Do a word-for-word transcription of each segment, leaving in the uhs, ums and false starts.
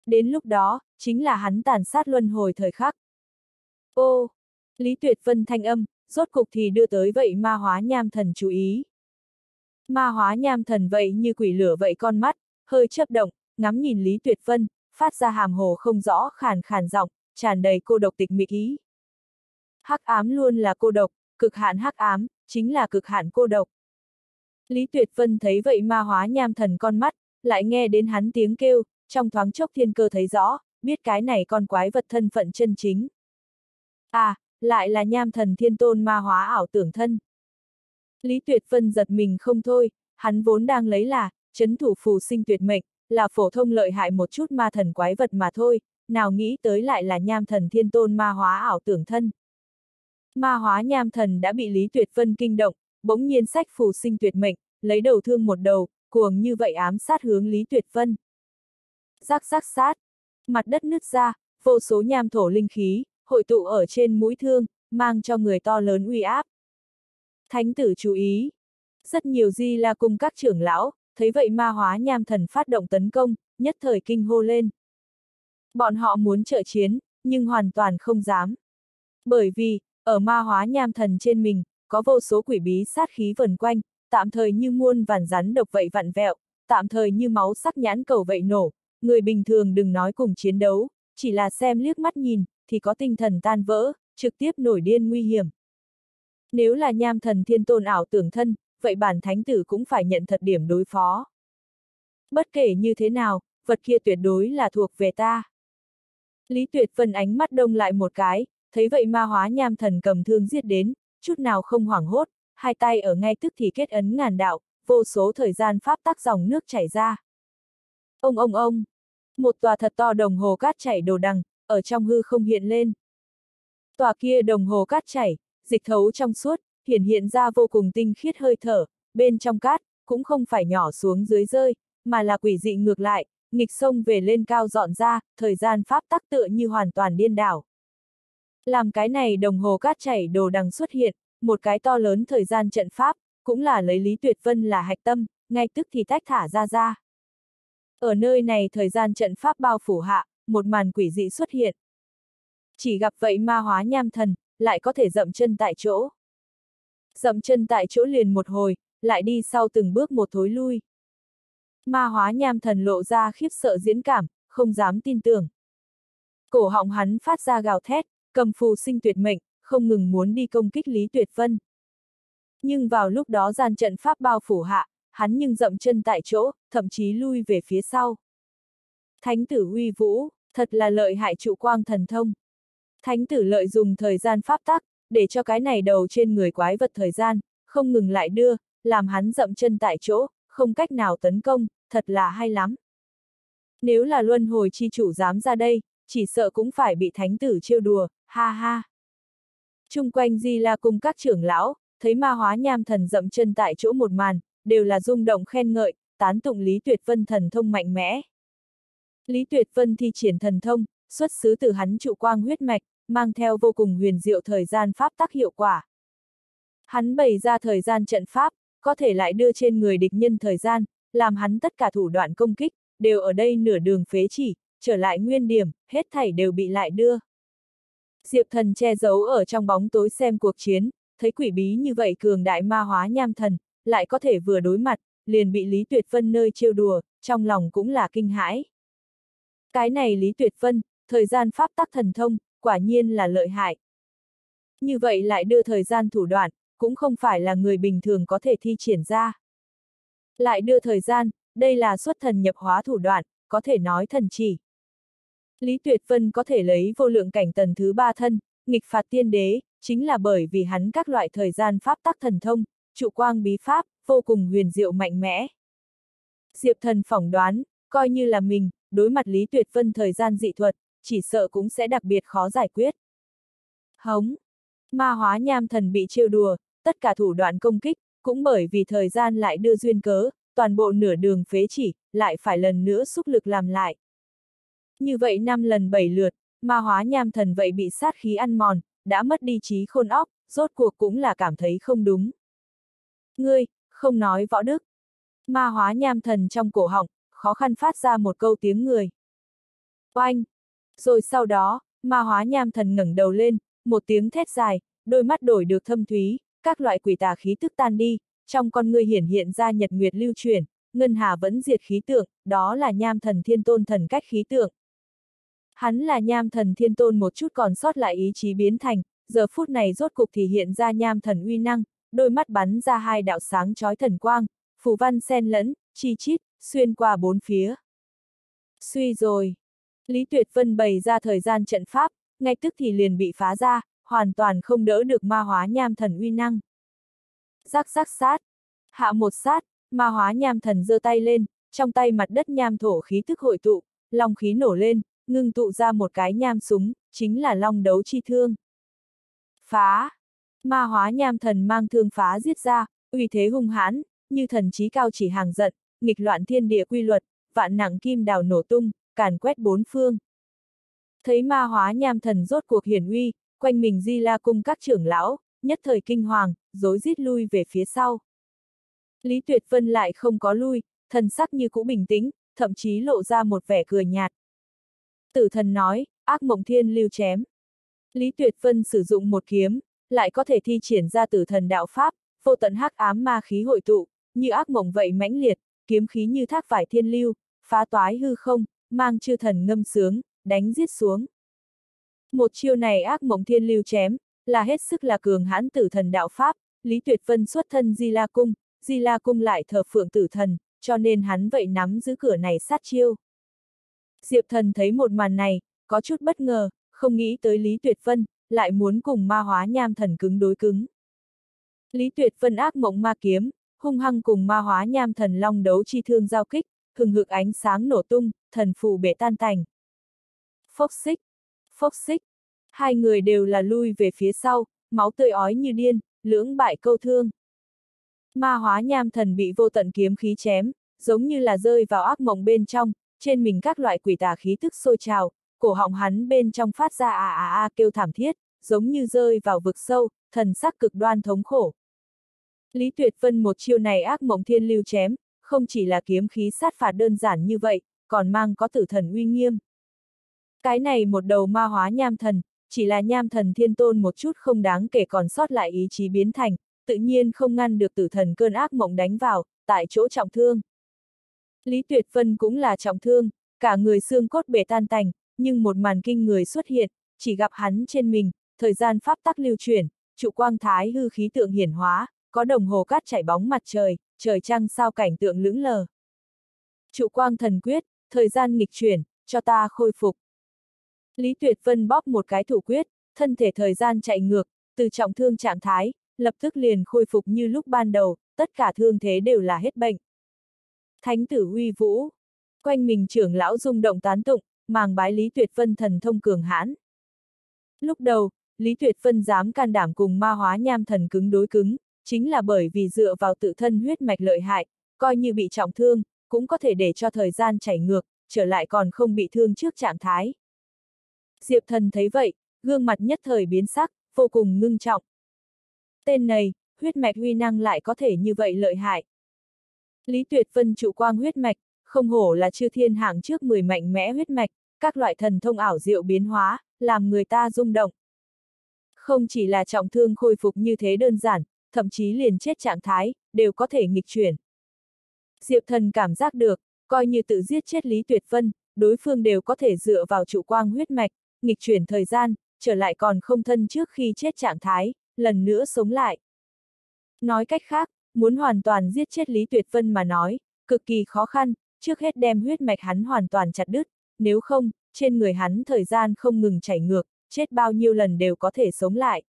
Đến lúc đó, chính là hắn tàn sát luân hồi thời khắc. Ô! Lý Tuyệt Vân thanh âm, rốt cục thì đưa tới vậy ma hóa nham thần chú ý. Ma hóa nham thần vậy như quỷ lửa vậy con mắt, hơi chớp động, ngắm nhìn Lý Tuyệt Vân, phát ra hàm hồ không rõ khàn khàn giọng, tràn đầy cô độc tịch mịch ý. Hắc ám luôn là cô độc, cực hạn hắc ám, chính là cực hạn cô độc. Lý Tuyệt Vân thấy vậy ma hóa nham thần con mắt, lại nghe đến hắn tiếng kêu, trong thoáng chốc thiên cơ thấy rõ, biết cái này con quái vật thân phận chân chính. À, lại là nham thần thiên tôn ma hóa ảo tưởng thân. Lý Tuyệt Vân giật mình không thôi, hắn vốn đang lấy là, trấn thủ phù sinh tuyệt mệnh, là phổ thông lợi hại một chút ma thần quái vật mà thôi, nào nghĩ tới lại là nham thần thiên tôn ma hóa ảo tưởng thân. Ma hóa nham thần đã bị Lý Tuyệt Vân kinh động, bỗng nhiên sách phù sinh tuyệt mệnh, lấy đầu thương một đầu, cuồng như vậy ám sát hướng Lý Tuyệt Vân. Rắc rắc sát, mặt đất nứt ra, vô số nham thổ linh khí, hội tụ ở trên mũi thương, mang cho người to lớn uy áp. Thánh tử chú ý. Rất nhiều Di La cung các trưởng lão, thấy vậy ma hóa nham thần phát động tấn công, nhất thời kinh hô lên. Bọn họ muốn trợ chiến, nhưng hoàn toàn không dám. Bởi vì, ở ma hóa nham thần trên mình, có vô số quỷ bí sát khí vần quanh, tạm thời như muôn vàn rắn độc vậy vặn vẹo, tạm thời như máu sắc nhãn cầu vậy nổ, người bình thường đừng nói cùng chiến đấu, chỉ là xem liếc mắt nhìn, thì có tinh thần tan vỡ, trực tiếp nổi điên nguy hiểm. Nếu là nham thần thiên tôn ảo tưởng thân, vậy bản thánh tử cũng phải nhận thật điểm đối phó. Bất kể như thế nào, vật kia tuyệt đối là thuộc về ta. Lý Tuyệt Vân ánh mắt đông lại một cái, thấy vậy ma hóa nham thần cầm thương giết đến, chút nào không hoảng hốt, hai tay ở ngay tức thì kết ấn ngàn đạo, vô số thời gian pháp tắc dòng nước chảy ra. Ông ông ông, một tòa thật to đồng hồ cát chảy đồ đằng, ở trong hư không hiện lên. Tòa kia đồng hồ cát chảy, dịch thấu trong suốt, hiển hiện ra vô cùng tinh khiết hơi thở, bên trong cát, cũng không phải nhỏ xuống dưới rơi, mà là quỷ dị ngược lại, nghịch sông về lên cao dọn ra, thời gian pháp tắc tựa như hoàn toàn điên đảo. Làm cái này đồng hồ cát chảy đồ đằng xuất hiện, một cái to lớn thời gian trận pháp, cũng là lấy Lý Tuyệt Vân là hạch tâm, ngay tức thì tách thả ra ra. Ở nơi này thời gian trận pháp bao phủ hạ, một màn quỷ dị xuất hiện. Chỉ gặp vậy ma hóa nham thần, lại có thể dậm chân tại chỗ. Dậm chân tại chỗ liền một hồi, lại đi sau từng bước một thối lui. Ma hóa nham thần lộ ra khiếp sợ diễn cảm, không dám tin tưởng. Cổ họng hắn phát ra gào thét, cầm phù sinh tuyệt mệnh, không ngừng muốn đi công kích Lý Tuyệt Vân. Nhưng vào lúc đó gian trận pháp bao phủ hạ, hắn nhưng dậm chân tại chỗ, thậm chí lui về phía sau. Thánh tử uy vũ, thật là lợi hại trụ quang thần thông. Thánh tử lợi dùng thời gian pháp tắc, để cho cái này đầu trên người quái vật thời gian, không ngừng lại đưa, làm hắn dậm chân tại chỗ, không cách nào tấn công, thật là hay lắm. Nếu là luân hồi chi chủ dám ra đây, chỉ sợ cũng phải bị thánh tử trêu đùa, ha ha. Chung quanh Di La cung các trưởng lão, thấy ma hóa nham thần dậm chân tại chỗ một màn, đều là rung động khen ngợi, tán tụng Lý Tuyệt Vân thần thông mạnh mẽ. Lý Tuyệt Vân thi triển thần thông, xuất xứ từ hắn trụ quang huyết mạch, mang theo vô cùng huyền diệu thời gian pháp tắc hiệu quả. Hắn bày ra thời gian trận pháp, có thể lại đưa trên người địch nhân thời gian, làm hắn tất cả thủ đoạn công kích, đều ở đây nửa đường phế chỉ, trở lại nguyên điểm, hết thảy đều bị lại đưa. Diệp Thần che giấu ở trong bóng tối xem cuộc chiến, thấy quỷ bí như vậy cường đại ma hóa nham thần, lại có thể vừa đối mặt, liền bị Lý Tuyệt Vân nơi trêu đùa, trong lòng cũng là kinh hãi. Cái này Lý Tuyệt Vân, thời gian pháp tắc thần thông, quả nhiên là lợi hại. Như vậy lại đưa thời gian thủ đoạn, cũng không phải là người bình thường có thể thi triển ra. Lại đưa thời gian, đây là xuất thần nhập hóa thủ đoạn, có thể nói thần chỉ. Lý Tuyệt Vân có thể lấy vô lượng cảnh tầng thứ ba thân, nghịch phạt tiên đế, chính là bởi vì hắn các loại thời gian pháp tắc thần thông, trụ quang bí pháp, vô cùng huyền diệu mạnh mẽ. Diệp Thần phỏng đoán, coi như là mình, đối mặt Lý Tuyệt Vân thời gian dị thuật, chỉ sợ cũng sẽ đặc biệt khó giải quyết. Hống! Ma hóa nham thần bị trêu đùa, tất cả thủ đoạn công kích, cũng bởi vì thời gian lại đưa duyên cớ, toàn bộ nửa đường phế chỉ, lại phải lần nữa xúc lực làm lại. Như vậy năm lần bảy lượt, ma hóa nham thần vậy bị sát khí ăn mòn, đã mất đi trí khôn óc, rốt cuộc cũng là cảm thấy không đúng. Ngươi, không nói võ đức. Ma hóa nham thần trong cổ họng, khó khăn phát ra một câu tiếng người. Oanh! Rồi sau đó, ma hóa nham thần ngẩng đầu lên, một tiếng thét dài, đôi mắt đổi được thâm thúy, các loại quỷ tà khí tức tan đi, trong con ngươi hiển hiện ra nhật nguyệt lưu chuyển, ngân hà vẫn diệt khí tượng, đó là nham thần thiên tôn thần cách khí tượng. Hắn là nham thần thiên tôn một chút còn sót lại ý chí biến thành, giờ phút này rốt cục thì hiện ra nham thần uy năng, đôi mắt bắn ra hai đạo sáng chói thần quang, phù văn xen lẫn, chi chít, xuyên qua bốn phía. Suy rồi. Lý Tuyệt Vân bày ra thời gian trận pháp, ngay tức thì liền bị phá ra, hoàn toàn không đỡ được ma hóa nham thần uy năng. Rắc rắc sát. Hạ một sát, ma hóa nham thần giơ tay lên, trong tay mặt đất nham thổ khí tức hội tụ, long khí nổ lên, ngưng tụ ra một cái nham súng, chính là long đấu chi thương. Phá! Ma hóa nham thần mang thương phá giết ra, uy thế hung hãn, như thần trí cao chỉ hàng giận, nghịch loạn thiên địa quy luật, vạn nặng kim đào nổ tung, càn quét bốn phương. Thấy ma hóa nham thần rốt cuộc hiển uy, quanh mình Di La cung các trưởng lão, nhất thời kinh hoàng, rối rít lui về phía sau. Lý Tuyệt Vân lại không có lui, thần sắc như cũ bình tĩnh, thậm chí lộ ra một vẻ cười nhạt. Tử thần nói, ác mộng thiên lưu chém. Lý Tuyệt Vân sử dụng một kiếm, lại có thể thi triển ra tử thần đạo pháp, vô tận hắc ám ma khí hội tụ, như ác mộng vậy mãnh liệt, kiếm khí như thác vải thiên lưu, phá toái hư không, mang chư thần ngâm sướng, đánh giết xuống. Một chiêu này ác mộng thiên lưu chém, là hết sức là cường hãn tử thần đạo pháp, Lý Tuyệt Vân xuất thân Di La cung, Di La cung lại thờ phượng tử thần, cho nên hắn vậy nắm giữ cửa này sát chiêu. Diệp Thần thấy một màn này, có chút bất ngờ, không nghĩ tới Lý Tuyệt Vân, lại muốn cùng ma hóa nham thần cứng đối cứng. Lý Tuyệt Vân ác mộng ma kiếm, hung hăng cùng ma hóa nham thần long đấu chi thương giao kích, hừng hực ánh sáng nổ tung, thần phù bể tan tành. Phốc xích, phốc xích, hai người đều là lui về phía sau, máu tươi ói như điên, lưỡng bại câu thương. Ma hóa nham thần bị vô tận kiếm khí chém, giống như là rơi vào ác mộng bên trong, trên mình các loại quỷ tà khí tức sôi trào, cổ họng hắn bên trong phát ra à à à kêu thảm thiết, giống như rơi vào vực sâu, thần sắc cực đoan thống khổ. Lý Tuyệt Vân một chiêu này ác mộng thiên lưu chém, không chỉ là kiếm khí sát phạt đơn giản như vậy, còn mang có tử thần uy nghiêm. Cái này một đầu ma hóa nham thần, chỉ là nham thần thiên tôn một chút không đáng kể còn sót lại ý chí biến thành, tự nhiên không ngăn được tử thần cơn ác mộng đánh vào, tại chỗ trọng thương. Lý Tuyệt Vân cũng là trọng thương, cả người xương cốt bể tan tành, nhưng một màn kinh người xuất hiện, chỉ gặp hắn trên mình, thời gian pháp tắc lưu chuyển, trụ quang thái hư khí tượng hiển hóa, có đồng hồ cát chảy bóng mặt trời, trời trăng sao cảnh tượng lững lờ. Trụ quang thần quyết, thời gian nghịch chuyển, cho ta khôi phục. Lý Tuyệt Vân bóp một cái thủ quyết, thân thể thời gian chạy ngược, từ trọng thương trạng thái, lập tức liền khôi phục như lúc ban đầu, tất cả thương thế đều là hết bệnh. Thánh tử uy vũ, quanh mình trưởng lão rung động tán tụng, màng bái Lý Tuyệt Vân thần thông cường hãn. Lúc đầu, Lý Tuyệt Vân dám can đảm cùng ma hóa nham thần cứng đối cứng, chính là bởi vì dựa vào tự thân huyết mạch lợi hại, coi như bị trọng thương, cũng có thể để cho thời gian chảy ngược, trở lại còn không bị thương trước trạng thái. Diệp Thần thấy vậy, gương mặt nhất thời biến sắc, vô cùng ngưng trọng. Tên này, huyết mạch uy năng lại có thể như vậy lợi hại. Lý Tuyệt Vân trụ quang huyết mạch, không hổ là chư thiên hạng trước mười mạnh mẽ huyết mạch, các loại thần thông ảo diệu biến hóa, làm người ta rung động. Không chỉ là trọng thương khôi phục như thế đơn giản, thậm chí liền chết trạng thái, đều có thể nghịch chuyển. Diệp Thần cảm giác được, coi như tự giết chết Lý Tuyệt Vân, đối phương đều có thể dựa vào trụ quang huyết mạch, nghịch chuyển thời gian, trở lại còn không thân trước khi chết trạng thái, lần nữa sống lại. Nói cách khác, muốn hoàn toàn giết chết Lý Tuyệt Vân mà nói, cực kỳ khó khăn, trước hết đem huyết mạch hắn hoàn toàn chặt đứt, nếu không, trên người hắn thời gian không ngừng chảy ngược, chết bao nhiêu lần đều có thể sống lại.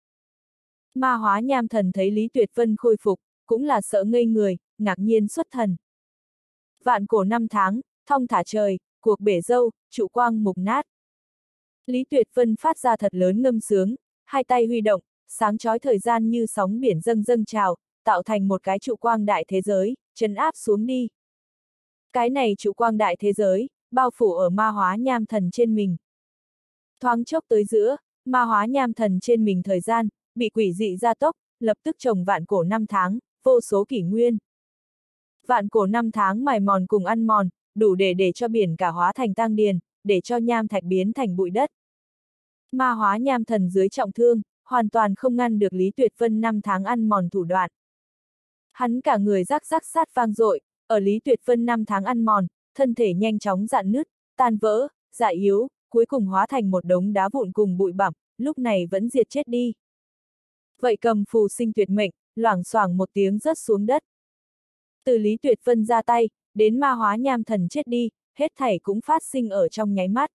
Ma hóa nham thần thấy Lý Tuyệt Vân khôi phục, cũng là sợ ngây người, ngạc nhiên xuất thần. Vạn cổ năm tháng, thong thả trời, cuộc bể dâu, trụ quang mục nát. Lý Tuyệt Vân phát ra thật lớn ngâm sướng, hai tay huy động, sáng chói thời gian như sóng biển dâng dâng trào, tạo thành một cái trụ quang đại thế giới, trấn áp xuống đi. Cái này trụ quang đại thế giới, bao phủ ở ma hóa nham thần trên mình. Thoáng chốc tới giữa, ma hóa nham thần trên mình thời gian, bị quỷ dị gia tốc, lập tức trồng vạn cổ năm tháng, vô số kỷ nguyên. Vạn cổ năm tháng mài mòn cùng ăn mòn, đủ để để cho biển cả hóa thành tang điền, để cho nham thạch biến thành bụi đất. Ma hóa nham thần dưới trọng thương, hoàn toàn không ngăn được Lý Tuyệt Vân năm tháng ăn mòn thủ đoạn. Hắn cả người rắc rắc sát vang dội, ở Lý Tuyệt Vân năm tháng ăn mòn, thân thể nhanh chóng rạn nứt, tan vỡ, dạ yếu, cuối cùng hóa thành một đống đá vụn cùng bụi bặm, lúc này vẫn diệt chết đi. Vậy cầm phù sinh tuyệt mệnh, loảng xoảng một tiếng rớt xuống đất. Từ Lý Tuyệt Vân ra tay, đến ma hóa nham thần chết đi, hết thảy cũng phát sinh ở trong nháy mắt.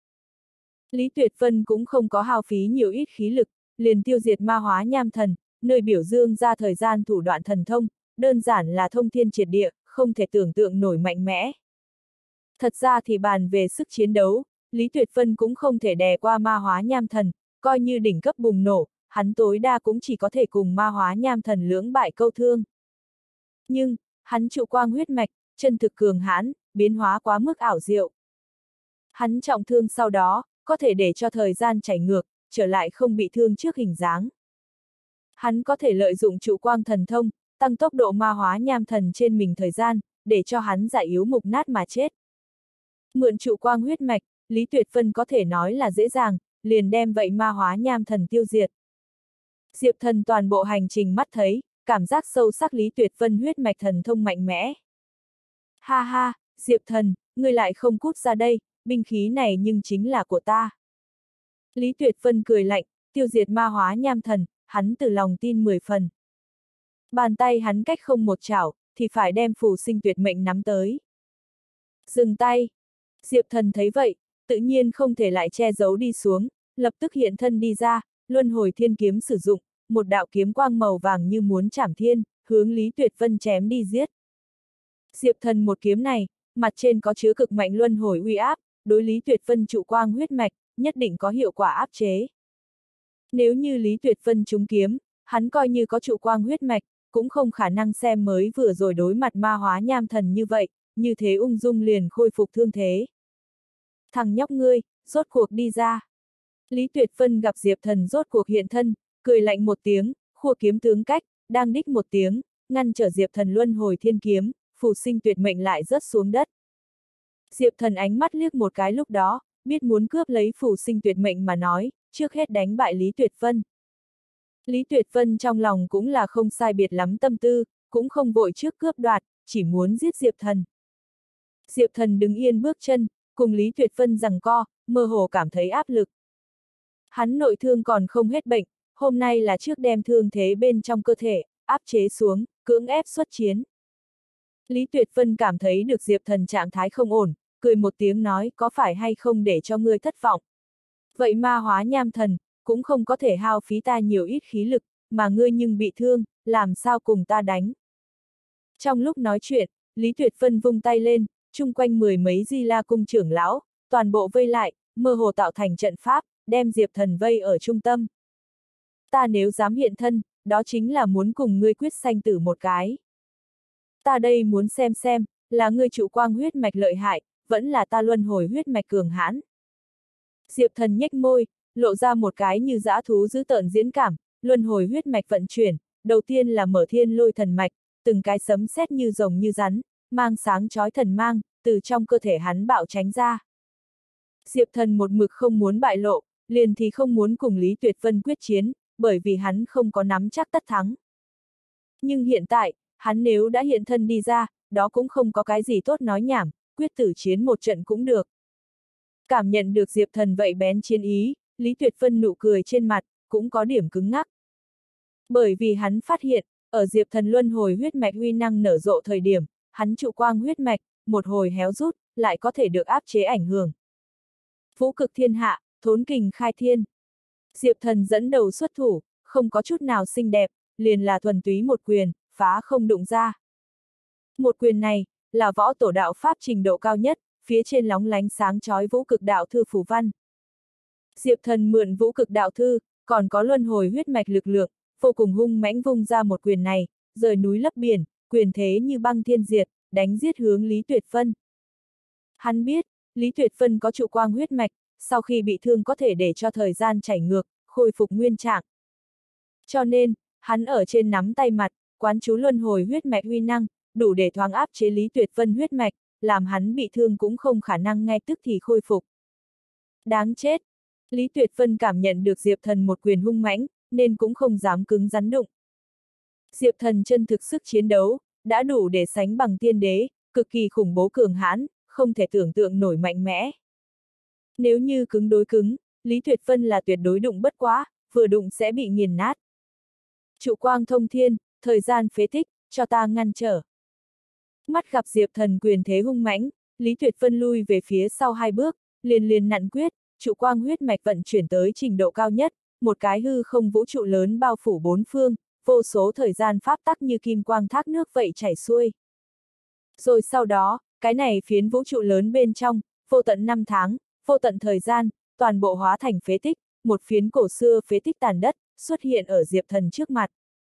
Lý Tuyệt Vân cũng không có hao phí nhiều ít khí lực, liền tiêu diệt ma hóa nham thần, nơi biểu dương ra thời gian thủ đoạn thần thông, đơn giản là thông thiên triệt địa, không thể tưởng tượng nổi mạnh mẽ. Thật ra thì bàn về sức chiến đấu, Lý Tuyệt Vân cũng không thể đè qua ma hóa nham thần, coi như đỉnh cấp bùng nổ, hắn tối đa cũng chỉ có thể cùng ma hóa nham thần lưỡng bại câu thương. Nhưng, hắn trụ quang huyết mạch, chân thực cường hãn, biến hóa quá mức ảo diệu. Hắn trọng thương sau đó, có thể để cho thời gian chảy ngược, trở lại không bị thương trước hình dáng. Hắn có thể lợi dụng trụ quang thần thông, tăng tốc độ ma hóa nham thần trên mình thời gian, để cho hắn giải yếu mục nát mà chết. Mượn trụ quang huyết mạch, Lý Tuyệt Vân có thể nói là dễ dàng, liền đem vậy ma hóa nham thần tiêu diệt. Diệp Thần toàn bộ hành trình mắt thấy, cảm giác sâu sắc Lý Tuyệt Vân huyết mạch thần thông mạnh mẽ. Ha ha, Diệp Thần, ngươi lại không cút ra đây, binh khí này nhưng chính là của ta. Lý Tuyệt Vân cười lạnh, tiêu diệt ma hóa nham thần, hắn từ lòng tin mười phần. Bàn tay hắn cách không một chảo, thì phải đem phù sinh tuyệt mệnh nắm tới. Dừng tay. Diệp Thần thấy vậy, tự nhiên không thể lại che giấu đi xuống, lập tức hiện thân đi ra, luân hồi thiên kiếm sử dụng, một đạo kiếm quang màu vàng như muốn chảm thiên, hướng Lý Tuyệt Vân chém đi giết. Diệp Thần một kiếm này, mặt trên có chứa cực mạnh luân hồi uy áp, đối Lý Tuyệt Vân trụ quang huyết mạch, nhất định có hiệu quả áp chế. Nếu như Lý Tuyệt Vân trúng kiếm, hắn coi như có trụ quang huyết mạch, cũng không khả năng xem mới vừa rồi đối mặt ma hóa nham thần như vậy, như thế ung dung liền khôi phục thương thế. Thằng nhóc ngươi, rốt cuộc đi ra. Lý Tuyệt Vân gặp Diệp Thần rốt cuộc hiện thân, cười lạnh một tiếng, khua kiếm tướng cách, đang đích một tiếng, ngăn trở Diệp Thần luân hồi thiên kiếm, phù sinh tuyệt mệnh lại rớt xuống đất. Diệp Thần ánh mắt liếc một cái lúc đó, biết muốn cướp lấy phù sinh tuyệt mệnh mà nói, trước hết đánh bại Lý Tuyệt Vân. Lý Tuyệt Vân trong lòng cũng là không sai biệt lắm tâm tư, cũng không vội trước cướp đoạt, chỉ muốn giết Diệp Thần. Diệp Thần đứng yên bước chân, cùng Lý Tuyệt Vân giằng co, mơ hồ cảm thấy áp lực. Hắn nội thương còn không hết bệnh, hôm nay là trước đem thương thế bên trong cơ thể, áp chế xuống, cưỡng ép xuất chiến. Lý Tuyệt Vân cảm thấy được Diệp Thần trạng thái không ổn, cười một tiếng nói có phải hay không để cho ngươi thất vọng. Vậy ma hóa nham thần, cũng không có thể hao phí ta nhiều ít khí lực, mà ngươi nhưng bị thương, làm sao cùng ta đánh. Trong lúc nói chuyện, Lý Tuyệt Vân vung tay lên, chung quanh mười mấy Di La cung trưởng lão, toàn bộ vây lại, mơ hồ tạo thành trận pháp, đem Diệp Thần vây ở trung tâm. Ta nếu dám hiện thân, đó chính là muốn cùng ngươi quyết sanh tử một cái. Ta đây muốn xem xem, là ngươi trụ quang huyết mạch lợi hại, vẫn là ta luân hồi huyết mạch cường hãn. Diệp Thần nhếch môi, lộ ra một cái như dã thú dữ tợn diễn cảm, luân hồi huyết mạch vận chuyển, đầu tiên là mở thiên lôi thần mạch, từng cái sấm sét như rồng như rắn, mang sáng chói thần mang, từ trong cơ thể hắn bạo tránh ra. Diệp Thần một mực không muốn bại lộ, liền thì không muốn cùng Lý Tuyệt Vân quyết chiến, bởi vì hắn không có nắm chắc tất thắng. Nhưng hiện tại, hắn nếu đã hiện thân đi ra, đó cũng không có cái gì tốt nói nhảm, quyết tử chiến một trận cũng được. Cảm nhận được Diệp Thần vậy bén chiến ý, Lý Tuyệt Vân nụ cười trên mặt, cũng có điểm cứng ngắc. Bởi vì hắn phát hiện, ở Diệp Thần luân hồi huyết mạch uy năng nở rộ thời điểm, hắn trụ quang huyết mạch, một hồi héo rút, lại có thể được áp chế ảnh hưởng. Vũ cực thiên hạ, thốn kình khai thiên. Diệp Thần dẫn đầu xuất thủ, không có chút nào xinh đẹp, liền là thuần túy một quyền, phá không đụng ra. Một quyền này, là võ tổ đạo pháp trình độ cao nhất, phía trên lóng lánh sáng chói vũ cực đạo thư phù văn. Diệp Thần mượn vũ cực đạo thư, còn có luân hồi huyết mạch lực lượng, vô cùng hung mãnh vung ra một quyền này, rời núi lấp biển, quyền thế như băng thiên diệt, đánh giết hướng Lý Tuyệt Vân. Hắn biết, Lý Tuyệt Vân có trụ quang huyết mạch, sau khi bị thương có thể để cho thời gian chảy ngược, khôi phục nguyên trạng. Cho nên, hắn ở trên nắm tay mặt, quán chú luân hồi huyết mạch uy năng, đủ để thoáng áp chế Lý Tuyệt Vân huyết mạch, làm hắn bị thương cũng không khả năng ngay tức thì khôi phục. Đáng chết! Lý Tuyệt Vân cảm nhận được Diệp Thần một quyền hung mãnh, nên cũng không dám cứng rắn đụng. Diệp Thần chân thực sức chiến đấu, đã đủ để sánh bằng tiên đế, cực kỳ khủng bố cường hãn, không thể tưởng tượng nổi mạnh mẽ. Nếu như cứng đối cứng, Lý Tuyệt Vân là tuyệt đối đụng bất quá, vừa đụng sẽ bị nghiền nát. Trụ quang thông thiên, thời gian phế tích, cho ta ngăn trở. Mắt gặp Diệp Thần quyền thế hung mãnh, Lý Tuyệt Vân lui về phía sau hai bước, liền liền nặn quyết, trụ quang huyết mạch vận chuyển tới trình độ cao nhất, một cái hư không vũ trụ lớn bao phủ bốn phương, vô số thời gian pháp tắc như kim quang thác nước vậy chảy xuôi. Rồi sau đó, cái này phiến vũ trụ lớn bên trong, vô tận năm tháng, vô tận thời gian, toàn bộ hóa thành phế tích, một phiến cổ xưa phế tích tàn đất, xuất hiện ở Diệp Thần trước mặt.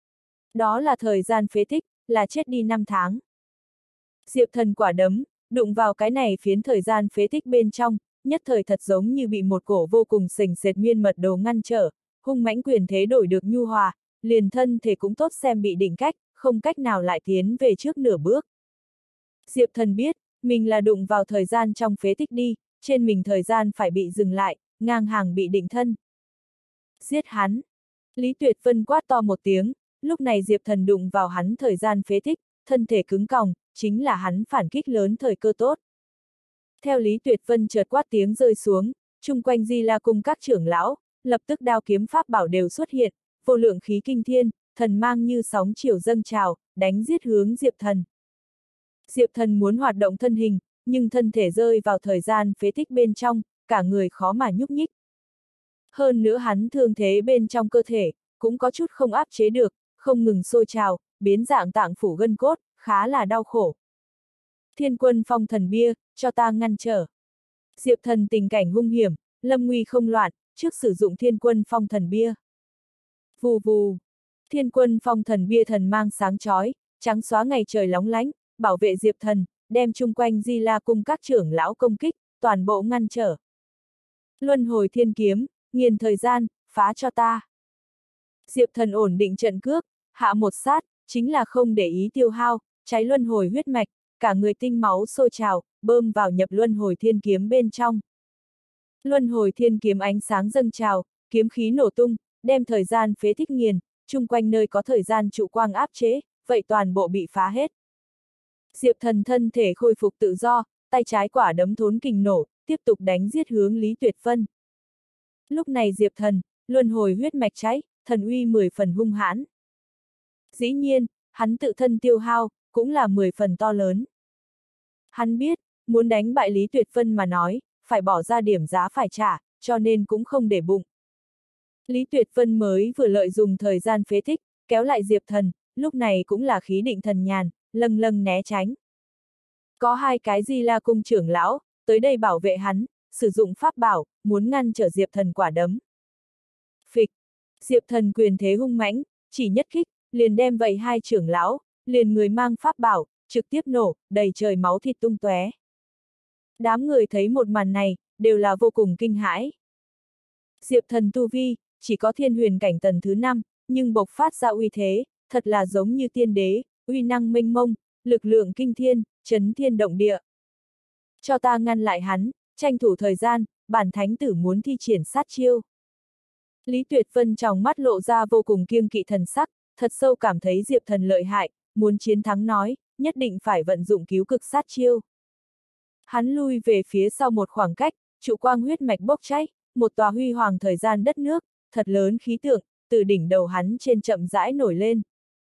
Đó là thời gian phế tích, là chết đi năm tháng. Diệp Thần quả đấm, đụng vào cái này phiến thời gian phế tích bên trong, nhất thời thật giống như bị một cổ vô cùng sình sệt miên mật đồ ngăn trở, hung mãnh quyền thế đổi được nhu hòa, liền thân thể cũng tốt xem bị định cách, không cách nào lại tiến về trước nửa bước. Diệp Thần biết, mình là đụng vào thời gian trong phế tích đi, trên mình thời gian phải bị dừng lại, ngang hàng bị định thân. Giết hắn! Lý Tuyệt Vân quát to một tiếng, lúc này Diệp Thần đụng vào hắn thời gian phế tích, thân thể cứng còng, chính là hắn phản kích lớn thời cơ tốt. Theo Lý Tuyệt Vân chợt quát tiếng rơi xuống, chung quanh Di La Cung các trưởng lão, lập tức đao kiếm pháp bảo đều xuất hiện, vô lượng khí kinh thiên, thần mang như sóng chiều dâng trào, đánh giết hướng Diệp Thần. Diệp Thần muốn hoạt động thân hình, nhưng thân thể rơi vào thời gian phế tích bên trong, cả người khó mà nhúc nhích. Hơn nữa hắn thương thế bên trong cơ thể, cũng có chút không áp chế được, không ngừng sôi trào, biến dạng tạng phủ gân cốt, khá là đau khổ. Thiên Quân Phong Thần Bia, cho ta ngăn trở. Diệp Thần tình cảnh hung hiểm, lâm nguy không loạn, trước sử dụng Thiên Quân Phong Thần Bia. Vù vù. Thiên Quân Phong Thần Bia thần mang sáng chói, trắng xóa ngày trời lóng lánh, bảo vệ Diệp Thần, đem chung quanh Di La Cung các trưởng lão công kích, toàn bộ ngăn trở. Luân hồi thiên kiếm, nghiền thời gian, phá cho ta. Diệp Thần ổn định trận cước, hạ một sát, chính là không để ý tiêu hao, cháy luân hồi huyết mạch, cả người tinh máu sôi trào, bơm vào nhập luân hồi thiên kiếm bên trong. Luân hồi thiên kiếm ánh sáng dâng trào, kiếm khí nổ tung, đem thời gian phế tích nghiền, chung quanh nơi có thời gian trụ quang áp chế, vậy toàn bộ bị phá hết. Diệp Thần thân thể khôi phục tự do, tay trái quả đấm thốn kình nổ, tiếp tục đánh giết hướng Lý Tuyệt Vân. Lúc này Diệp Thần, luân hồi huyết mạch cháy, thần uy mười phần hung hãn. Dĩ nhiên, hắn tự thân tiêu hao, cũng là mười phần to lớn. Hắn biết, muốn đánh bại Lý Tuyệt Vân mà nói, phải bỏ ra điểm giá phải trả, cho nên cũng không để bụng. Lý Tuyệt Vân mới vừa lợi dùng thời gian phế tích, kéo lại Diệp Thần, lúc này cũng là khí định thần nhàn, lâng lâng né tránh. Có hai cái Di La Cung trưởng lão, tới đây bảo vệ hắn, sử dụng pháp bảo, muốn ngăn trở Diệp Thần quả đấm. Phịch! Diệp Thần quyền thế hung mãnh, chỉ nhất kích, liền đem vậy hai trưởng lão, liền người mang pháp bảo, trực tiếp nổ, đầy trời máu thịt tung tóe. Đám người thấy một màn này, đều là vô cùng kinh hãi. Diệp Thần tu vi, chỉ có thiên huyền cảnh tầng thứ năm, nhưng bộc phát ra uy thế, thật là giống như tiên đế, uy năng mênh mông, lực lượng kinh thiên, chấn thiên động địa. Cho ta ngăn lại hắn, tranh thủ thời gian, bản thánh tử muốn thi triển sát chiêu. Lý Tuyệt Vân trong mắt lộ ra vô cùng kiêng kỵ thần sắc, thật sâu cảm thấy Diệp Thần lợi hại, muốn chiến thắng nói, nhất định phải vận dụng cứu cực sát chiêu. Hắn lui về phía sau một khoảng cách, trụ quang huyết mạch bốc cháy, một tòa huy hoàng thời gian đất nước, thật lớn khí tượng, từ đỉnh đầu hắn trên chậm rãi nổi lên.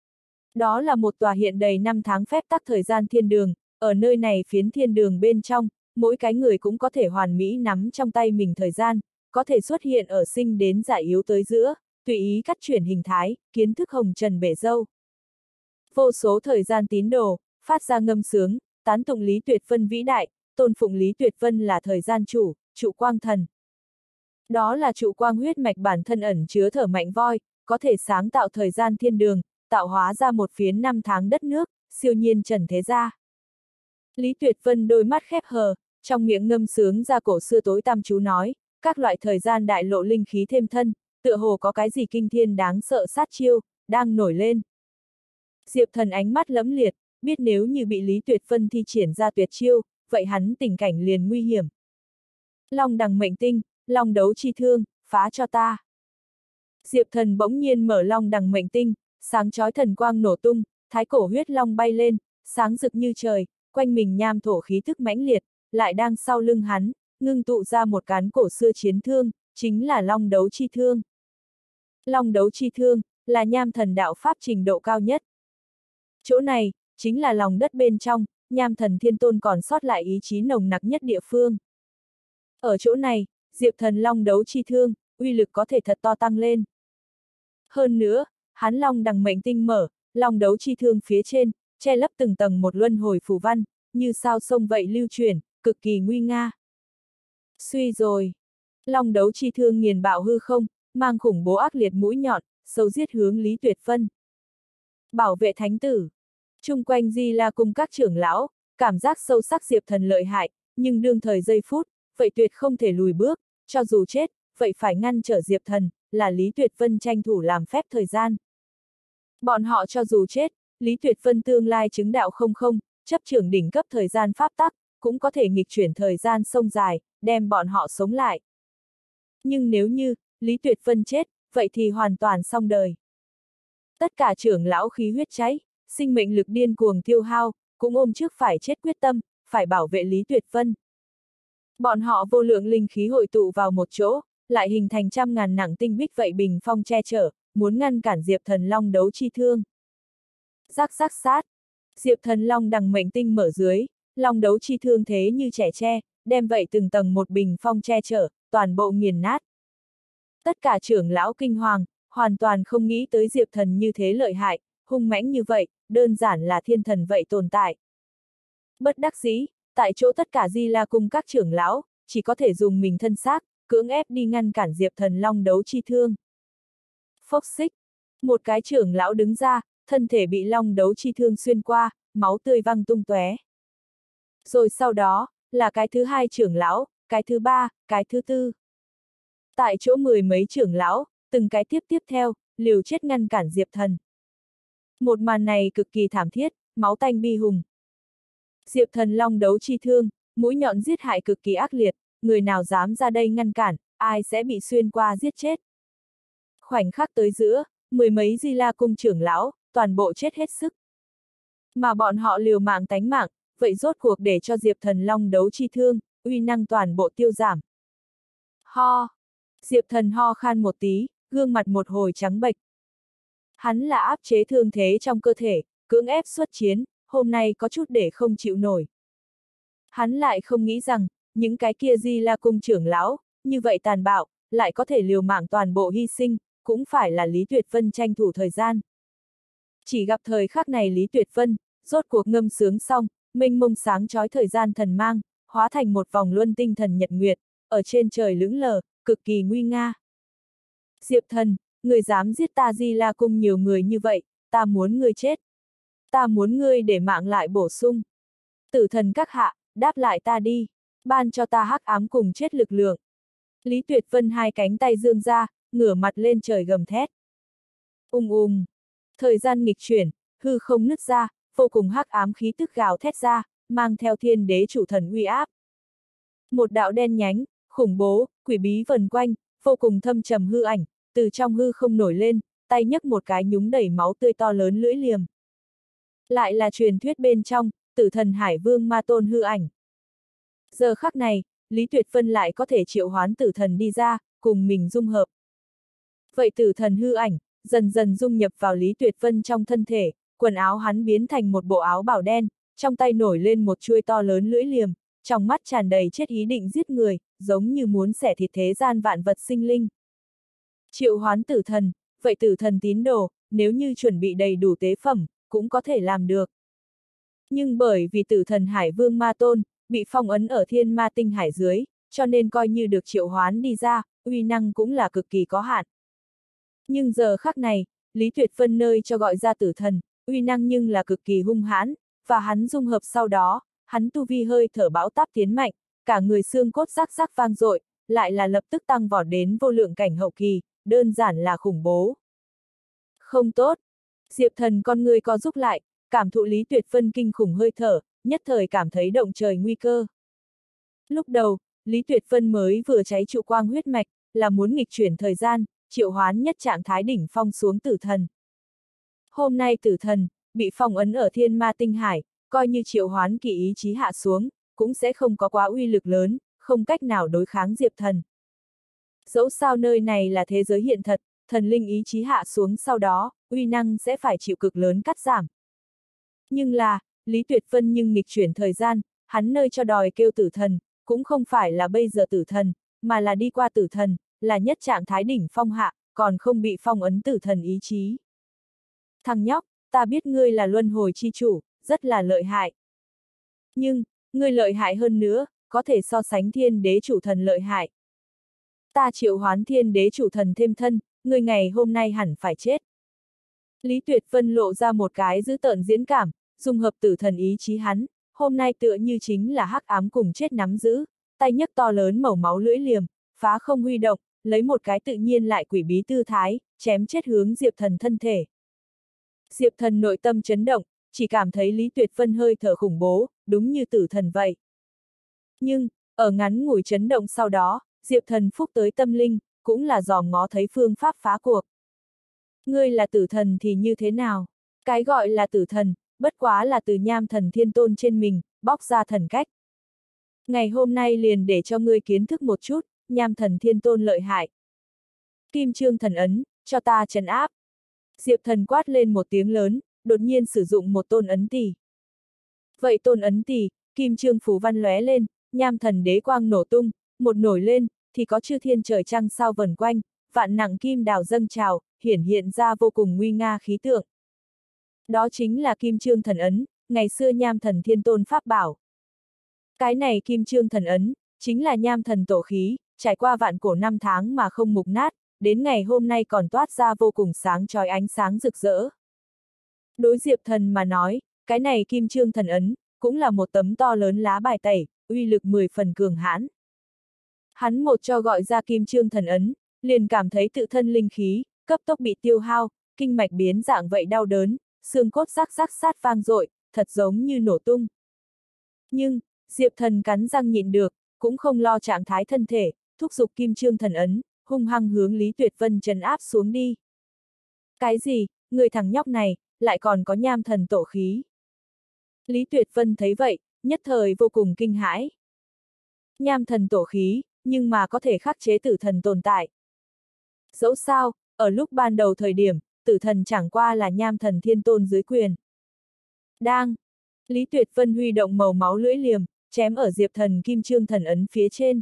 Đó là một tòa hiện đầy năm tháng phép tắc thời gian thiên đường, ở nơi này phiến thiên đường bên trong, mỗi cái người cũng có thể hoàn mỹ nắm trong tay mình thời gian, có thể xuất hiện ở sinh đến già yếu tới giữa, tùy ý cắt chuyển hình thái, kiến thức hồng trần bể dâu. Vô số thời gian tín đồ, phát ra ngâm sướng, tán tụng Lý Tuyệt Vân vĩ đại, tôn phụng Lý Tuyệt Vân là thời gian chủ, trụ quang thần. Đó là trụ quang huyết mạch bản thân ẩn chứa thở mạnh voi, có thể sáng tạo thời gian thiên đường, tạo hóa ra một phiến năm tháng đất nước, siêu nhiên trần thế gia. Lý Tuyệt Vân đôi mắt khép hờ, trong miệng ngâm sướng ra cổ xưa tối tăm chú nói, các loại thời gian đại lộ linh khí thêm thân, tựa hồ có cái gì kinh thiên đáng sợ sát chiêu, đang nổi lên. Diệp Thần ánh mắt lẫm liệt, biết nếu như bị Lý Tuyệt Vân thi triển ra tuyệt chiêu, vậy hắn tình cảnh liền nguy hiểm. Long đằng mệnh tinh, long đấu chi thương, phá cho ta. Diệp Thần bỗng nhiên mở long đằng mệnh tinh, sáng chói thần quang nổ tung, thái cổ huyết long bay lên, sáng rực như trời, quanh mình nham thổ khí thức mãnh liệt, lại đang sau lưng hắn, ngưng tụ ra một cán cổ xưa chiến thương, chính là long đấu chi thương. Long đấu chi thương, là nham thần đạo pháp trình độ cao nhất. Chỗ này, chính là lòng đất bên trong, nham thần thiên tôn còn sót lại ý chí nồng nặc nhất địa phương. Ở chỗ này, Diệp Thần long đấu chi thương, uy lực có thể thật to tăng lên. Hơn nữa, hắn long đằng mệnh tinh mở, long đấu chi thương phía trên, che lấp từng tầng một luân hồi phù văn, như sao sông vậy lưu chuyển, cực kỳ nguy nga. Suy rồi. Long đấu chi thương nghiền bạo hư không, mang khủng bố ác liệt mũi nhọn, sâu giết hướng Lý Tuyệt Vân. Bảo vệ thánh tử. Chung quanh Di La cung các trưởng lão, cảm giác sâu sắc Diệp Thần lợi hại, nhưng đương thời giây phút, vậy tuyệt không thể lùi bước, cho dù chết, vậy phải ngăn trở Diệp Thần, là Lý Tuyệt Vân tranh thủ làm phép thời gian. Bọn họ cho dù chết, Lý Tuyệt Vân tương lai chứng đạo không không, chấp trưởng đỉnh cấp thời gian pháp tắc, cũng có thể nghịch chuyển thời gian sông dài, đem bọn họ sống lại. Nhưng nếu như, Lý Tuyệt Vân chết, vậy thì hoàn toàn xong đời. Tất cả trưởng lão khí huyết cháy, sinh mệnh lực điên cuồng tiêu hao, cũng ôm trước phải chết quyết tâm, phải bảo vệ Lý Tuyệt Vân. Bọn họ vô lượng linh khí hội tụ vào một chỗ, lại hình thành trăm ngàn nặng tinh bích vậy bình phong che chở, muốn ngăn cản Diệp Thần long đấu chi thương. Rắc rắc sát, Diệp Thần long đằng mệnh tinh mở dưới, long đấu chi thương thế như trẻ tre, đem vậy từng tầng một bình phong che chở, toàn bộ nghiền nát. Tất cả trưởng lão kinh hoàng, hoàn toàn không nghĩ tới Diệp Thần như thế lợi hại, hung mãnh như vậy, đơn giản là thiên thần vậy tồn tại. Bất đắc dĩ, tại chỗ tất cả Di La cung các trưởng lão, chỉ có thể dùng mình thân xác, cưỡng ép đi ngăn cản Diệp Thần long đấu chi thương. Phốc xích, một cái trưởng lão đứng ra, thân thể bị long đấu chi thương xuyên qua, máu tươi văng tung tóe. Rồi sau đó, là cái thứ hai trưởng lão, cái thứ ba, cái thứ tư. Tại chỗ mười mấy trưởng lão, từng cái tiếp tiếp theo, liều chết ngăn cản Diệp Thần. Một màn này cực kỳ thảm thiết, máu tanh bi hùng. Diệp Thần long đấu chi thương, mũi nhọn giết hại cực kỳ ác liệt, người nào dám ra đây ngăn cản, ai sẽ bị xuyên qua giết chết. Khoảnh khắc tới giữa, mười mấy Di La cung trưởng lão, toàn bộ chết hết sức. Mà bọn họ liều mạng tánh mạng, vậy rốt cuộc để cho Diệp Thần long đấu chi thương, uy năng toàn bộ tiêu giảm. Ho! Diệp Thần ho khan một tí, gương mặt một hồi trắng bệch. Hắn là áp chế thương thế trong cơ thể, cưỡng ép xuất chiến, hôm nay có chút để không chịu nổi. Hắn lại không nghĩ rằng, những cái kia Di La cung trưởng lão, như vậy tàn bạo, lại có thể liều mạng toàn bộ hy sinh, cũng phải là Lý Tuyệt Vân tranh thủ thời gian. Chỉ gặp thời khắc này Lý Tuyệt Vân, rốt cuộc ngâm sướng xong, mênh mông sáng chói thời gian thần mang, hóa thành một vòng luân tinh thần nhật nguyệt, ở trên trời lững lờ, cực kỳ nguy nga. Diệp Thần, người dám giết ta Di La cung nhiều người như vậy, ta muốn ngươi chết. Ta muốn ngươi để mạng lại bổ sung. Tử thần các hạ, đáp lại ta đi, ban cho ta hắc ám cùng chết lực lượng. Lý Tuyệt Vân hai cánh tay dương ra, ngửa mặt lên trời gầm thét. Ung ung. Thời gian nghịch chuyển, hư không nứt ra, vô cùng hắc ám khí tức gào thét ra, mang theo thiên đế chủ thần uy áp. Một đạo đen nhánh, khủng bố, quỷ bí vần quanh, vô cùng thâm trầm hư ảnh, từ trong hư không nổi lên, tay nhấc một cái nhúng đầy máu tươi to lớn lưỡi liềm. Lại là truyền thuyết bên trong, tử thần Hải Vương Ma Tôn hư ảnh. Giờ khắc này, Lý Tuyệt Vân lại có thể triệu hoán tử thần đi ra, cùng mình dung hợp. Vậy tử thần hư ảnh, dần dần dung nhập vào Lý Tuyệt Vân trong thân thể, quần áo hắn biến thành một bộ áo bào đen, trong tay nổi lên một chuôi to lớn lưỡi liềm, trong mắt tràn đầy chết ý định giết người, giống như muốn xẻ thịt thế gian vạn vật sinh linh. Triệu hoán tử thần, vậy tử thần tín đồ, nếu như chuẩn bị đầy đủ tế phẩm, cũng có thể làm được. Nhưng bởi vì tử thần Hải Vương Ma Tôn, bị phong ấn ở thiên ma tinh hải dưới, cho nên coi như được triệu hoán đi ra, uy năng cũng là cực kỳ có hạn. Nhưng giờ khắc này, Lý Tuyệt Vân nơi cho gọi ra tử thần, uy năng nhưng là cực kỳ hung hãn, và hắn dung hợp sau đó, hắn tu vi hơi thở bão táp tiến mạnh, cả người xương cốt rắc rắc vang dội, lại là lập tức tăng vọt đến vô lượng cảnh hậu kỳ, đơn giản là khủng bố. Không tốt. Diệp Thần con người co rút lại, cảm thụ Lý Tuyệt Vân kinh khủng hơi thở, nhất thời cảm thấy động trời nguy cơ. Lúc đầu, Lý Tuyệt Vân mới vừa cháy trụ quang huyết mạch, là muốn nghịch chuyển thời gian, triệu hoán nhất trạng thái đỉnh phong xuống tử thần. Hôm nay tử thần, bị phong ấn ở thiên ma tinh hải, coi như triệu hoán kỳ ý chí hạ xuống, cũng sẽ không có quá uy lực lớn, không cách nào đối kháng Diệp Thần. Dẫu sao nơi này là thế giới hiện thật, thần linh ý chí hạ xuống sau đó, uy năng sẽ phải chịu cực lớn cắt giảm. Nhưng là, Lý Tuyệt Vân nhưng nghịch chuyển thời gian, hắn nơi cho đòi kêu tử thần, cũng không phải là bây giờ tử thần, mà là đi qua tử thần, là nhất trạng thái đỉnh phong hạ, còn không bị phong ấn tử thần ý chí. Thằng nhóc, ta biết ngươi là luân hồi chi chủ, rất là lợi hại. Nhưng, ngươi lợi hại hơn nữa, có thể so sánh thiên đế chủ thần lợi hại. Ta triệu hoán thiên đế chủ thần thêm thân, ngươi ngày hôm nay hẳn phải chết. Lý Tuyệt Vân lộ ra một cái dữ tợn diễn cảm, dung hợp tử thần ý chí hắn, hôm nay tựa như chính là hắc ám cùng chết nắm giữ, tay nhấc to lớn màu máu lưỡi liềm, phá không huy động, lấy một cái tự nhiên lại quỷ bí tư thái, chém chết hướng Diệp Thần thân thể. Diệp Thần nội tâm chấn động, chỉ cảm thấy Lý Tuyệt Vân hơi thở khủng bố, đúng như tử thần vậy. Nhưng, ở ngắn ngủi chấn động sau đó, Diệp Thần phúc tới tâm linh, cũng là dòm ngó thấy phương pháp phá cuộc. Ngươi là tử thần thì như thế nào? Cái gọi là tử thần, bất quá là từ nham thần thiên tôn trên mình, bóc ra thần cách. Ngày hôm nay liền để cho ngươi kiến thức một chút, nham thần thiên tôn lợi hại. Kim Chương thần ấn, cho ta trấn áp. Diệp Thần quát lên một tiếng lớn, đột nhiên sử dụng một tôn ấn tỷ. Vậy tôn ấn tỷ, kim chương phù văn lóe lên, nham thần đế quang nổ tung, một nổi lên, thì có chư thiên trời trăng sao vần quanh, vạn nặng kim đào dâng trào, hiển hiện ra vô cùng nguy nga khí tượng. Đó chính là kim chương thần ấn, ngày xưa nham thần thiên tôn pháp bảo. Cái này kim chương thần ấn, chính là nham thần tổ khí, trải qua vạn cổ năm tháng mà không mục nát, đến ngày hôm nay còn toát ra vô cùng sáng chói ánh sáng rực rỡ. Đối Diệp Thần mà nói, cái này kim chương thần ấn, cũng là một tấm to lớn lá bài tẩy, uy lực mười phần cường hãn. Hắn một cho gọi ra kim chương thần ấn, liền cảm thấy tự thân linh khí, cấp tốc bị tiêu hao, kinh mạch biến dạng vậy đau đớn, xương cốt rắc rắc sát vang dội, thật giống như nổ tung. Nhưng, Diệp Thần cắn răng nhịn được, cũng không lo trạng thái thân thể, thúc giục kim chương thần ấn, hung hăng hướng Lý Tuyệt Vân trấn áp xuống đi. Cái gì, người thằng nhóc này, lại còn có nham thần tổ khí. Lý Tuyệt Vân thấy vậy, nhất thời vô cùng kinh hãi. Nham thần tổ khí, nhưng mà có thể khắc chế tử thần tồn tại. Dẫu sao, ở lúc ban đầu thời điểm, tử thần chẳng qua là nham thần thiên tôn dưới quyền. Đang, Lý Tuyệt Vân huy động màu máu lưỡi liềm, chém ở Diệp Thần kim chương thần ấn phía trên.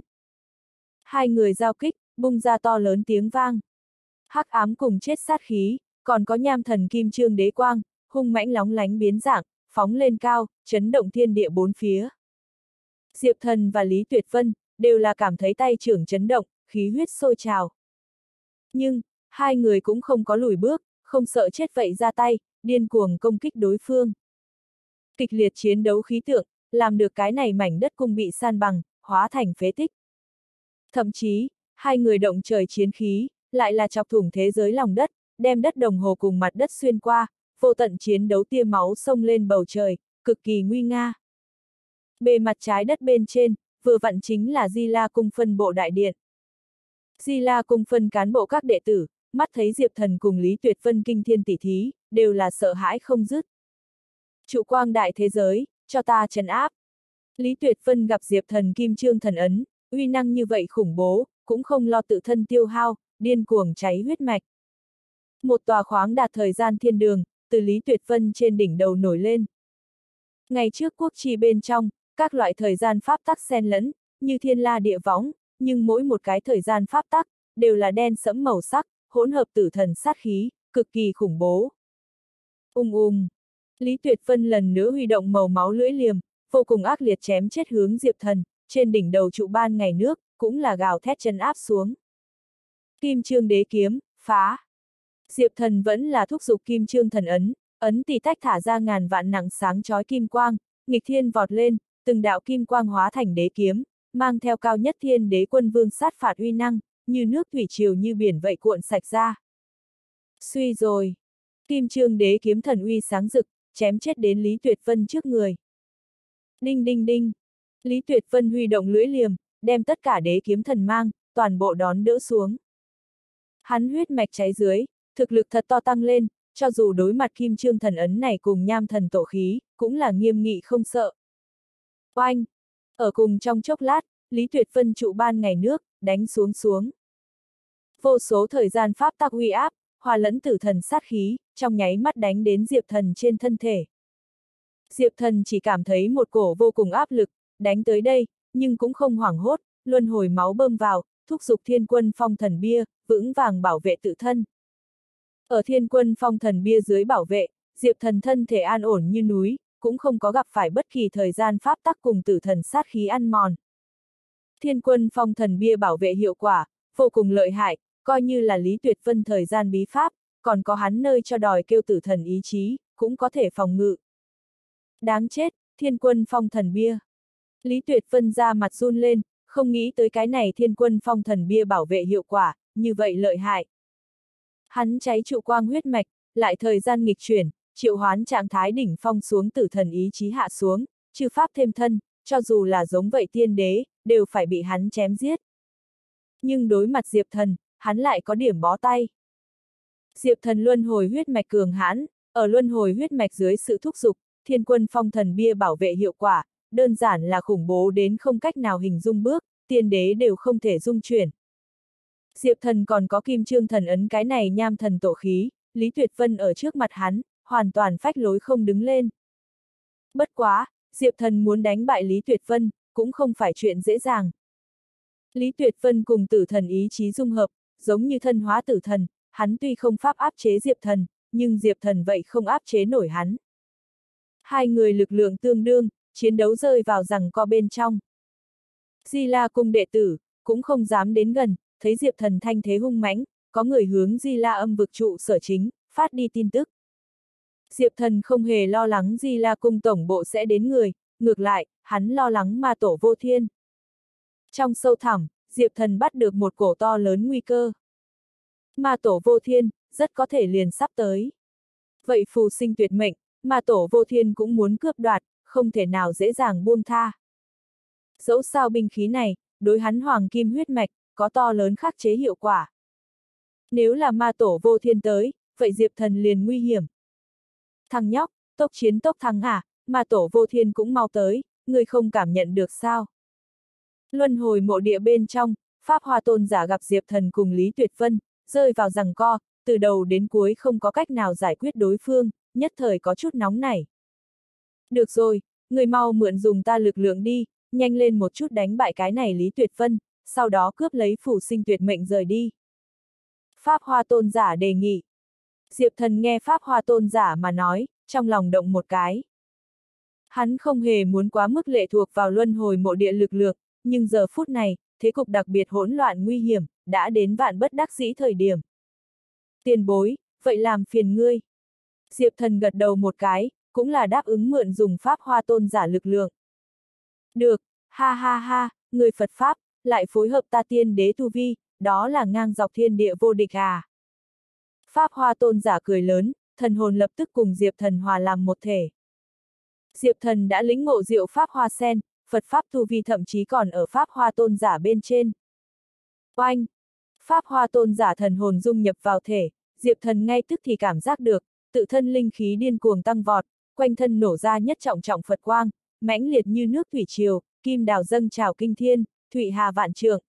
Hai người giao kích, bung ra to lớn tiếng vang. Hắc ám cùng chết sát khí, còn có nham thần kim chương đế quang, hung mãnh lóng lánh biến dạng, phóng lên cao, chấn động thiên địa bốn phía. Diệp Thần và Lý Tuyệt Vân, đều là cảm thấy tay trưởng chấn động, khí huyết sôi trào. Nhưng, hai người cũng không có lùi bước, không sợ chết vậy ra tay, điên cuồng công kích đối phương. Kịch liệt chiến đấu khí tượng, làm được cái này mảnh đất cung bị san bằng, hóa thành phế tích. Thậm chí, hai người động trời chiến khí, lại là chọc thủng thế giới lòng đất, đem đất đồng hồ cùng mặt đất xuyên qua, vô tận chiến đấu tia máu xông lên bầu trời, cực kỳ nguy nga. Bề mặt trái đất bên trên, vừa vặn chính là Di La Cung phân bộ đại điện. Di La Cung phân cán bộ các đệ tử, mắt thấy Diệp Thần cùng Lý Tuyệt Vân kinh thiên tỷ thí, đều là sợ hãi không dứt. Trụ quang đại thế giới, cho ta trấn áp. Lý Tuyệt Vân gặp Diệp Thần kim chương thần ấn, uy năng như vậy khủng bố, cũng không lo tự thân tiêu hao, điên cuồng cháy huyết mạch. Một tòa khoáng đạt thời gian thiên đường, từ Lý Tuyệt Vân trên đỉnh đầu nổi lên. Ngày trước quốc chi bên trong, các loại thời gian pháp tắc xen lẫn, như thiên la địa võng, nhưng mỗi một cái thời gian pháp tắc, đều là đen sẫm màu sắc, hỗn hợp tử thần sát khí, cực kỳ khủng bố. Ung ung, Lý Tuyệt Vân lần nữa huy động màu máu lưỡi liềm, vô cùng ác liệt chém chết hướng Diệp Thần, trên đỉnh đầu trụ ban ngày nước, cũng là gào thét chân áp xuống. Kim chương đế kiếm, phá. Diệp Thần vẫn là thúc giục kim chương thần ấn, ấn tỷ tách thả ra ngàn vạn nặng sáng chói kim quang, nghịch thiên vọt lên, từng đạo kim quang hóa thành đế kiếm, mang theo cao nhất thiên đế quân vương sát phạt uy năng, như nước thủy triều như biển vậy cuộn sạch ra. Suy rồi. Kim chương đế kiếm thần uy sáng rực, chém chết đến Lý Tuyệt Vân trước người. Đinh đinh đinh. Lý Tuyệt Vân huy động lưỡi liềm, đem tất cả đế kiếm thần mang, toàn bộ đón đỡ xuống. Hắn huyết mạch cháy dưới, thực lực thật to tăng lên, cho dù đối mặt kim trương thần ấn này cùng nham thần tổ khí, cũng là nghiêm nghị không sợ. Oanh! Ở cùng trong chốc lát, Lý Tuyệt Vân trụ ban ngày nước, đánh xuống xuống. Vô số thời gian pháp tắc uy áp, hòa lẫn tử thần sát khí, trong nháy mắt đánh đến Diệp Thần trên thân thể. Diệp Thần chỉ cảm thấy một cổ vô cùng áp lực, đánh tới đây, nhưng cũng không hoảng hốt, luân hồi máu bơm vào, thúc giục thiên quân phong thần bia, vững vàng bảo vệ tự thân. Ở thiên quân phong thần bia dưới bảo vệ, Diệp Thần thân thể an ổn như núi, cũng không có gặp phải bất kỳ thời gian pháp tắc cùng tử thần sát khí ăn mòn. Thiên quân phong thần bia bảo vệ hiệu quả, vô cùng lợi hại, coi như là Lý Tuyệt Vân thời gian bí pháp, còn có hắn nơi cho đòi kêu tử thần ý chí, cũng có thể phòng ngự. Đáng chết, thiên quân phong thần bia. Lý Tuyệt Vân ra mặt run lên, không nghĩ tới cái này thiên quân phong thần bia bảo vệ hiệu quả, như vậy lợi hại. Hắn cháy trụ quang huyết mạch, lại thời gian nghịch chuyển, triệu hoán trạng thái đỉnh phong xuống tử thần ý chí hạ xuống, chư pháp thêm thân, cho dù là giống vậy tiên đế, đều phải bị hắn chém giết. Nhưng đối mặt Diệp Thần, hắn lại có điểm bó tay. Diệp Thần luân hồi huyết mạch cường hãn, ở luân hồi huyết mạch dưới sự thúc giục, thiên quân phong thần bia bảo vệ hiệu quả, đơn giản là khủng bố đến không cách nào hình dung bước, tiên đế đều không thể dung chuyển. Diệp Thần còn có kim trương thần ấn cái này nham thần tổ khí, Lý Tuyệt Vân ở trước mặt hắn, hoàn toàn phách lối không đứng lên. Bất quá, Diệp Thần muốn đánh bại Lý Tuyệt Vân, cũng không phải chuyện dễ dàng. Lý Tuyệt Vân cùng tử thần ý chí dung hợp, giống như thân hóa tử thần, hắn tuy không pháp áp chế Diệp Thần, nhưng Diệp Thần vậy không áp chế nổi hắn. Hai người lực lượng tương đương, chiến đấu rơi vào giằng co bên trong. Di La cung đệ tử, cũng không dám đến gần, thấy Diệp Thần thanh thế hung mãnh, có người hướng Di La âm vực trụ sở chính, phát đi tin tức. Diệp Thần không hề lo lắng Di La cung tổng bộ sẽ đến người, ngược lại, hắn lo lắng ma tổ vô thiên. Trong sâu thẳm, Diệp Thần bắt được một cổ to lớn nguy cơ. Ma tổ vô thiên, rất có thể liền sắp tới. Vậy phù sinh tuyệt mệnh, ma tổ vô thiên cũng muốn cướp đoạt, không thể nào dễ dàng buông tha. Dẫu sao binh khí này, đối hắn hoàng kim huyết mạch, có to lớn khắc chế hiệu quả. Nếu là ma tổ vô thiên tới, vậy Diệp Thần liền nguy hiểm. Thằng nhóc, tốc chiến tốc thắng à, ma tổ vô thiên cũng mau tới, người không cảm nhận được sao? Luân hồi mộ địa bên trong, Pháp Hoa Tôn giả gặp Diệp Thần cùng Lý Tuyệt Vân, rơi vào giằng co, từ đầu đến cuối không có cách nào giải quyết đối phương, nhất thời có chút nóng nảy. Được rồi, người mau mượn dùng ta lực lượng đi, nhanh lên một chút đánh bại cái này Lý Tuyệt Vân, sau đó cướp lấy phù sinh tuyệt mệnh rời đi. Pháp Hoa Tôn giả đề nghị. Diệp Thần nghe Pháp Hoa Tôn giả mà nói, trong lòng động một cái. Hắn không hề muốn quá mức lệ thuộc vào luân hồi mộ địa lực lượng, nhưng giờ phút này, thế cục đặc biệt hỗn loạn nguy hiểm, đã đến vạn bất đắc dĩ thời điểm. Tiền bối, vậy làm phiền ngươi. Diệp Thần gật đầu một cái, cũng là đáp ứng mượn dùng Pháp Hoa Tôn giả lực lượng. Được, ha ha ha, người Phật Pháp, lại phối hợp ta tiên đế tu vi, đó là ngang dọc thiên địa vô địch à. Pháp Hoa Tôn giả cười lớn, thần hồn lập tức cùng Diệp Thần hòa làm một thể. Diệp Thần đã lĩnh ngộ diệu Pháp Hoa Sen, Phật Pháp tu vi thậm chí còn ở Pháp Hoa Tôn giả bên trên. Oanh! Pháp Hoa Tôn giả thần hồn dung nhập vào thể, Diệp Thần ngay tức thì cảm giác được, tự thân linh khí điên cuồng tăng vọt, quanh thân nổ ra nhất trọng trọng Phật quang, mãnh liệt như nước thủy triều, kim đào dâng trào kinh thiên, thụy hà vạn trượng.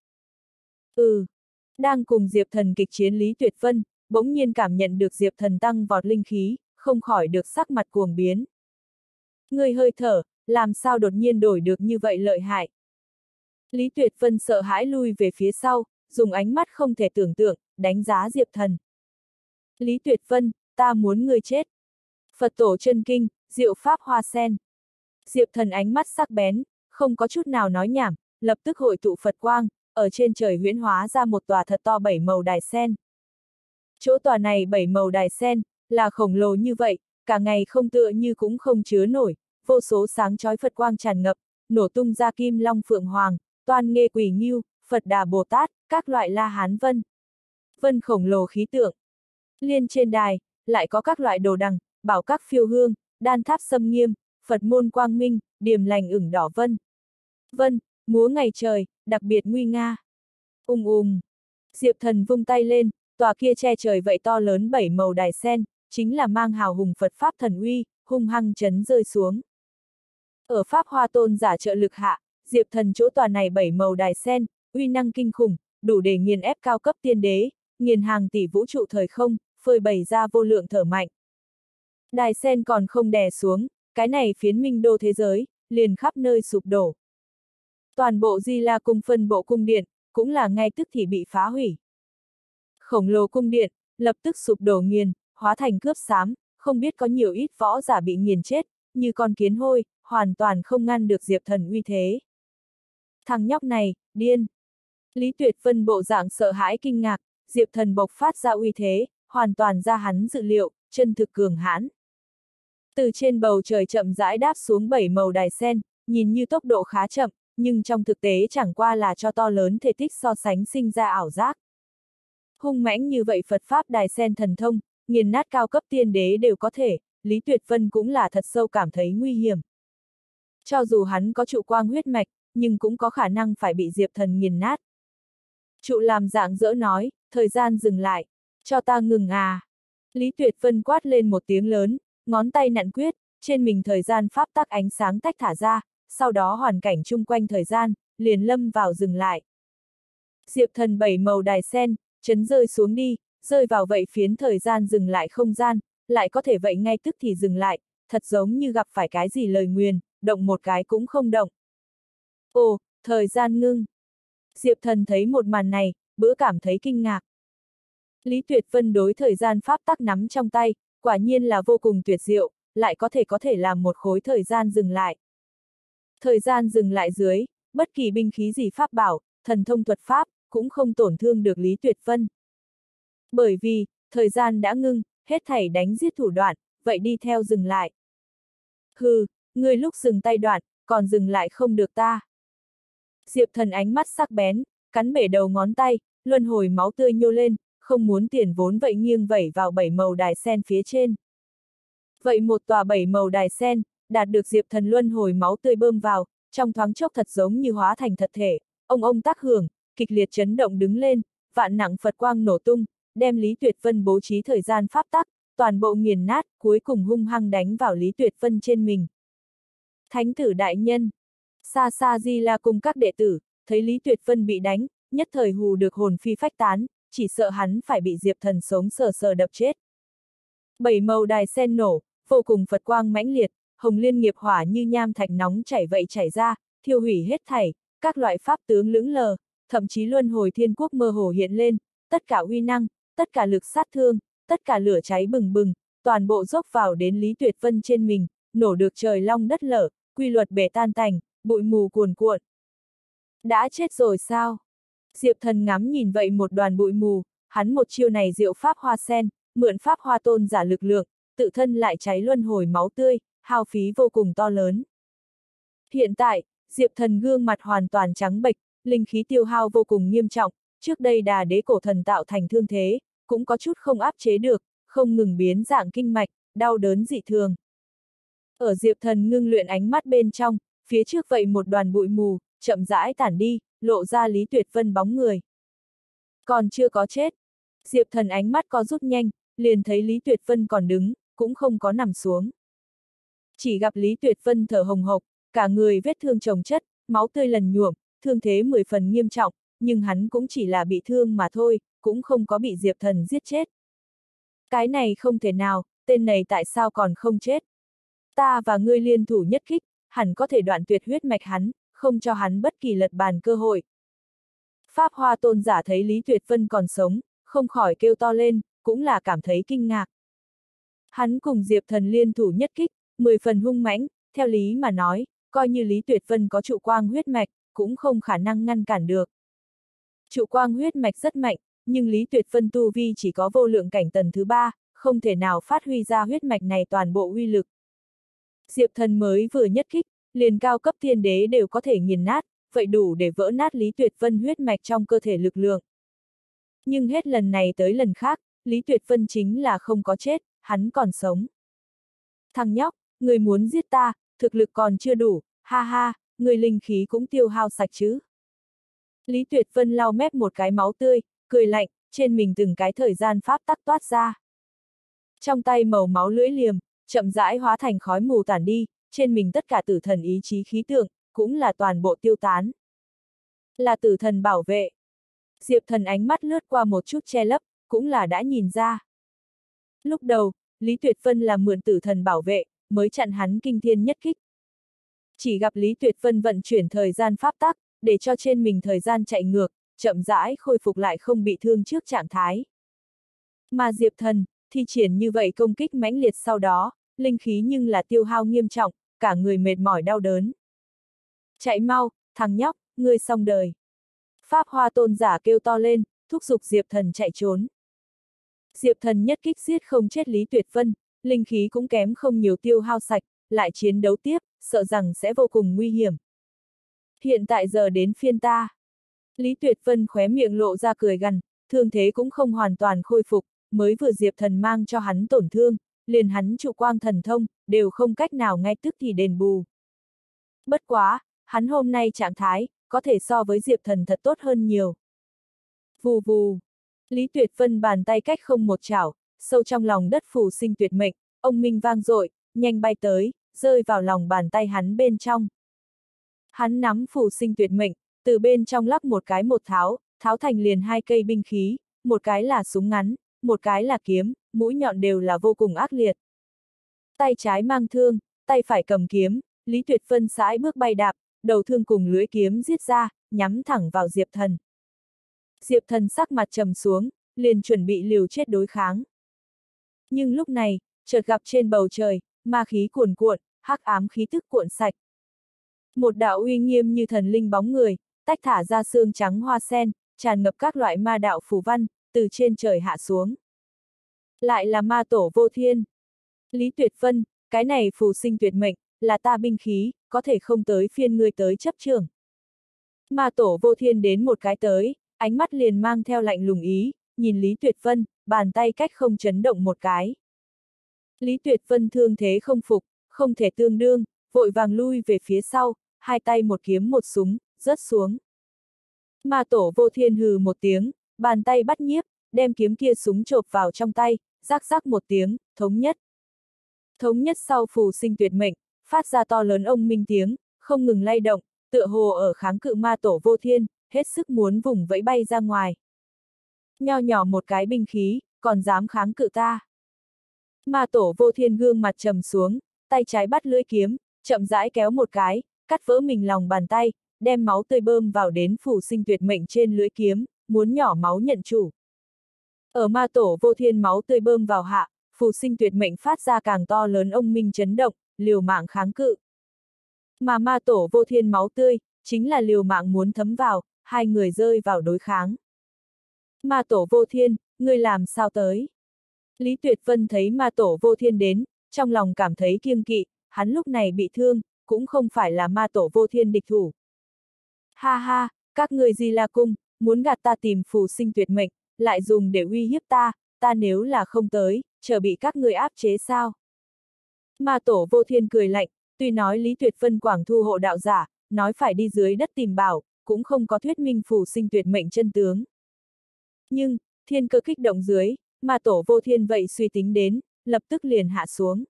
Ừ, đang cùng Diệp Thần kịch chiến Lý Tuyệt Vân, bỗng nhiên cảm nhận được Diệp Thần tăng vọt linh khí, không khỏi được sắc mặt cuồng biến. Người hơi thở, làm sao đột nhiên đổi được như vậy lợi hại. Lý Tuyệt Vân sợ hãi lui về phía sau, dùng ánh mắt không thể tưởng tượng, đánh giá Diệp Thần. Lý Tuyệt Vân, ta muốn ngươi chết. Phật tổ chân kinh, diệu Pháp Hoa Sen. Diệp Thần ánh mắt sắc bén, không có chút nào nói nhảm, lập tức hội tụ Phật quang, ở trên trời huyễn hóa ra một tòa thật to bảy màu đài sen. Chỗ tòa này bảy màu đài sen, là khổng lồ như vậy, cả ngày không tựa như cũng không chứa nổi, vô số sáng chói Phật quang tràn ngập, nổ tung ra kim long phượng hoàng, toan nghê quỷ nghiêu, Phật Đà Bồ Tát, các loại la hán vân. Vân khổng lồ khí tượng. Liên trên đài, lại có các loại đồ đằng, bảo các phiêu hương, đan tháp xâm nghiêm, Phật môn quang minh, điềm lành ửng đỏ vân. Vân, múa ngày trời, đặc biệt nguy nga. Ùng ùng. Diệp Thần vung tay lên, tòa kia che trời vậy to lớn bảy màu đài sen, chính là mang hào hùng Phật Pháp thần uy, hung hăng chấn rơi xuống. Ở Pháp Hoa Tôn giả trợ lực hạ, Diệp Thần chỗ tòa này bảy màu đài sen, uy năng kinh khủng, đủ để nghiền ép cao cấp tiên đế, nghiền hàng tỷ vũ trụ thời không, phơi bày ra vô lượng thở mạnh. Đài sen còn không đè xuống, cái này phiến minh đô thế giới, liền khắp nơi sụp đổ. Toàn bộ Di La cung phân bộ cung điện, cũng là ngay tức thì bị phá hủy. Khổng lồ cung điện, lập tức sụp đổ nghiền, hóa thành cướp xám, không biết có nhiều ít võ giả bị nghiền chết, như con kiến hôi, hoàn toàn không ngăn được Diệp Thần uy thế. Thằng nhóc này, điên. Lý Tuyệt Vân bộ dạng sợ hãi kinh ngạc, Diệp Thần bộc phát ra uy thế, hoàn toàn ra hắn dự liệu, chân thực cường hãn. Từ trên bầu trời chậm rãi đáp xuống bảy màu đài sen, nhìn như tốc độ khá chậm, nhưng trong thực tế chẳng qua là cho to lớn thể tích so sánh sinh ra ảo giác. Hung mãnh như vậy Phật Pháp đài sen thần thông, nghiền nát cao cấp tiên đế đều có thể, Lý Tuyệt Vân cũng là thật sâu cảm thấy nguy hiểm. Cho dù hắn có trụ quang huyết mạch, nhưng cũng có khả năng phải bị Diệp Thần nghiền nát. Trụ làm dạng dỡ nói, thời gian dừng lại, cho ta ngừng à. Lý Tuyệt Vân quát lên một tiếng lớn, ngón tay nặn quyết, trên mình thời gian pháp tắc ánh sáng tách thả ra, sau đó hoàn cảnh chung quanh thời gian, liền lâm vào dừng lại. Diệp Thần bảy màu đài sen, chấn rơi xuống đi, rơi vào vậy phiến thời gian dừng lại không gian, lại có thể vậy ngay tức thì dừng lại, thật giống như gặp phải cái gì lời nguyền, động một cái cũng không động. Ồ, thời gian ngưng. Diệp Thần thấy một màn này, bữa cảm thấy kinh ngạc. Lý Tuyệt Vân đối thời gian pháp tắc nắm trong tay, quả nhiên là vô cùng tuyệt diệu, lại có thể có thể làm một khối thời gian dừng lại. Thời gian dừng lại dưới, bất kỳ binh khí gì pháp bảo, thần thông thuật pháp, cũng không tổn thương được Lý Tuyệt Vân. Bởi vì, thời gian đã ngưng, hết thảy đánh giết thủ đoạn, vậy đi theo dừng lại. Hừ, ngươi lúc dừng tay đoạn, còn dừng lại không được ta. Diệp Thần ánh mắt sắc bén, cắn bể đầu ngón tay, luân hồi máu tươi nhô lên, không muốn tiền vốn vậy nghiêng vẩy vào bảy màu đài sen phía trên. Vậy một tòa bảy màu đài sen, đạt được Diệp Thần luân hồi máu tươi bơm vào, trong thoáng chốc thật giống như hóa thành thật thể, ông ông tác hưởng, kịch liệt chấn động đứng lên, vạn nặng Phật quang nổ tung, đem Lý Tuyệt Vân bố trí thời gian pháp tắc, toàn bộ nghiền nát, cuối cùng hung hăng đánh vào Lý Tuyệt Vân trên mình. Thánh tử đại nhân, xa xa Di La cung các đệ tử, thấy Lý Tuyệt Vân bị đánh, nhất thời hù được hồn phi phách tán, chỉ sợ hắn phải bị Diệp Thần sống sờ sờ đập chết. Bảy màu đài sen nổ, vô cùng Phật quang mãnh liệt, hồng liên nghiệp hỏa như nham thạch nóng chảy vậy chảy ra, thiêu hủy hết thảy, các loại pháp tướng lững lờ, thậm chí luân hồi thiên quốc mơ hồ hiện lên, tất cả uy năng, tất cả lực sát thương, tất cả lửa cháy bừng bừng, toàn bộ dốc vào đến Lý Tuyệt Vân trên mình, nổ được trời long đất lở, quy luật bể tan tành, bụi mù cuồn cuộn. Đã chết rồi sao? Diệp Thần ngắm nhìn vậy một đoàn bụi mù, hắn một chiêu này diệu pháp hoa sen, mượn pháp hoa tôn giả lực lượng, tự thân lại cháy luân hồi máu tươi, hao phí vô cùng to lớn. Hiện tại, Diệp Thần gương mặt hoàn toàn trắng bệch, linh khí tiêu hao vô cùng nghiêm trọng, trước đây đà đế cổ thần tạo thành thương thế, cũng có chút không áp chế được, không ngừng biến dạng kinh mạch, đau đớn dị thường. Ở Diệp Thần ngưng luyện ánh mắt bên trong, phía trước vậy một đoàn bụi mù, chậm rãi tản đi, lộ ra Lý Tuyệt Vân bóng người. Còn chưa có chết. Diệp Thần ánh mắt có rút nhanh, liền thấy Lý Tuyệt Vân còn đứng, cũng không có nằm xuống. Chỉ gặp Lý Tuyệt Vân thở hồng hộc, cả người vết thương chồng chất, máu tươi lần nhuộm, thương thế mười phần nghiêm trọng, nhưng hắn cũng chỉ là bị thương mà thôi, cũng không có bị Diệp Thần giết chết. Cái này không thể nào, tên này tại sao còn không chết? Ta và ngươi liên thủ nhất kích, hẳn có thể đoạn tuyệt huyết mạch hắn, không cho hắn bất kỳ lật bàn cơ hội. Pháp Hoa tôn giả thấy Lý Tuyệt Vân còn sống, không khỏi kêu to lên, cũng là cảm thấy kinh ngạc. Hắn cùng Diệp Thần liên thủ nhất kích, mười phần hung mãnh, theo lý mà nói, coi như Lý Tuyệt Vân có trụ quang huyết mạch, cũng không khả năng ngăn cản được. Trụ quang huyết mạch rất mạnh, nhưng Lý Tuyệt Vân tu vi chỉ có vô lượng cảnh tầng thứ ba, không thể nào phát huy ra huyết mạch này toàn bộ uy lực. Diệp Thần mới vừa nhất kích, liền cao cấp thiên đế đều có thể nghiền nát, vậy đủ để vỡ nát Lý Tuyệt Vân huyết mạch trong cơ thể lực lượng. Nhưng hết lần này tới lần khác, Lý Tuyệt Vân chính là không có chết, hắn còn sống. Thằng nhóc, người muốn giết ta, thực lực còn chưa đủ, ha ha, người linh khí cũng tiêu hao sạch chứ. Lý Tuyệt Vân lau mép một cái máu tươi, cười lạnh, trên mình từng cái thời gian pháp tắc toát ra. Trong tay màu máu lưỡi liềm, chậm rãi hóa thành khói mù tản đi, trên mình tất cả tử thần ý chí khí tượng, cũng là toàn bộ tiêu tán. Là tử thần bảo vệ. Diệp Thần ánh mắt lướt qua một chút che lấp, cũng là đã nhìn ra. Lúc đầu, Lý Tuyệt Vân là mượn tử thần bảo vệ, mới chặn hắn kinh thiên nhất kích. Chỉ gặp Lý Tuyệt Vân vận chuyển thời gian pháp tắc, để cho trên mình thời gian chạy ngược, chậm rãi khôi phục lại không bị thương trước trạng thái. Mà Diệp Thần, thi triển như vậy công kích mãnh liệt sau đó, linh khí nhưng là tiêu hao nghiêm trọng, cả người mệt mỏi đau đớn. Chạy mau, thằng nhóc, ngươi xong đời. Pháp Hoa Tôn giả kêu to lên, thúc giục Diệp Thần chạy trốn. Diệp Thần nhất kích giết không chết Lý Tuyệt Vân, linh khí cũng kém không nhiều tiêu hao sạch, lại chiến đấu tiếp, sợ rằng sẽ vô cùng nguy hiểm. Hiện tại giờ đến phiên ta. Lý Tuyệt Vân khóe miệng lộ ra cười gằn, thương thế cũng không hoàn toàn khôi phục, mới vừa Diệp Thần mang cho hắn tổn thương, liền hắn trụ quang thần thông, đều không cách nào ngay tức thì đền bù. Bất quá, hắn hôm nay trạng thái, có thể so với Diệp Thần thật tốt hơn nhiều. Vù vù. Lý Tuyệt Vân bàn tay cách không một chảo, sâu trong lòng đất phù sinh tuyệt mệnh, ông minh vang dội, nhanh bay tới, rơi vào lòng bàn tay hắn bên trong. Hắn nắm phù sinh tuyệt mệnh, từ bên trong lắc một cái một tháo, tháo thành liền hai cây binh khí, một cái là súng ngắn, một cái là kiếm, mũi nhọn đều là vô cùng ác liệt. Tay trái mang thương, tay phải cầm kiếm, Lý Tuyệt Vân sải bước bay đạp, đầu thương cùng lưỡi kiếm giết ra, nhắm thẳng vào Diệp Thần. Diệp Thần sắc mặt trầm xuống, liền chuẩn bị liều chết đối kháng. Nhưng lúc này, chợt gặp trên bầu trời, ma khí cuồn cuộn, hắc ám khí tức cuộn sạch. Một đạo uy nghiêm như thần linh bóng người, tách thả ra xương trắng hoa sen, tràn ngập các loại ma đạo phù văn, từ trên trời hạ xuống. Lại là ma tổ vô thiên. Lý Tuyệt Vân, cái này phù sinh tuyệt mệnh, là ta binh khí, có thể không tới phiên ngươi tới chấp trường. Ma tổ vô thiên đến một cái tới, ánh mắt liền mang theo lạnh lùng ý, nhìn Lý Tuyệt Vân, bàn tay cách không chấn động một cái. Lý Tuyệt Vân thương thế không phục, không thể tương đương, vội vàng lui về phía sau, hai tay một kiếm một súng, rớt xuống. Ma tổ vô thiên hừ một tiếng, bàn tay bắt nhiếp, đem kiếm kia súng chộp vào trong tay, rắc rắc một tiếng, thống nhất. Thống nhất sau phù sinh tuyệt mệnh, phát ra to lớn ông minh tiếng, không ngừng lay động, tựa hồ ở kháng cự ma tổ vô thiên, hết sức muốn vùng vẫy bay ra ngoài. Nho nhỏ một cái binh khí, còn dám kháng cự ta. Ma tổ vô thiên gương mặt trầm xuống, tay trái bắt lưỡi kiếm, chậm rãi kéo một cái, cắt vỡ mình lòng bàn tay, đem máu tươi bơm vào đến phù sinh tuyệt mệnh trên lưỡi kiếm, muốn nhỏ máu nhận chủ. Ở ma tổ vô thiên máu tươi bơm vào hạ, phù sinh tuyệt mệnh phát ra càng to lớn ông minh chấn động, liều mạng kháng cự. Mà ma tổ vô thiên máu tươi, chính là liều mạng muốn thấm vào, hai người rơi vào đối kháng. Ma tổ vô thiên, ngươi làm sao tới? Lý Tuyệt Vân thấy ma tổ vô thiên đến, trong lòng cảm thấy kiêng kỵ, hắn lúc này bị thương, cũng không phải là ma tổ vô thiên địch thủ. Ha ha, các người Di La Cung, muốn gạt ta tìm phù sinh tuyệt mệnh, lại dùng để uy hiếp ta, ta nếu là không tới, chờ bị các người áp chế sao? Ma tổ vô thiên cười lạnh, tuy nói Lý Tuyệt Vân quảng thu hộ đạo giả, nói phải đi dưới đất tìm bảo, cũng không có thuyết minh phù sinh tuyệt mệnh chân tướng. Nhưng, thiên cơ kích động dưới, ma tổ vô thiên vậy suy tính đến, lập tức liền hạ xuống.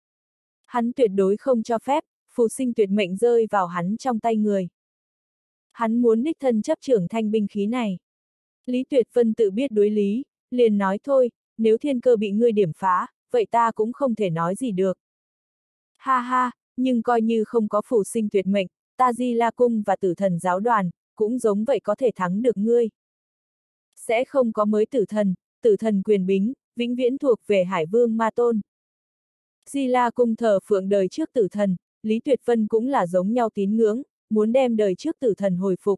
Hắn tuyệt đối không cho phép, phù sinh tuyệt mệnh rơi vào hắn trong tay người. Hắn muốn đích thân chấp trưởng thanh binh khí này. Lý Tuyệt Vân tự biết đối lý, liền nói thôi, nếu thiên cơ bị ngươi điểm phá, vậy ta cũng không thể nói gì được. Ha ha, nhưng coi như không có phù sinh tuyệt mệnh, ta Di La Cung và tử thần giáo đoàn, cũng giống vậy có thể thắng được ngươi. Sẽ không có mới tử thần, tử thần quyền bính, vĩnh viễn thuộc về Hải Vương Ma Tôn. Di La Cung thờ phượng đời trước tử thần, Lý Tuyệt Vân cũng là giống nhau tín ngưỡng, muốn đem đời trước tử thần hồi phục.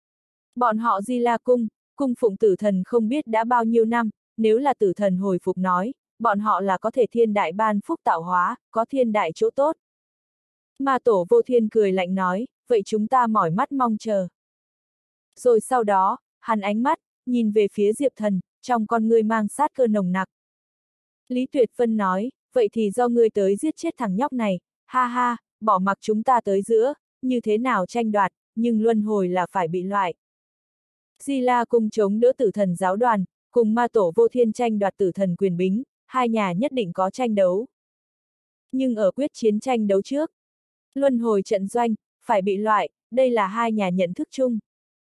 Bọn họ Di La Cung, cung phụng tử thần không biết đã bao nhiêu năm, nếu là tử thần hồi phục nói, bọn họ là có thể thiên đại ban phúc tạo hóa, có thiên đại chỗ tốt. Ma tổ vô thiên cười lạnh nói, vậy chúng ta mỏi mắt mong chờ. Rồi sau đó, hắn ánh mắt, nhìn về phía Diệp Thần, trong con ngươi mang sát cơ nồng nặc. Lý Tuyệt Vân nói, vậy thì do ngươi tới giết chết thằng nhóc này, ha ha, bỏ mặc chúng ta tới giữa, như thế nào tranh đoạt, nhưng luân hồi là phải bị loại. Di La cung chống đỡ tử thần giáo đoàn, cùng ma tổ vô thiên tranh đoạt tử thần quyền bính, hai nhà nhất định có tranh đấu. Nhưng ở quyết chiến tranh đấu trước, luân hồi trận doanh, phải bị loại, đây là hai nhà nhận thức chung.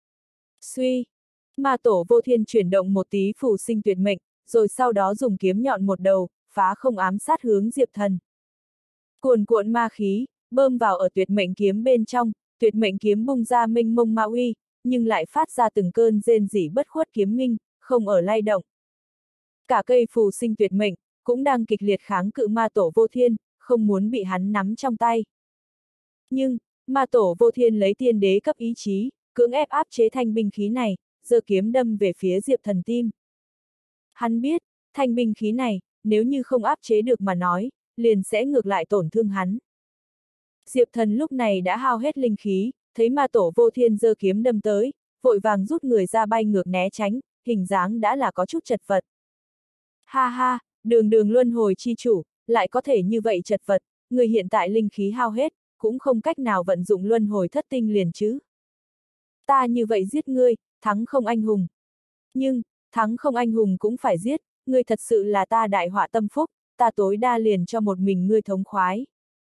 Suy, ma tổ vô thiên chuyển động một tí phù sinh tuyệt mệnh, rồi sau đó dùng kiếm nhọn một đầu, phá không ám sát hướng Diệp Thần. Cuồn cuộn ma khí, bơm vào ở tuyệt mệnh kiếm bên trong, tuyệt mệnh kiếm bung ra mênh mông ma uy, nhưng lại phát ra từng cơn rên rỉ bất khuất kiếm minh, không ở lay động. Cả cây phù sinh tuyệt mệnh, cũng đang kịch liệt kháng cự ma tổ vô thiên, không muốn bị hắn nắm trong tay. Nhưng, ma tổ vô thiên lấy tiên đế cấp ý chí, cưỡng ép áp chế thanh binh khí này, giơ kiếm đâm về phía Diệp Thần tim. Hắn biết, thanh binh khí này, nếu như không áp chế được mà nói, liền sẽ ngược lại tổn thương hắn. Diệp Thần lúc này đã hao hết linh khí, thấy ma tổ vô thiên giơ kiếm đâm tới, vội vàng rút người ra bay ngược né tránh, hình dáng đã là có chút chật vật. Ha ha, đường đường luân hồi chi chủ, lại có thể như vậy chật vật, người hiện tại linh khí hao hết, cũng không cách nào vận dụng luân hồi thất tinh liền chứ. Ta như vậy giết ngươi, thắng không anh hùng. Nhưng, thắng không anh hùng cũng phải giết, ngươi thật sự là ta đại họa tâm phúc, ta tối đa liền cho một mình ngươi thống khoái.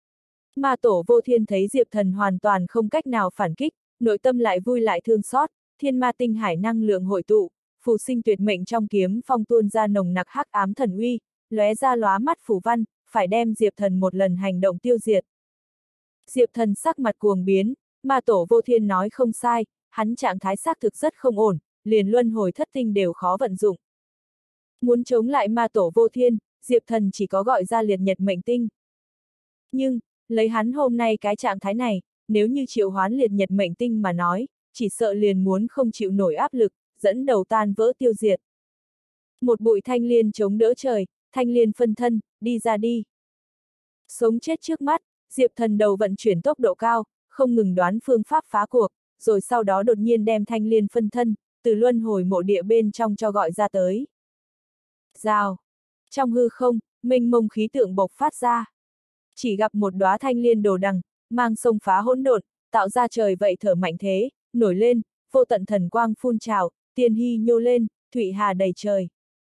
Ma tổ vô thiên thấy Diệp Thần hoàn toàn không cách nào phản kích, nội tâm lại vui lại thương xót, thiên ma tinh hải năng lượng hội tụ, phù sinh tuyệt mệnh trong kiếm phong tuôn ra nồng nặc hắc ám thần uy, lóe ra lóa mắt phù văn, phải đem Diệp Thần một lần hành động tiêu diệt. Diệp Thần sắc mặt cuồng biến, ma tổ vô thiên nói không sai, hắn trạng thái xác thực rất không ổn, liền luân hồi thất tinh đều khó vận dụng. Muốn chống lại ma tổ vô thiên, Diệp Thần chỉ có gọi ra liệt nhật mệnh tinh. Nhưng, lấy hắn hôm nay cái trạng thái này, nếu như triệu hoán liệt nhật mệnh tinh mà nói, chỉ sợ liền muốn không chịu nổi áp lực, dẫn đầu tan vỡ tiêu diệt. Một bụi thanh liên chống đỡ trời, thanh liên phân thân, đi ra đi. Sống chết trước mắt, Diệp Thần đầu vận chuyển tốc độ cao, không ngừng đoán phương pháp phá cuộc, rồi sau đó đột nhiên đem thanh liên phân thân, từ luân hồi mộ địa bên trong cho gọi ra tới. Rào. Trong hư không, mênh mông khí tượng bộc phát ra. Chỉ gặp một đóa thanh liên đồ đằng, mang sông phá hỗn độn, tạo ra trời vậy thở mạnh thế, nổi lên, vô tận thần quang phun trào, tiên hy nhô lên, thụy hà đầy trời.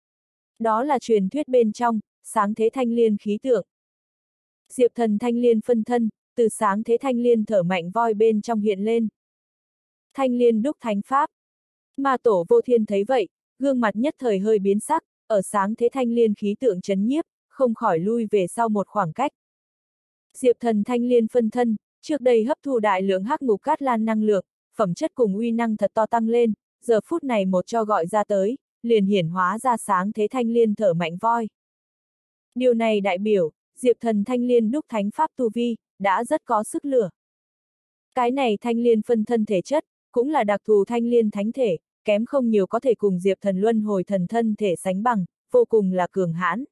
Đó là truyền thuyết bên trong, sáng thế thanh liên khí tượng. Diệp Thần thanh liên phân thân, từ sáng thế thanh liên thở mạnh voi bên trong hiện lên. Thanh liên đúc thánh pháp. Ma tổ vô thiên thấy vậy, gương mặt nhất thời hơi biến sắc, ở sáng thế thanh liên khí tượng chấn nhiếp, không khỏi lui về sau một khoảng cách. Diệp Thần thanh liên phân thân, trước đây hấp thu đại lượng hắc ngục cát lan năng lượng, phẩm chất cùng uy năng thật to tăng lên, giờ phút này một cho gọi ra tới, liền hiển hóa ra sáng thế thanh liên thở mạnh voi. Điều này đại biểu, Diệp Thần thanh liên đúc thánh pháp tu vi, đã rất có sức lửa. Cái này thanh liên phân thân thể chất, cũng là đặc thù thanh liên thánh thể, kém không nhiều có thể cùng Diệp Thần luân hồi thần thân thể sánh bằng, vô cùng là cường hãn.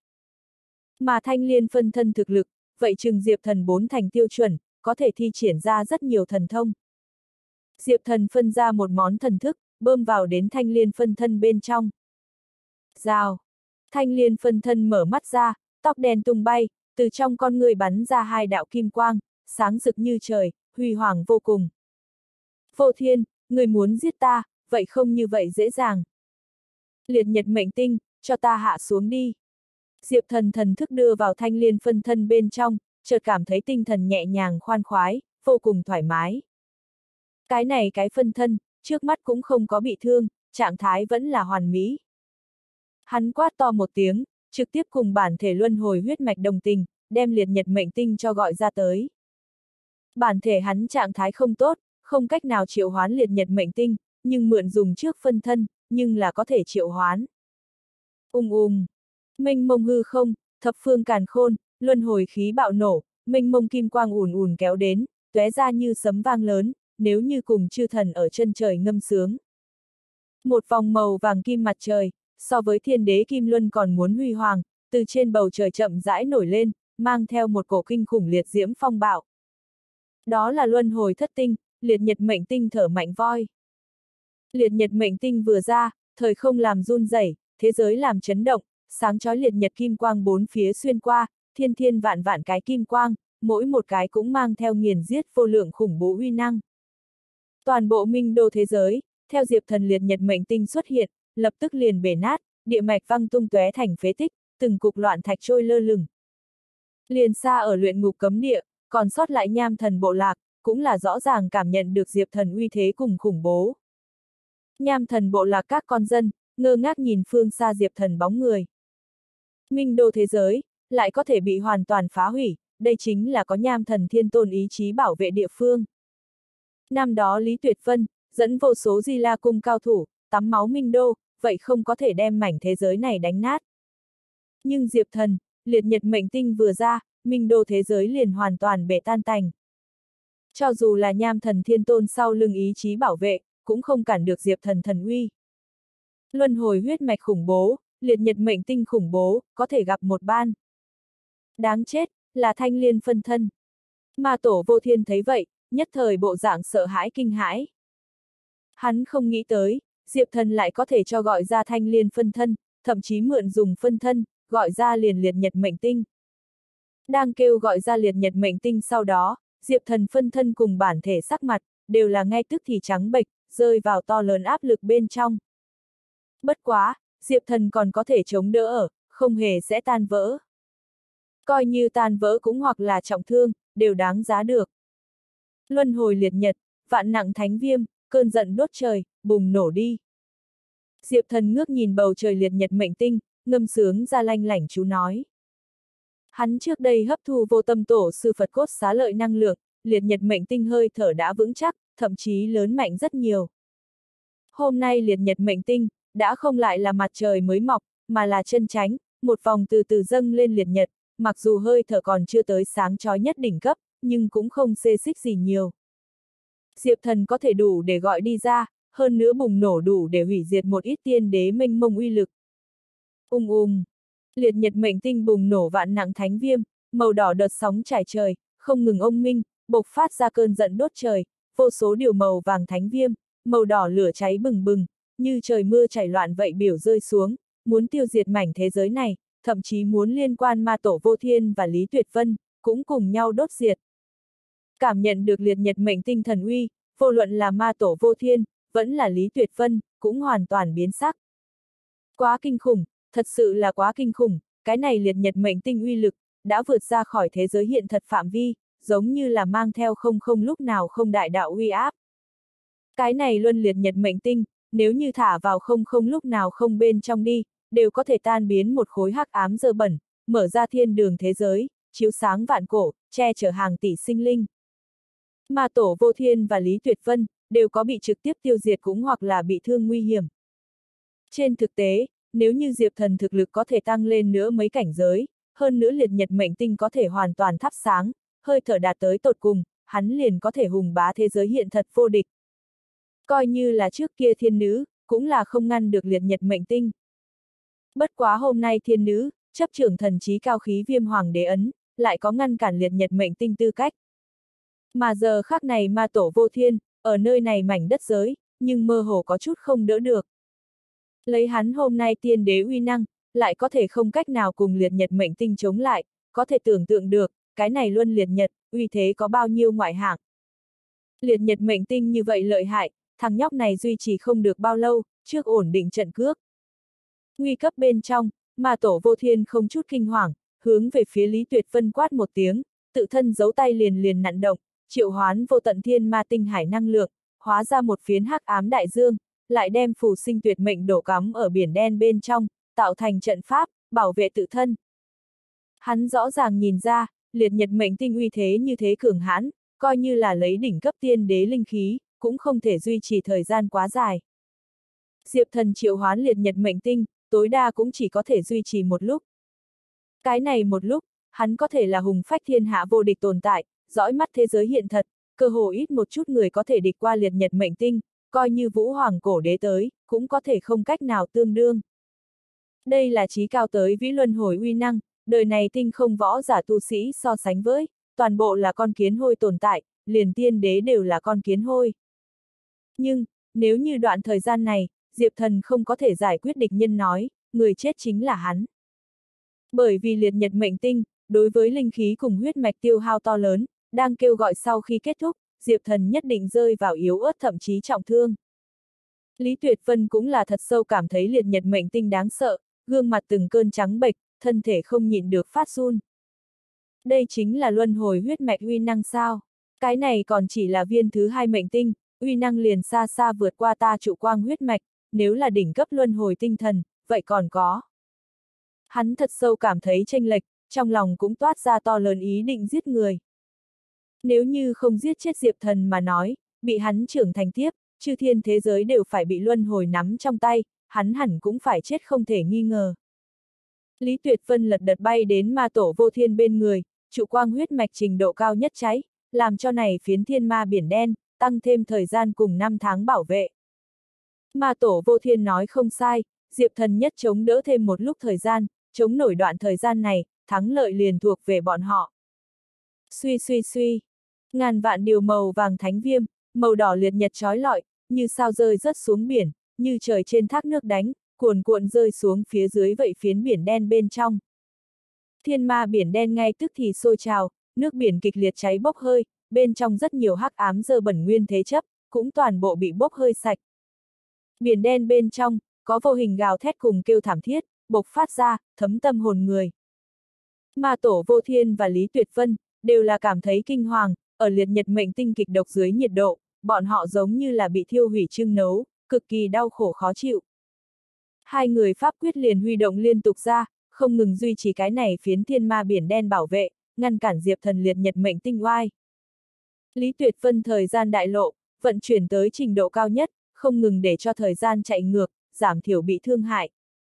Mà thanh liên phân thân thực lực, vậy chừng Diệp Thần bốn thành tiêu chuẩn, có thể thi triển ra rất nhiều thần thông. Diệp Thần phân ra một món thần thức, bơm vào đến thanh liên phân thân bên trong. Rào. Thanh liên phân thân mở mắt ra, tóc đen tung bay, từ trong con người bắn ra hai đạo kim quang, sáng rực như trời, huy hoàng vô cùng. Vô thiên, người muốn giết ta, vậy không như vậy dễ dàng. Liệt nhật mệnh tinh, cho ta hạ xuống đi. Diệp Thần thần thức đưa vào thanh liên phân thân bên trong, chợt cảm thấy tinh thần nhẹ nhàng khoan khoái, vô cùng thoải mái. Cái này cái phân thân, trước mắt cũng không có bị thương, trạng thái vẫn là hoàn mỹ. Hắn quát to một tiếng, trực tiếp cùng bản thể luân hồi huyết mạch đồng tình, đem liệt nhật mệnh tinh cho gọi ra tới. Bản thể hắn trạng thái không tốt, không cách nào triệu hoán liệt nhật mệnh tinh, nhưng mượn dùng trước phân thân, nhưng là có thể triệu hoán. Ung ung, mênh mông hư không, thập phương càn khôn, luân hồi khí bạo nổ, mênh mông kim quang ùn ùn kéo đến, tóe ra như sấm vang lớn, nếu như cùng chư thần ở chân trời ngâm sướng. Một vòng màu vàng kim mặt trời, so với thiên đế kim luân còn muốn huy hoàng, từ trên bầu trời chậm rãi nổi lên, mang theo một cổ kinh khủng liệt diễm phong bạo. Đó là luân hồi thất tinh, liệt nhật mệnh tinh thở mạnh voi. Liệt nhật mệnh tinh vừa ra, thời không làm run rẩy, thế giới làm chấn động, sáng chói liệt nhật kim quang bốn phía xuyên qua, thiên thiên vạn vạn cái kim quang, mỗi một cái cũng mang theo nghiền giết vô lượng khủng bố uy năng. Toàn bộ minh đô thế giới, theo Diệp Thần liệt nhật mệnh tinh xuất hiện, lập tức liền bể nát, địa mạch văng tung tóe thành phế tích, từng cục loạn thạch trôi lơ lửng. Liền xa ở luyện ngục cấm địa, còn sót lại Nham Thần bộ lạc, cũng là rõ ràng cảm nhận được Diệp Thần uy thế cùng khủng bố. Nham Thần bộ lạc các con dân, ngơ ngác nhìn phương xa Diệp Thần bóng người. Minh đô thế giới, lại có thể bị hoàn toàn phá hủy, đây chính là có Nham Thần thiên tôn ý chí bảo vệ địa phương. Năm đó Lý Tuyệt Vân, dẫn vô số Di La Cung cao thủ, tắm máu Minh đô, vậy không có thể đem mảnh thế giới này đánh nát. Nhưng Diệp Thần, liệt nhật mệnh tinh vừa ra, Minh đô thế giới liền hoàn toàn bể tan tành. Cho dù là Nham Thần thiên tôn sau lưng ý chí bảo vệ, cũng không cản được Diệp Thần thần uy. Luân hồi huyết mạch khủng bố, liệt nhật mệnh tinh khủng bố, có thể gặp một ban. Đáng chết, là Thanh Liên phân thân. Ma tổ Vô Thiên thấy vậy, nhất thời bộ dạng sợ hãi kinh hãi. Hắn không nghĩ tới, Diệp Thần lại có thể cho gọi ra Thanh Liên phân thân, thậm chí mượn dùng phân thân, gọi ra liền liệt nhật mệnh tinh. Đang kêu gọi ra liệt nhật mệnh tinh sau đó, Diệp Thần phân thân cùng bản thể sắc mặt, đều là ngay tức thì trắng bệch, rơi vào to lớn áp lực bên trong. Bất quá, Diệp Thần còn có thể chống đỡ ở, không hề sẽ tan vỡ. Coi như tan vỡ cũng hoặc là trọng thương, đều đáng giá được. Luân hồi liệt nhật, vạn nặng thánh viêm, cơn giận đốt trời, bùng nổ đi. Diệp Thần ngước nhìn bầu trời liệt nhật mệnh tinh, ngâm sướng ra lanh lảnh chú nói. Hắn trước đây hấp thu vô tâm tổ sư Phật cốt xá lợi năng lượng, liệt nhật mệnh tinh hơi thở đã vững chắc, thậm chí lớn mạnh rất nhiều. Hôm nay liệt nhật mệnh tinh, đã không lại là mặt trời mới mọc, mà là chân chánh, một vòng từ từ dâng lên liệt nhật, mặc dù hơi thở còn chưa tới sáng chói nhất đỉnh cấp, nhưng cũng không xê xích gì nhiều. Diệp Thần có thể đủ để gọi đi ra, hơn nữa bùng nổ đủ để hủy diệt một ít tiên đế mênh mông uy lực. Ung ung, liệt nhật mệnh tinh bùng nổ vạn nặng thánh viêm, màu đỏ đợt sóng trải trời, không ngừng ông minh, bộc phát ra cơn giận đốt trời, vô số điều màu vàng thánh viêm, màu đỏ lửa cháy bừng bừng, như trời mưa chảy loạn vậy biểu rơi xuống, muốn tiêu diệt mảnh thế giới này, thậm chí muốn liên quan ma tổ Vô Thiên và Lý Tuyệt Vân, cũng cùng nhau đốt diệt. Cảm nhận được liệt nhật mệnh tinh thần uy, vô luận là ma tổ Vô Thiên, vẫn là Lý Tuyệt Vân, cũng hoàn toàn biến sắc. Quá kinh khủng, thật sự là quá kinh khủng, cái này liệt nhật mệnh tinh uy lực, đã vượt ra khỏi thế giới hiện thật phạm vi, giống như là mang theo không không lúc nào không đại đạo uy áp. Cái này luân liệt nhật mệnh tinh, nếu như thả vào không không lúc nào không bên trong đi, đều có thể tan biến một khối hắc ám dơ bẩn, mở ra thiên đường thế giới, chiếu sáng vạn cổ, che chở hàng tỷ sinh linh. Ma tổ Vô Thiên và Lý Tuyệt Vân, đều có bị trực tiếp tiêu diệt cũng hoặc là bị thương nguy hiểm. Trên thực tế, nếu như Diệp Thần thực lực có thể tăng lên nữa mấy cảnh giới, hơn nữa liệt nhật mệnh tinh có thể hoàn toàn thắp sáng, hơi thở đạt tới tột cùng, hắn liền có thể hùng bá thế giới hiện thật vô địch. Coi như là trước kia thiên nữ, cũng là không ngăn được liệt nhật mệnh tinh. Bất quá hôm nay thiên nữ, chấp trưởng thần trí cao khí viêm hoàng đế ấn, lại có ngăn cản liệt nhật mệnh tinh tư cách. Mà giờ khắc này ma tổ Vô Thiên, ở nơi này mảnh đất giới, nhưng mơ hồ có chút không đỡ được. Lấy hắn hôm nay tiên đế uy năng, lại có thể không cách nào cùng liệt nhật mệnh tinh chống lại, có thể tưởng tượng được, cái này luân liệt nhật, uy thế có bao nhiêu ngoại hạng. Liệt nhật mệnh tinh như vậy lợi hại, thằng nhóc này duy trì không được bao lâu, trước ổn định trận cước. Nguy cấp bên trong, ma tổ Vô Thiên không chút kinh hoàng, hướng về phía Lý Tuyệt Vân quát một tiếng, tự thân giấu tay liền liền nặn động, triệu hoán vô tận thiên ma tinh hải năng lượng, hóa ra một phiến hắc ám đại dương, lại đem phù sinh tuyệt mệnh đổ cắm ở biển đen bên trong, tạo thành trận pháp, bảo vệ tự thân. Hắn rõ ràng nhìn ra, liệt nhật mệnh tinh uy thế như thế cường hãn, coi như là lấy đỉnh cấp tiên đế linh khí, cũng không thể duy trì thời gian quá dài. Diệp Thần triệu hoán liệt nhật mệnh tinh, tối đa cũng chỉ có thể duy trì một lúc. Cái này một lúc, hắn có thể là hùng phách thiên hạ vô địch tồn tại, dõi mắt thế giới hiện thật, cơ hồ ít một chút người có thể địch qua liệt nhật mệnh tinh, coi như vũ hoàng cổ đế tới, cũng có thể không cách nào tương đương. Đây là chí cao tới vĩ luân hồi uy năng, đời này tinh không võ giả tu sĩ so sánh với, toàn bộ là con kiến hôi tồn tại, liền tiên đế đều là con kiến hôi. Nhưng, nếu như đoạn thời gian này, Diệp Thần không có thể giải quyết địch nhân nói, người chết chính là hắn. Bởi vì liệt nhật mệnh tinh, đối với linh khí cùng huyết mạch tiêu hao to lớn, đang kêu gọi sau khi kết thúc, Diệp Thần nhất định rơi vào yếu ớt thậm chí trọng thương. Lý Tuyệt Vân cũng là thật sâu cảm thấy liệt nhật mệnh tinh đáng sợ, gương mặt từng cơn trắng bệch, thân thể không nhịn được phát run. Đây chính là luân hồi huyết mạch uy năng sao? Cái này còn chỉ là viên thứ hai mệnh tinh, uy năng liền xa xa vượt qua ta trụ quang huyết mạch, nếu là đỉnh cấp luân hồi tinh thần, vậy còn có. Hắn thật sâu cảm thấy chênh lệch, trong lòng cũng toát ra to lớn ý định giết người. Nếu như không giết chết Diệp Thần mà nói, bị hắn trưởng thành tiếp, chư thiên thế giới đều phải bị luân hồi nắm trong tay, hắn hẳn cũng phải chết không thể nghi ngờ. Lý Tuyệt Vân lật đật bay đến ma tổ vô thiên bên người, trụ quang huyết mạch trình độ cao nhất cháy, làm cho này phiến thiên ma biển đen, tăng thêm thời gian cùng năm tháng bảo vệ. Ma tổ vô thiên nói không sai, Diệp Thần nhất chống đỡ thêm một lúc thời gian, chống nổi đoạn thời gian này, thắng lợi liền thuộc về bọn họ. Suy suy suy, ngàn vạn điều màu vàng thánh viêm, màu đỏ liệt nhật chói lọi, như sao rơi rớt xuống biển, như trời trên thác nước đánh, cuồn cuộn rơi xuống phía dưới vậy phiến biển đen bên trong. Thiên ma biển đen ngay tức thì sôi trào, nước biển kịch liệt cháy bốc hơi, bên trong rất nhiều hắc ám dơ bẩn nguyên thế chấp, cũng toàn bộ bị bốc hơi sạch. Biển đen bên trong, có vô hình gào thét cùng kêu thảm thiết, bộc phát ra, thấm tâm hồn người. Ma tổ vô thiên và Lý Tuyệt Vân, đều là cảm thấy kinh hoàng, ở liệt nhật mệnh tinh kịch độc dưới nhiệt độ, bọn họ giống như là bị thiêu hủy trưng nấu, cực kỳ đau khổ khó chịu. Hai người pháp quyết liền huy động liên tục ra, không ngừng duy trì cái này phiến thiên ma biển đen bảo vệ, ngăn cản Diệp Thần liệt nhật mệnh tinh oai. Lý Tuyệt Vân thời gian đại lộ, vận chuyển tới trình độ cao nhất, không ngừng để cho thời gian chạy ngược, giảm thiểu bị thương hại.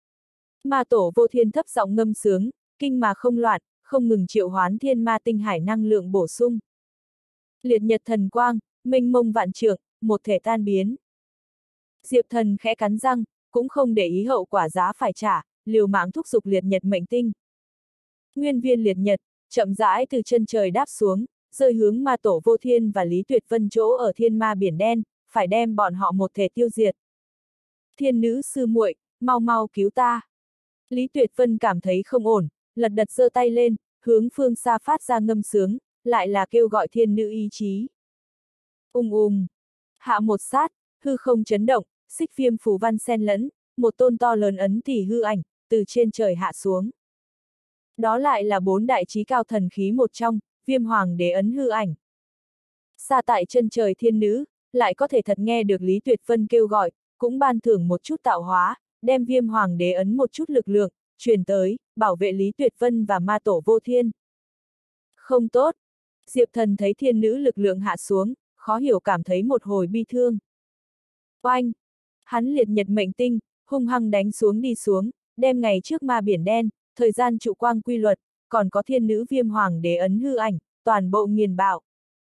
Ma tổ vô thiên thấp giọng ngâm sướng, kinh mà không loạn, không ngừng triệu hoán thiên ma tinh hải năng lượng bổ sung. Liệt nhật thần quang, mênh mông vạn trượng, một thể tan biến. Diệp Thần khẽ cắn răng, cũng không để ý hậu quả giá phải trả, liều mạng thúc giục liệt nhật mệnh tinh. Nguyên viên liệt nhật, chậm rãi từ chân trời đáp xuống, rơi hướng ma tổ vô thiên và Lý Tuyệt Vân chỗ ở thiên ma biển đen, phải đem bọn họ một thể tiêu diệt. Thiên nữ sư muội, mau mau cứu ta. Lý Tuyệt Vân cảm thấy không ổn, lật đật giơ tay lên, hướng phương xa phát ra ngâm sướng, lại là kêu gọi thiên nữ ý chí. Ung ung, hạ một sát, hư không chấn động, xích viêm phù văn xen lẫn, một tôn to lớn ấn tỷ hư ảnh, từ trên trời hạ xuống. Đó lại là bốn đại chí cao thần khí một trong, viêm hoàng đế ấn hư ảnh. Xa tại chân trời thiên nữ, lại có thể thật nghe được Lý Tuyệt Vân kêu gọi, cũng ban thưởng một chút tạo hóa, đem viêm hoàng đế ấn một chút lực lượng, truyền tới, bảo vệ Lý Tuyệt Vân và ma tổ vô thiên. Không tốt. Diệp Thần thấy thiên nữ lực lượng hạ xuống, khó hiểu cảm thấy một hồi bi thương. Oanh! Hắn liệt nhật mệnh tinh, hung hăng đánh xuống đi xuống, đem ngày trước ma biển đen, thời gian trụ quang quy luật, còn có thiên nữ viêm hoàng đế ấn hư ảnh, toàn bộ nghiền bạo.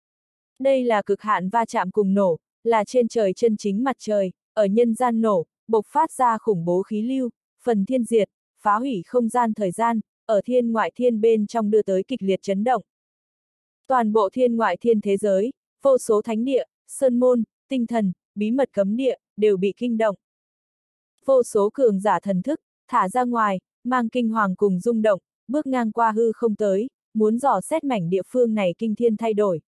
Đây là cực hạn va chạm cùng nổ, là trên trời chân chính mặt trời, ở nhân gian nổ, bộc phát ra khủng bố khí lưu, phần thiên diệt, phá hủy không gian thời gian, ở thiên ngoại thiên bên trong đưa tới kịch liệt chấn động. Toàn bộ thiên ngoại thiên thế giới, vô số thánh địa, sơn môn, tinh thần, bí mật cấm địa, đều bị kinh động. Vô số cường giả thần thức, thả ra ngoài, mang kinh hoàng cùng rung động, bước ngang qua hư không tới, muốn dò xét mảnh địa phương này kinh thiên thay đổi.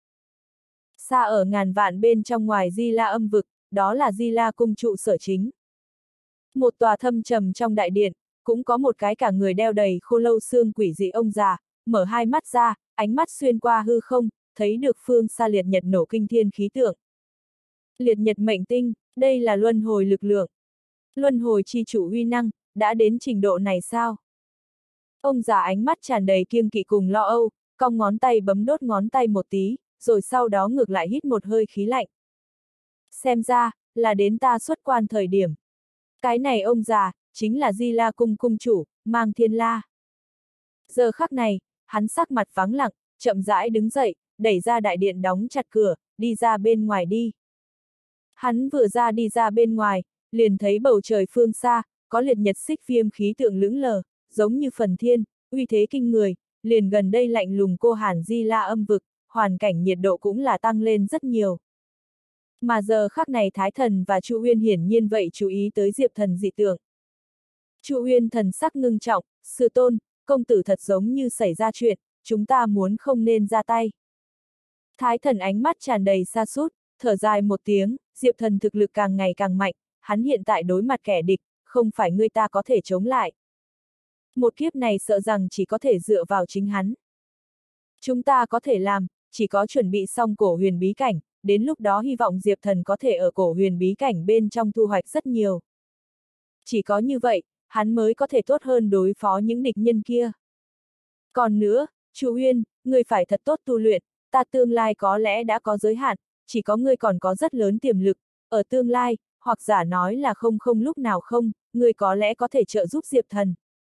Xa ở ngàn vạn bên trong ngoài Di La âm vực, đó là Di La cung trụ sở chính. Một tòa thâm trầm trong đại điện, cũng có một cái cả người đeo đầy khô lâu xương quỷ dị ông già, mở hai mắt ra, ánh mắt xuyên qua hư không, thấy được phương xa liệt nhật nổ kinh thiên khí tượng. Liệt nhật mệnh tinh, đây là luân hồi lực lượng. Luân hồi chi chủ uy năng, đã đến trình độ này sao? Ông già ánh mắt tràn đầy kiêng kỵ cùng lo âu, cong ngón tay bấm đốt ngón tay một tí, rồi sau đó ngược lại hít một hơi khí lạnh. Xem ra, là đến ta xuất quan thời điểm. Cái này ông già, chính là Di La cung cung chủ, Mang Thiên La. Giờ khắc này, hắn sắc mặt vắng lặng, chậm rãi đứng dậy, đẩy ra đại điện đóng chặt cửa, đi ra bên ngoài đi. Hắn vừa ra đi ra bên ngoài, liền thấy bầu trời phương xa, có liệt nhật xích viêm khí tượng lững lờ, giống như phần thiên, uy thế kinh người, liền gần đây lạnh lùng cô hàn Di La âm vực, hoàn cảnh nhiệt độ cũng là tăng lên rất nhiều. Mà giờ khắc này Thái Thần và Chu Uyên hiển nhiên vậy chú ý tới Diệp Thần dị tượng. Chu Uyên thần sắc ngưng trọng, sư tôn, công tử thật giống như xảy ra chuyện, chúng ta muốn không nên ra tay. Thái Thần ánh mắt tràn đầy sa sút, thở dài một tiếng, Diệp Thần thực lực càng ngày càng mạnh, hắn hiện tại đối mặt kẻ địch, không phải người ta có thể chống lại. Một kiếp này sợ rằng chỉ có thể dựa vào chính hắn. Chúng ta có thể làm, chỉ có chuẩn bị xong cổ huyền bí cảnh, đến lúc đó hy vọng Diệp Thần có thể ở cổ huyền bí cảnh bên trong thu hoạch rất nhiều. Chỉ có như vậy, hắn mới có thể tốt hơn đối phó những địch nhân kia. Còn nữa, Chu Uyên, ngươi phải thật tốt tu luyện, ta tương lai có lẽ đã có giới hạn, chỉ có ngươi còn có rất lớn tiềm lực, ở tương lai, hoặc giả nói là không không lúc nào không, ngươi có lẽ có thể trợ giúp Diệp Thần.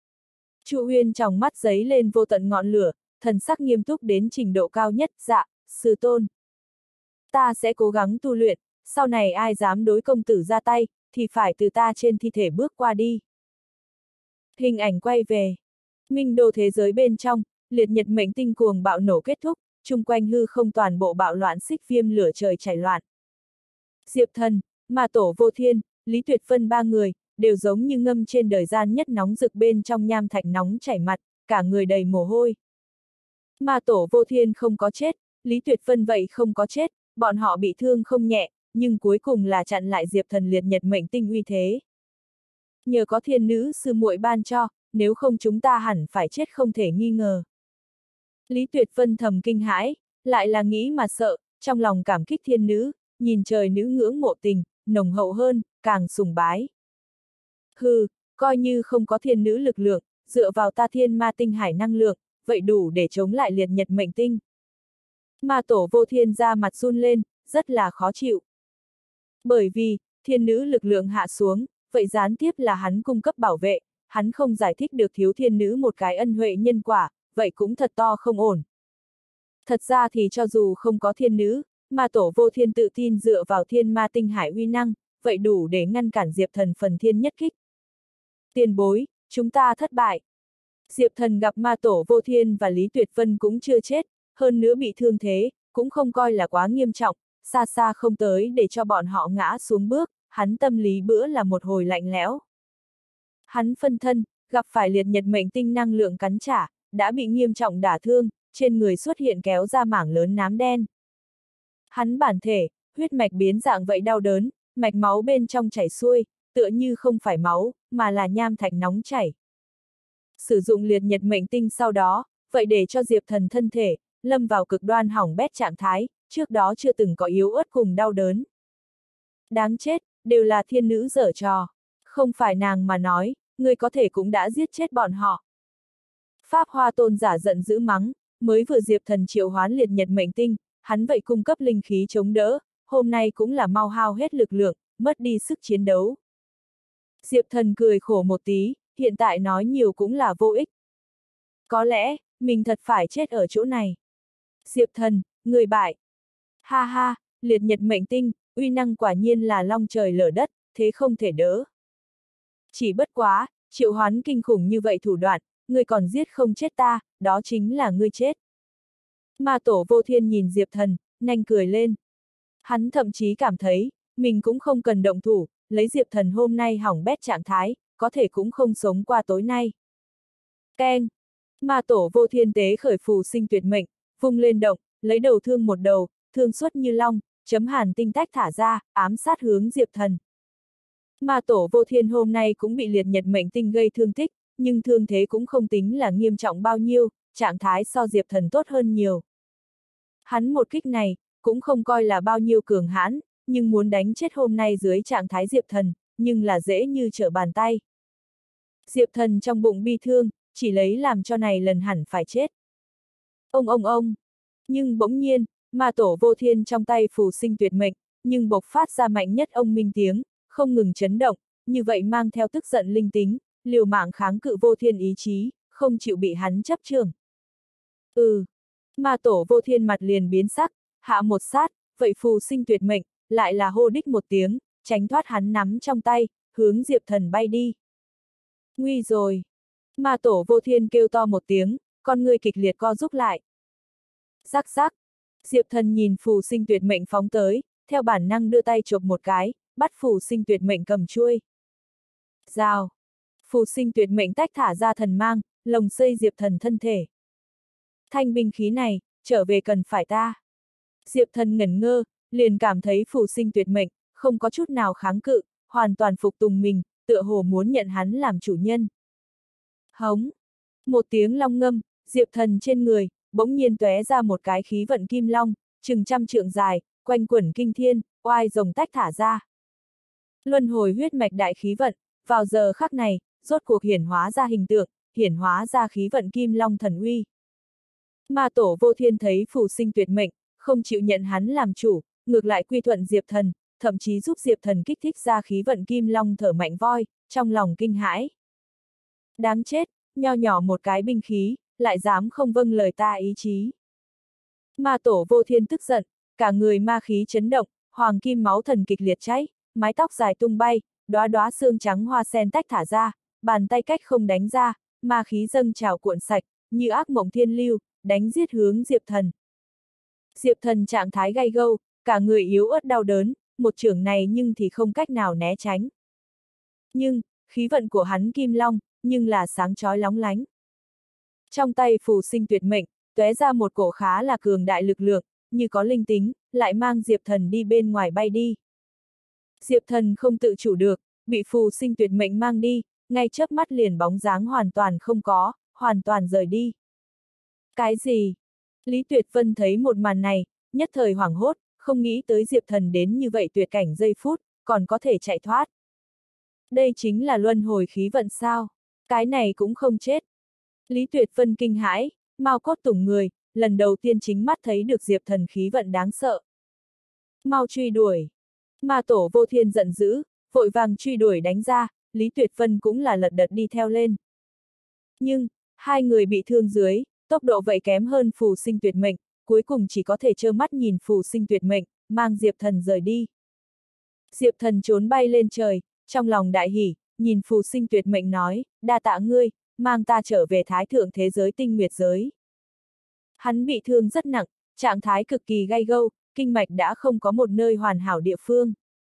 Chu Uyên trong mắt giấy lên vô tận ngọn lửa, thần sắc nghiêm túc đến trình độ cao nhất, dạ, sư tôn. Ta sẽ cố gắng tu luyện, sau này ai dám đối công tử ra tay, thì phải từ ta trên thi thể bước qua đi. Hình ảnh quay về. Minh đô thế giới bên trong, liệt nhật mệnh tinh cuồng bạo nổ kết thúc, chung quanh hư không toàn bộ bạo loạn xích viêm lửa trời chảy loạn. Diệp Thần, Ma Tổ Vô Thiên, Lý Tuyệt Vân ba người, đều giống như ngâm trên đời gian nhất nóng rực bên trong nham thạch nóng chảy mặt, cả người đầy mồ hôi. Ma Tổ Vô Thiên không có chết, Lý Tuyệt Vân vậy không có chết, bọn họ bị thương không nhẹ, nhưng cuối cùng là chặn lại Diệp Thần liệt nhật mệnh tinh uy thế. Nhờ có thiên nữ sư muội ban cho, nếu không chúng ta hẳn phải chết không thể nghi ngờ. Lý Tuyệt Vân thầm kinh hãi, lại là nghĩ mà sợ, trong lòng cảm kích thiên nữ, nhìn trời nữ ngưỡng mộ tình, nồng hậu hơn, càng sùng bái. Hừ, coi như không có thiên nữ lực lượng, dựa vào ta thiên ma tinh hải năng lượng, vậy đủ để chống lại liệt nhật mệnh tinh. Ma Tổ Vô Thiên ra mặt run lên, rất là khó chịu. Bởi vì, thiên nữ lực lượng hạ xuống, vậy gián tiếp là hắn cung cấp bảo vệ, hắn không giải thích được thiếu thiên nữ một cái ân huệ nhân quả, vậy cũng thật to không ổn. Thật ra thì cho dù không có thiên nữ, Ma Tổ Vô Thiên tự tin dựa vào thiên ma tinh hải uy năng, vậy đủ để ngăn cản Diệp Thần phần thiên nhất kích. Tiền bối, chúng ta thất bại. Diệp Thần gặp Ma Tổ Vô Thiên và Lý Tuyệt Vân cũng chưa chết, hơn nữa bị thương thế, cũng không coi là quá nghiêm trọng, xa xa không tới để cho bọn họ ngã xuống bước, hắn tâm lý bữa là một hồi lạnh lẽo. Hắn phân thân, gặp phải liệt nhật mệnh tinh năng lượng cắn trả, đã bị nghiêm trọng đả thương, trên người xuất hiện kéo ra mảng lớn nám đen. Hắn bản thể, huyết mạch biến dạng vậy đau đớn, mạch máu bên trong chảy xuôi, tựa như không phải máu, mà là nham thạch nóng chảy. Sử dụng liệt nhật mệnh tinh sau đó, vậy để cho Diệp Thần thân thể, lâm vào cực đoan hỏng bét trạng thái, trước đó chưa từng có yếu ớt cùng đau đớn. Đáng chết, đều là thiên nữ giở trò. Không phải nàng mà nói, người có thể cũng đã giết chết bọn họ. Pháp Hoa Tôn giả giận dữ mắng, mới vừa Diệp Thần triệu hoán liệt nhật mệnh tinh, hắn vậy cung cấp linh khí chống đỡ, hôm nay cũng là mau hao hết lực lượng, mất đi sức chiến đấu. Diệp Thần cười khổ một tí, hiện tại nói nhiều cũng là vô ích. Có lẽ, mình thật phải chết ở chỗ này. Diệp Thần, người bại. Ha ha, liệt nhật mệnh tinh, uy năng quả nhiên là long trời lở đất, thế không thể đỡ. Chỉ bất quá, triệu hoán kinh khủng như vậy thủ đoạn, ngươi còn giết không chết ta, đó chính là ngươi chết. Ma Tổ Vô Thiên nhìn Diệp Thần, nhanh cười lên. Hắn thậm chí cảm thấy, mình cũng không cần động thủ, lấy Diệp Thần hôm nay hỏng bét trạng thái, có thể cũng không sống qua tối nay. Keng! Ma Tổ Vô Thiên tế khởi phù sinh tuyệt mệnh, vung lên động, lấy đầu thương một đầu, thương xuất như long, chấm hàn tinh tách thả ra, ám sát hướng Diệp Thần. Ma Tổ Vô Thiên hôm nay cũng bị liệt nhật mệnh tinh gây thương tích, nhưng thương thế cũng không tính là nghiêm trọng bao nhiêu, trạng thái so Diệp Thần tốt hơn nhiều. Hắn một kích này, cũng không coi là bao nhiêu cường hãn, nhưng muốn đánh chết hôm nay dưới trạng thái Diệp Thần, nhưng là dễ như trở bàn tay. Diệp Thần trong bụng bi thương, chỉ lấy làm cho này lần hẳn phải chết. Ông ông ông! Nhưng bỗng nhiên, Ma Tổ Vô Thiên trong tay phù sinh tuyệt mệnh, nhưng bộc phát ra mạnh nhất ông minh tiếng, không ngừng chấn động, như vậy mang theo tức giận linh tính, liều mạng kháng cự Vô Thiên ý chí, không chịu bị hắn chấp chưởng. Ừ! Ma Tổ Vô Thiên mặt liền biến sắc, hạ một sát, vậy phù sinh tuyệt mệnh, lại là hô đích một tiếng, tránh thoát hắn nắm trong tay, hướng Diệp Thần bay đi. Nguy rồi! Ma Tổ Vô Thiên kêu to một tiếng, con người kịch liệt co rúc lại. Rắc rắc! Diệp Thần nhìn phù sinh tuyệt mệnh phóng tới, theo bản năng đưa tay chộp một cái, bắt phù sinh tuyệt mệnh cầm chuôi. Rào! Phù sinh tuyệt mệnh tách thả ra thần mang, lồng xây Diệp Thần thân thể. Thanh binh khí này, trở về cần phải ta. Diệp Thần ngẩn ngơ, liền cảm thấy phù sinh tuyệt mệnh, không có chút nào kháng cự, hoàn toàn phục tùng mình, tựa hồ muốn nhận hắn làm chủ nhân. Hống! Một tiếng long ngâm, Diệp Thần trên người, bỗng nhiên tóe ra một cái khí vận kim long, chừng trăm trượng dài, quanh quẩn kinh thiên, oai rồng tách thả ra. Luân hồi huyết mạch đại khí vận, vào giờ khắc này, rốt cuộc hiển hóa ra hình tượng, hiển hóa ra khí vận kim long thần uy. Ma tổ vô thiên thấy phù sinh tuyệt mệnh, không chịu nhận hắn làm chủ, ngược lại quy thuận Diệp Thần, thậm chí giúp Diệp Thần kích thích ra khí vận kim long thở mạnh voi, trong lòng kinh hãi. Đáng chết, nho nhỏ một cái binh khí, lại dám không vâng lời ta ý chí. Ma tổ vô thiên tức giận, cả người ma khí chấn động, hoàng kim máu thần kịch liệt cháy, mái tóc dài tung bay, đóa đóa xương trắng hoa sen tách thả ra, bàn tay cách không đánh ra, ma khí dâng trào cuộn sạch, như ác mộng thiên lưu, đánh giết hướng Diệp Thần. Diệp Thần trạng thái gay gâu, cả người yếu ớt đau đớn, một chưởng này nhưng thì không cách nào né tránh. Nhưng, khí vận của hắn kim long, nhưng là sáng chói lóng lánh. Trong tay phù sinh tuyệt mệnh, tóe ra một cổ khá là cường đại lực lượng, như có linh tính, lại mang Diệp Thần đi bên ngoài bay đi. Diệp Thần không tự chủ được, bị phù sinh tuyệt mệnh mang đi, ngay chớp mắt liền bóng dáng hoàn toàn không có, hoàn toàn rời đi. Cái gì? Lý Tuyệt Vân thấy một màn này, nhất thời hoảng hốt, không nghĩ tới Diệp Thần đến như vậy tuyệt cảnh giây phút, còn có thể chạy thoát. Đây chính là luân hồi khí vận sao? Cái này cũng không chết. Lý Tuyệt Vân kinh hãi, mau cốt tủng người, lần đầu tiên chính mắt thấy được Diệp Thần khí vận đáng sợ. Mau truy đuổi. Ma tổ vô thiên giận dữ, vội vàng truy đuổi đánh ra, Lý Tuyệt Vân cũng là lật đật đi theo lên. Nhưng, hai người bị thương dưới, tốc độ vậy kém hơn phù sinh tuyệt mệnh, cuối cùng chỉ có thể trơ mắt nhìn phù sinh tuyệt mệnh, mang Diệp Thần rời đi. Diệp Thần trốn bay lên trời, trong lòng đại hỉ, nhìn phù sinh tuyệt mệnh nói, đa tạ ngươi, mang ta trở về thái thượng thế giới tinh nguyệt giới. Hắn bị thương rất nặng, trạng thái cực kỳ gay gâu, kinh mạch đã không có một nơi hoàn hảo địa phương.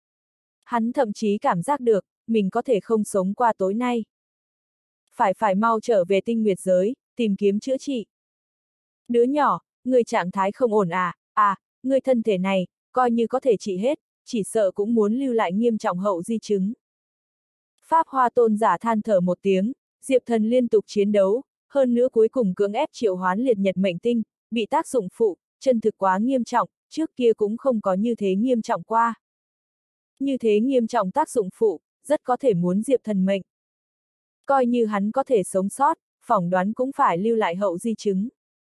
Hắn thậm chí cảm giác được, mình có thể không sống qua tối nay. Phải phải mau trở về tinh nguyệt giới, tìm kiếm chữa trị. Đứa nhỏ, người trạng thái không ổn à, à, người thân thể này, coi như có thể trị hết, chỉ sợ cũng muốn lưu lại nghiêm trọng hậu di chứng. Pháp Hoa Tôn giả than thở một tiếng, Diệp Thần liên tục chiến đấu, hơn nữa cuối cùng cưỡng ép triệu hoán liệt nhật mệnh tinh, bị tác dụng phụ, chân thực quá nghiêm trọng, trước kia cũng không có như thế nghiêm trọng qua. Như thế nghiêm trọng tác dụng phụ, rất có thể muốn Diệp Thần mệnh. Coi như hắn có thể sống sót, phỏng đoán cũng phải lưu lại hậu di chứng.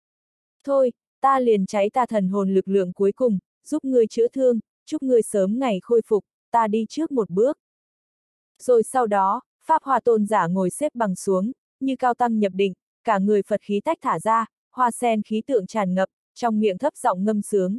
Thôi, ta liền cháy ta thần hồn lực lượng cuối cùng, giúp ngươi chữa thương, chúc ngươi sớm ngày khôi phục, ta đi trước một bước. Rồi sau đó, Pháp Hoa Tôn giả ngồi xếp bằng xuống, như cao tăng nhập định, cả người Phật khí tách thả ra, hoa sen khí tượng tràn ngập, trong miệng thấp giọng ngâm sướng.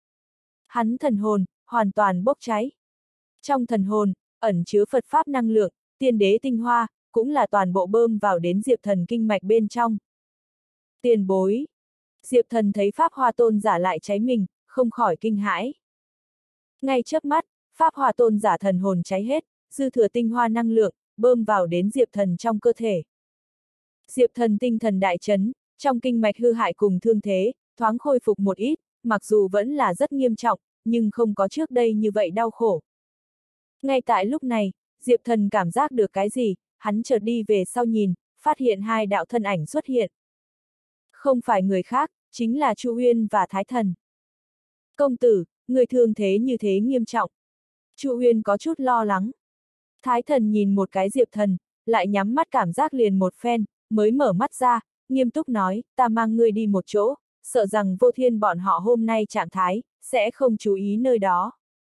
Hắn thần hồn, hoàn toàn bốc cháy. Trong thần hồn, ẩn chứa Phật Pháp năng lượng, tiên đế tinh hoa, cũng là toàn bộ bơm vào đến Diệp Thần kinh mạch bên trong. Tiền bối. Diệp Thần thấy Pháp Hoa Tôn giả lại cháy mình, không khỏi kinh hãi. Ngay chớp mắt, Pháp Hoa Tôn giả thần hồn cháy hết, dư thừa tinh hoa năng lượng, bơm vào đến Diệp Thần trong cơ thể. Diệp Thần tinh thần đại chấn, trong kinh mạch hư hại cùng thương thế, thoáng khôi phục một ít, mặc dù vẫn là rất nghiêm trọng, nhưng không có trước đây như vậy đau khổ. Ngay tại lúc này, Diệp Thần cảm giác được cái gì, hắn chợt đi về sau nhìn, phát hiện hai đạo thân ảnh xuất hiện. Không phải người khác, chính là Chu Uyên và Thái Thần. Công tử, người thương thế như thế nghiêm trọng. Chu Uyên có chút lo lắng. Thái Thần nhìn một cái Diệp Thần, lại nhắm mắt cảm giác liền một phen, mới mở mắt ra, nghiêm túc nói, ta mang ngươi đi một chỗ, sợ rằng Vô Thiên bọn họ hôm nay trạng thái, sẽ không chú ý nơi đó.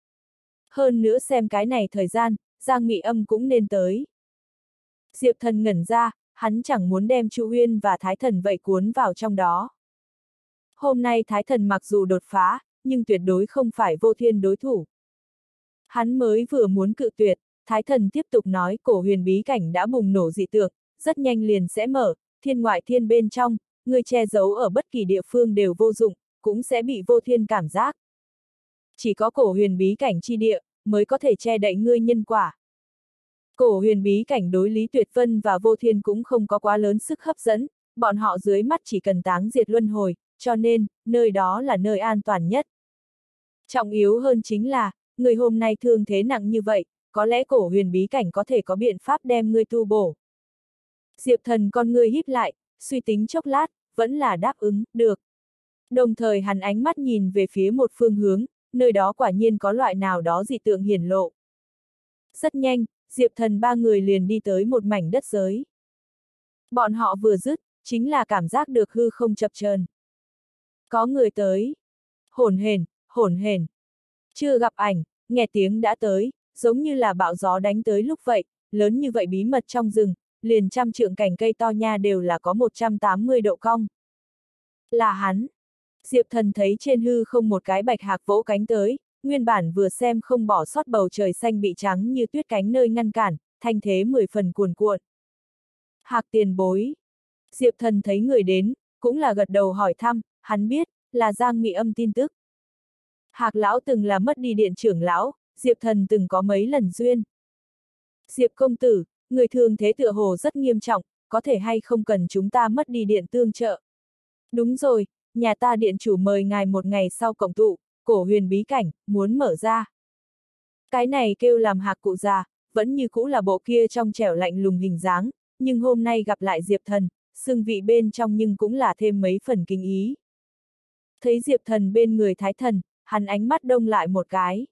Hơn nữa xem cái này thời gian, Giang Mị Âm cũng nên tới. Diệp Thần ngẩn ra, hắn chẳng muốn đem Chu Uyên và Thái Thần vậy cuốn vào trong đó. Hôm nay Thái Thần mặc dù đột phá, nhưng tuyệt đối không phải Vô Thiên đối thủ. Hắn mới vừa muốn cự tuyệt, Thái Thần tiếp tục nói cổ huyền bí cảnh đã bùng nổ dị tượng, rất nhanh liền sẽ mở, thiên ngoại thiên bên trong, người che giấu ở bất kỳ địa phương đều vô dụng, cũng sẽ bị Vô Thiên cảm giác. Chỉ có cổ huyền bí cảnh chi địa, mới có thể che đậy ngươi nhân quả. Cổ huyền bí cảnh đối Lý Tuyệt Vân và Vô Thiên cũng không có quá lớn sức hấp dẫn, bọn họ dưới mắt chỉ cần táng diệt luân hồi, cho nên, nơi đó là nơi an toàn nhất. Trọng yếu hơn chính là, người hôm nay thương thế nặng như vậy, có lẽ cổ huyền bí cảnh có thể có biện pháp đem ngươi tu bổ. Diệp Thần con ngươi híp lại, suy tính chốc lát, vẫn là đáp ứng, được. Đồng thời hắn ánh mắt nhìn về phía một phương hướng, nơi đó quả nhiên có loại nào đó dị tượng hiển lộ. Rất nhanh, Diệp Thần ba người liền đi tới một mảnh đất giới. Bọn họ vừa dứt, chính là cảm giác được hư không chập chờn. Có người tới. Hổn hển, hổn hển. Chưa gặp ảnh, nghe tiếng đã tới, giống như là bão gió đánh tới lúc vậy, lớn như vậy bí mật trong rừng, liền trăm trượng cành cây to nha đều là có một trăm tám mươi độ cong. Là hắn. Diệp Thần thấy trên hư không một cái bạch hạc vỗ cánh tới, nguyên bản vừa xem không bỏ sót bầu trời xanh bị trắng như tuyết cánh nơi ngăn cản, thanh thế mười phần cuồn cuộn. Hạc tiền bối. Diệp Thần thấy người đến, cũng là gật đầu hỏi thăm, hắn biết, là Giang Mị Âm tin tức. Hạc lão từng là mất đi điện trưởng lão, Diệp Thần từng có mấy lần duyên. Diệp công tử, người thường thế tựa hồ rất nghiêm trọng, có thể hay không cần chúng ta mất đi điện tương trợ. Đúng rồi, nhà ta điện chủ mời ngài một ngày sau cộng tụ, cổ huyền bí cảnh, muốn mở ra. Cái này kêu làm Hạc cụ già, vẫn như cũ là bộ kia trong trẻo lạnh lùng hình dáng, nhưng hôm nay gặp lại Diệp Thần, xưng vị bên trong nhưng cũng là thêm mấy phần kinh ý. Thấy Diệp Thần bên người Thái Thần, hắn ánh mắt đông lại một cái.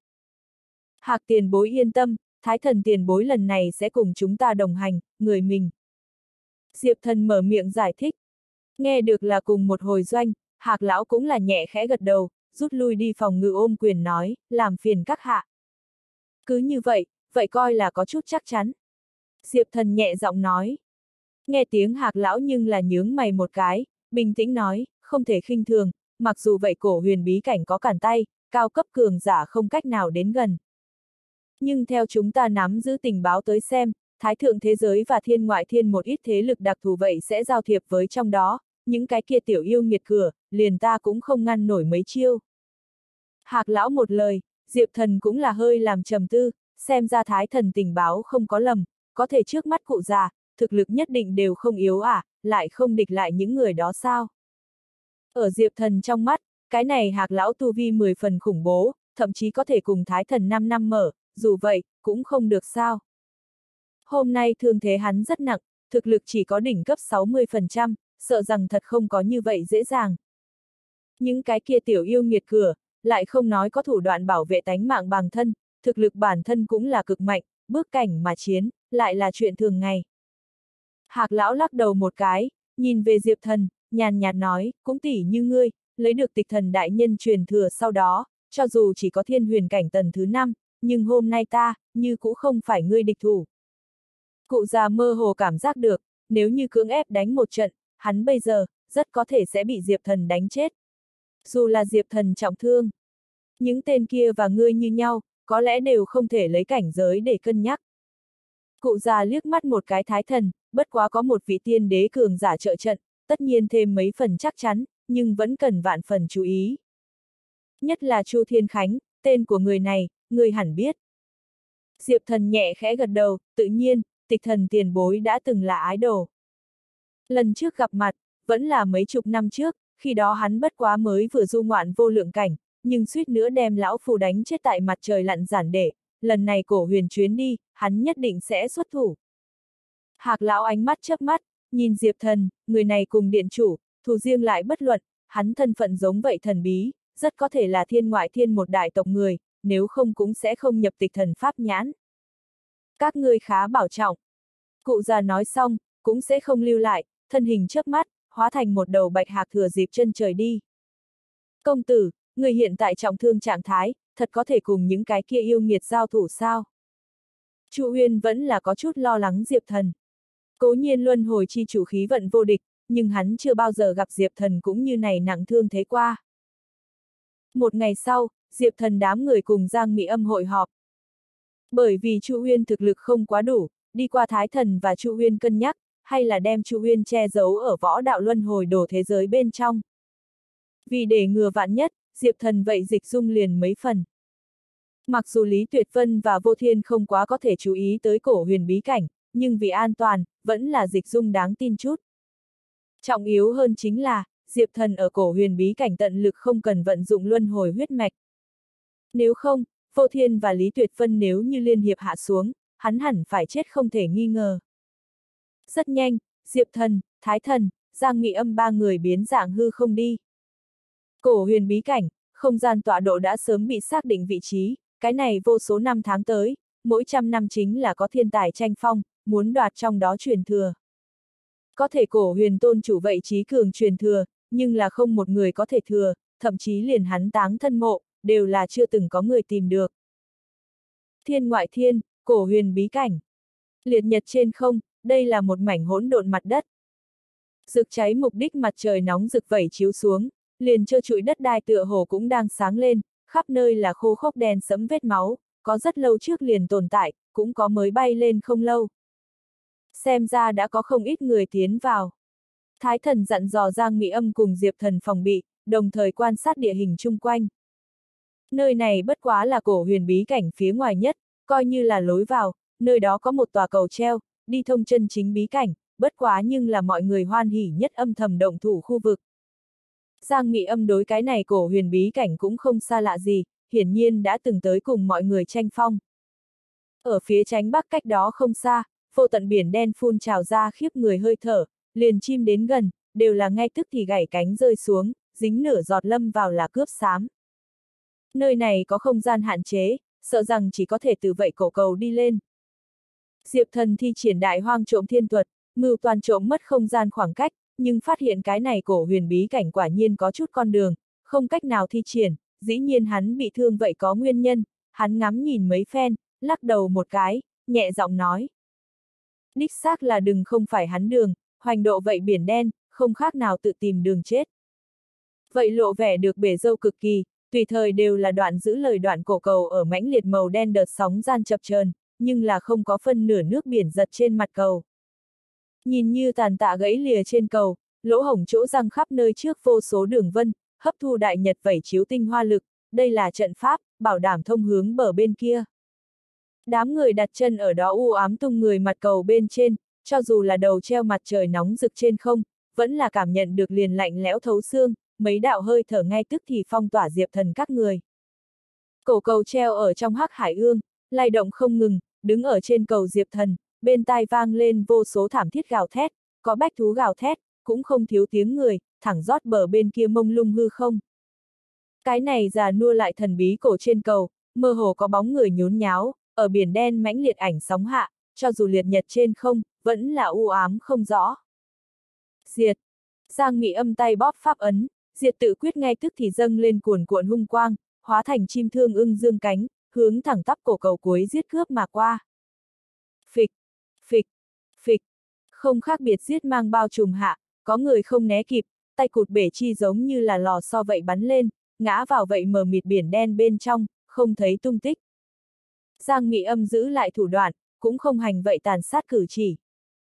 Hạc tiền bối yên tâm, Thái Thần tiền bối lần này sẽ cùng chúng ta đồng hành, người mình. Diệp Thần mở miệng giải thích. Nghe được là cùng một hồi doanh, Hạc lão cũng là nhẹ khẽ gật đầu, rút lui đi phòng ngự ôm quyền nói, làm phiền các hạ. Cứ như vậy, vậy coi là có chút chắc chắn. Diệp Thần nhẹ giọng nói. Nghe tiếng Hạc lão nhưng là nhướng mày một cái, bình tĩnh nói, không thể khinh thường, mặc dù vậy cổ huyền bí cảnh có cản tay, cao cấp cường giả không cách nào đến gần. Nhưng theo chúng ta nắm giữ tình báo tới xem, thái thượng thế giới và thiên ngoại thiên một ít thế lực đặc thù vậy sẽ giao thiệp với trong đó, những cái kia tiểu yêu nghiệt cửa, liền ta cũng không ngăn nổi mấy chiêu. Hạc lão một lời, Diệp Thần cũng là hơi làm trầm tư, xem ra Thái Thần tình báo không có lầm, có thể trước mắt cụ già, thực lực nhất định đều không yếu à, lại không địch lại những người đó sao? Ở Diệp Thần trong mắt, cái này Hạc lão tu vi mười phần khủng bố, thậm chí có thể cùng Thái Thần năm năm mở, dù vậy, cũng không được sao. Hôm nay thương thế hắn rất nặng, thực lực chỉ có đỉnh cấp sáu mươi phần trăm, sợ rằng thật không có như vậy dễ dàng. Những cái kia tiểu yêu nghiệt cửa, lại không nói có thủ đoạn bảo vệ tánh mạng bằng thân, thực lực bản thân cũng là cực mạnh, bước cảnh mà chiến, lại là chuyện thường ngày. Hạc lão lắc đầu một cái, nhìn về Diệp Thần, nhàn nhạt nói, cũng tỉ như ngươi, lấy được tịch thần đại nhân truyền thừa sau đó, cho dù chỉ có thiên huyền cảnh tầng thứ năm, nhưng hôm nay ta, như cũng không phải ngươi địch thủ. Cụ già mơ hồ cảm giác được, nếu như cưỡng ép đánh một trận, hắn bây giờ, rất có thể sẽ bị Diệp Thần đánh chết. Dù là Diệp Thần trọng thương, những tên kia và ngươi như nhau, có lẽ đều không thể lấy cảnh giới để cân nhắc. Cụ già liếc mắt một cái Thái Thần, bất quá có một vị tiên đế cường giả trợ trận, tất nhiên thêm mấy phần chắc chắn, nhưng vẫn cần vạn phần chú ý. Nhất là Chu Thiên Khánh, tên của người này, người hẳn biết. Diệp Thần nhẹ khẽ gật đầu, tự nhiên, tịch thần tiền bối đã từng là ái đồ. Lần trước gặp mặt, vẫn là mấy chục năm trước, khi đó hắn bất quá mới vừa du ngoạn vô lượng cảnh, nhưng suýt nữa đem lão phù đánh chết tại mặt trời lặn giản để, lần này cổ huyền chuyến đi, hắn nhất định sẽ xuất thủ. Hạc lão ánh mắt chớp mắt, nhìn Diệp Thần, người này cùng điện chủ, thù riêng lại bất luận, hắn thân phận giống vậy thần bí, rất có thể là thiên ngoại thiên một đại tộc người, nếu không cũng sẽ không nhập tịch thần pháp nhãn. Các ngươi khá bảo trọng. Cụ già nói xong, cũng sẽ không lưu lại, thân hình chớp mắt, hóa thành một đầu bạch hạc thừa dịp chân trời đi. Công tử, người hiện tại trọng thương trạng thái, thật có thể cùng những cái kia yêu nghiệt giao thủ sao? Chu Uyên vẫn là có chút lo lắng Diệp Thần. Cố nhiên luân hồi chi chủ khí vận vô địch, nhưng hắn chưa bao giờ gặp Diệp Thần cũng như này nặng thương thế qua. Một ngày sau, Diệp Thần đám người cùng Giang Mị Âm hội họp. Bởi vì Chu Uyên thực lực không quá đủ, đi qua Thái Thần và Chu Uyên cân nhắc, hay là đem Chu Uyên che giấu ở võ đạo luân hồi đồ thế giới bên trong. Vì để ngừa vạn nhất, Diệp Thần vậy dịch dung liền mấy phần. Mặc dù Lý Tuyệt Vân và Vô Thiên không quá có thể chú ý tới cổ huyền bí cảnh, nhưng vì an toàn, vẫn là dịch dung đáng tin chút. Trọng yếu hơn chính là, Diệp Thần ở cổ huyền bí cảnh tận lực không cần vận dụng luân hồi huyết mạch. Nếu không, Vô Thiên và Lý Tuyệt Vân nếu như liên hiệp hạ xuống, hắn hẳn phải chết không thể nghi ngờ. Rất nhanh, Diệp Thần, Thái Thần, Giang Mị Âm ba người biến dạng hư không đi. Cổ huyền bí cảnh, không gian tọa độ đã sớm bị xác định vị trí, cái này vô số năm tháng tới, mỗi trăm năm chính là có thiên tài tranh phong, muốn đoạt trong đó truyền thừa. Có thể cổ huyền tôn chủ vậy trí cường truyền thừa, nhưng là không một người có thể thừa, thậm chí liền hắn táng thân mộ, đều là chưa từng có người tìm được. Thiên ngoại thiên, cổ huyền bí cảnh. Liệt nhật trên không, đây là một mảnh hỗn độn mặt đất. Rực cháy mục đích mặt trời nóng rực vẩy chiếu xuống, liền trơ trụi đất đai tựa hồ cũng đang sáng lên, khắp nơi là khô khốc đen sẫm vết máu, có rất lâu trước liền tồn tại, cũng có mới bay lên không lâu. Xem ra đã có không ít người tiến vào. Thái Thần dặn dò Giang Mị Âm cùng Diệp Thần phòng bị, đồng thời quan sát địa hình chung quanh. Nơi này bất quá là cổ huyền bí cảnh phía ngoài nhất, coi như là lối vào, nơi đó có một tòa cầu treo, đi thông chân chính bí cảnh, bất quá nhưng là mọi người hoan hỉ nhất âm thầm động thủ khu vực. Giang Mị Âm đối cái này cổ huyền bí cảnh cũng không xa lạ gì, hiển nhiên đã từng tới cùng mọi người tranh phong. Ở phía chánh bắc cách đó không xa, vô tận biển đen phun trào ra khiếp người hơi thở, liền chim đến gần, đều là ngay tức thì gãy cánh rơi xuống, dính nửa giọt lâm vào là cướp xám. Nơi này có không gian hạn chế, sợ rằng chỉ có thể từ vậy cổ cầu đi lên. Diệp Thần thi triển đại hoang trộm thiên thuật, mưu toàn trộm mất không gian khoảng cách, nhưng phát hiện cái này cổ huyền bí cảnh quả nhiên có chút con đường, không cách nào thi triển, dĩ nhiên hắn bị thương vậy có nguyên nhân, hắn ngắm nhìn mấy phen, lắc đầu một cái, nhẹ giọng nói. Đích xác là đừng không phải hắn đường, hoành độ vậy biển đen, không khác nào tự tìm đường chết. Vậy lộ vẻ được bể dâu cực kỳ, tùy thời đều là đoạn giữ lời đoạn cổ cầu ở mãnh liệt màu đen đợt sóng gian chập chờn, nhưng là không có phân nửa nước biển giật trên mặt cầu. Nhìn như tàn tạ gãy lìa trên cầu, lỗ hổng chỗ răng khắp nơi trước vô số đường vân, hấp thu đại nhật vẩy chiếu tinh hoa lực, đây là trận pháp, bảo đảm thông hướng bờ bên kia. Đám người đặt chân ở đó u ám tung người mặt cầu bên trên, cho dù là đầu treo mặt trời nóng rực trên không, vẫn là cảm nhận được liền lạnh lẽo thấu xương, mấy đạo hơi thở ngay tức thì phong tỏa Diệp Thần các người. Cổ cầu treo ở trong hắc hải ương, lay động không ngừng, đứng ở trên cầu Diệp Thần, bên tai vang lên vô số thảm thiết gào thét, có bách thú gào thét, cũng không thiếu tiếng người, thẳng rót bờ bên kia mông lung hư không. Cái này già nua lại thần bí cổ trên cầu, mơ hồ có bóng người nhốn nháo, ở biển đen mãnh liệt ảnh sóng hạ, cho dù liệt nhật trên không, vẫn là u ám không rõ. Diệt! Giang Mị Âm tay bóp pháp ấn, diệt tự quyết ngay tức thì dâng lên cuồn cuộn hung quang, hóa thành chim thương ưng dương cánh, hướng thẳng tắp cổ cầu cuối giết cướp mà qua. Phịch! Phịch! Phịch! Không khác biệt giết mang bao trùm hạ, có người không né kịp, tay cụt bể chi giống như là lò xo vậy bắn lên, ngã vào vậy mờ mịt biển đen bên trong, không thấy tung tích. Giang Mị Âm giữ lại thủ đoạn, cũng không hành vậy tàn sát cử chỉ.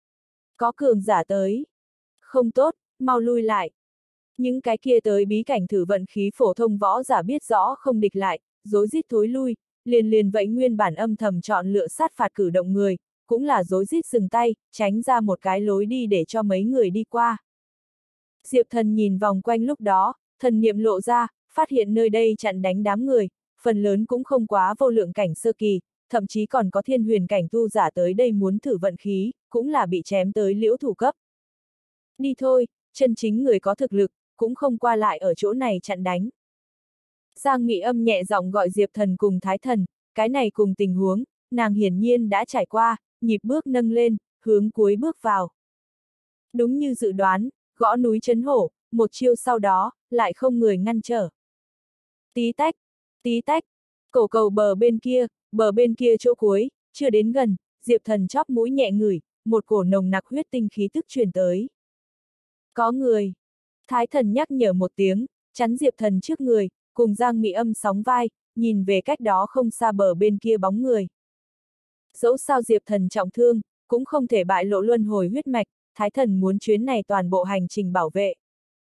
Có cường giả tới. Không tốt, mau lui lại. Những cái kia tới bí cảnh thử vận khí phổ thông võ giả biết rõ không địch lại, rối rít thối lui, liền liền vậy nguyên bản âm thầm chọn lựa sát phạt cử động người, cũng là rối rít dừng tay, tránh ra một cái lối đi để cho mấy người đi qua. Diệp Thần nhìn vòng quanh lúc đó, thần niệm lộ ra, phát hiện nơi đây chặn đánh đám người, phần lớn cũng không quá vô lượng cảnh sơ kỳ, thậm chí còn có thiên huyền cảnh tu giả tới đây muốn thử vận khí, cũng là bị chém tới liễu thủ cấp. Đi thôi, chân chính người có thực lực, cũng không qua lại ở chỗ này chặn đánh. Giang Mị Âm nhẹ giọng gọi Diệp Thần cùng Thái Thần, cái này cùng tình huống, nàng hiển nhiên đã trải qua, nhịp bước nâng lên, hướng cuối bước vào. Đúng như dự đoán, gõ núi chấn hổ, một chiêu sau đó, lại không người ngăn trở. Tí tách, tí tách, cổ cầu bờ bên kia, bờ bên kia chỗ cuối, chưa đến gần, Diệp Thần chóp mũi nhẹ ngửi, một cổ nồng nặc huyết tinh khí tức truyền tới. Có người. Thái Thần nhắc nhở một tiếng, chắn Diệp Thần trước người, cùng Giang Mị Âm sóng vai, nhìn về cách đó không xa bờ bên kia bóng người. Dẫu sao Diệp Thần trọng thương, cũng không thể bại lộ luân hồi huyết mạch, Thái Thần muốn chuyến này toàn bộ hành trình bảo vệ.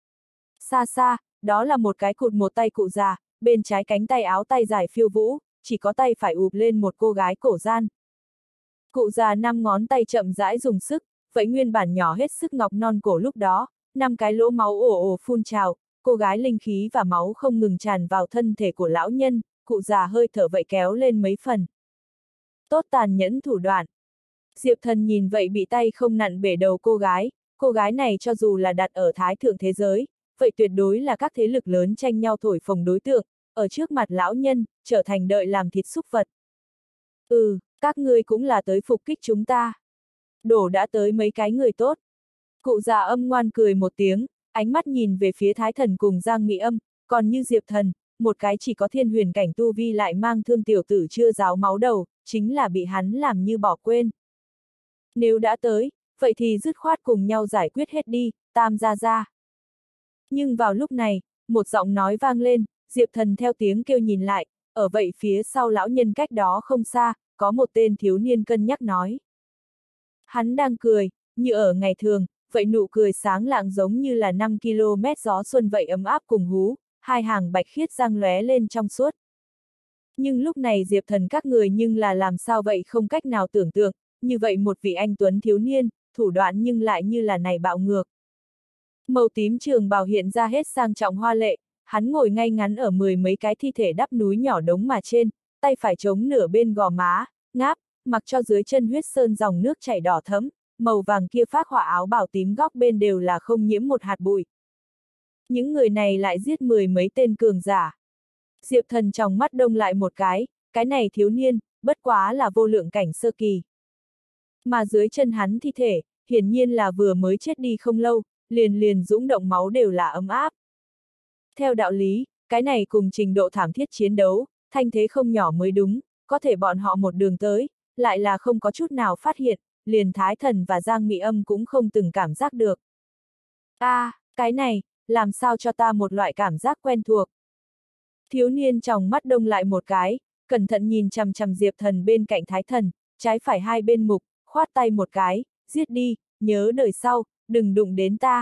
Xa xa, đó là một cái cụt một tay cụ già, bên trái cánh tay áo tay dài phiêu vũ, chỉ có tay phải ụp lên một cô gái cổ gian. Cụ già năm ngón tay chậm rãi dùng sức, vậy nguyên bản nhỏ hết sức ngọc non cổ lúc đó, năm cái lỗ máu ồ ồ phun trào, cô gái linh khí và máu không ngừng tràn vào thân thể của lão nhân, cụ già hơi thở vậy kéo lên mấy phần. Tốt tàn nhẫn thủ đoạn. Diệp Thần nhìn vậy bị tay không nặn bể đầu cô gái, cô gái này cho dù là đặt ở thái thượng thế giới, vậy tuyệt đối là các thế lực lớn tranh nhau thổi phồng đối tượng, ở trước mặt lão nhân, trở thành đợi làm thịt súc vật. Ừ, các ngươi cũng là tới phục kích chúng ta. Đổ đã tới mấy cái người tốt. Cụ già âm ngoan cười một tiếng, ánh mắt nhìn về phía Thái Thần cùng Giang Mỹ Âm, còn như Diệp Thần, một cái chỉ có thiên huyền cảnh tu vi lại mang thương tiểu tử chưa ráo máu đầu, chính là bị hắn làm như bỏ quên. Nếu đã tới, vậy thì dứt khoát cùng nhau giải quyết hết đi, Tam gia gia. Nhưng vào lúc này, một giọng nói vang lên, Diệp Thần theo tiếng kêu nhìn lại, ở vậy phía sau lão nhân cách đó không xa, có một tên thiếu niên cân nhắc nói. Hắn đang cười, như ở ngày thường, vậy nụ cười sáng lạng giống như là năm ki lô mét gió xuân vậy ấm áp cùng hú, hai hàng bạch khiết răng lóe lên trong suốt. Nhưng lúc này Diệp Thần các người nhưng là làm sao vậy không cách nào tưởng tượng, như vậy một vị anh tuấn thiếu niên, thủ đoạn nhưng lại như là này bạo ngược. Màu tím trường bào hiện ra hết sang trọng hoa lệ, hắn ngồi ngay ngắn ở mười mấy cái thi thể đắp núi nhỏ đống mà trên, tay phải chống nửa bên gò má, ngáp, mặc cho dưới chân huyết sơn dòng nước chảy đỏ thẫm, màu vàng kia phác họa áo bào tím góc bên đều là không nhiễm một hạt bụi. Những người này lại giết mười mấy tên cường giả. Diệp Thần trong mắt đông lại một cái, cái này thiếu niên, bất quá là vô lượng cảnh sơ kỳ. Mà dưới chân hắn thi thể, hiển nhiên là vừa mới chết đi không lâu, liền liền dũng động máu đều là ấm áp. Theo đạo lý, cái này cùng trình độ thảm thiết chiến đấu, thanh thế không nhỏ mới đúng, có thể bọn họ một đường tới, lại là không có chút nào phát hiện, liền Thái Thần và Giang Mỹ Âm cũng không từng cảm giác được. A, à, cái này, làm sao cho ta một loại cảm giác quen thuộc. Thiếu niên trong mắt đông lại một cái, cẩn thận nhìn chằm chằm Diệp Thần bên cạnh Thái Thần, trái phải hai bên mục, khoát tay một cái, giết đi, nhớ đời sau, đừng đụng đến ta.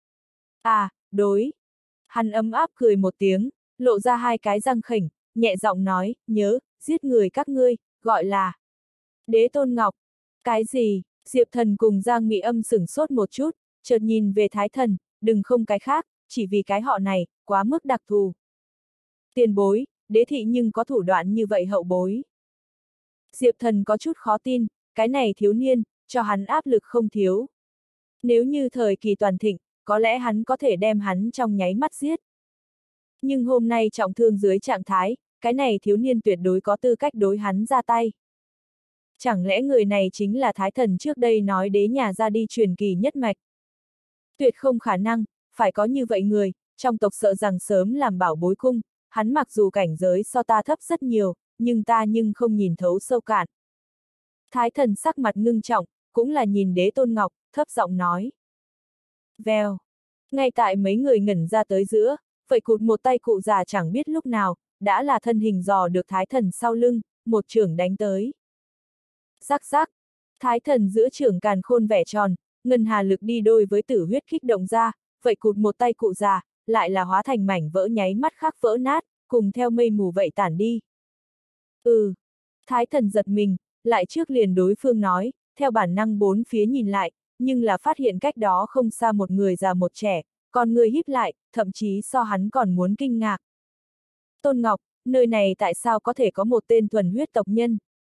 À, đối. Hắn ấm áp cười một tiếng, lộ ra hai cái răng khểnh, nhẹ giọng nói, nhớ, giết người các ngươi, gọi là Đế Tôn Ngọc. Cái gì? Diệp Thần cùng Giang Mỹ Âm sửng sốt một chút, chợt nhìn về Thái Thần, đừng không cái khác, chỉ vì cái họ này, quá mức đặc thù. Tiền bối, đế thị nhưng có thủ đoạn như vậy hậu bối. Diệp Thần có chút khó tin, cái này thiếu niên, cho hắn áp lực không thiếu. Nếu như thời kỳ toàn thịnh, có lẽ hắn có thể đem hắn trong nháy mắt giết. Nhưng hôm nay trọng thương dưới trạng thái, cái này thiếu niên tuyệt đối có tư cách đối hắn ra tay. Chẳng lẽ người này chính là Thái Thần trước đây nói đế nhà ra đi truyền kỳ nhất mạch? Tuyệt không khả năng, phải có như vậy người, trong tộc sợ rằng sớm làm bảo bối cung, hắn mặc dù cảnh giới so ta thấp rất nhiều, nhưng ta nhưng không nhìn thấu sâu cạn. Thái Thần sắc mặt ngưng trọng, cũng là nhìn Đế Tôn Ngọc, thấp giọng nói. Vèo. Ngay tại mấy người ngẩn ra tới giữa, vậy cụt một tay cụ già chẳng biết lúc nào, đã là thân hình dò được Thái Thần sau lưng, một chưởng đánh tới. Rắc rắc. Thái Thần giữa chưởng càn khôn vẻ tròn, ngân hà lực đi đôi với tử huyết kích động ra, vậy cụt một tay cụ già, lại là hóa thành mảnh vỡ nháy mắt khắc vỡ nát, cùng theo mây mù vậy tản đi. Ừ. Thái Thần giật mình, lại trước liền đối phương nói, theo bản năng bốn phía nhìn lại, nhưng là phát hiện cách đó không xa một người già một trẻ, còn người híp lại, thậm chí so hắn còn muốn kinh ngạc. Tôn Ngọc, nơi này tại sao có thể có một tên thuần huyết tộc nhân?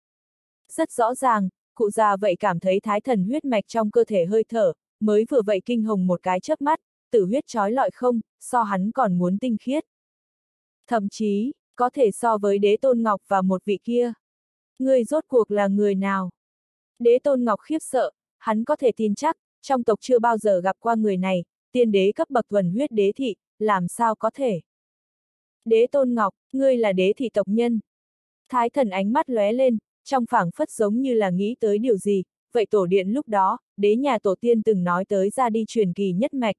Rất rõ ràng, cụ già vậy cảm thấy Thái Thần huyết mạch trong cơ thể hơi thở, mới vừa vậy kinh hồng một cái chớp mắt, tử huyết trói lọi không, so hắn còn muốn tinh khiết. Thậm chí, có thể so với Đế Tôn Ngọc và một vị kia. Người rốt cuộc là người nào? Đế Tôn Ngọc khiếp sợ, hắn có thể tin chắc, trong tộc chưa bao giờ gặp qua người này, tiên đế cấp bậc thuần huyết đế thị, làm sao có thể? Đế Tôn Ngọc, ngươi là đế thị tộc nhân. Thái Thần ánh mắt lóe lên, trong phảng phất giống như là nghĩ tới điều gì, vậy tổ điện lúc đó, đế nhà tổ tiên từng nói tới ra đi truyền kỳ nhất mạch.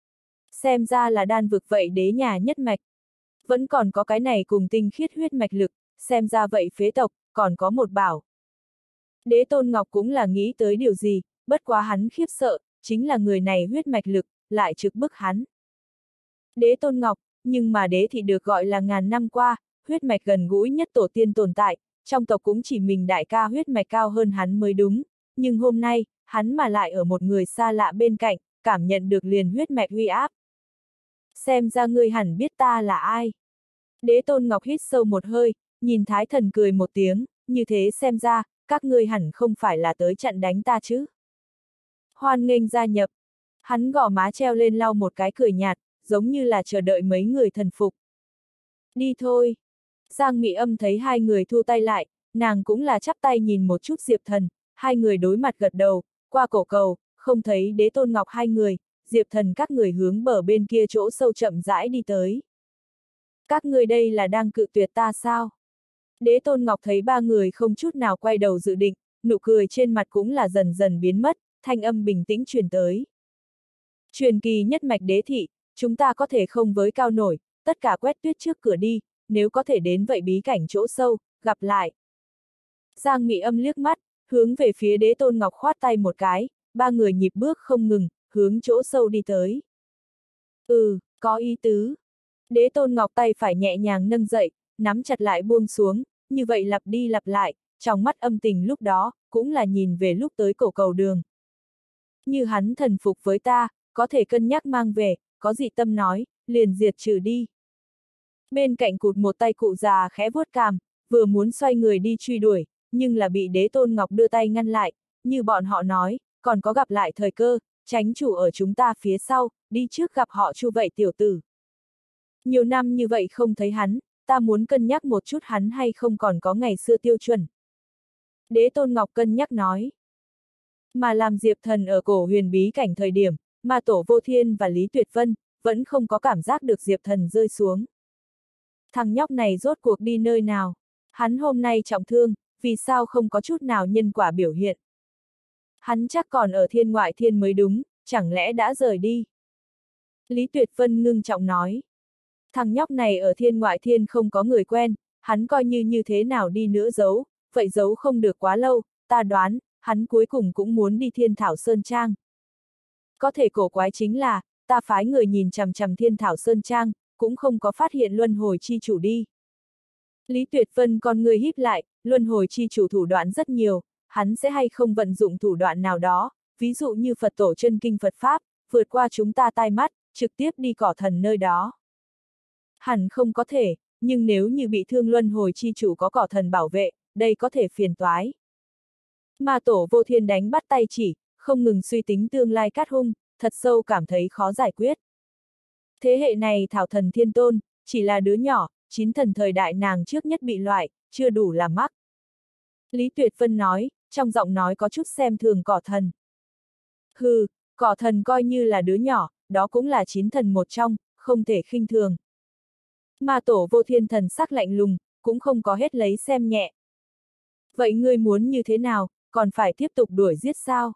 Xem ra là đan vực vậy đế nhà nhất mạch. Vẫn còn có cái này cùng tinh khiết huyết mạch lực, xem ra vậy phế tộc, còn có một bảo. Đế Tôn Ngọc cũng là nghĩ tới điều gì, bất quá hắn khiếp sợ, chính là người này huyết mạch lực, lại trực bức hắn. Đế Tôn Ngọc, nhưng mà đế thì được gọi là ngàn năm qua, huyết mạch gần gũi nhất tổ tiên tồn tại, trong tộc cũng chỉ mình đại ca huyết mạch cao hơn hắn mới đúng, nhưng hôm nay, hắn mà lại ở một người xa lạ bên cạnh, cảm nhận được liền huyết mạch uy áp. Xem ra ngươi hẳn biết ta là ai. Đế Tôn Ngọc hít sâu một hơi, nhìn Thái Thần cười một tiếng, như thế xem ra, các ngươi hẳn không phải là tới chặn đánh ta chứ. Hoan nghênh gia nhập. Hắn gò má treo lên lau một cái cười nhạt, giống như là chờ đợi mấy người thần phục. Đi thôi. Giang Mị Âm thấy hai người thu tay lại, nàng cũng là chắp tay nhìn một chút Diệp Thần, hai người đối mặt gật đầu, qua cổ cầu, không thấy Đế Tôn Ngọc hai người, Diệp Thần các người hướng bờ bên kia chỗ sâu chậm rãi đi tới. Các người đây là đang cự tuyệt ta sao? Đế Tôn Ngọc thấy ba người không chút nào quay đầu dự định, nụ cười trên mặt cũng là dần dần biến mất, thanh âm bình tĩnh truyền tới. Truyền kỳ nhất mạch đế thị, chúng ta có thể không với cao nổi, tất cả quét tuyết trước cửa đi, nếu có thể đến vậy bí cảnh chỗ sâu, gặp lại. Giang Mị Âm liếc mắt, hướng về phía Đế Tôn Ngọc khoát tay một cái, ba người nhịp bước không ngừng, hướng chỗ sâu đi tới. Ừ, có ý tứ. Đế Tôn Ngọc tay phải nhẹ nhàng nâng dậy, nắm chặt lại buông xuống, như vậy lặp đi lặp lại, trong mắt âm tình lúc đó, cũng là nhìn về lúc tới cổ cầu đường. Như hắn thần phục với ta, có thể cân nhắc mang về, có dị tâm nói, liền diệt trừ đi. Bên cạnh cụt một tay cụ già khẽ vuốt cằm, vừa muốn xoay người đi truy đuổi, nhưng là bị Đế Tôn Ngọc đưa tay ngăn lại, như bọn họ nói, còn có gặp lại thời cơ, tránh chủ ở chúng ta phía sau, đi trước gặp họ Chu vậy tiểu tử. Nhiều năm như vậy không thấy hắn, ta muốn cân nhắc một chút hắn hay không còn có ngày xưa tiêu chuẩn. Đế Tôn Ngọc cân nhắc nói. Mà làm Diệp Thần ở cổ huyền bí cảnh thời điểm, mà Tổ Vô Thiên và Lý Tuyệt Vân, vẫn không có cảm giác được Diệp Thần rơi xuống. Thằng nhóc này rốt cuộc đi nơi nào? Hắn hôm nay trọng thương, vì sao không có chút nào nhân quả biểu hiện? Hắn chắc còn ở thiên ngoại thiên mới đúng, chẳng lẽ đã rời đi? Lý Tuyệt Vân ngưng trọng nói. Thằng nhóc này ở thiên ngoại thiên không có người quen, hắn coi như như thế nào đi nữa giấu, vậy giấu không được quá lâu, ta đoán, hắn cuối cùng cũng muốn đi Thiên Thảo Sơn Trang. Có thể cổ quái chính là, ta phái người nhìn chằm chằm Thiên Thảo Sơn Trang, cũng không có phát hiện luân hồi chi chủ đi. Lý Tuyệt Vân con người híp lại, luân hồi chi chủ thủ đoạn rất nhiều, hắn sẽ hay không vận dụng thủ đoạn nào đó, ví dụ như Phật tổ chân kinh Phật Pháp, vượt qua chúng ta tai mắt, trực tiếp đi cỏ thần nơi đó. Hẳn không có thể, nhưng nếu như bị thương luân hồi chi chủ có cỏ thần bảo vệ, đây có thể phiền toái. Mà Tổ Vô Thiên đánh bắt tay chỉ, không ngừng suy tính tương lai cát hung, thật sâu cảm thấy khó giải quyết. Thế hệ này Thảo Thần Thiên Tôn, chỉ là đứa nhỏ, chín thần thời đại nàng trước nhất bị loại, chưa đủ là mắc. Lý Tuyệt Vân nói, trong giọng nói có chút xem thường cỏ thần. Hừ, cỏ thần coi như là đứa nhỏ, đó cũng là chín thần một trong, không thể khinh thường. Mà Tổ Vô Thiên thần sắc lạnh lùng, cũng không có hết lấy xem nhẹ. Vậy ngươi muốn như thế nào, còn phải tiếp tục đuổi giết sao?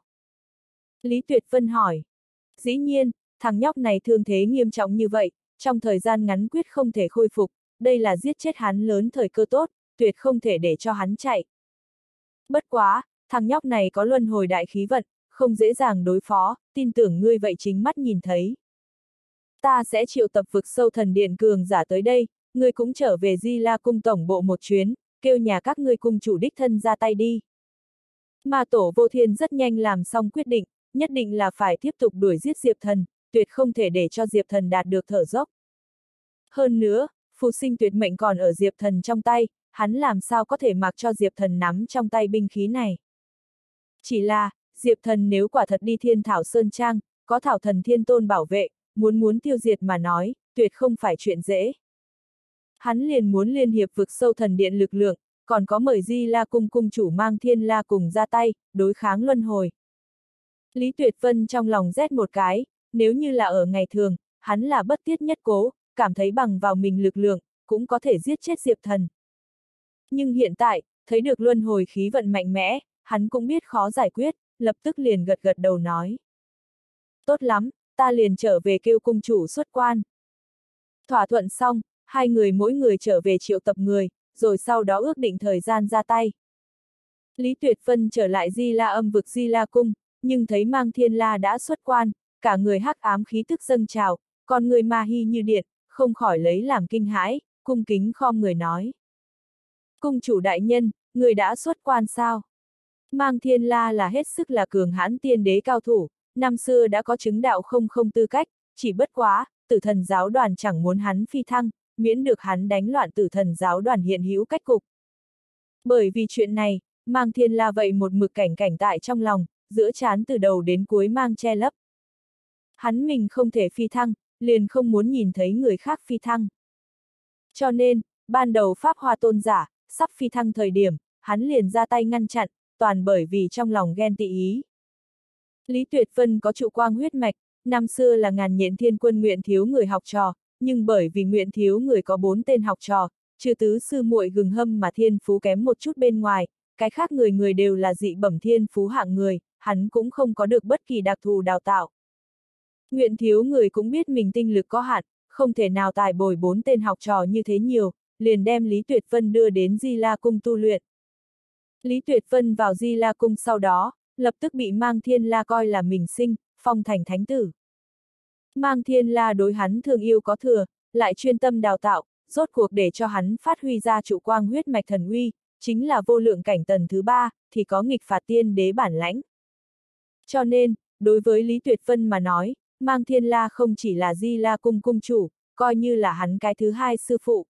Lý Tuyệt Vân hỏi. Dĩ nhiên, thằng nhóc này thương thế nghiêm trọng như vậy, trong thời gian ngắn quyết không thể khôi phục, đây là giết chết hắn lớn thời cơ tốt, tuyệt không thể để cho hắn chạy. Bất quá, thằng nhóc này có luân hồi đại khí vận, không dễ dàng đối phó, tin tưởng ngươi vậy chính mắt nhìn thấy. Ta sẽ triệu tập vực sâu thần điện cường giả tới đây, ngươi cũng trở về Di La cung tổng bộ một chuyến, kêu nhà các ngươi cung chủ đích thân ra tay đi. Mà Tổ Vô Thiên rất nhanh làm xong quyết định, nhất định là phải tiếp tục đuổi giết Diệp Thần, tuyệt không thể để cho Diệp Thần đạt được thở dốc. Hơn nữa, phù sinh tuyệt mệnh còn ở Diệp Thần trong tay, hắn làm sao có thể mặc cho Diệp Thần nắm trong tay binh khí này. Chỉ là, Diệp Thần nếu quả thật đi Thiên Thảo Sơn Trang, có Thảo Thần Thiên Tôn bảo vệ, muốn muốn tiêu diệt mà nói, tuyệt không phải chuyện dễ. Hắn liền muốn liên hiệp vực sâu thần điện lực lượng, còn có mời Di La cung cung chủ Mang Thiên La cùng ra tay, đối kháng luân hồi. Lý Tuyệt Vân trong lòng rét một cái, nếu như là ở ngày thường, hắn là bất tiết nhất cố, cảm thấy bằng vào mình lực lượng, cũng có thể giết chết Diệp Thần. Nhưng hiện tại, thấy được luân hồi khí vận mạnh mẽ, hắn cũng biết khó giải quyết, lập tức liền gật gật đầu nói. Tốt lắm, ta liền trở về kêu cung chủ xuất quan. Thỏa thuận xong, hai người mỗi người trở về triệu tập người, rồi sau đó ước định thời gian ra tay. Lý Tuyệt Vân trở lại Di La âm vực Di La cung, nhưng thấy Mang Thiên La đã xuất quan, cả người hắc ám khí tức dâng trào, còn người ma hy như điện, không khỏi lấy làm kinh hãi, cung kính khom người nói. Cung chủ đại nhân, người đã xuất quan sao? Mang Thiên La là hết sức là cường hãn tiên đế cao thủ, năm xưa đã có chứng đạo không không tư cách, chỉ bất quá, Tử Thần giáo đoàn chẳng muốn hắn phi thăng, miễn được hắn đánh loạn Tử Thần giáo đoàn hiện hữu cách cục. Bởi vì chuyện này, Mang Thiên La vậy một mực cảnh cảnh tại trong lòng, giữa trán từ đầu đến cuối mang che lấp. Hắn mình không thể phi thăng, liền không muốn nhìn thấy người khác phi thăng. Cho nên, ban đầu Pháp Hoa tôn giả, sắp phi thăng thời điểm, hắn liền ra tay ngăn chặn, toàn bởi vì trong lòng ghen tị ý. Lý Tuyệt Vân có trụ quang huyết mạch, năm xưa là ngàn nhện thiên quân nguyện thiếu người học trò, nhưng bởi vì nguyện thiếu người có bốn tên học trò, trừ tứ sư muội gừng hâm mà thiên phú kém một chút bên ngoài, cái khác người người đều là dị bẩm thiên phú hạng người, hắn cũng không có được bất kỳ đặc thù đào tạo. Nguyện thiếu người cũng biết mình tinh lực có hạn, không thể nào tài bồi bốn tên học trò như thế nhiều, liền đem Lý Tuyệt Vân đưa đến Di La Cung tu luyện. Lý Tuyệt Vân vào Di La Cung sau đó, lập tức bị Mang Thiên La coi là mình sinh, phong thành thánh tử. Mang Thiên La đối hắn thương yêu có thừa, lại chuyên tâm đào tạo, rốt cuộc để cho hắn phát huy ra trụ quang huyết mạch thần uy, chính là vô lượng cảnh tầng thứ ba, thì có nghịch phạt tiên đế bản lãnh. Cho nên, đối với Lý Tuyệt Vân mà nói, Mang Thiên La không chỉ là Di La Cung cung chủ, coi như là hắn cái thứ hai sư phụ.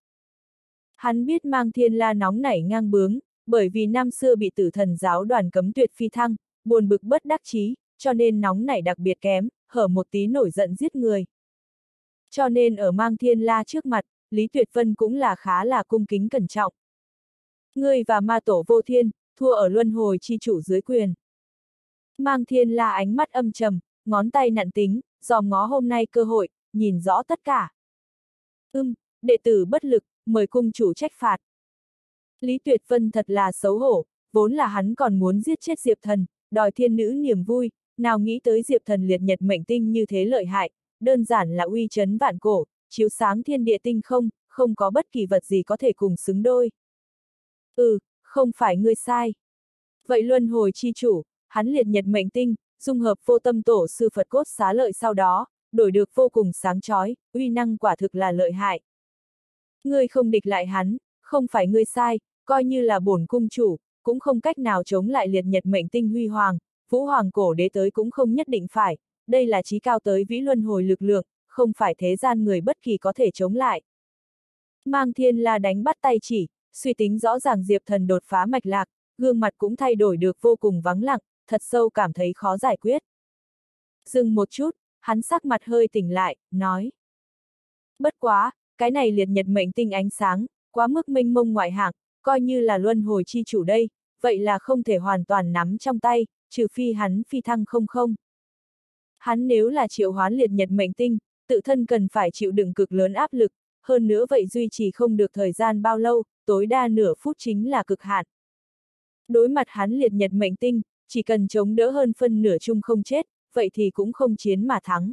Hắn biết Mang Thiên La nóng nảy ngang bướng, bởi vì năm xưa bị Tử Thần giáo đoàn cấm tuyệt phi thăng, buồn bực bất đắc chí, cho nên nóng nảy đặc biệt kém, hở một tí nổi giận giết người. Cho nên ở Mang Thiên La trước mặt, Lý Tuyệt Vân cũng là khá là cung kính cẩn trọng. Ngươi và ma tổ vô thiên, thua ở luân hồi chi chủ dưới quyền. Mang Thiên La ánh mắt âm trầm, ngón tay nặn tính, dòm ngó hôm nay cơ hội, nhìn rõ tất cả. Ưm, đệ tử bất lực, mời cung chủ trách phạt. Lý Tuyệt Vân thật là xấu hổ, vốn là hắn còn muốn giết chết Diệp Thần, đòi thiên nữ niềm vui, nào nghĩ tới Diệp Thần liệt nhật mệnh tinh như thế lợi hại, đơn giản là uy chấn vạn cổ, chiếu sáng thiên địa tinh không, không có bất kỳ vật gì có thể cùng xứng đôi. Ừ, không phải ngươi sai. Vậy luân hồi chi chủ, hắn liệt nhật mệnh tinh, dung hợp vô tâm tổ sư Phật cốt xá lợi sau đó, đổi được vô cùng sáng chói, uy năng quả thực là lợi hại. Ngươi không địch lại hắn, không phải ngươi sai, coi như là bổn cung chủ, cũng không cách nào chống lại liệt nhật mệnh tinh huy hoàng, vũ hoàng cổ đế tới cũng không nhất định phải, đây là chí cao tới vĩ luân hồi lực lượng, không phải thế gian người bất kỳ có thể chống lại. Mang Thiên La đánh bắt tay chỉ, suy tính rõ ràng Diệp Thần đột phá mạch lạc, gương mặt cũng thay đổi được vô cùng vắng lặng, thật sâu cảm thấy khó giải quyết. Dừng một chút, hắn sắc mặt hơi tỉnh lại, nói. Bất quá, cái này liệt nhật mệnh tinh ánh sáng, quá mức mênh mông ngoại hạng, coi như là luân hồi chi chủ đây, vậy là không thể hoàn toàn nắm trong tay, trừ phi hắn phi thăng không không. Hắn nếu là triệu hoán liệt nhật mệnh tinh, tự thân cần phải chịu đựng cực lớn áp lực, hơn nữa vậy duy trì không được thời gian bao lâu, tối đa nửa phút chính là cực hạn. Đối mặt hắn liệt nhật mệnh tinh, chỉ cần chống đỡ hơn phân nửa chung không chết, vậy thì cũng không chiến mà thắng.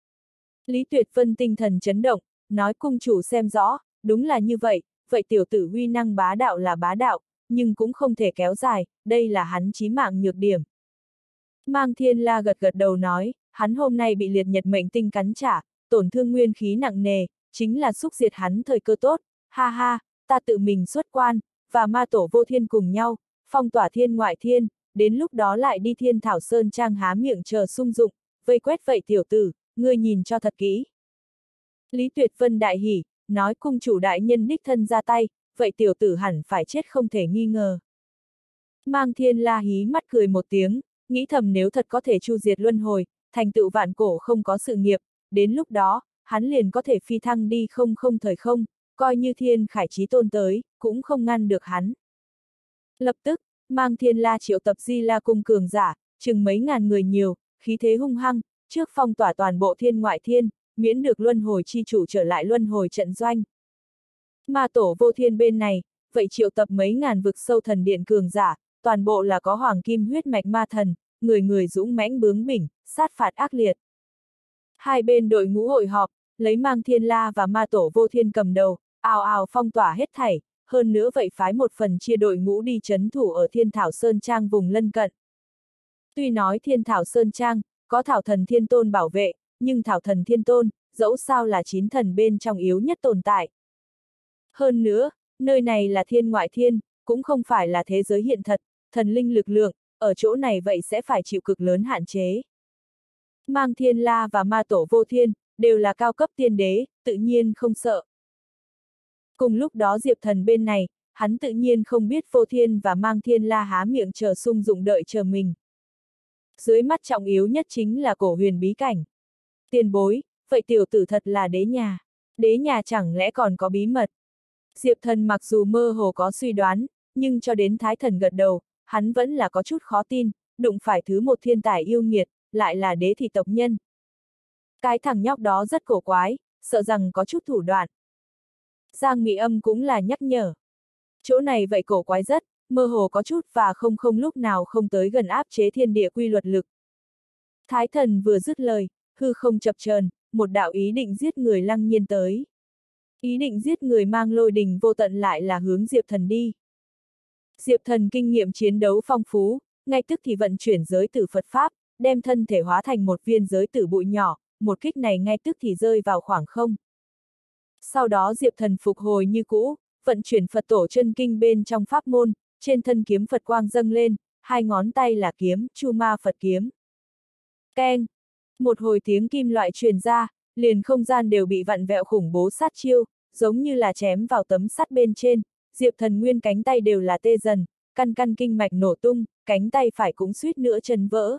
Lý Tuyệt Vân tinh thần chấn động, nói cung chủ xem rõ, đúng là như vậy, vậy tiểu tử huy năng bá đạo là bá đạo, nhưng cũng không thể kéo dài, đây là hắn chí mạng nhược điểm. Mang Thiên La gật gật đầu nói, hắn hôm nay bị liệt nhật mệnh tinh cắn trả, tổn thương nguyên khí nặng nề, chính là xúc diệt hắn thời cơ tốt, ha ha, ta tự mình xuất quan, và ma tổ vô thiên cùng nhau, phong tỏa thiên ngoại thiên, đến lúc đó lại đi Thiên Thảo Sơn Trang há miệng chờ sung dụng, vây quét vậy tiểu tử, ngươi nhìn cho thật kỹ. Lý Tuyệt Vân đại hỉ, nói cung chủ đại nhân đích thân ra tay, vậy tiểu tử hẳn phải chết không thể nghi ngờ. Mang Thiên La hí mắt cười một tiếng, nghĩ thầm nếu thật có thể chu diệt luân hồi, thành tựu vạn cổ không có sự nghiệp, đến lúc đó, hắn liền có thể phi thăng đi không không thời không, coi như thiên khải chí tôn tới, cũng không ngăn được hắn. Lập tức, Mang Thiên La triệu tập Di La Cung cường giả, chừng mấy ngàn người nhiều, khí thế hung hăng, trước phong tỏa toàn bộ thiên ngoại thiên, miễn được luân hồi chi chủ trở lại luân hồi trận doanh. Ma tổ vô thiên bên này, vậy triệu tập mấy ngàn vực sâu thần điện cường giả, toàn bộ là có hoàng kim huyết mạch ma thần, người người dũng mãnh bướng bỉnh, sát phạt ác liệt. Hai bên đội ngũ hội họp, lấy Mang Thiên La và ma tổ vô thiên cầm đầu, ào ào phong tỏa hết thảy, hơn nữa vậy phái một phần chia đội ngũ đi chấn thủ ở Thiên Thảo Sơn Trang vùng lân cận. Tuy nói Thiên Thảo Sơn Trang, có Thảo Thần Thiên Tôn bảo vệ, nhưng Thảo Thần Thiên Tôn, dẫu sao là chín thần bên trong yếu nhất tồn tại. Hơn nữa, nơi này là thiên ngoại thiên, cũng không phải là thế giới hiện thật, thần linh lực lượng, ở chỗ này vậy sẽ phải chịu cực lớn hạn chế. Mang Thiên La và ma tổ vô thiên, đều là cao cấp tiên đế, tự nhiên không sợ. Cùng lúc đó Diệp Thần bên này, hắn tự nhiên không biết Vô Thiên và Mang Thiên La há miệng chờ sung dụng đợi chờ mình. Dưới mắt trọng yếu nhất chính là cổ huyền bí cảnh. Tiền bối, vậy tiểu tử thật là đế nhà. Đế nhà chẳng lẽ còn có bí mật? Diệp Thần mặc dù mơ hồ có suy đoán, nhưng cho đến Thái Thần gật đầu, hắn vẫn là có chút khó tin, đụng phải thứ một thiên tài yêu nghiệt, lại là đế thị tộc nhân. Cái thằng nhóc đó rất cổ quái, sợ rằng có chút thủ đoạn. Giang Mị Âm cũng là nhắc nhở. Chỗ này vậy cổ quái rất, mơ hồ có chút và không không lúc nào không tới gần áp chế thiên địa quy luật lực. Thái Thần vừa dứt lời, hư không chập chờn, một đạo ý định giết người lăng nhiên tới. Ý định giết người mang lôi đình vô tận lại là hướng Diệp Thần đi. Diệp Thần kinh nghiệm chiến đấu phong phú, ngay tức thì vận chuyển giới tử Phật Pháp, đem thân thể hóa thành một viên giới tử bụi nhỏ, một kích này ngay tức thì rơi vào khoảng không. Sau đó Diệp Thần phục hồi như cũ, vận chuyển Phật tổ chân kinh bên trong pháp môn, trên thân kiếm Phật quang dâng lên, hai ngón tay là kiếm, Chu Ma Phật kiếm. Keng! Một hồi tiếng kim loại truyền ra, liền không gian đều bị vặn vẹo khủng bố sát chiêu, giống như là chém vào tấm sắt bên trên, Diệp Thần nguyên cánh tay đều là tê dần, căn căn kinh mạch nổ tung, cánh tay phải cũng suýt nữa chân vỡ.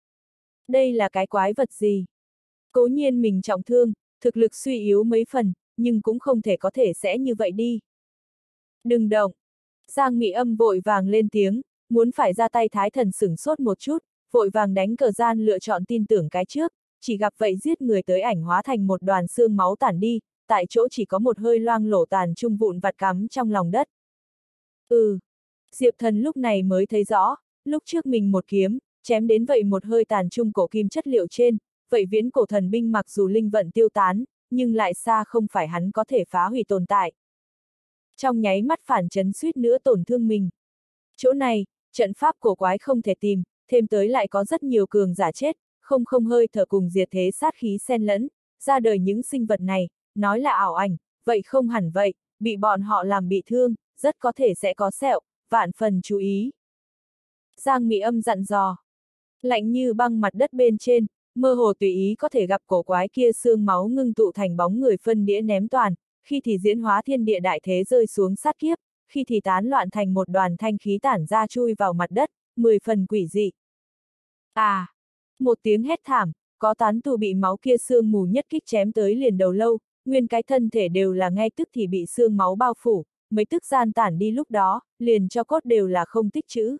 Đây là cái quái vật gì? Cố nhiên mình trọng thương, thực lực suy yếu mấy phần, nhưng cũng không thể có thể sẽ như vậy đi. Đừng động! Giang Mị Âm vội vàng lên tiếng, muốn phải ra tay. Thái Thần sửng sốt một chút, vội vàng đánh cờ gian lựa chọn tin tưởng cái trước, chỉ gặp vậy giết người tới ảnh hóa thành một đoàn xương máu tản đi, tại chỗ chỉ có một hơi loang lổ tàn trung vụn vặt cắm trong lòng đất. Ừ. Diệp Thần lúc này mới thấy rõ, lúc trước mình một kiếm, chém đến vậy một hơi tàn trung cổ kim chất liệu trên, vậy viễn cổ thần binh mặc dù linh vận tiêu tán, nhưng lại xa không phải hắn có thể phá hủy tồn tại. Trong nháy mắt phản chấn suýt nữa tổn thương mình. Chỗ này, trận pháp cổ quái không thể tìm, thêm tới lại có rất nhiều cường giả chết, không không hơi thở cùng diệt thế sát khí xen lẫn, ra đời những sinh vật này, nói là ảo ảnh, vậy không hẳn vậy, bị bọn họ làm bị thương, rất có thể sẽ có sẹo, vạn phần chú ý. Giang Mị Âm dặn dò. Lạnh như băng mặt đất bên trên, mơ hồ tùy ý có thể gặp cổ quái kia xương máu ngưng tụ thành bóng người phân đĩa ném toàn, khi thì diễn hóa thiên địa đại thế rơi xuống sát kiếp, khi thì tán loạn thành một đoàn thanh khí tản ra chui vào mặt đất, mười phần quỷ dị. À! Một tiếng hét thảm, có tán tu bị máu kia xương mù nhất kích chém tới liền đầu lâu, nguyên cái thân thể đều là ngay tức thì bị xương máu bao phủ, mấy tức gian tản đi lúc đó, liền cho cốt đều là không tích trữ.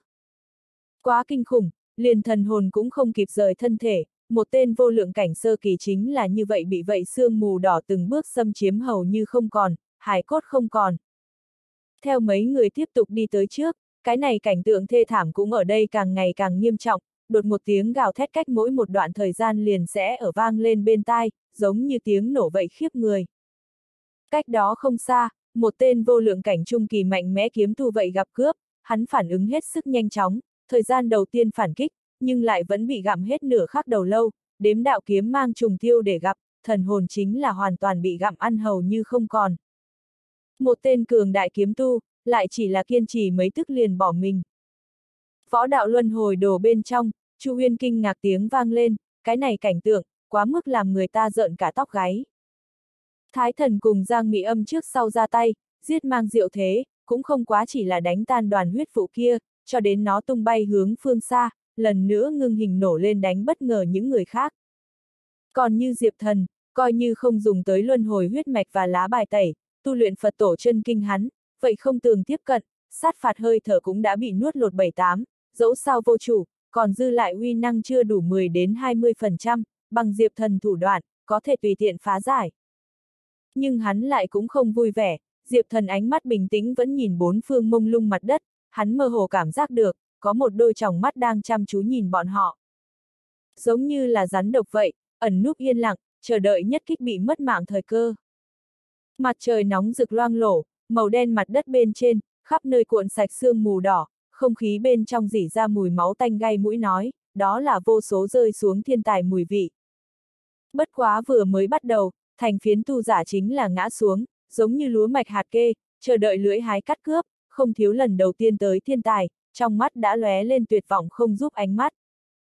Quá kinh khủng, liền thần hồn cũng không kịp rời thân thể, một tên vô lượng cảnh sơ kỳ chính là như vậy bị vậy xương mù đỏ từng bước xâm chiếm hầu như không còn, hài cốt không còn. Theo mấy người tiếp tục đi tới trước, cái này cảnh tượng thê thảm cũng ở đây càng ngày càng nghiêm trọng, đột một tiếng gào thét cách mỗi một đoạn thời gian liền sẽ ở vang lên bên tai, giống như tiếng nổ vậy khiếp người. Cách đó không xa, một tên vô lượng cảnh trung kỳ mạnh mẽ kiếm tu vậy gặp cướp, hắn phản ứng hết sức nhanh chóng, thời gian đầu tiên phản kích, nhưng lại vẫn bị gặm hết nửa khắc đầu lâu, đếm đạo kiếm mang trùng tiêu để gặp, thần hồn chính là hoàn toàn bị gặm ăn hầu như không còn. Một tên cường đại kiếm tu, lại chỉ là kiên trì mấy tức liền bỏ mình. Võ đạo luân hồi đồ bên trong, Chu Huyên kinh ngạc tiếng vang lên, cái này cảnh tượng, quá mức làm người ta rợn cả tóc gáy. Thái Thần cùng Giang Mị Âm trước sau ra tay, giết mang diệu thế, cũng không quá chỉ là đánh tan đoàn huyết vụ kia, cho đến nó tung bay hướng phương xa, lần nữa ngưng hình nổ lên đánh bất ngờ những người khác. Còn như Diệp Thần, coi như không dùng tới luân hồi huyết mạch và lá bài tẩy, tu luyện Phật tổ chân kinh hắn, vậy không tường tiếp cận, sát phạt hơi thở cũng đã bị nuốt lột bảy tám, dẫu sao vô chủ, còn dư lại uy năng chưa đủ mười đến hai mươi phần trăm, bằng Diệp Thần thủ đoạn, có thể tùy tiện phá giải. Nhưng hắn lại cũng không vui vẻ, Diệp Thần ánh mắt bình tĩnh vẫn nhìn bốn phương mông lung mặt đất, hắn mơ hồ cảm giác được, có một đôi tròng mắt đang chăm chú nhìn bọn họ. Giống như là rắn độc vậy, ẩn núp yên lặng, chờ đợi nhất kích bị mất mạng thời cơ. Mặt trời nóng rực loang lổ, màu đen mặt đất bên trên, khắp nơi cuộn sạch sương mù đỏ, không khí bên trong rỉ ra mùi máu tanh gai mũi nói, đó là vô số rơi xuống thiên tài mùi vị. Bất quá vừa mới bắt đầu, thành phiến tu giả chính là ngã xuống, giống như lúa mạch hạt kê, chờ đợi lưỡi hái cắt cướp, không thiếu lần đầu tiên tới thiên tài, trong mắt đã lóe lên tuyệt vọng không giúp ánh mắt.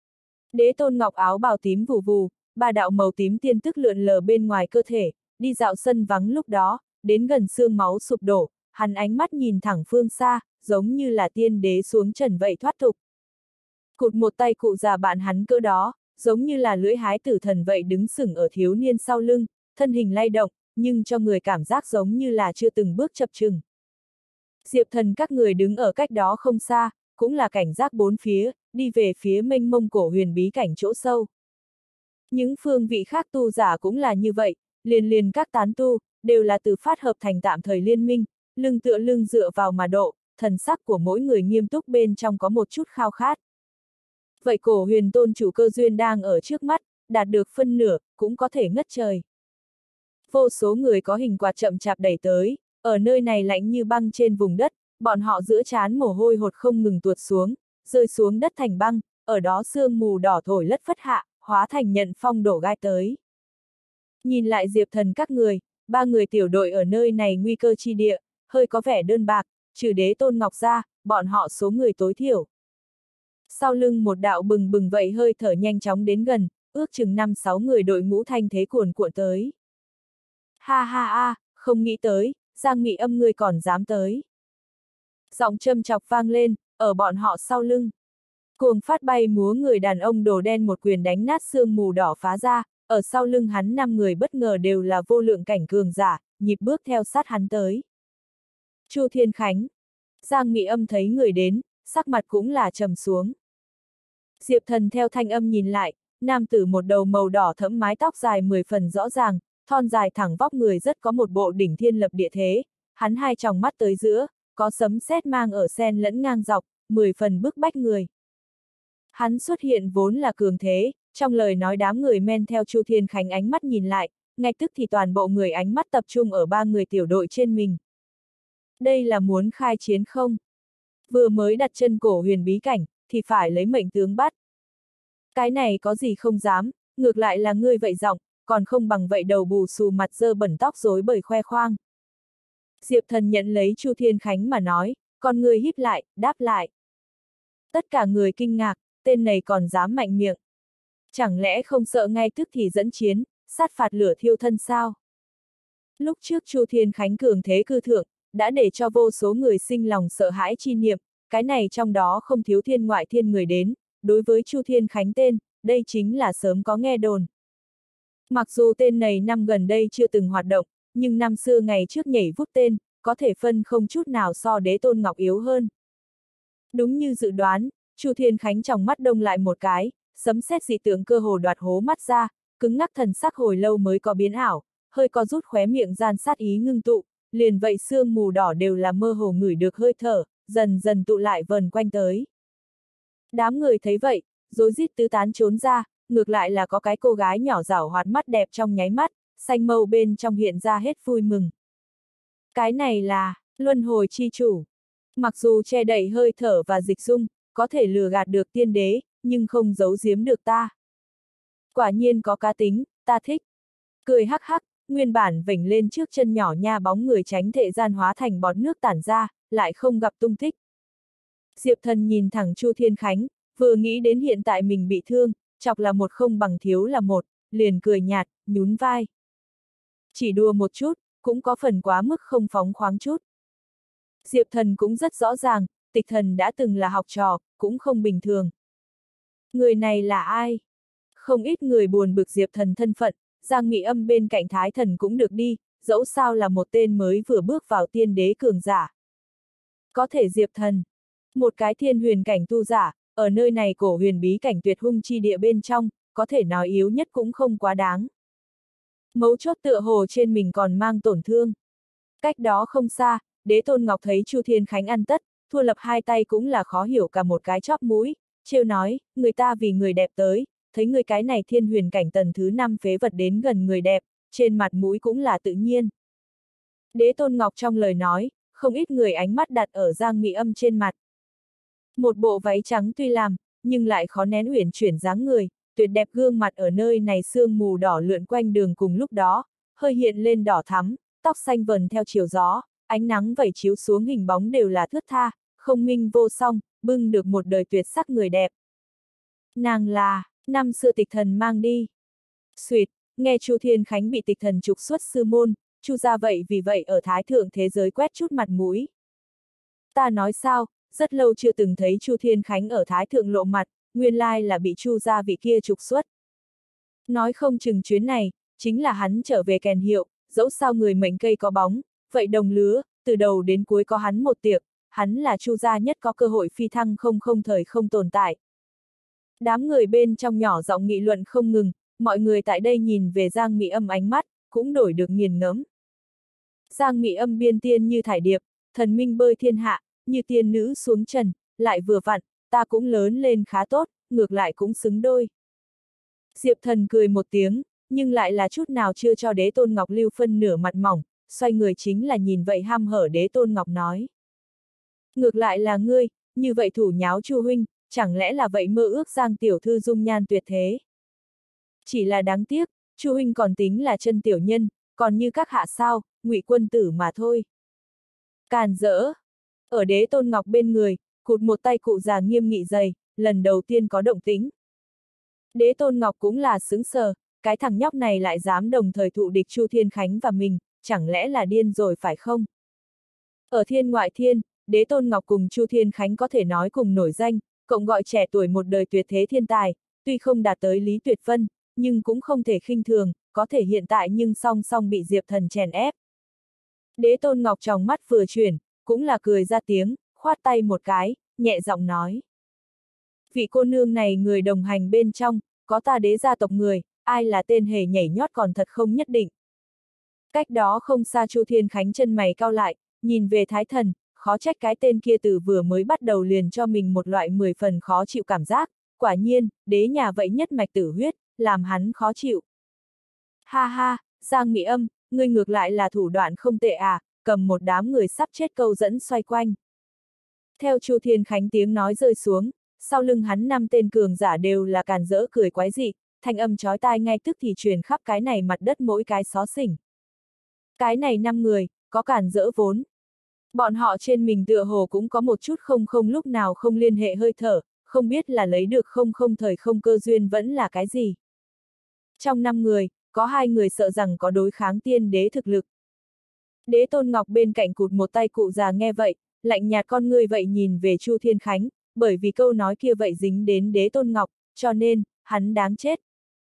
Đế Tôn Ngọc áo bào tím vù vù, ba đạo màu tím tiên tức lượn lờ bên ngoài cơ thể, đi dạo sân vắng lúc đó, đến gần xương máu sụp đổ, hắn ánh mắt nhìn thẳng phương xa, giống như là tiên đế xuống trần vậy thoát tục. Cụt một tay cụ già bạn hắn cỡ đó, giống như là lưỡi hái tử thần vậy đứng sừng ở thiếu niên sau lưng, thân hình lay động, nhưng cho người cảm giác giống như là chưa từng bước chập chừng. Diệp Thần các người đứng ở cách đó không xa, cũng là cảnh giác bốn phía, đi về phía mênh mông cổ huyền bí cảnh chỗ sâu. Những phương vị khác tu giả cũng là như vậy, liền liền các tán tu, đều là từ phát hợp thành tạm thời liên minh, lưng tựa lưng dựa vào mà độ, thần sắc của mỗi người nghiêm túc bên trong có một chút khao khát. Vậy cổ huyền tôn chủ cơ duyên đang ở trước mắt, đạt được phân nửa, cũng có thể ngất trời. Vô số người có hình quạt chậm chạp đẩy tới, ở nơi này lạnh như băng trên vùng đất, bọn họ giữa trán mồ hôi hột không ngừng tuột xuống, rơi xuống đất thành băng, ở đó sương mù đỏ thổi lất phất hạ, hóa thành nhận phong đổ gai tới. Nhìn lại Diệp Thần các người, ba người tiểu đội ở nơi này nguy cơ chi địa, hơi có vẻ đơn bạc, trừ Đế Tôn Ngọc ra, bọn họ số người tối thiểu. Sau lưng một đạo bừng bừng vậy hơi thở nhanh chóng đến gần, ước chừng năm sáu người đội ngũ thanh thế cuồn cuộn tới. Ha ha ha, không nghĩ tới, Giang Mị Âm người còn dám tới. Giọng châm chọc vang lên, ở bọn họ sau lưng. Cuồng phát bay múa người đàn ông đồ đen một quyền đánh nát sương mù đỏ phá ra, ở sau lưng hắn năm người bất ngờ đều là vô lượng cảnh cường giả, nhịp bước theo sát hắn tới. Chu Thiên Khánh. Giang Mị Âm thấy người đến, sắc mặt cũng là trầm xuống. Diệp Thần theo thanh âm nhìn lại, nam tử một đầu màu đỏ thẫm mái tóc dài mười phần rõ ràng, thon dài thẳng vóc người rất có một bộ đỉnh thiên lập địa thế, hắn hai tròng mắt tới giữa, có sấm sét mang ở sen lẫn ngang dọc, mười phần bức bách người. Hắn xuất hiện vốn là cường thế, trong lời nói đám người men theo Chu Thiên Khánh ánh mắt nhìn lại, ngay tức thì toàn bộ người ánh mắt tập trung ở ba người tiểu đội trên mình. Đây là muốn khai chiến không? Vừa mới đặt chân cổ huyền bí cảnh, thì phải lấy mệnh tướng bắt. Cái này có gì không dám, ngược lại là ngươi vậy giọng, còn không bằng vậy đầu bù xù mặt dơ bẩn tóc rối bời khoe khoang. Diệp Thần nhận lấy Chu Thiên Khánh mà nói, còn người híp lại, đáp lại. Tất cả người kinh ngạc, tên này còn dám mạnh miệng. Chẳng lẽ không sợ ngay tức thì dẫn chiến, sát phạt lửa thiêu thân sao? Lúc trước Chu Thiên Khánh cường thế cư thượng, đã để cho vô số người sinh lòng sợ hãi chi niệm, cái này trong đó không thiếu thiên ngoại thiên người đến, đối với Chu Thiên Khánh tên, đây chính là sớm có nghe đồn. Mặc dù tên này năm gần đây chưa từng hoạt động, nhưng năm xưa ngày trước nhảy vút tên, có thể phân không chút nào so Đế Tôn Ngọc yếu hơn. Đúng như dự đoán, Chu Thiên Khánh trong mắt đông lại một cái, sấm sét dị tượng cơ hồ đoạt hố mắt ra, cứng ngắc thần sắc hồi lâu mới có biến ảo, hơi có rút khóe miệng gian sát ý ngưng tụ, liền vậy sương mù đỏ đều là mơ hồ ngửi được hơi thở, dần dần tụ lại vần quanh tới. Đám người thấy vậy, rối rít tứ tán trốn ra, ngược lại là có cái cô gái nhỏ giảo hoạt mắt đẹp trong nháy mắt, xanh mâu bên trong hiện ra hết vui mừng. Cái này là luân hồi chi chủ. Mặc dù che đậy hơi thở và dịch dung, có thể lừa gạt được tiên đế, nhưng không giấu giếm được ta. Quả nhiên có cá tính, ta thích. Cười hắc hắc, nguyên bản vểnh lên trước chân nhỏ nha bóng người tránh thệ gian hóa thành bọt nước tản ra, lại không gặp tung tích. Diệp Thần nhìn thẳng Chu Thiên Khánh, vừa nghĩ đến hiện tại mình bị thương, chọc là một không bằng thiếu là một, liền cười nhạt, nhún vai. Chỉ đùa một chút, cũng có phần quá mức không phóng khoáng chút. Diệp Thần cũng rất rõ ràng, Tịch Thần đã từng là học trò, cũng không bình thường. Người này là ai? Không ít người buồn bực Diệp Thần thân phận, Giang Mị Âm bên cạnh Thái Thần cũng được đi, dẫu sao là một tên mới vừa bước vào tiên đế cường giả. Có thể Diệp Thần, một cái thiên huyền cảnh tu giả, ở nơi này cổ huyền bí cảnh tuyệt hung chi địa bên trong, có thể nói yếu nhất cũng không quá đáng. Mấu chốt tựa hồ trên mình còn mang tổn thương. Cách đó không xa, Đế Tôn Ngọc thấy Chu Thiên Khánh ăn tất, thua lập hai tay cũng là khó hiểu cả một cái chóp mũi, trêu nói, người ta vì người đẹp tới, thấy người cái này thiên huyền cảnh tầng thứ năm phế vật đến gần người đẹp, trên mặt mũi cũng là tự nhiên. Đế Tôn Ngọc trong lời nói, không ít người ánh mắt đặt ở Giang Mị Âm trên mặt. Một bộ váy trắng tuy làm, nhưng lại khó nén uyển chuyển dáng người, tuyệt đẹp gương mặt ở nơi này sương mù đỏ lượn quanh đường cùng lúc đó, hơi hiện lên đỏ thắm, tóc xanh vần theo chiều gió, ánh nắng vẩy chiếu xuống hình bóng đều là thướt tha, không minh vô song, bưng được một đời tuyệt sắc người đẹp. Nàng là, năm xưa Tịch Thần mang đi. Xuyệt, nghe Chu Thiên Khánh bị Tịch Thần trục xuất sư môn, Chu gia vậy vì vậy ở Thái Thượng thế giới quét chút mặt mũi. Ta nói sao, rất lâu chưa từng thấy Chu Thiên Khánh ở Thái Thượng lộ mặt, nguyên lai là bị Chu gia vị kia trục xuất. Nói không chừng chuyến này, chính là hắn trở về kèn hiệu, dẫu sao người mệnh cây có bóng, vậy đồng lứa, từ đầu đến cuối có hắn một tiệc, hắn là Chu gia nhất có cơ hội phi thăng không không thời không tồn tại. Đám người bên trong nhỏ giọng nghị luận không ngừng, mọi người tại đây nhìn về Giang Mỹ Âm ánh mắt, cũng đổi được nghiền ngẫm. Giang Mỹ Âm biên tiên như thải điệp, thần minh bơi thiên hạ, như tiên nữ xuống trần, lại vừa vặn, ta cũng lớn lên khá tốt, ngược lại cũng xứng đôi. Diệp Thần cười một tiếng, nhưng lại là chút nào chưa cho Đế Tôn Ngọc lưu phân nửa mặt mỏng, xoay người chính là nhìn vậy ham hở Đế Tôn Ngọc nói. Ngược lại là ngươi, như vậy thủ nháo Chu huynh, chẳng lẽ là vậy mơ ước Giang tiểu thư dung nhan tuyệt thế. Chỉ là đáng tiếc, Chu huynh còn tính là chân tiểu nhân, còn như các hạ sao, ngụy quân tử mà thôi. Càn rỡ. Ở Đế Tôn Ngọc bên người, cụt một tay cụ già nghiêm nghị dày, lần đầu tiên có động tĩnh. Đế Tôn Ngọc cũng là sững sờ, cái thằng nhóc này lại dám đồng thời thụ địch Chu Thiên Khánh và mình, chẳng lẽ là điên rồi phải không? Ở thiên ngoại thiên, Đế Tôn Ngọc cùng Chu Thiên Khánh có thể nói cùng nổi danh, cộng gọi trẻ tuổi một đời tuyệt thế thiên tài, tuy không đạt tới Lý Tuyệt Vân, nhưng cũng không thể khinh thường, có thể hiện tại nhưng song song bị Diệp Thần chèn ép. Đế Tôn Ngọc trong mắt vừa chuyển, cũng là cười ra tiếng, khoát tay một cái, nhẹ giọng nói. Vị cô nương này người đồng hành bên trong, có ta Đế gia tộc người, ai là tên hề nhảy nhót còn thật không nhất định. Cách đó không xa Chu Thiên Khánh chân mày cau lại, nhìn về Thái Thần, khó trách cái tên kia từ vừa mới bắt đầu liền cho mình một loại mười phần khó chịu cảm giác, quả nhiên, đế nhà vậy nhất mạch tử huyết, làm hắn khó chịu. Ha ha, Giang Mỹ Âm, ngươi ngược lại là thủ đoạn không tệ à, cầm một đám người sắp chết câu dẫn xoay quanh. Theo Chu Thiên Khánh tiếng nói rơi xuống, sau lưng hắn năm tên cường giả đều là càn rỡ cười quái dị, thanh âm chói tai ngay tức thì truyền khắp cái này mặt đất mỗi cái xó xỉnh. Cái này năm người, có càn rỡ vốn. Bọn họ trên mình tựa hồ cũng có một chút không không lúc nào không liên hệ hơi thở, không biết là lấy được không không thời không cơ duyên vẫn là cái gì. Trong năm người, có hai người sợ rằng có đối kháng tiên đế thực lực. Đế Tôn Ngọc bên cạnh cụt một tay cụ già nghe vậy, lạnh nhạt con người vậy nhìn về Chu Thiên Khánh, bởi vì câu nói kia vậy dính đến Đế Tôn Ngọc, cho nên, hắn đáng chết.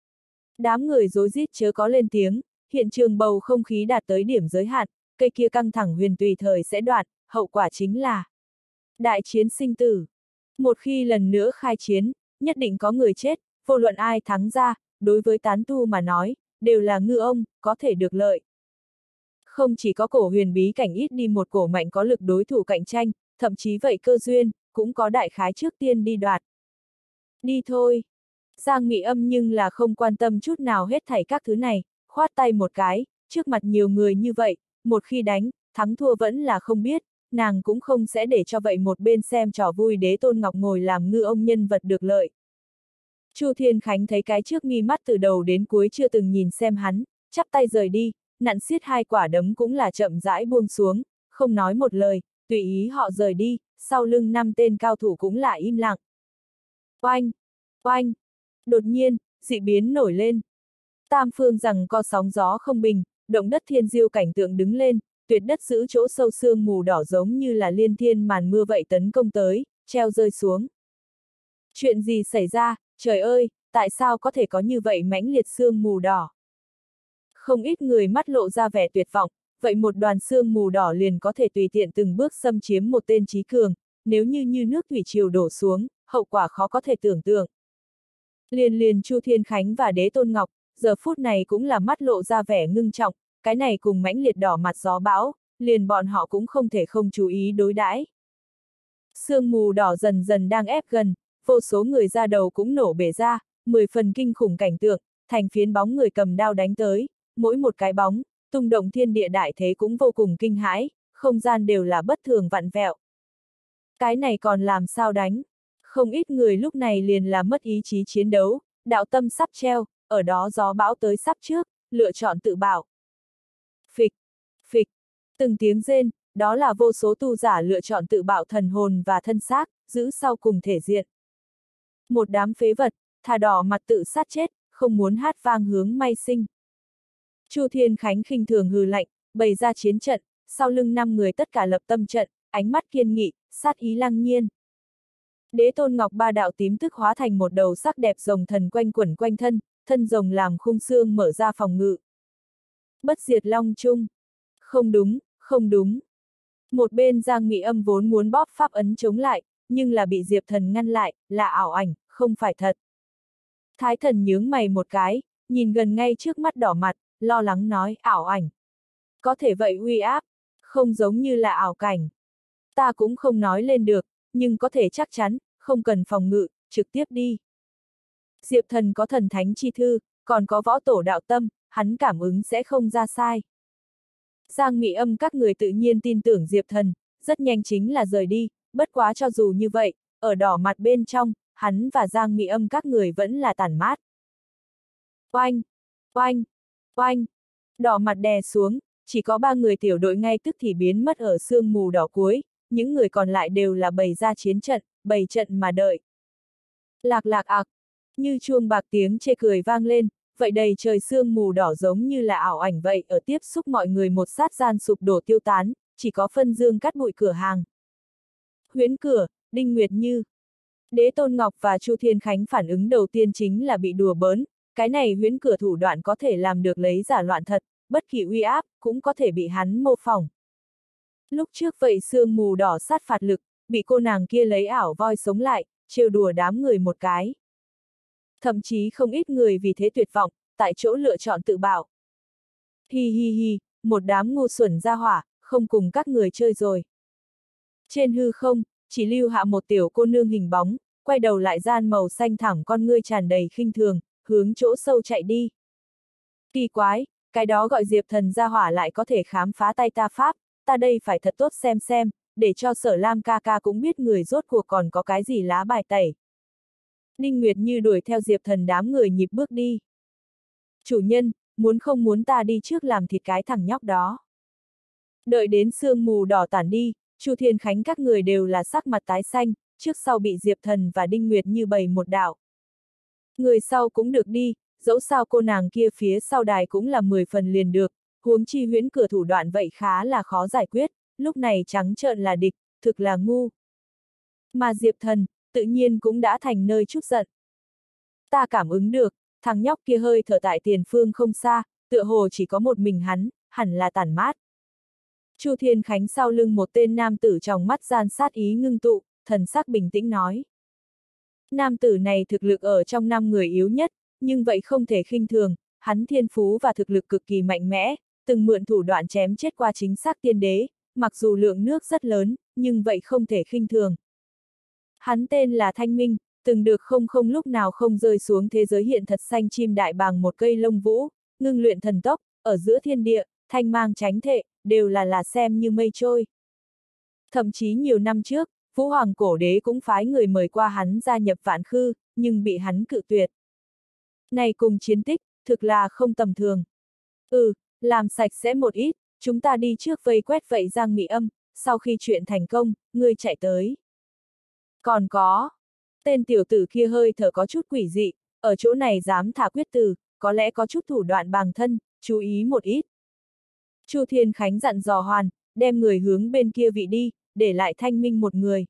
Đám người rối rít chớ có lên tiếng, hiện trường bầu không khí đạt tới điểm giới hạn, cây kia căng thẳng huyền tùy thời sẽ đoạn, hậu quả chính là đại chiến sinh tử. Một khi lần nữa khai chiến, nhất định có người chết, vô luận ai thắng ra, đối với tán tu mà nói, đều là ngư ông, có thể được lợi. Không chỉ có cổ huyền bí cảnh ít đi một cổ mạnh có lực đối thủ cạnh tranh, thậm chí vậy cơ duyên, cũng có đại khái trước tiên đi đoạt. Đi thôi. Giang Mỹ Âm nhưng là không quan tâm chút nào hết thảy các thứ này, khoát tay một cái, trước mặt nhiều người như vậy, một khi đánh, thắng thua vẫn là không biết, nàng cũng không sẽ để cho vậy một bên xem trò vui Đế Tôn Ngọc ngồi làm ngư ông nhân vật được lợi. Chu Thiên Khánh thấy cái trước mi mắt từ đầu đến cuối chưa từng nhìn xem hắn, chắp tay rời đi, nặn xiết hai quả đấm cũng là chậm rãi buông xuống, không nói một lời, tùy ý họ rời đi, sau lưng năm tên cao thủ cũng là im lặng. Oanh! Oanh! Đột nhiên, dị biến nổi lên. Tam phương rằng có sóng gió không bình, động đất thiên diêu cảnh tượng đứng lên, tuyệt đất giữ chỗ sâu sương mù đỏ giống như là liên thiên màn mưa vậy tấn công tới, treo rơi xuống. Chuyện gì xảy ra, trời ơi, tại sao có thể có như vậy mãnh liệt sương mù đỏ? Không ít người mắt lộ ra vẻ tuyệt vọng, vậy một đoàn sương mù đỏ liền có thể tùy tiện từng bước xâm chiếm một tên trí cường, nếu như như nước thủy triều đổ xuống, hậu quả khó có thể tưởng tượng. Liền liền Chu Thiên Khánh và Đế Tôn Ngọc, giờ phút này cũng là mắt lộ ra vẻ ngưng trọng, cái này cùng mãnh liệt đỏ mặt gió bão, liền bọn họ cũng không thể không chú ý đối đãi. Sương mù đỏ dần dần đang ép gần, vô số người ra đầu cũng nổ bể ra, mười phần kinh khủng cảnh tượng, thành phiến bóng người cầm đao đánh tới, mỗi một cái bóng, tung động thiên địa đại thế cũng vô cùng kinh hãi, không gian đều là bất thường vặn vẹo. Cái này còn làm sao đánh? Không ít người lúc này liền là mất ý chí chiến đấu, đạo tâm sắp treo, ở đó gió bão tới sắp trước, lựa chọn tự bảo. Phịch, phịch, từng tiếng rên, đó là vô số tu giả lựa chọn tự bạo thần hồn và thân xác, giữ sau cùng thể diện. Một đám phế vật, thà đỏ mặt tự sát chết, không muốn hát vang hướng may sinh. Chu Thiên Khánh khinh thường hừ lạnh, bày ra chiến trận, sau lưng năm người tất cả lập tâm trận, ánh mắt kiên nghị, sát ý lăng nhiên. Đế tôn ngọc ba đạo tím tức hóa thành một đầu sắc đẹp rồng thần quanh quẩn quanh thân, thân rồng làm khung xương mở ra phòng ngự. Bất diệt long chung. Không đúng, không đúng. Một bên Giang Mị Âm vốn muốn bóp pháp ấn chống lại, nhưng là bị Diệp Thần ngăn lại, là ảo ảnh, không phải thật. Thái thần nhướng mày một cái, nhìn gần ngay trước mắt đỏ mặt, lo lắng nói, ảo ảnh. Có thể vậy uy áp, không giống như là ảo cảnh. Ta cũng không nói lên được, nhưng có thể chắc chắn, không cần phòng ngự, trực tiếp đi. Diệp Thần có thần thánh chi thư, còn có võ tổ đạo tâm, hắn cảm ứng sẽ không ra sai. Giang Mị Âm các người tự nhiên tin tưởng Diệp Thần, rất nhanh chính là rời đi, bất quá cho dù như vậy, ở đỏ mặt bên trong, hắn và Giang Mị Âm các người vẫn là tản mát. Oanh! Oanh! Oanh! Đỏ mặt đè xuống, chỉ có ba người tiểu đội ngay tức thì biến mất ở sương mù đỏ cuối, những người còn lại đều là bày ra chiến trận, bày trận mà đợi. Lạc lạc ạc! Như chuông bạc tiếng chê cười vang lên, vậy đầy trời sương mù đỏ giống như là ảo ảnh vậy ở tiếp xúc mọi người một sát gian sụp đổ tiêu tán, chỉ có phân dương cắt bụi cửa hàng. Huyễn cửa, Đinh Nguyệt Như. Đế Tôn Ngọc và Chu Thiên Khánh phản ứng đầu tiên chính là bị đùa bỡn, cái này huyễn cửa thủ đoạn có thể làm được lấy giả loạn thật, bất kỳ uy áp, cũng có thể bị hắn mô phỏng. Lúc trước vậy sương mù đỏ sát phạt lực, bị cô nàng kia lấy ảo voi sống lại, trêu đùa đám người một cái. Thậm chí không ít người vì thế tuyệt vọng, tại chỗ lựa chọn tự bạo. Hi hi hi, một đám ngu xuẩn ra hỏa, không cùng các người chơi rồi. Trên hư không, chỉ lưu hạ một tiểu cô nương hình bóng, quay đầu lại gian màu xanh thẳm con ngươi tràn đầy khinh thường, hướng chỗ sâu chạy đi. Kỳ quái, cái đó gọi Diệp Thần ra hỏa lại có thể khám phá tay ta pháp, ta đây phải thật tốt xem xem, để cho Sở Lam ca ca cũng biết người rốt cuộc còn có cái gì lá bài tẩy. Ninh Nguyệt Như đuổi theo Diệp Thần đám người nhịp bước đi. Chủ nhân, muốn không muốn ta đi trước làm thịt cái thằng nhóc đó. Đợi đến sương mù đỏ tản đi, Chu Thiên Khánh các người đều là sắc mặt tái xanh, trước sau bị Diệp Thần và Đinh Nguyệt Như bày một đạo. Người sau cũng được đi, dẫu sao cô nàng kia phía sau đài cũng là mười phần liền được, huống chi huyễn cửa thủ đoạn vậy khá là khó giải quyết, lúc này trắng trợn là địch, thực là ngu. Mà Diệp Thần, tự nhiên cũng đã thành nơi trút giận. Ta cảm ứng được, thằng nhóc kia hơi thở tại tiền phương không xa, tựa hồ chỉ có một mình hắn, hẳn là tản mát. Chu Thiên Khánh sau lưng một tên nam tử trong mắt gian sát ý ngưng tụ, thần sắc bình tĩnh nói. Nam tử này thực lực ở trong năm người yếu nhất, nhưng vậy không thể khinh thường, hắn thiên phú và thực lực cực kỳ mạnh mẽ, từng mượn thủ đoạn chém chết qua chính xác tiên đế, mặc dù lượng nước rất lớn, nhưng vậy không thể khinh thường. Hắn tên là Thanh Minh, từng được không không lúc nào không rơi xuống thế giới hiện thật xanh chim đại bàng một cây lông vũ, ngưng luyện thần tốc, ở giữa thiên địa, thanh mang tránh thệ, đều là là xem như mây trôi. Thậm chí nhiều năm trước, Vũ Hoàng cổ đế cũng phái người mời qua hắn gia nhập Vạn Khư, nhưng bị hắn cự tuyệt. Này cùng chiến tích, thực là không tầm thường. Ừ, làm sạch sẽ một ít, chúng ta đi trước vây quét vậy Giang Mị Âm, sau khi chuyện thành công, ngươi chạy tới. Còn có, tên tiểu tử kia hơi thở có chút quỷ dị, ở chỗ này dám thả quyết từ, có lẽ có chút thủ đoạn bằng thân, chú ý một ít. Chu Thiên Khánh dặn dò hoàn, đem người hướng bên kia vị đi, để lại Thanh Minh một người.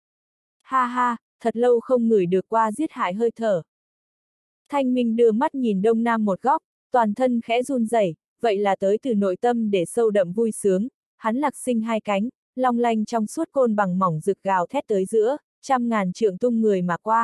Ha ha, thật lâu không ngửi được qua giết hại hơi thở. Thanh Minh đưa mắt nhìn đông nam một góc, toàn thân khẽ run rẩy, vậy là tới từ nội tâm để sâu đậm vui sướng, hắn lạc sinh hai cánh, long lanh trong suốt côn bằng mỏng rực gào thét tới giữa, trăm ngàn trượng tung người mà qua.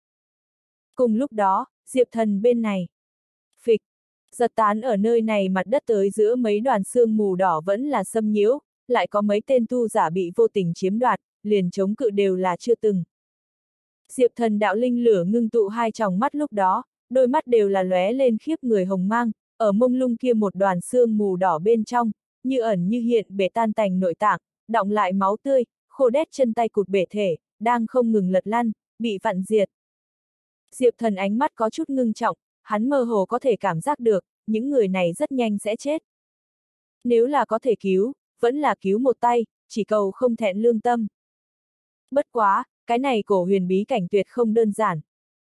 Cùng lúc đó, Diệp Thần bên này. Phịch, giật tán ở nơi này mặt đất tới giữa mấy đoàn sương mù đỏ vẫn là xâm nhiễu, lại có mấy tên tu giả bị vô tình chiếm đoạt, liền chống cự đều là chưa từng. Diệp Thần đạo linh lửa ngưng tụ hai tròng mắt lúc đó, đôi mắt đều là lóe lên khiếp người hồng mang, ở mông lung kia một đoàn sương mù đỏ bên trong, như ẩn như hiện bể tan tành nội tạng, đọng lại máu tươi, khô đét chân tay cụt bể thể, đang không ngừng lật lăn, bị vặn diệt. Diệp Thần ánh mắt có chút ngưng trọng, hắn mơ hồ có thể cảm giác được, những người này rất nhanh sẽ chết. Nếu là có thể cứu, vẫn là cứu một tay, chỉ cầu không thẹn lương tâm. Bất quá, cái này cổ huyền bí cảnh tuyệt không đơn giản.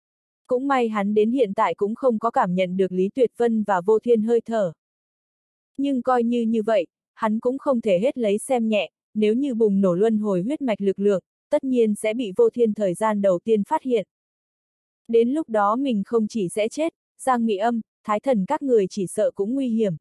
Cũng may hắn đến hiện tại cũng không có cảm nhận được Lý Tuyệt Vân và Vô Thiên hơi thở. Nhưng coi như như vậy, hắn cũng không thể hết lấy xem nhẹ, nếu như bùng nổ luân hồi huyết mạch lực lượng, tất nhiên sẽ bị vô thiên thời gian đầu tiên phát hiện. Đến lúc đó mình không chỉ sẽ chết, Giang Mị Âm, Thái Thần các người chỉ sợ cũng nguy hiểm.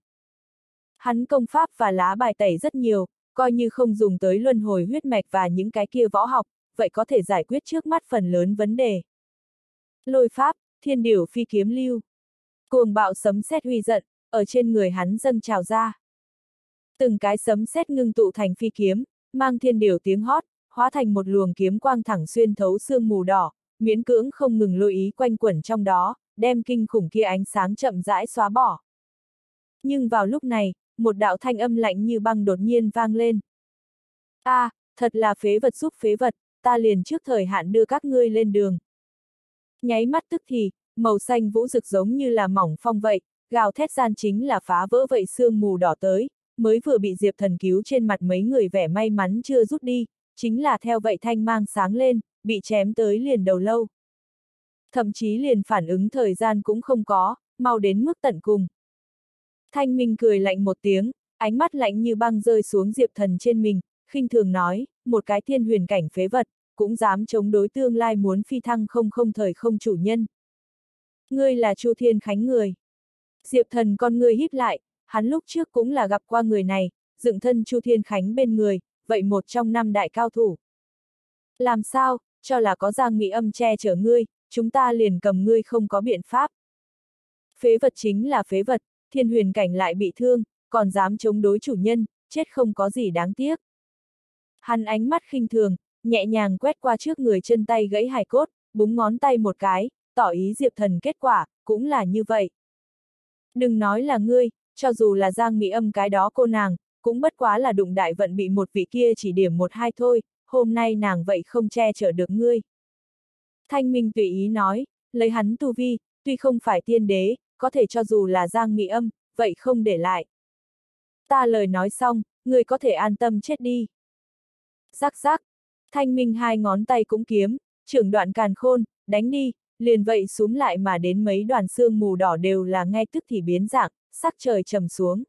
Hắn công pháp và lá bài tẩy rất nhiều, coi như không dùng tới luân hồi huyết mạch và những cái kia võ học, vậy có thể giải quyết trước mắt phần lớn vấn đề. Lôi pháp, thiên điểu phi kiếm lưu. Cuồng bạo sấm sét uy giận, ở trên người hắn dâng trào ra. Từng cái sấm sét ngưng tụ thành phi kiếm, mang thiên điểu tiếng hót, hóa thành một luồng kiếm quang thẳng xuyên thấu sương mù đỏ, miễn cưỡng không ngừng lôi ý quanh quẩn trong đó, đem kinh khủng kia ánh sáng chậm rãi xóa bỏ. Nhưng vào lúc này, một đạo thanh âm lạnh như băng đột nhiên vang lên. A, à, thật là phế vật giúp phế vật, ta liền trước thời hạn đưa các ngươi lên đường. Nháy mắt tức thì, màu xanh vũ rực giống như là mỏng phong vậy, gào thét gian chính là phá vỡ vậy sương mù đỏ tới, mới vừa bị Diệp Thần cứu trên mặt mấy người vẻ may mắn chưa rút đi, chính là theo vậy thanh mang sáng lên, bị chém tới liền đầu lâu. Thậm chí liền phản ứng thời gian cũng không có, mau đến mức tận cùng. Thanh Minh cười lạnh một tiếng, ánh mắt lạnh như băng rơi xuống Diệp Thần trên mình, khinh thường nói, một cái thiên huyền cảnh phế vật, cũng dám chống đối tương lai muốn phi thăng không không thời không chủ nhân. Ngươi là Chu Thiên Khánh người. Diệp Thần con ngươi híp lại, hắn lúc trước cũng là gặp qua người này, dựng thân Chu Thiên Khánh bên người, vậy một trong năm đại cao thủ. Làm sao, cho là có Giang Mị Âm che chở ngươi, chúng ta liền cầm ngươi không có biện pháp. Phế vật chính là phế vật, thiên huyền cảnh lại bị thương, còn dám chống đối chủ nhân, chết không có gì đáng tiếc. Hắn ánh mắt khinh thường, nhẹ nhàng quét qua trước người chân tay gãy hài cốt, búng ngón tay một cái, tỏ ý Diệp Thần kết quả, cũng là như vậy. Đừng nói là ngươi, cho dù là Giang Mị Âm cái đó cô nàng, cũng bất quá là đụng đại vận bị một vị kia chỉ điểm một hai thôi, hôm nay nàng vậy không che chở được ngươi. Thanh Minh tùy ý nói, lấy hắn tu vi, tuy không phải tiên đế, có thể cho dù là Giang Mị Âm, vậy không để lại. Ta lời nói xong, ngươi có thể an tâm chết đi. Rắc rắc, Thanh Minh hai ngón tay cũng kiếm, trưởng đoạn càn khôn, đánh đi, liền vậy súm lại mà đến mấy đoàn xương mù đỏ đều là ngay tức thì biến dạng, sắc trời trầm xuống.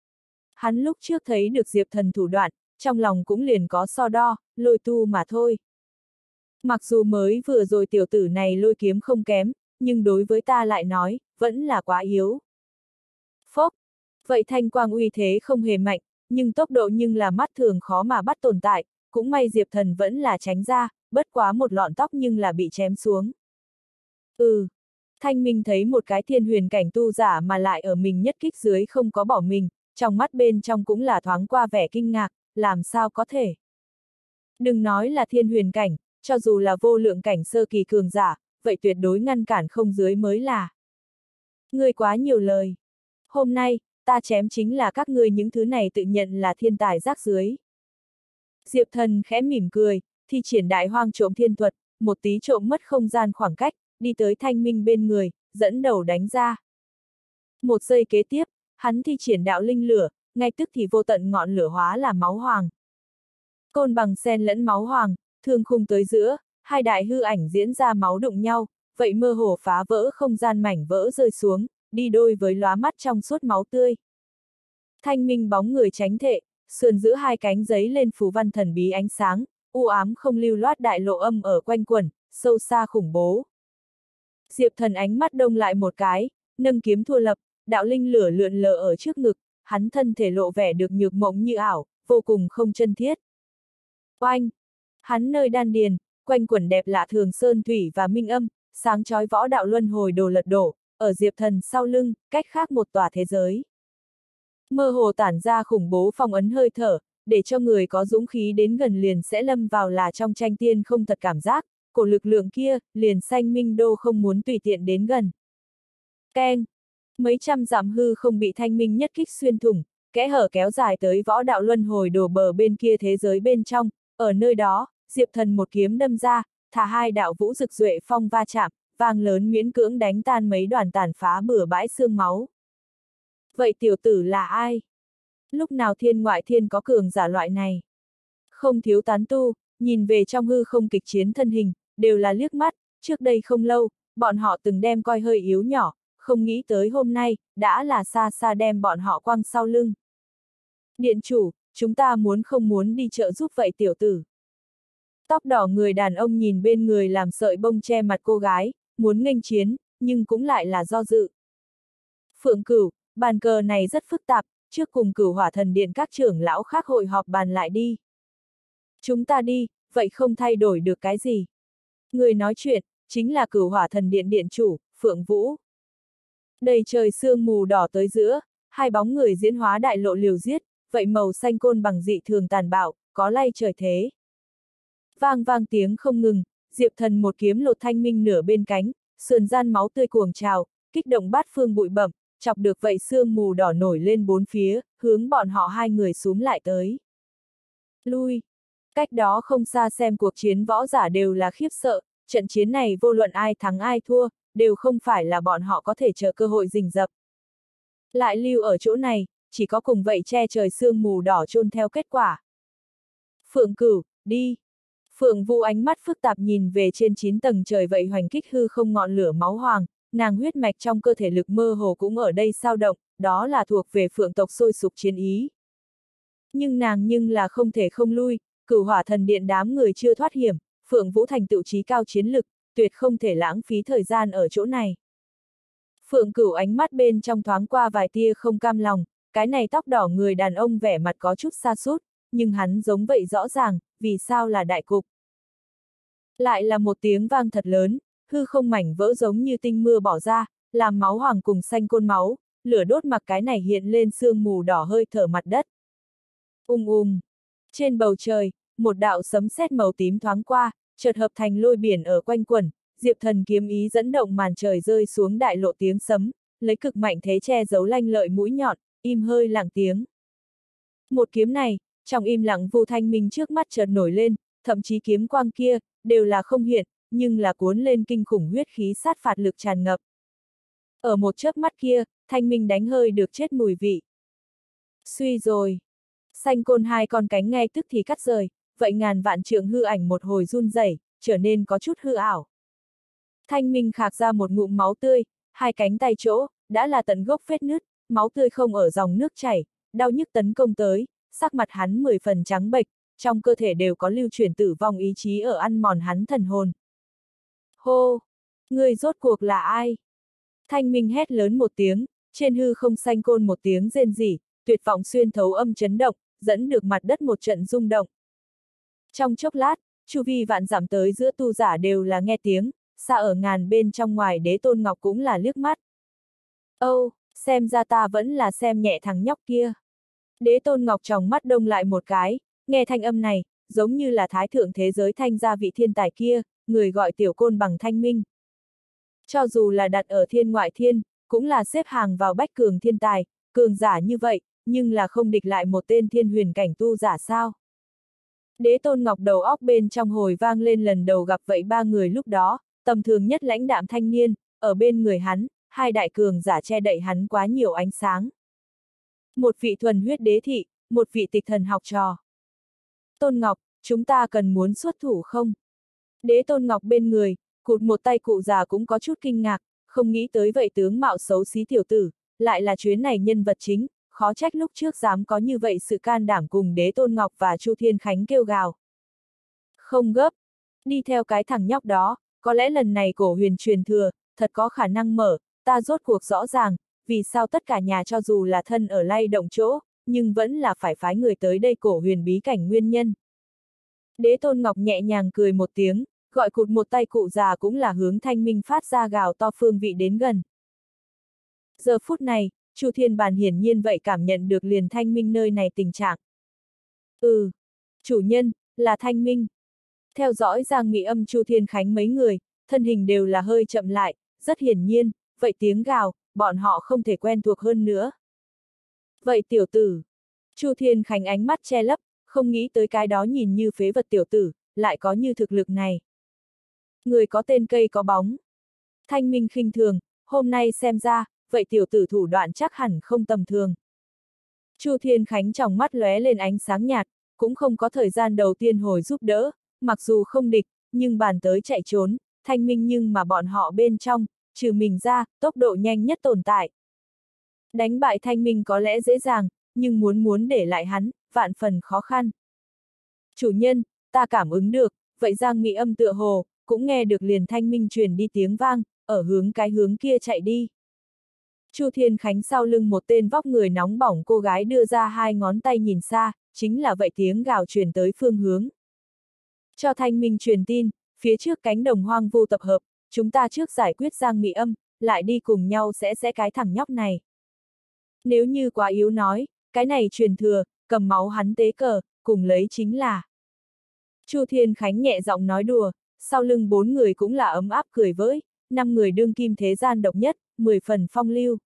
Hắn lúc trước thấy được Diệp Thần thủ đoạn, trong lòng cũng liền có so đo, lôi tu mà thôi. Mặc dù mới vừa rồi tiểu tử này lôi kiếm không kém, nhưng đối với ta lại nói, vẫn là quá yếu. Phốc, vậy thanh quang uy thế không hề mạnh, nhưng tốc độ nhưng là mắt thường khó mà bắt tồn tại, cũng may Diệp Thần vẫn là tránh ra, bất quá một lọn tóc nhưng là bị chém xuống. Ừ, Thanh Minh thấy một cái thiên huyền cảnh tu giả mà lại ở mình nhất kích dưới không có bỏ mình, trong mắt bên trong cũng là thoáng qua vẻ kinh ngạc, làm sao có thể. Đừng nói là thiên huyền cảnh, cho dù là vô lượng cảnh sơ kỳ cường giả, vậy tuyệt đối ngăn cản không dưới mới là. Ngươi quá nhiều lời. Hôm nay, ta chém chính là các ngươi những thứ này tự nhận là thiên tài rác dưới. Diệp Thần khẽ mỉm cười, thi triển đại hoang trộm thiên thuật, một tí trộm mất không gian khoảng cách, đi tới Thanh Minh bên người, dẫn đầu đánh ra. Một giây kế tiếp, hắn thi triển đạo linh lửa, ngay tức thì vô tận ngọn lửa hóa là máu hoàng. Côn bằng xen lẫn máu hoàng, thương khung tới giữa, hai đại hư ảnh diễn ra máu đụng nhau, vậy mơ hồ phá vỡ không gian mảnh vỡ rơi xuống, đi đôi với lóa mắt trong suốt máu tươi. Thanh Minh bóng người tránh thệ, sườn giữa hai cánh giấy lên phù văn thần bí ánh sáng, u ám không lưu loát đại lộ âm ở quanh quẩn, sâu xa khủng bố. Diệp Thần ánh mắt đông lại một cái, nâng kiếm thua lập, đạo linh lửa lượn lờ ở trước ngực, hắn thân thể lộ vẻ được nhược mộng như ảo, vô cùng không chân thiết. Oanh! Hắn nơi đan điền, quanh quẩn đẹp lạ thường sơn thủy và minh âm, sáng chói võ đạo luân hồi đồ lật đổ, ở Diệp Thần sau lưng, cách khác một tòa thế giới. Mơ hồ tản ra khủng bố phong ấn hơi thở, để cho người có dũng khí đến gần liền sẽ lâm vào là trong tranh tiên không thật cảm giác, cổ lực lượng kia, liền xanh minh đô không muốn tùy tiện đến gần. Keng! Mấy trăm dặm hư không bị Thanh Minh nhất kích xuyên thủng, kẽ hở kéo dài tới võ đạo luân hồi đổ bờ bên kia thế giới bên trong, ở nơi đó, Diệp Thần một kiếm đâm ra, thả hai đạo vũ rực duệ phong va chạm, vang lớn miễn cưỡng đánh tan mấy đoàn tàn phá bừa bãi xương máu. Vậy tiểu tử là ai? Lúc nào thiên ngoại thiên có cường giả loại này? Không thiếu tán tu, nhìn về trong hư không kịch chiến thân hình, đều là liếc mắt, trước đây không lâu, bọn họ từng đem coi hơi yếu nhỏ, không nghĩ tới hôm nay, đã là xa xa đem bọn họ quăng sau lưng. Điện chủ, chúng ta muốn không muốn đi trợ giúp vậy tiểu tử. Tóc đỏ người đàn ông nhìn bên người làm sợi bông che mặt cô gái, muốn nghênh chiến, nhưng cũng lại là do dự. Phượng Cửu, bàn cờ này rất phức tạp, trước cùng Cửu Hỏa Thần Điện các trưởng lão khác hội họp bàn lại đi. Chúng ta đi, vậy không thay đổi được cái gì. Người nói chuyện, chính là Cửu Hỏa Thần Điện điện chủ, Phượng Vũ. Đầy trời sương mù đỏ tới giữa, hai bóng người diễn hóa đại lộ liều giết, vậy màu xanh côn bằng dị thường tàn bạo, có lay trời thế. Vang vang tiếng không ngừng, Diệp Thần một kiếm lột Thanh Minh nửa bên cánh, sườn gian máu tươi cuồng trào, kích động bát phương bụi bẩm, chọc được vậy sương mù đỏ nổi lên bốn phía, hướng bọn họ hai người xúm lại tới. Lui! Cách đó không xa xem cuộc chiến võ giả đều là khiếp sợ, trận chiến này vô luận ai thắng ai thua, đều không phải là bọn họ có thể chờ cơ hội rình rập. Lại lưu ở chỗ này, chỉ có cùng vậy che trời sương mù đỏ chôn theo kết quả. Phượng Cửu, đi! Phượng Vũ ánh mắt phức tạp nhìn về trên chín tầng trời vậy hoành kích hư không ngọn lửa máu hoàng, nàng huyết mạch trong cơ thể lực mơ hồ cũng ở đây sao động, đó là thuộc về Phượng tộc sôi sục chiến ý. Nhưng nàng nhưng là không thể không lui, Cửu Hỏa Thần Điện đám người chưa thoát hiểm, Phượng Vũ thành tựu trí cao chiến lực, tuyệt không thể lãng phí thời gian ở chỗ này. Phượng Cửu ánh mắt bên trong thoáng qua vài tia không cam lòng, cái này tóc đỏ người đàn ông vẻ mặt có chút sa sút, nhưng hắn giống vậy rõ ràng, vì sao là đại cục. Lại là một tiếng vang thật lớn, hư không mảnh vỡ giống như tinh mưa bỏ ra, làm máu hoàng cùng xanh côn máu, lửa đốt mặc cái này hiện lên sương mù đỏ hơi thở mặt đất. Ung um ung. Um. Trên bầu trời, một đạo sấm sét màu tím thoáng qua, chợt hợp thành lôi biển ở quanh quẩn, Diệp Thần kiếm ý dẫn động màn trời rơi xuống đại lộ tiếng sấm, lấy cực mạnh thế che giấu lanh lợi mũi nhọn, im hơi lặng tiếng. Một kiếm này, trong im lặng Vu Thanh Minh trước mắt chợt nổi lên, thậm chí kiếm quang kia, đều là không hiện, nhưng là cuốn lên kinh khủng huyết khí sát phạt lực tràn ngập. Ở một chớp mắt kia, Thanh Minh đánh hơi được chết mùi vị. Suy rồi. Xanh côn hai con cánh ngay tức thì cắt rời, vậy ngàn vạn trượng hư ảnh một hồi run rẩy, trở nên có chút hư ảo. Thanh Minh khạc ra một ngụm máu tươi, hai cánh tay chỗ, đã là tận gốc vết nứt, máu tươi không ở dòng nước chảy, đau nhức tấn công tới, sắc mặt hắn mười phần trắng bệch, trong cơ thể đều có lưu chuyển tử vong ý chí ở ăn mòn hắn thần hồn. Hô! Người rốt cuộc là ai? Thanh Minh hét lớn một tiếng, trên hư không xanh côn một tiếng rên rỉ, tuyệt vọng xuyên thấu âm chấn động, dẫn được mặt đất một trận rung động. Trong chốc lát, chu vi vạn dặm tới giữa tu giả đều là nghe tiếng, xa ở ngàn bên trong ngoài Đế Tôn Ngọc cũng là liếc mắt. Âu, oh, xem ra ta vẫn là xem nhẹ thằng nhóc kia. Đế Tôn Ngọc tròng mắt đông lại một cái, nghe thanh âm này, giống như là thái thượng thế giới thanh gia vị thiên tài kia, người gọi tiểu côn bằng Thanh Minh. Cho dù là đặt ở thiên ngoại thiên, cũng là xếp hàng vào bách cường thiên tài, cường giả như vậy, nhưng là không địch lại một tên thiên huyền cảnh tu giả sao. Đế Tôn Ngọc đầu óc bên trong hồi vang lên lần đầu gặp vậy ba người lúc đó, tầm thường nhất lãnh đạm thanh niên, ở bên người hắn, hai đại cường giả che đậy hắn quá nhiều ánh sáng. Một vị thuần huyết đế thị, một vị tịch thần học trò. Tôn Ngọc, chúng ta cần muốn xuất thủ không? Đế Tôn Ngọc bên người, cụt một tay cụ già cũng có chút kinh ngạc, không nghĩ tới vậy tướng mạo xấu xí tiểu tử, lại là chuyến này nhân vật chính, khó trách lúc trước dám có như vậy sự can đảm cùng Đế Tôn Ngọc và Chu Thiên Khánh kêu gào. Không gấp, đi theo cái thằng nhóc đó, có lẽ lần này cổ huyền truyền thừa, thật có khả năng mở, ta rốt cuộc rõ ràng, vì sao tất cả nhà cho dù là thân ở lay động chỗ, nhưng vẫn là phải phái người tới đây cổ huyền bí cảnh nguyên nhân. Đế Tôn Ngọc nhẹ nhàng cười một tiếng, gọi cụt một tay cụ già cũng là hướng Thanh Minh phát ra gào to phương vị đến gần. Giờ phút này, Chu Thiên Bàn hiển nhiên vậy cảm nhận được liền Thanh Minh nơi này tình trạng. Ừ, chủ nhân, là Thanh Minh. Theo dõi Giang Mỹ Âm Chu Thiên Khánh mấy người, thân hình đều là hơi chậm lại, rất hiển nhiên, vậy tiếng gào, bọn họ không thể quen thuộc hơn nữa. Vậy tiểu tử, Chu Thiên Khánh ánh mắt che lấp, không nghĩ tới cái đó nhìn như phế vật tiểu tử, lại có như thực lực này. Người có tên cây có bóng. Thanh Minh khinh thường, hôm nay xem ra, vậy tiểu tử thủ đoạn chắc hẳn không tầm thường. Chu Thiên Khánh trong mắt lóe lên ánh sáng nhạt, cũng không có thời gian đầu tiên hồi giúp đỡ, mặc dù không địch, nhưng bàn tới chạy trốn, Thanh Minh nhưng mà bọn họ bên trong, trừ mình ra, tốc độ nhanh nhất tồn tại. Đánh bại Thanh Minh có lẽ dễ dàng, nhưng muốn muốn để lại hắn, vạn phần khó khăn. Chủ nhân, ta cảm ứng được, vậy Giang Mỹ Âm tựa hồ, cũng nghe được liền Thanh Minh truyền đi tiếng vang, ở hướng cái hướng kia chạy đi. Chu Thiên Khánh sau lưng một tên vóc người nóng bỏng cô gái đưa ra hai ngón tay nhìn xa, chính là vậy tiếng gào truyền tới phương hướng. Cho Thanh Minh truyền tin, phía trước cánh đồng hoang vu tập hợp, chúng ta trước giải quyết Giang Mỹ Âm, lại đi cùng nhau sẽ sẽ cái thằng nhóc này. Nếu như quá yếu nói, cái này truyền thừa, cầm máu hắn tế cờ, cùng lấy chính là. Chu Thiên Khánh nhẹ giọng nói đùa, sau lưng bốn người cũng là ấm áp cười với, năm người đương kim thế gian độc nhất, mười phần phong lưu.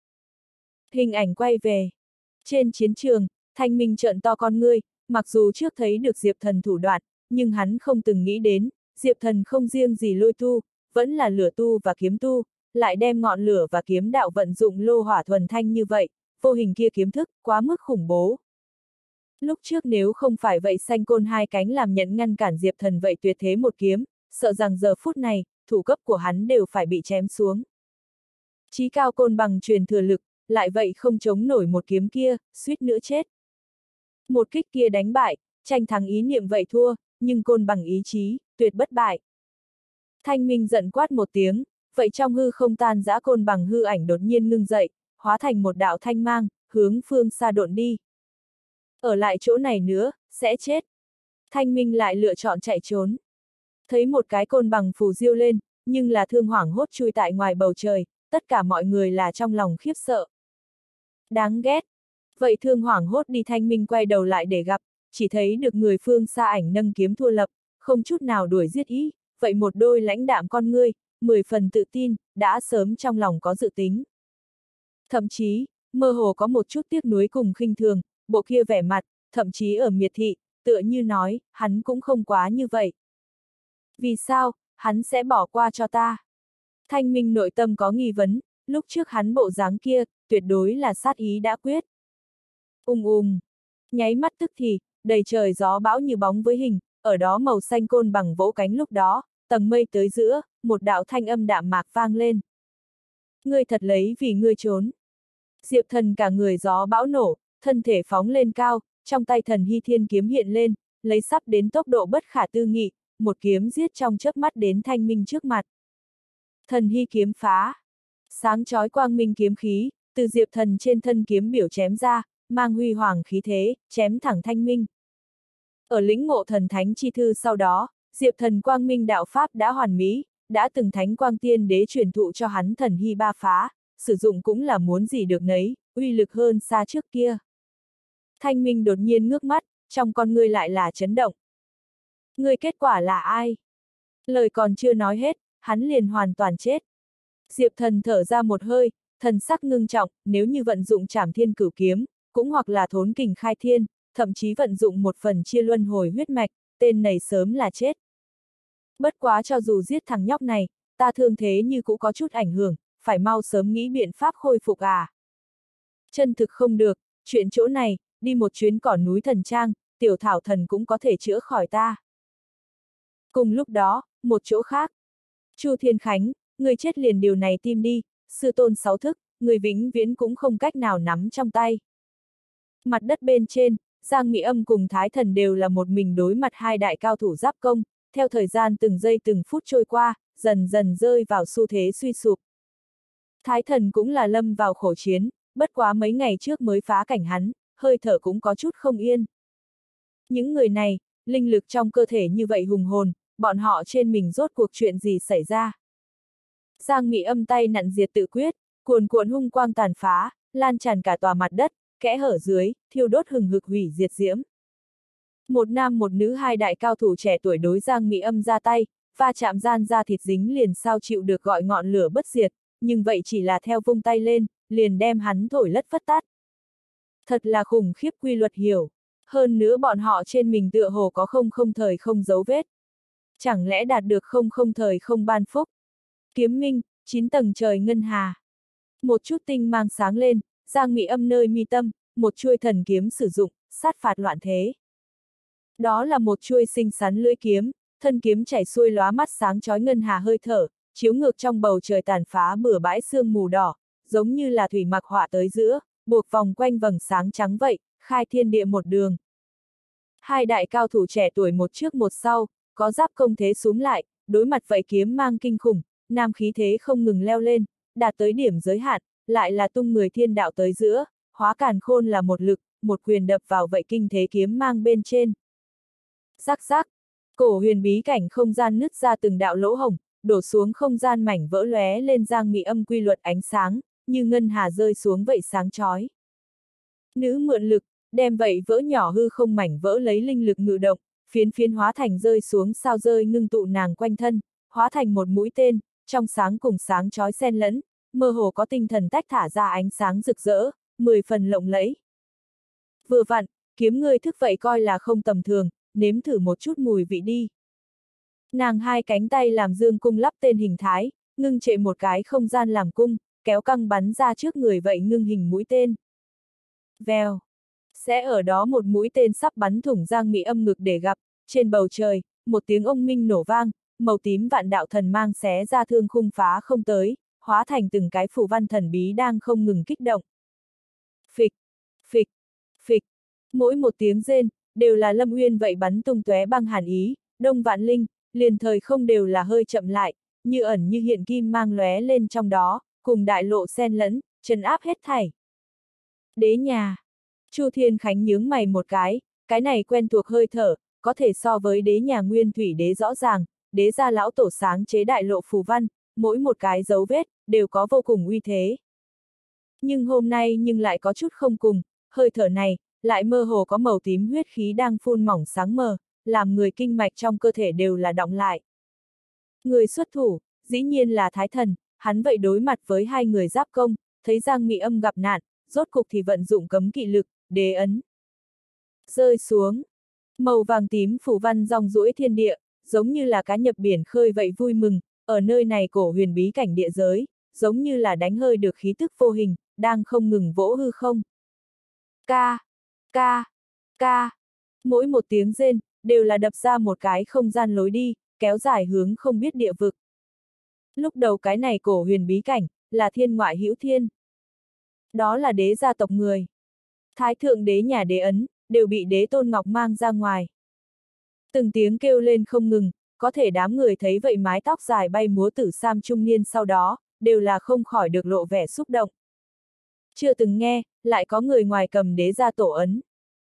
Hình ảnh quay về. Trên chiến trường, Thanh Minh trợn to con ngươi, mặc dù trước thấy được Diệp Thần thủ đoạn, nhưng hắn không từng nghĩ đến, Diệp Thần không riêng gì lôi tu, vẫn là lửa tu và kiếm tu, lại đem ngọn lửa và kiếm đạo vận dụng lô hỏa thuần thanh như vậy, vô hình kia kiếm thức, quá mức khủng bố. Lúc trước nếu không phải vậy Xanh Côn hai cánh làm nhận ngăn cản Diệp Thần vậy tuyệt thế một kiếm, sợ rằng giờ phút này, thủ cấp của hắn đều phải bị chém xuống. Chí cao côn bằng truyền thừa lực, lại vậy không chống nổi một kiếm kia, suýt nữa chết. Một kích kia đánh bại, tranh thắng ý niệm vậy thua, nhưng côn bằng ý chí, tuyệt bất bại. Thanh Minh giận quát một tiếng, vậy trong hư không tan dã côn bằng hư ảnh đột nhiên ngưng dậy, hóa thành một đạo thanh mang, hướng phương xa độn đi. Ở lại chỗ này nữa, sẽ chết. Thanh Minh lại lựa chọn chạy trốn. Thấy một cái côn bằng phù diêu lên, nhưng là thương hoảng hốt chui tại ngoài bầu trời, tất cả mọi người là trong lòng khiếp sợ. Đáng ghét. Vậy thương hoảng hốt đi Thanh Minh quay đầu lại để gặp, chỉ thấy được người phương xa ảnh nâng kiếm thua lập, không chút nào đuổi giết ý, vậy một đôi lãnh đạm con ngươi, mười phần tự tin, đã sớm trong lòng có dự tính. Thậm chí, mơ hồ có một chút tiếc nuối cùng khinh thường, bộ kia vẻ mặt, thậm chí ở miệt thị, tựa như nói, hắn cũng không quá như vậy. Vì sao, hắn sẽ bỏ qua cho ta? Thanh Minh nội tâm có nghi vấn, lúc trước hắn bộ dáng kia, tuyệt đối là sát ý đã quyết. Ung ung, nháy mắt tức thì, đầy trời gió bão như bóng với hình, ở đó màu xanh côn bằng vỗ cánh lúc đó, tầng mây tới giữa, một đạo thanh âm đạm mạc vang lên. Ngươi thật lấy vì ngươi trốn. Diệp Thần cả người gió bão nổ, thân thể phóng lên cao, trong tay thần hy thiên kiếm hiện lên, lấy sắp đến tốc độ bất khả tư nghị, một kiếm giết trong chớp mắt đến Thanh Minh trước mặt. Thần hy kiếm phá. Sáng chói quang minh kiếm khí, từ Diệp Thần trên thân kiếm biểu chém ra, mang huy hoàng khí thế, chém thẳng Thanh Minh. Ở lĩnh ngộ thần thánh chi thư sau đó, Diệp Thần quang minh đạo pháp đã hoàn mỹ, đã từng thánh quang tiên đế truyền thụ cho hắn thần hy ba phá, sử dụng cũng là muốn gì được nấy, uy lực hơn xa trước kia. Thanh Minh đột nhiên ngước mắt, trong con ngươi lại là chấn động. Ngươi kết quả là ai? Lời còn chưa nói hết, hắn liền hoàn toàn chết. Diệp Thần thở ra một hơi, thần sắc ngưng trọng, nếu như vận dụng Trảm Thiên Cửu Kiếm, cũng hoặc là thốn kình khai thiên, thậm chí vận dụng một phần chia luân hồi huyết mạch, tên này sớm là chết. Bất quá cho dù giết thằng nhóc này, ta thương thế như cũng có chút ảnh hưởng, phải mau sớm nghĩ biện pháp khôi phục à. Chân thực không được, chuyện chỗ này, đi một chuyến cỏ núi thần trang, tiểu thảo thần cũng có thể chữa khỏi ta. Cùng lúc đó, một chỗ khác. Chu Thiên Khánh, người chết liền điều này tim đi, sư tôn sáu thức, người vĩnh viễn cũng không cách nào nắm trong tay. Mặt đất bên trên, Giang Mỹ Âm cùng Thái Thần đều là một mình đối mặt hai đại cao thủ giáp công, theo thời gian từng giây từng phút trôi qua, dần dần rơi vào xu thế suy sụp. Thái Thần cũng là lâm vào khổ chiến, bất quá mấy ngày trước mới phá cảnh hắn, hơi thở cũng có chút không yên. Những người này, linh lực trong cơ thể như vậy hùng hồn, bọn họ trên mình rốt cuộc chuyện gì xảy ra. Giang Mỹ Âm tay nặn diệt tự quyết, cuồn cuộn hung quang tàn phá, lan tràn cả tòa mặt đất, kẽ hở dưới, thiêu đốt hừng hực hủy diệt diễm. Một nam một nữ hai đại cao thủ trẻ tuổi đối Giang Mỹ Âm ra tay, va chạm gian ra thịt dính liền sao chịu được gọi ngọn lửa bất diệt, nhưng vậy chỉ là theo vung tay lên, liền đem hắn thổi lất phất tát. Thật là khủng khiếp quy luật hiểu. Hơn nữa bọn họ trên mình tựa hồ có không không thời không dấu vết. Chẳng lẽ đạt được không không thời không ban phúc? Kiếm minh, chín tầng trời ngân hà. Một chút tinh mang sáng lên, Giang Mỹ Âm nơi mi tâm, một chuôi thần kiếm sử dụng, sát phạt loạn thế. Đó là một chuôi xinh xắn lưỡi kiếm, thân kiếm chảy xuôi lóa mắt sáng chói ngân hà hơi thở, chiếu ngược trong bầu trời tàn phá bừa bãi sương mù đỏ, giống như là thủy mặc họa tới giữa, buộc vòng quanh vầng sáng trắng vậy, khai thiên địa một đường. Hai đại cao thủ trẻ tuổi một trước một sau, có giáp công thế xúm lại, đối mặt vậy kiếm mang kinh khủng, nam khí thế không ngừng leo lên, đạt tới điểm giới hạn, lại là tung người thiên đạo tới giữa, hóa càn khôn là một lực, một quyền đập vào vậy kinh thế kiếm mang bên trên. Rắc rắc, cổ huyền bí cảnh không gian nứt ra từng đạo lỗ hổng, đổ xuống không gian mảnh vỡ lóe lên giang mị âm quy luật ánh sáng, như ngân hà rơi xuống vậy sáng chói. Nữ mượn lực, đem vậy vỡ nhỏ hư không mảnh vỡ lấy linh lực ngự động, phiến phiến hóa thành rơi xuống sao rơi ngưng tụ nàng quanh thân, hóa thành một mũi tên, trong sáng cùng sáng chói xen lẫn, mơ hồ có tinh thần tách thả ra ánh sáng rực rỡ, mười phần lộng lẫy. Vừa vặn, kiếm ngươi thức vậy coi là không tầm thường, nếm thử một chút mùi vị đi. Nàng hai cánh tay làm dương cung lắp tên hình thái, ngưng trệ một cái không gian làm cung, kéo căng bắn ra trước người vậy ngưng hình mũi tên. Vèo. Sẽ ở đó một mũi tên sắp bắn thủng giang mị âm ngực để gặp, trên bầu trời, một tiếng ông minh nổ vang, màu tím vạn đạo thần mang xé ra thương khung phá không tới, hóa thành từng cái phù văn thần bí đang không ngừng kích động. Phịch, phịch, phịch, mỗi một tiếng rên, đều là Lâm Uyên vậy bắn tung tóe băng hàn ý, đông vạn linh, liền thời không đều là hơi chậm lại, như ẩn như hiện kim mang lóe lên trong đó, cùng đại lộ xen lẫn, trấn áp hết thảy. Đế nhà. Chu Thiên Khánh nhướng mày một cái, cái này quen thuộc hơi thở, có thể so với đế nhà nguyên thủy đế rõ ràng, đế gia lão tổ sáng chế đại lộ phù văn, mỗi một cái dấu vết, đều có vô cùng uy thế. Nhưng hôm nay nhưng lại có chút không cùng, hơi thở này, lại mơ hồ có màu tím huyết khí đang phun mỏng sáng mờ, làm người kinh mạch trong cơ thể đều là đọng lại. Người xuất thủ, dĩ nhiên là Thái Thần, hắn vậy đối mặt với hai người giáp công, thấy Giang Mị Âm gặp nạn, rốt cục thì vận dụng cấm kỵ lực, đế ấn. Rơi xuống, màu vàng tím phủ văn rong ruỗi thiên địa, giống như là cá nhập biển khơi vậy vui mừng, ở nơi này cổ huyền bí cảnh địa giới, giống như là đánh hơi được khí tức vô hình, đang không ngừng vỗ hư không. Ca, ca, ca, mỗi một tiếng rên, đều là đập ra một cái không gian lối đi, kéo dài hướng không biết địa vực. Lúc đầu cái này cổ huyền bí cảnh, là thiên ngoại hữu thiên. Đó là đế gia tộc người. Thái thượng đế nhà đế ấn, đều bị đế tôn ngọc mang ra ngoài. Từng tiếng kêu lên không ngừng, có thể đám người thấy vậy mái tóc dài bay múa tử sam trung niên sau đó, đều là không khỏi được lộ vẻ xúc động. Chưa từng nghe, lại có người ngoài cầm đế gia tổ ấn.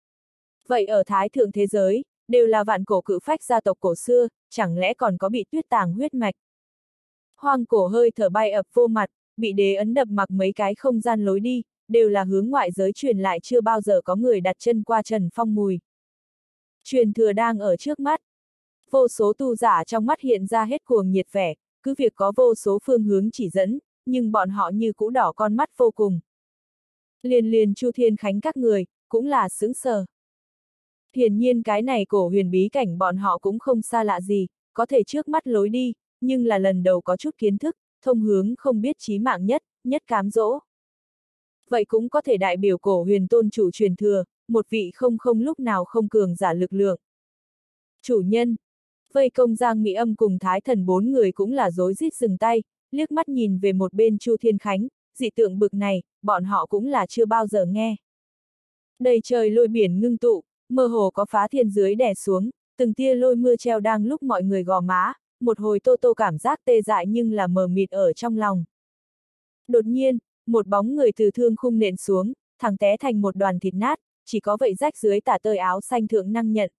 Vậy ở thái thượng thế giới, đều là vạn cổ cự phách gia tộc cổ xưa, chẳng lẽ còn có bị tuyết tàng huyết mạch. Hoang cổ hơi thở bay ập vô mặt, bị đế ấn đập mặc mấy cái không gian lối đi, đều là hướng ngoại giới truyền lại chưa bao giờ có người đặt chân qua Trần Phong mùi. Truyền thừa đang ở trước mắt. Vô số tu giả trong mắt hiện ra hết cuồng nhiệt vẻ, cứ việc có vô số phương hướng chỉ dẫn, nhưng bọn họ như cũ đỏ con mắt vô cùng. Liền liền Chu Thiên Khánh các người, cũng là sững sờ. Hiển nhiên cái này cổ huyền bí cảnh bọn họ cũng không xa lạ gì, có thể trước mắt lối đi, nhưng là lần đầu có chút kiến thức, thông hướng không biết chí mạng nhất, nhất cám dỗ. Vậy cũng có thể đại biểu cổ huyền tôn chủ truyền thừa, một vị không không lúc nào không cường giả lực lượng. Chủ nhân, vây công Giang Mị Âm cùng Thái Thần bốn người cũng là rối rít dừng tay, liếc mắt nhìn về một bên Chu Thiên Khánh, dị tượng bực này, bọn họ cũng là chưa bao giờ nghe. Đầy trời lôi biển ngưng tụ, mơ hồ có phá thiên dưới đè xuống, từng tia lôi mưa treo đang lúc mọi người gò má, một hồi tô tô cảm giác tê dại nhưng là mờ mịt ở trong lòng. Đột nhiên, một bóng người từ thương khung nện xuống, thẳng té thành một đoàn thịt nát, chỉ có vậy rách dưới tả tơi áo xanh thượng năng nhận.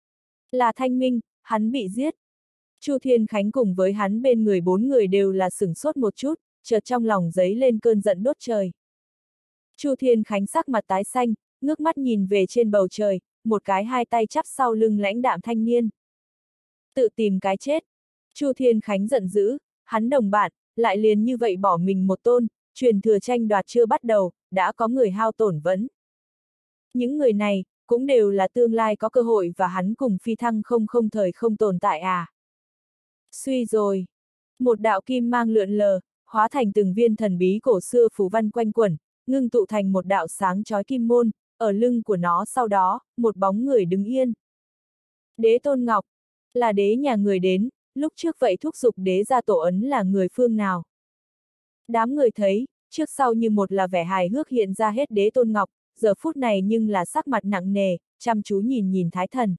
Là Thanh Minh, hắn bị giết. Chu Thiên Khánh cùng với hắn bên người bốn người đều là sửng sốt một chút, chợt trong lòng giấy lên cơn giận đốt trời. Chu Thiên Khánh sắc mặt tái xanh, ngước mắt nhìn về trên bầu trời, một cái hai tay chắp sau lưng lãnh đạm thanh niên. Tự tìm cái chết. Chu Thiên Khánh giận dữ, hắn đồng bạn, lại liền như vậy bỏ mình một tôn, truyền thừa tranh đoạt chưa bắt đầu, đã có người hao tổn vấn. Những người này, cũng đều là tương lai có cơ hội và hắn cùng phi thăng không không thời không tồn tại à. Suy rồi. Một đạo kim mang lượn lờ, hóa thành từng viên thần bí cổ xưa phù văn quanh quẩn, ngưng tụ thành một đạo sáng chói kim môn, ở lưng của nó sau đó, một bóng người đứng yên. Đế Tôn Ngọc, là đế nhà người đến, lúc trước vậy thúc giục đế gia tổ ấn là người phương nào? Đám người thấy, trước sau như một là vẻ hài hước hiện ra hết đế tôn ngọc, giờ phút này nhưng là sắc mặt nặng nề, chăm chú nhìn nhìn thái thần.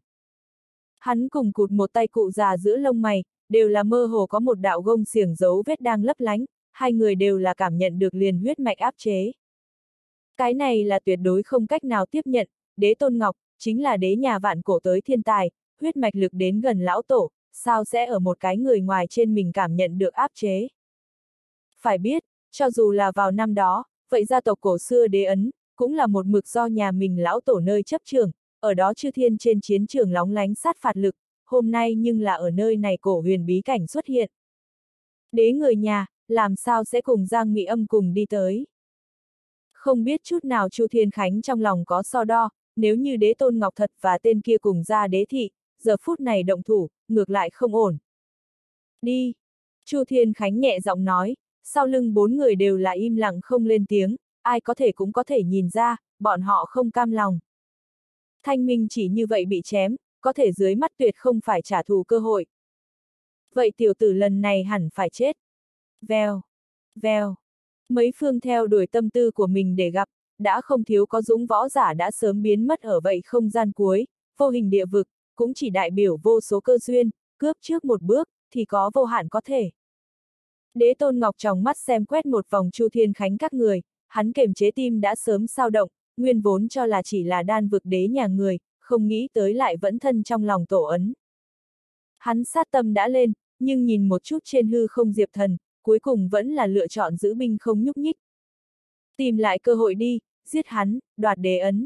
Hắn cùng cụt một tay cụ già giữa lông mày, đều là mơ hồ có một đạo gông xiềng dấu vết đang lấp lánh, hai người đều là cảm nhận được liền huyết mạch áp chế. Cái này là tuyệt đối không cách nào tiếp nhận, đế tôn ngọc, chính là đế nhà vạn cổ tới thiên tài, huyết mạch lực đến gần lão tổ, sao sẽ ở một cái người ngoài trên mình cảm nhận được áp chế. Phải biết, cho dù là vào năm đó, vậy gia tộc cổ xưa đế ấn, cũng là một mực do nhà mình lão tổ nơi chấp trường, ở đó chư thiên trên chiến trường lóng lánh sát phạt lực, hôm nay nhưng là ở nơi này cổ huyền bí cảnh xuất hiện. Đế người nhà, làm sao sẽ cùng Giang Mỹ Âm cùng đi tới? Không biết chút nào Chu Thiên Khánh trong lòng có so đo, nếu như đế tôn ngọc thật và tên kia cùng ra đế thị, giờ phút này động thủ, ngược lại không ổn. Đi! Chu Thiên Khánh nhẹ giọng nói, sau lưng bốn người đều là im lặng không lên tiếng, ai có thể cũng có thể nhìn ra, bọn họ không cam lòng. Thanh Minh chỉ như vậy bị chém, có thể dưới mắt tuyệt không phải trả thù cơ hội. Vậy tiểu tử lần này hẳn phải chết. Vèo, vèo. Mấy phương theo đuổi tâm tư của mình để gặp, đã không thiếu có dũng võ giả đã sớm biến mất ở vậy không gian cuối, vô hình địa vực, cũng chỉ đại biểu vô số cơ duyên, cướp trước một bước, thì có vô hạn có thể. Đế Tôn Ngọc tròng mắt xem quét một vòng Chu Thiên Khánh các người, hắn kiềm chế tim đã sớm sao động, nguyên vốn cho là chỉ là đan vực đế nhà người, không nghĩ tới lại vẫn thân trong lòng tổ ấn. Hắn sát tâm đã lên, nhưng nhìn một chút trên hư không Diệp Thần, cuối cùng vẫn là lựa chọn giữ binh không nhúc nhích. Tìm lại cơ hội đi, giết hắn, đoạt đế ấn.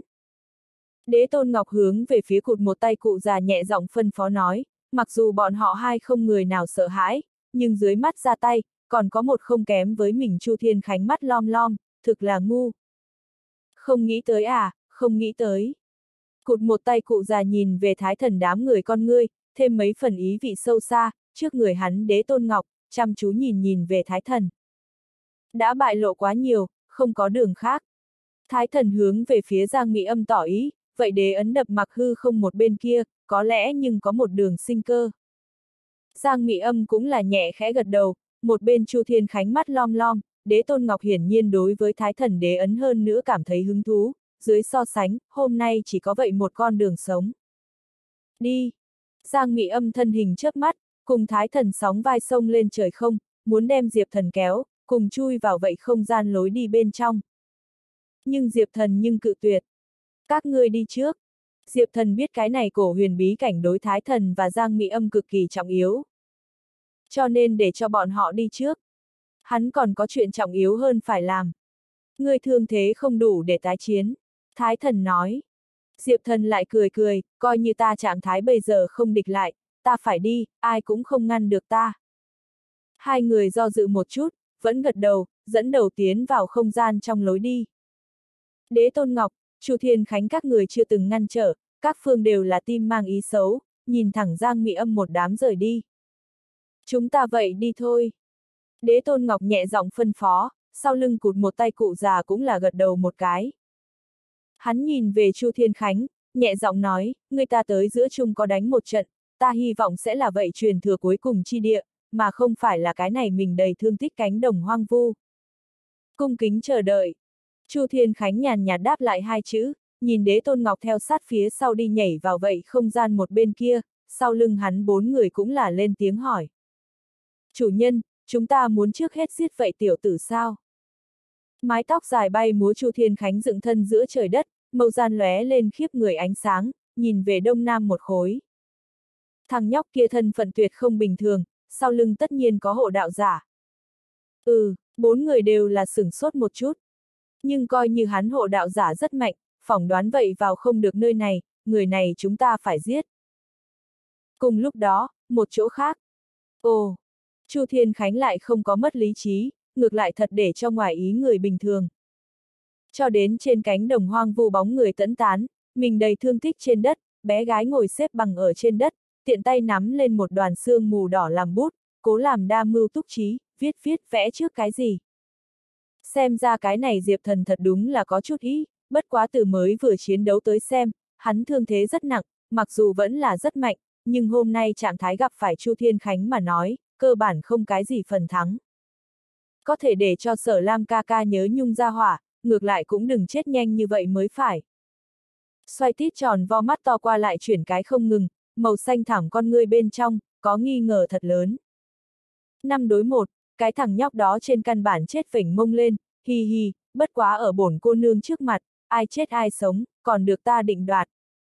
Đế Tôn Ngọc hướng về phía cụt một tay cụ già nhẹ giọng phân phó nói, mặc dù bọn họ hai không người nào sợ hãi, nhưng dưới mắt ra tay, còn có một không kém với mình Chu Thiên Khánh mắt lom lom, thực là ngu. Không nghĩ tới à, không nghĩ tới. Cụt một tay cụ già nhìn về thái thần đám người con ngươi, thêm mấy phần ý vị sâu xa, trước người hắn Đế Tôn Ngọc, chăm chú nhìn nhìn về thái thần. Đã bại lộ quá nhiều, không có đường khác. Thái thần hướng về phía Giang Mỹ Âm tỏ ý, vậy đế ấn đập mặc hư không một bên kia, có lẽ nhưng có một đường sinh cơ. Giang Mỹ Âm cũng là nhẹ khẽ gật đầu, một bên Chu Thiên Khánh mắt lom lom, Đế Tôn Ngọc hiển nhiên đối với thái thần đế ấn hơn nữa cảm thấy hứng thú, dưới so sánh, hôm nay chỉ có vậy một con đường sống. Đi! Giang Mỹ Âm thân hình chớp mắt, cùng thái thần sóng vai sông lên trời không, muốn đem Diệp Thần kéo, cùng chui vào vậy không gian lối đi bên trong. Nhưng Diệp Thần nhưng cự tuyệt. Các ngươi đi trước. Diệp Thần biết cái này cổ huyền bí cảnh đối thái thần và Giang Mỹ Âm cực kỳ trọng yếu. Cho nên để cho bọn họ đi trước. Hắn còn có chuyện trọng yếu hơn phải làm. Ngươi thương thế không đủ để tái chiến. Thái thần nói. Diệp Thần lại cười cười, coi như ta trạng thái bây giờ không địch lại, ta phải đi, ai cũng không ngăn được ta. Hai người do dự một chút, vẫn gật đầu, dẫn đầu tiến vào không gian trong lối đi. Đế Tôn Ngọc, Chu Thiên Khánh các người chưa từng ngăn trở, các phương đều là tim mang ý xấu, nhìn thẳng Giang Mỹ Âm một đám rời đi. Chúng ta vậy đi thôi. Đế Tôn Ngọc nhẹ giọng phân phó, sau lưng cụt một tay cụ già cũng là gật đầu một cái. Hắn nhìn về Chu Thiên Khánh, nhẹ giọng nói, người ta tới giữa chung có đánh một trận, ta hy vọng sẽ là vậy truyền thừa cuối cùng chi địa, mà không phải là cái này mình đầy thương tích cánh đồng hoang vu. Cung kính chờ đợi. Chu Thiên Khánh nhàn nhạt đáp lại hai chữ, nhìn Đế Tôn Ngọc theo sát phía sau đi nhảy vào vậy không gian một bên kia, sau lưng hắn bốn người cũng là lên tiếng hỏi. Chủ nhân, chúng ta muốn trước hết giết vậy tiểu tử sao? Mái tóc dài bay múa Chu Thiên Khánh dựng thân giữa trời đất, màu gian lóe lên khiếp người ánh sáng, nhìn về đông nam một khối. Thằng nhóc kia thân phận tuyệt không bình thường, sau lưng tất nhiên có hộ đạo giả. Ừ, bốn người đều là sửng sốt một chút. Nhưng coi như hắn hộ đạo giả rất mạnh, phỏng đoán vậy vào không được nơi này, người này chúng ta phải giết. Cùng lúc đó, một chỗ khác. Ồ, Chu Thiên Khánh lại không có mất lý trí, ngược lại thật để cho ngoài ý người bình thường. Cho đến trên cánh đồng hoang vu bóng người tẫn tán, mình đầy thương tích trên đất, bé gái ngồi xếp bằng ở trên đất, tiện tay nắm lên một đoàn xương mù đỏ làm bút, cố làm đa mưu túc trí, viết viết vẽ trước cái gì. Xem ra cái này Diệp Thần thật đúng là có chút ý, bất quá từ mới vừa chiến đấu tới xem, hắn thương thế rất nặng, mặc dù vẫn là rất mạnh, nhưng hôm nay trạng thái gặp phải Chu Thiên Khánh mà nói, cơ bản không cái gì phần thắng. Có thể để cho Sở Lam ca ca nhớ nhung ra hỏa, ngược lại cũng đừng chết nhanh như vậy mới phải. Xoay tít tròn vo mắt to qua lại chuyển cái không ngừng, màu xanh thẳm con ngươi bên trong, có nghi ngờ thật lớn. Năm đối một, cái thằng nhóc đó trên căn bản chết vểnh mông lên, hi hi, bất quá ở bổn cô nương trước mặt, ai chết ai sống, còn được ta định đoạt.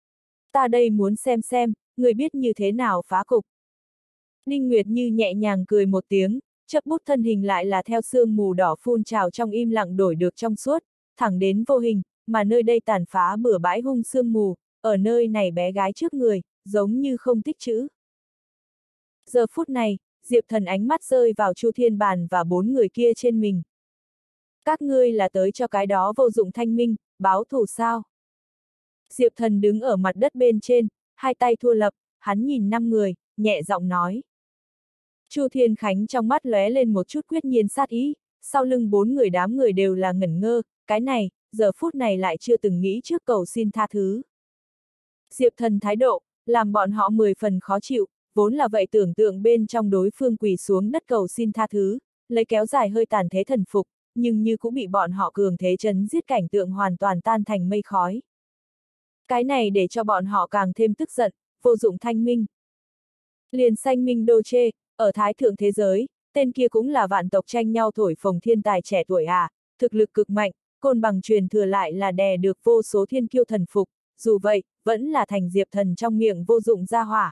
Ta đây muốn xem xem, người biết như thế nào phá cục. Ninh Nguyệt Như nhẹ nhàng cười một tiếng, chấp bút thân hình lại là theo sương mù đỏ phun trào trong im lặng đổi được trong suốt, thẳng đến vô hình, mà nơi đây tàn phá bừa bãi hung sương mù, ở nơi này bé gái trước người, giống như không tích chữ. Giờ phút này, Diệp Thần ánh mắt rơi vào Chu Thiên Bàn và bốn người kia trên mình. Các ngươi là tới cho cái đó vô dụng thanh minh, báo thù sao? Diệp Thần đứng ở mặt đất bên trên, hai tay thua lập, hắn nhìn năm người, nhẹ giọng nói. Chu Thiên Khánh trong mắt lóe lên một chút quyết nhiên sát ý, sau lưng bốn người đám người đều là ngẩn ngơ, cái này, giờ phút này lại chưa từng nghĩ trước cầu xin tha thứ. Diệp Thần thái độ, làm bọn họ mười phần khó chịu, vốn là vậy tưởng tượng bên trong đối phương quỳ xuống đất cầu xin tha thứ, lấy kéo dài hơi tàn thế thần phục, nhưng như cũng bị bọn họ cường thế chấn giết cảnh tượng hoàn toàn tan thành mây khói. Cái này để cho bọn họ càng thêm tức giận, vô dụng thanh minh. Liền sanh minh đô chê, ở thái thượng thế giới, tên kia cũng là vạn tộc tranh nhau thổi phồng thiên tài trẻ tuổi à, thực lực cực mạnh, côn bằng truyền thừa lại là đè được vô số thiên kiêu thần phục, dù vậy, vẫn là thành Diệp Thần trong miệng vô dụng ra hỏa.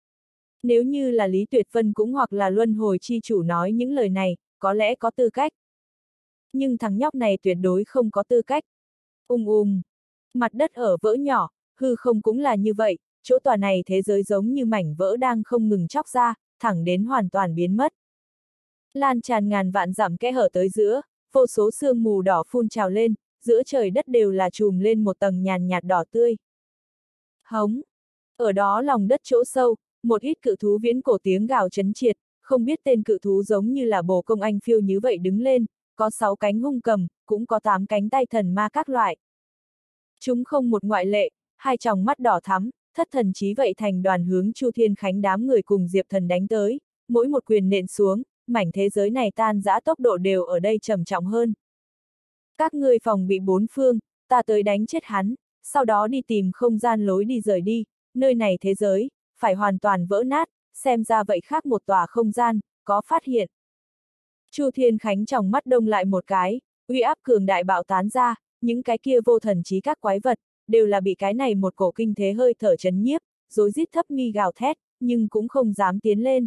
Nếu như là Lý Tuyệt Vân cũng hoặc là Luân Hồi chi chủ nói những lời này, có lẽ có tư cách. Nhưng thằng nhóc này tuyệt đối không có tư cách. Ung ung, mặt đất ở vỡ nhỏ, hư không cũng là như vậy, chỗ tòa này thế giới giống như mảnh vỡ đang không ngừng chóc ra, thẳng đến hoàn toàn biến mất. Lan tràn ngàn vạn dặm kẽ hở tới giữa, vô số sương mù đỏ phun trào lên, giữa trời đất đều là trùm lên một tầng nhàn nhạt đỏ tươi. Hống! Ở đó lòng đất chỗ sâu, một ít cự thú viễn cổ tiếng gào chấn triệt, không biết tên cự thú giống như là bồ công anh phiêu như vậy đứng lên, có sáu cánh hung cầm, cũng có tám cánh tay thần ma các loại. Chúng không một ngoại lệ, hai tròng mắt đỏ thắm, thất thần chí vậy thành đoàn hướng Chu Thiên Khánh đám người cùng Diệp Thần đánh tới, mỗi một quyền nện xuống, mảnh thế giới này tan rã tốc độ đều ở đây trầm trọng hơn. Các ngươi phòng bị bốn phương, ta tới đánh chết hắn, sau đó đi tìm không gian lối đi rời đi, nơi này thế giới, phải hoàn toàn vỡ nát, xem ra vậy khác một tòa không gian, có phát hiện. Chu Thiên Khánh trong mắt đông lại một cái, uy áp cường đại bạo tán ra, những cái kia vô thần trí các quái vật, đều là bị cái này một cổ kinh thế hơi thở chấn nhiếp, rối rít thấp mi gào thét, nhưng cũng không dám tiến lên.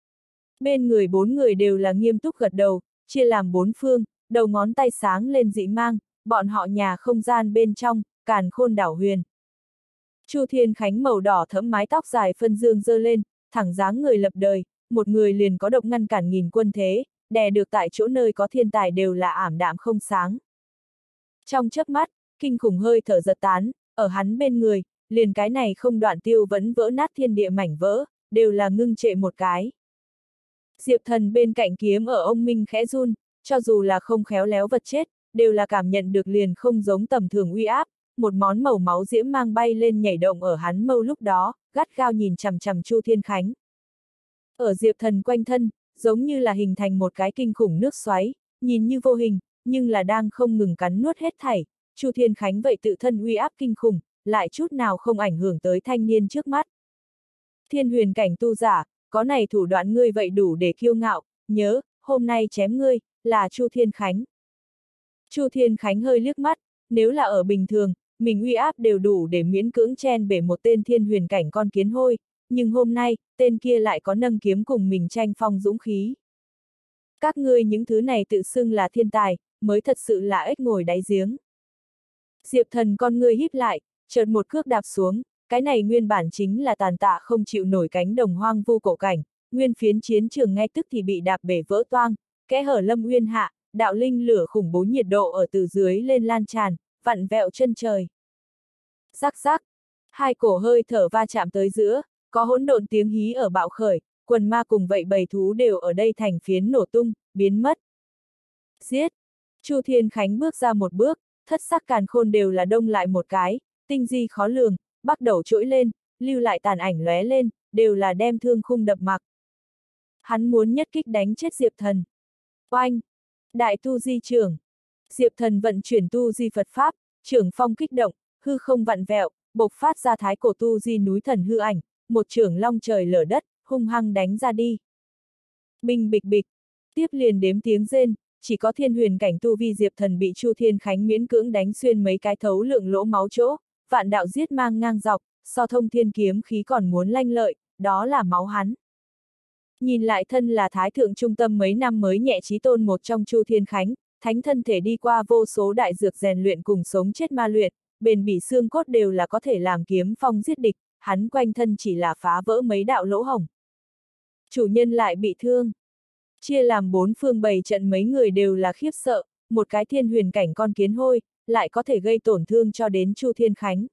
Bên người bốn người đều là nghiêm túc gật đầu, chia làm bốn phương, đầu ngón tay sáng lên dị mang, bọn họ nhà không gian bên trong, càn khôn đảo huyền. Chu Thiên Khánh màu đỏ thẫm mái tóc dài phân dương dơ lên, thẳng dáng người lập đời, một người liền có độc ngăn cản nghìn quân thế, đè được tại chỗ nơi có thiên tài đều là ảm đạm không sáng. Trong chớp mắt, kinh khủng hơi thở giật tán, ở hắn bên người, liền cái này không đoạn tiêu vẫn vỡ nát thiên địa mảnh vỡ, đều là ngưng trệ một cái. Diệp Thần bên cạnh kiếm ở ông Minh khẽ run, cho dù là không khéo léo vật chết, đều là cảm nhận được liền không giống tầm thường uy áp, một món màu máu diễm mang bay lên nhảy động ở hắn mâu lúc đó, gắt gao nhìn chằm chằm Chu Thiên Khánh. Ở Diệp Thần quanh thân, giống như là hình thành một cái kinh khủng nước xoáy, nhìn như vô hình, nhưng là đang không ngừng cắn nuốt hết thảy, Chu Thiên Khánh vậy tự thân uy áp kinh khủng, lại chút nào không ảnh hưởng tới thanh niên trước mắt. Thiên huyền cảnh tu giả, có này thủ đoạn ngươi vậy đủ để kiêu ngạo, nhớ, hôm nay chém ngươi, là Chu Thiên Khánh. Chu Thiên Khánh hơi liếc mắt, nếu là ở bình thường, mình uy áp đều đủ để miễn cưỡng chen bể một tên thiên huyền cảnh con kiến hôi, nhưng hôm nay, tên kia lại có nâng kiếm cùng mình tranh phong dũng khí. Các ngươi những thứ này tự xưng là thiên tài, mới thật sự là ếch ngồi đáy giếng. Diệp Thần con ngươi híp lại, chợt một cước đạp xuống, cái này nguyên bản chính là tàn tạ không chịu nổi cánh đồng hoang vu cổ cảnh, nguyên phiến chiến trường ngay tức thì bị đạp bể vỡ toang, kẽ hở lâm uyên hạ, đạo linh lửa khủng bố nhiệt độ ở từ dưới lên lan tràn, vặn vẹo chân trời. Rắc rắc, hai cổ hơi thở va chạm tới giữa, có hỗn độn tiếng hí ở bạo khởi, quần ma cùng vậy bầy thú đều ở đây thành phiến nổ tung, biến mất. Giết! Chu Thiên Khánh bước ra một bước, thất sắc càn khôn đều là đông lại một cái, tinh di khó lường, bắt đầu trỗi lên, lưu lại tàn ảnh lóe lên, đều là đem thương khung đập mặc. Hắn muốn nhất kích đánh chết Diệp Thần. Oanh! Đại tu di trưởng. Diệp Thần vận chuyển tu di Phật Pháp, trưởng phong kích động, hư không vặn vẹo, bộc phát ra thái cổ tu di núi thần hư ảnh, một trưởng long trời lở đất, hung hăng đánh ra đi. Bình bịch bịch, tiếp liền đếm tiếng rên, chỉ có thiên huyền cảnh tu vi Diệp Thần bị Chu Thiên Khánh miễn cưỡng đánh xuyên mấy cái thấu lượng lỗ máu chỗ, vạn đạo giết mang ngang dọc, so thông thiên kiếm khí còn muốn lanh lợi, đó là máu hắn. Nhìn lại thân là thái thượng trung tâm mấy năm mới nhẹ chí tôn một trong Chu Thiên Khánh, thánh thân thể đi qua vô số đại dược rèn luyện cùng sống chết ma luyện, bền bỉ xương cốt đều là có thể làm kiếm phong giết địch, hắn quanh thân chỉ là phá vỡ mấy đạo lỗ hổng. Chủ nhân lại bị thương. Chia làm bốn phương bày trận mấy người đều là khiếp sợ, một cái thiên huyền cảnh con kiến hôi, lại có thể gây tổn thương cho đến Chu Thiên Khánh.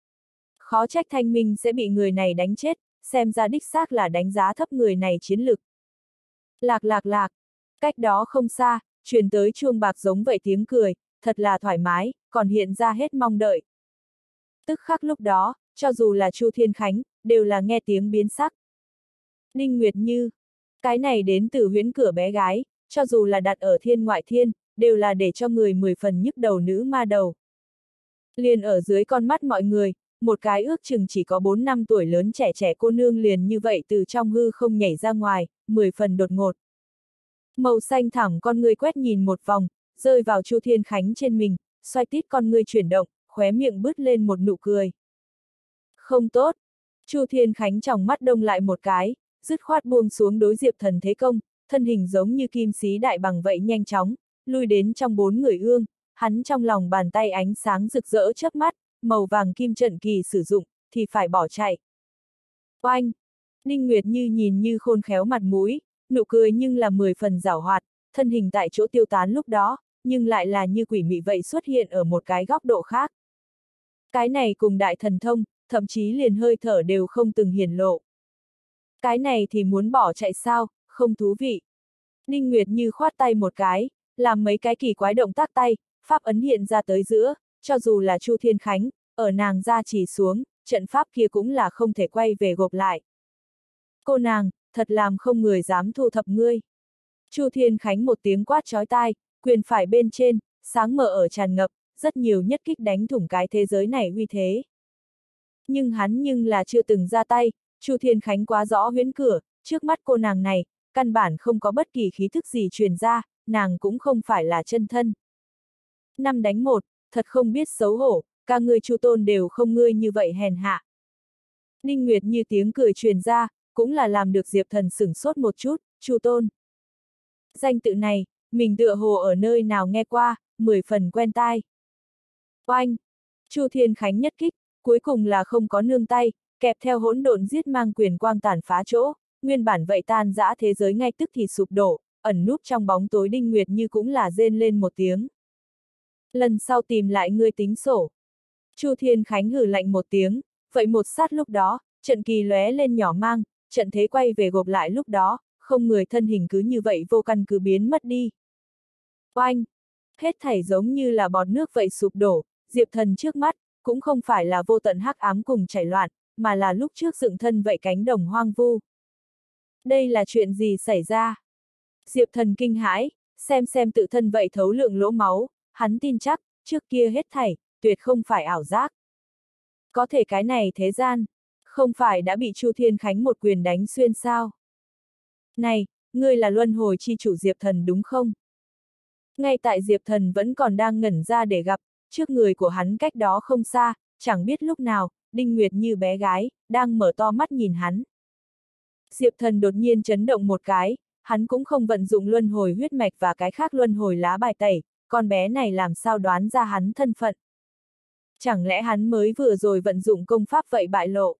Khó trách Thanh Minh sẽ bị người này đánh chết, xem ra đích xác là đánh giá thấp người này chiến lực. Lạc lạc lạc, cách đó không xa, truyền tới chuông bạc giống vậy tiếng cười, thật là thoải mái, còn hiện ra hết mong đợi. Tức khắc lúc đó, cho dù là Chu Thiên Khánh, đều là nghe tiếng biến sắc. Ninh Nguyệt Như, cái này đến từ huyễn cửa bé gái, cho dù là đặt ở thiên ngoại thiên, đều là để cho người mười phần nhức đầu nữ ma đầu. Liền ở dưới con mắt mọi người, một cái ước chừng chỉ có bốn năm tuổi lớn trẻ trẻ cô nương liền như vậy từ trong hư không nhảy ra ngoài, mười phần đột ngột. Màu xanh thẳm con người quét nhìn một vòng, rơi vào Chu Thiên Khánh trên mình, xoay tít con người chuyển động, khóe miệng bứt lên một nụ cười. Không tốt. Chu Thiên Khánh tròng mắt đông lại một cái, dứt khoát buông xuống đối Diệp Thần thế công, thân hình giống như kim xí đại bằng vậy nhanh chóng, lui đến trong bốn người ương, hắn trong lòng bàn tay ánh sáng rực rỡ chớp mắt, màu vàng kim trận kỳ sử dụng, thì phải bỏ chạy. Oanh! Ninh Nguyệt Như nhìn như khôn khéo mặt mũi, nụ cười nhưng là mười phần giảo hoạt, thân hình tại chỗ tiêu tán lúc đó, nhưng lại là như quỷ mị vậy xuất hiện ở một cái góc độ khác. Cái này cùng đại thần thông, thậm chí liền hơi thở đều không từng hiển lộ. Cái này thì muốn bỏ chạy sao, không thú vị. Ninh Nguyệt Như khoát tay một cái, làm mấy cái kỳ quái động tác tay, pháp ấn hiện ra tới giữa, cho dù là Chu Thiên Khánh, ở nàng ra chỉ xuống, trận pháp kia cũng là không thể quay về gộp lại. Cô nàng, thật làm không người dám thu thập ngươi. Chu Thiên Khánh một tiếng quát chói tai, quyền phải bên trên, sáng mở ở tràn ngập, rất nhiều nhất kích đánh thủng cái thế giới này uy thế. Nhưng hắn nhưng là chưa từng ra tay, Chu Thiên Khánh quá rõ huyễn cửa, trước mắt cô nàng này, căn bản không có bất kỳ khí thức gì truyền ra, nàng cũng không phải là chân thân. Năm đánh một, thật không biết xấu hổ, ca ngươi Chu Tôn đều không ngươi như vậy hèn hạ. Ninh Nguyệt Như tiếng cười truyền ra, cũng là làm được Diệp Thần sửng sốt một chút, Chu Tôn. Danh tự này, mình tựa hồ ở nơi nào nghe qua, mười phần quen tai. Oanh! Chu Thiên Khánh nhất kích, cuối cùng là không có nương tay, kẹp theo hỗn độn giết mang quyền quang tàn phá chỗ, nguyên bản vậy tan dã thế giới ngay tức thì sụp đổ, ẩn núp trong bóng tối Ninh Nguyệt Như cũng là rên lên một tiếng. Lần sau tìm lại ngươi tính sổ. Chu Thiên Khánh hừ lạnh một tiếng, vậy một sát lúc đó, trận kỳ lóe lên nhỏ mang, trận thế quay về gộp lại lúc đó, không người thân hình cứ như vậy vô căn cứ biến mất đi. Oanh! Hết thảy giống như là bọt nước vậy sụp đổ, Diệp Thần trước mắt, cũng không phải là vô tận hắc ám cùng chảy loạn, mà là lúc trước dựng thân vậy cánh đồng hoang vu. Đây là chuyện gì xảy ra? Diệp Thần kinh hãi, xem xem tự thân vậy thấu lượng lỗ máu, hắn tin chắc, trước kia hết thảy, tuyệt không phải ảo giác. Có thể cái này thế gian, không phải đã bị Chu Thiên Khánh một quyền đánh xuyên sao? Này, ngươi là luân hồi chi chủ Diệp Thần đúng không? Ngay tại Diệp Thần vẫn còn đang ngẩn ra để gặp, trước người của hắn cách đó không xa, chẳng biết lúc nào, Đinh Nguyệt Như bé gái, đang mở to mắt nhìn hắn. Diệp Thần đột nhiên chấn động một cái, hắn cũng không vận dụng luân hồi huyết mạch và cái khác luân hồi lá bài tẩy, con bé này làm sao đoán ra hắn thân phận. Chẳng lẽ hắn mới vừa rồi vận dụng công pháp vậy bại lộ?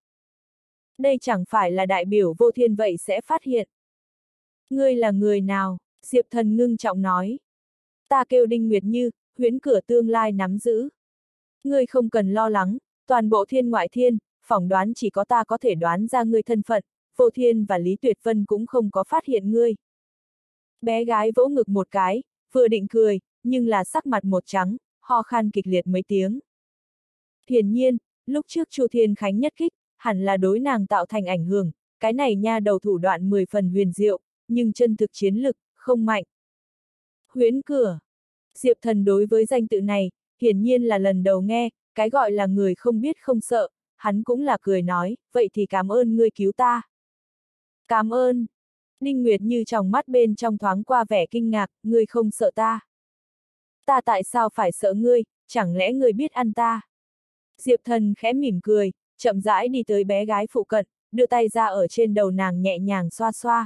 Đây chẳng phải là đại biểu vô thiên vậy sẽ phát hiện. Ngươi là người nào? Diệp Thần ngưng trọng nói. Ta kêu Đinh Nguyệt Như, huyễn cửa tương lai nắm giữ. Ngươi không cần lo lắng, toàn bộ thiên ngoại thiên, phỏng đoán chỉ có ta có thể đoán ra ngươi thân phận, Vô Thiên và Lý Tuyệt Vân cũng không có phát hiện ngươi. Bé gái vỗ ngực một cái, vừa định cười, nhưng là sắc mặt một trắng, ho khan kịch liệt mấy tiếng. Hiển nhiên, lúc trước Chu Thiên Khánh nhất kích, hẳn là đối nàng tạo thành ảnh hưởng, cái này nha đầu thủ đoạn mười phần huyền diệu, nhưng chân thực chiến lực, không mạnh. Huyễn cửa. Diệp Thần đối với danh tự này, hiển nhiên là lần đầu nghe, cái gọi là người không biết không sợ, hắn cũng là cười nói, vậy thì cảm ơn ngươi cứu ta. Cảm ơn. Ninh Nguyệt Như trong mắt bên trong thoáng qua vẻ kinh ngạc, ngươi không sợ ta. Ta tại sao phải sợ ngươi, chẳng lẽ ngươi biết ăn ta? Diệp Thần khẽ mỉm cười, chậm rãi đi tới bé gái phụ cận, đưa tay ra ở trên đầu nàng nhẹ nhàng xoa xoa.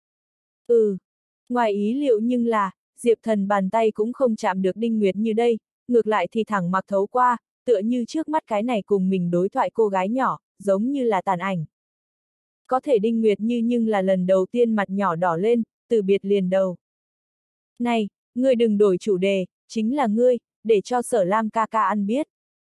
Ừ. Ngoài ý liệu nhưng là, Diệp Thần bàn tay cũng không chạm được Ninh Nguyệt Như đây, ngược lại thì thẳng mặc thấu qua, tựa như trước mắt cái này cùng mình đối thoại cô gái nhỏ, giống như là tàn ảnh. Có thể Ninh Nguyệt Như nhưng là lần đầu tiên mặt nhỏ đỏ lên, từ biệt liền đầu. Này, ngươi đừng đổi chủ đề, chính là ngươi, để cho Sở Lam ca ca ăn biết.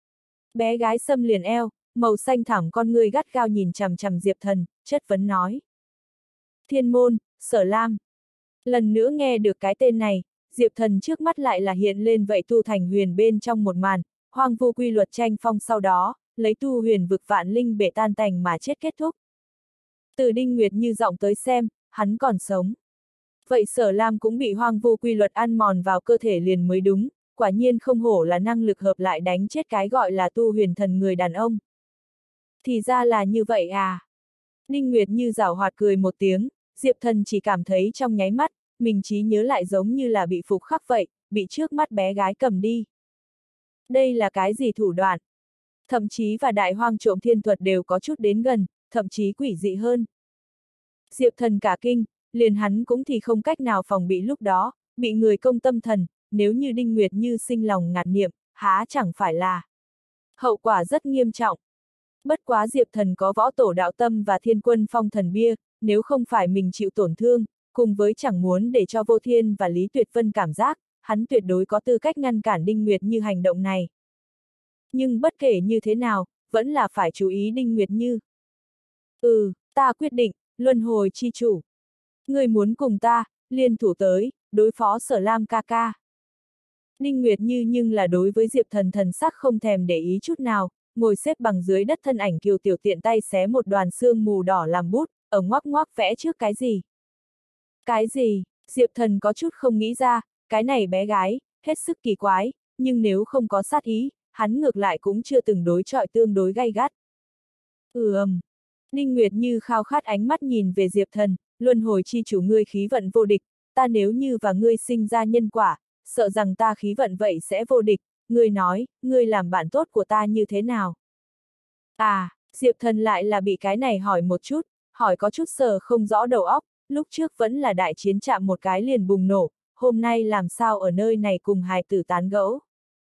Bé gái xâm liền eo, màu xanh thẳm con ngươi gắt gao nhìn chằm chằm Diệp Thần, chất vấn nói. Thiên môn, Sở Lam. Lần nữa nghe được cái tên này, Diệp Thần trước mắt lại là hiện lên vậy tu thành huyền bên trong một màn, hoang vu quy luật tranh phong sau đó, lấy tu huyền vực vạn linh bể tan tành mà chết kết thúc. Từ Đinh Nguyệt Như giọng tới xem, hắn còn sống. Vậy Sở Lam cũng bị hoang vu quy luật ăn mòn vào cơ thể liền mới đúng, quả nhiên không hổ là năng lực hợp lại đánh chết cái gọi là tu huyền thần người đàn ông. Thì ra là như vậy à. Ninh Nguyệt Như giảo hoạt cười một tiếng, Diệp Thần chỉ cảm thấy trong nháy mắt, mình trí nhớ lại giống như là bị phục khắc vậy, bị trước mắt bé gái cầm đi. Đây là cái gì thủ đoạn? Thậm chí và đại hoang trộm thiên thuật đều có chút đến gần, thậm chí quỷ dị hơn. Diệp Thần cả kinh, liền hắn cũng thì không cách nào phòng bị lúc đó, bị người công tâm thần, nếu như Đinh Nguyệt Như sinh lòng ngạt niệm, há chẳng phải là. Hậu quả rất nghiêm trọng. Bất quá Diệp Thần có võ tổ đạo tâm và thiên quân phong thần bia, nếu không phải mình chịu tổn thương, cùng với chẳng muốn để cho Vô Thiên và Lý Tuyệt Vân cảm giác, hắn tuyệt đối có tư cách ngăn cản Đinh Nguyệt Như hành động này. Nhưng bất kể như thế nào, vẫn là phải chú ý Đinh Nguyệt Như. Ừ, ta quyết định, luân hồi chi chủ. Người muốn cùng ta, liên thủ tới, đối phó Sở Lam ca ca. Đinh Nguyệt Như nhưng là đối với Diệp Thần thần sắc không thèm để ý chút nào, ngồi xếp bằng dưới đất thân ảnh kiều tiểu tiện tay xé một đoàn xương mù đỏ làm bút, ở ngoắc ngoắc vẽ trước cái gì. Cái gì, Diệp Thần có chút không nghĩ ra, cái này bé gái, hết sức kỳ quái, nhưng nếu không có sát ý, hắn ngược lại cũng chưa từng đối chọi tương đối gay gắt. Ừ ầm. Ninh Nguyệt Như khao khát ánh mắt nhìn về Diệp Thần, luân hồi chi chủ ngươi khí vận vô địch, ta nếu như và ngươi sinh ra nhân quả, sợ rằng ta khí vận vậy sẽ vô địch, ngươi nói, ngươi làm bạn tốt của ta như thế nào? À, Diệp Thần lại là bị cái này hỏi một chút, hỏi có chút sờ không rõ đầu óc, lúc trước vẫn là đại chiến chạm một cái liền bùng nổ, hôm nay làm sao ở nơi này cùng hài tử tán gẫu.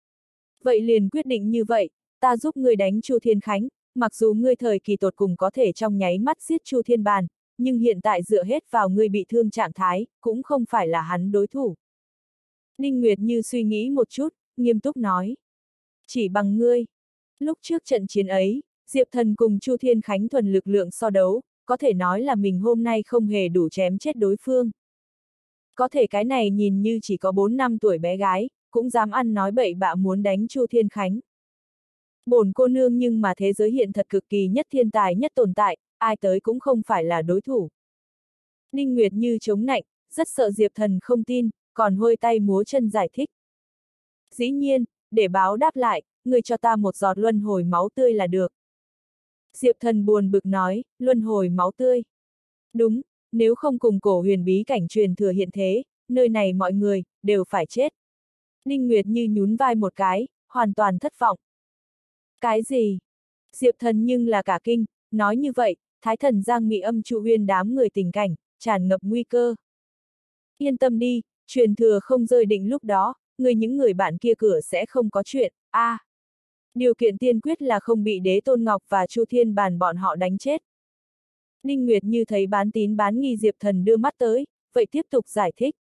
Vậy liền quyết định như vậy, ta giúp ngươi đánh Chu Thiên Khánh, mặc dù ngươi thời kỳ tột cùng có thể trong nháy mắt giết Chu Thiên Bàn, nhưng hiện tại dựa hết vào ngươi bị thương trạng thái, cũng không phải là hắn đối thủ. Ninh Nguyệt Như suy nghĩ một chút, nghiêm túc nói. Chỉ bằng ngươi. Lúc trước trận chiến ấy, Diệp Thần cùng Chu Thiên Khánh thuần lực lượng so đấu, có thể nói là mình hôm nay không hề đủ chém chết đối phương. Có thể cái này nhìn như chỉ có bốn năm tuổi bé gái, cũng dám ăn nói bậy bạ muốn đánh Chu Thiên Khánh. Bổn cô nương nhưng mà thế giới hiện thật cực kỳ nhất thiên tài nhất tồn tại, ai tới cũng không phải là đối thủ. Ninh Nguyệt Như chống nạnh, rất sợ Diệp Thần không tin, còn hôi tay múa chân giải thích. Dĩ nhiên, để báo đáp lại, người cho ta một giọt luân hồi máu tươi là được. Diệp Thần buồn bực nói, luân hồi máu tươi. Đúng, nếu không cùng cổ huyền bí cảnh truyền thừa hiện thế, nơi này mọi người, đều phải chết. Ninh Nguyệt Như nhún vai một cái, hoàn toàn thất vọng. Cái gì? Diệp Thần nhưng là cả kinh, nói như vậy, Thái Thần Giang Mị Âm Trụ Huyên đám người tình cảnh, tràn ngập nguy cơ. Yên tâm đi, truyền thừa không rơi định lúc đó, người những người bạn kia cửa sẽ không có chuyện, a. À, điều kiện tiên quyết là không bị Đế Tôn Ngọc và Chu Thiên Bàn bọn họ đánh chết. Ninh Nguyệt Như thấy bán tín bán nghi Diệp Thần đưa mắt tới, vậy tiếp tục giải thích.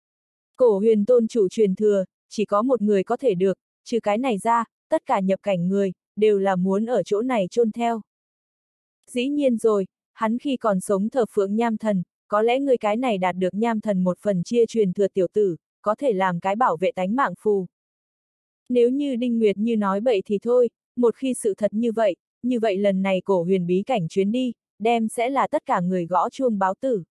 Cổ huyền tôn chủ truyền thừa, chỉ có một người có thể được, trừ cái này ra, tất cả nhập cảnh người, đều là muốn ở chỗ này chôn theo. Dĩ nhiên rồi, hắn khi còn sống thờ phượng nham thần, có lẽ người cái này đạt được nham thần một phần chia truyền thừa tiểu tử, có thể làm cái bảo vệ tánh mạng phù. Nếu như Đinh Nguyệt Như nói bậy thì thôi, một khi sự thật như vậy, như vậy lần này cổ huyền bí cảnh chuyến đi, đem sẽ là tất cả người gõ chuông báo tử.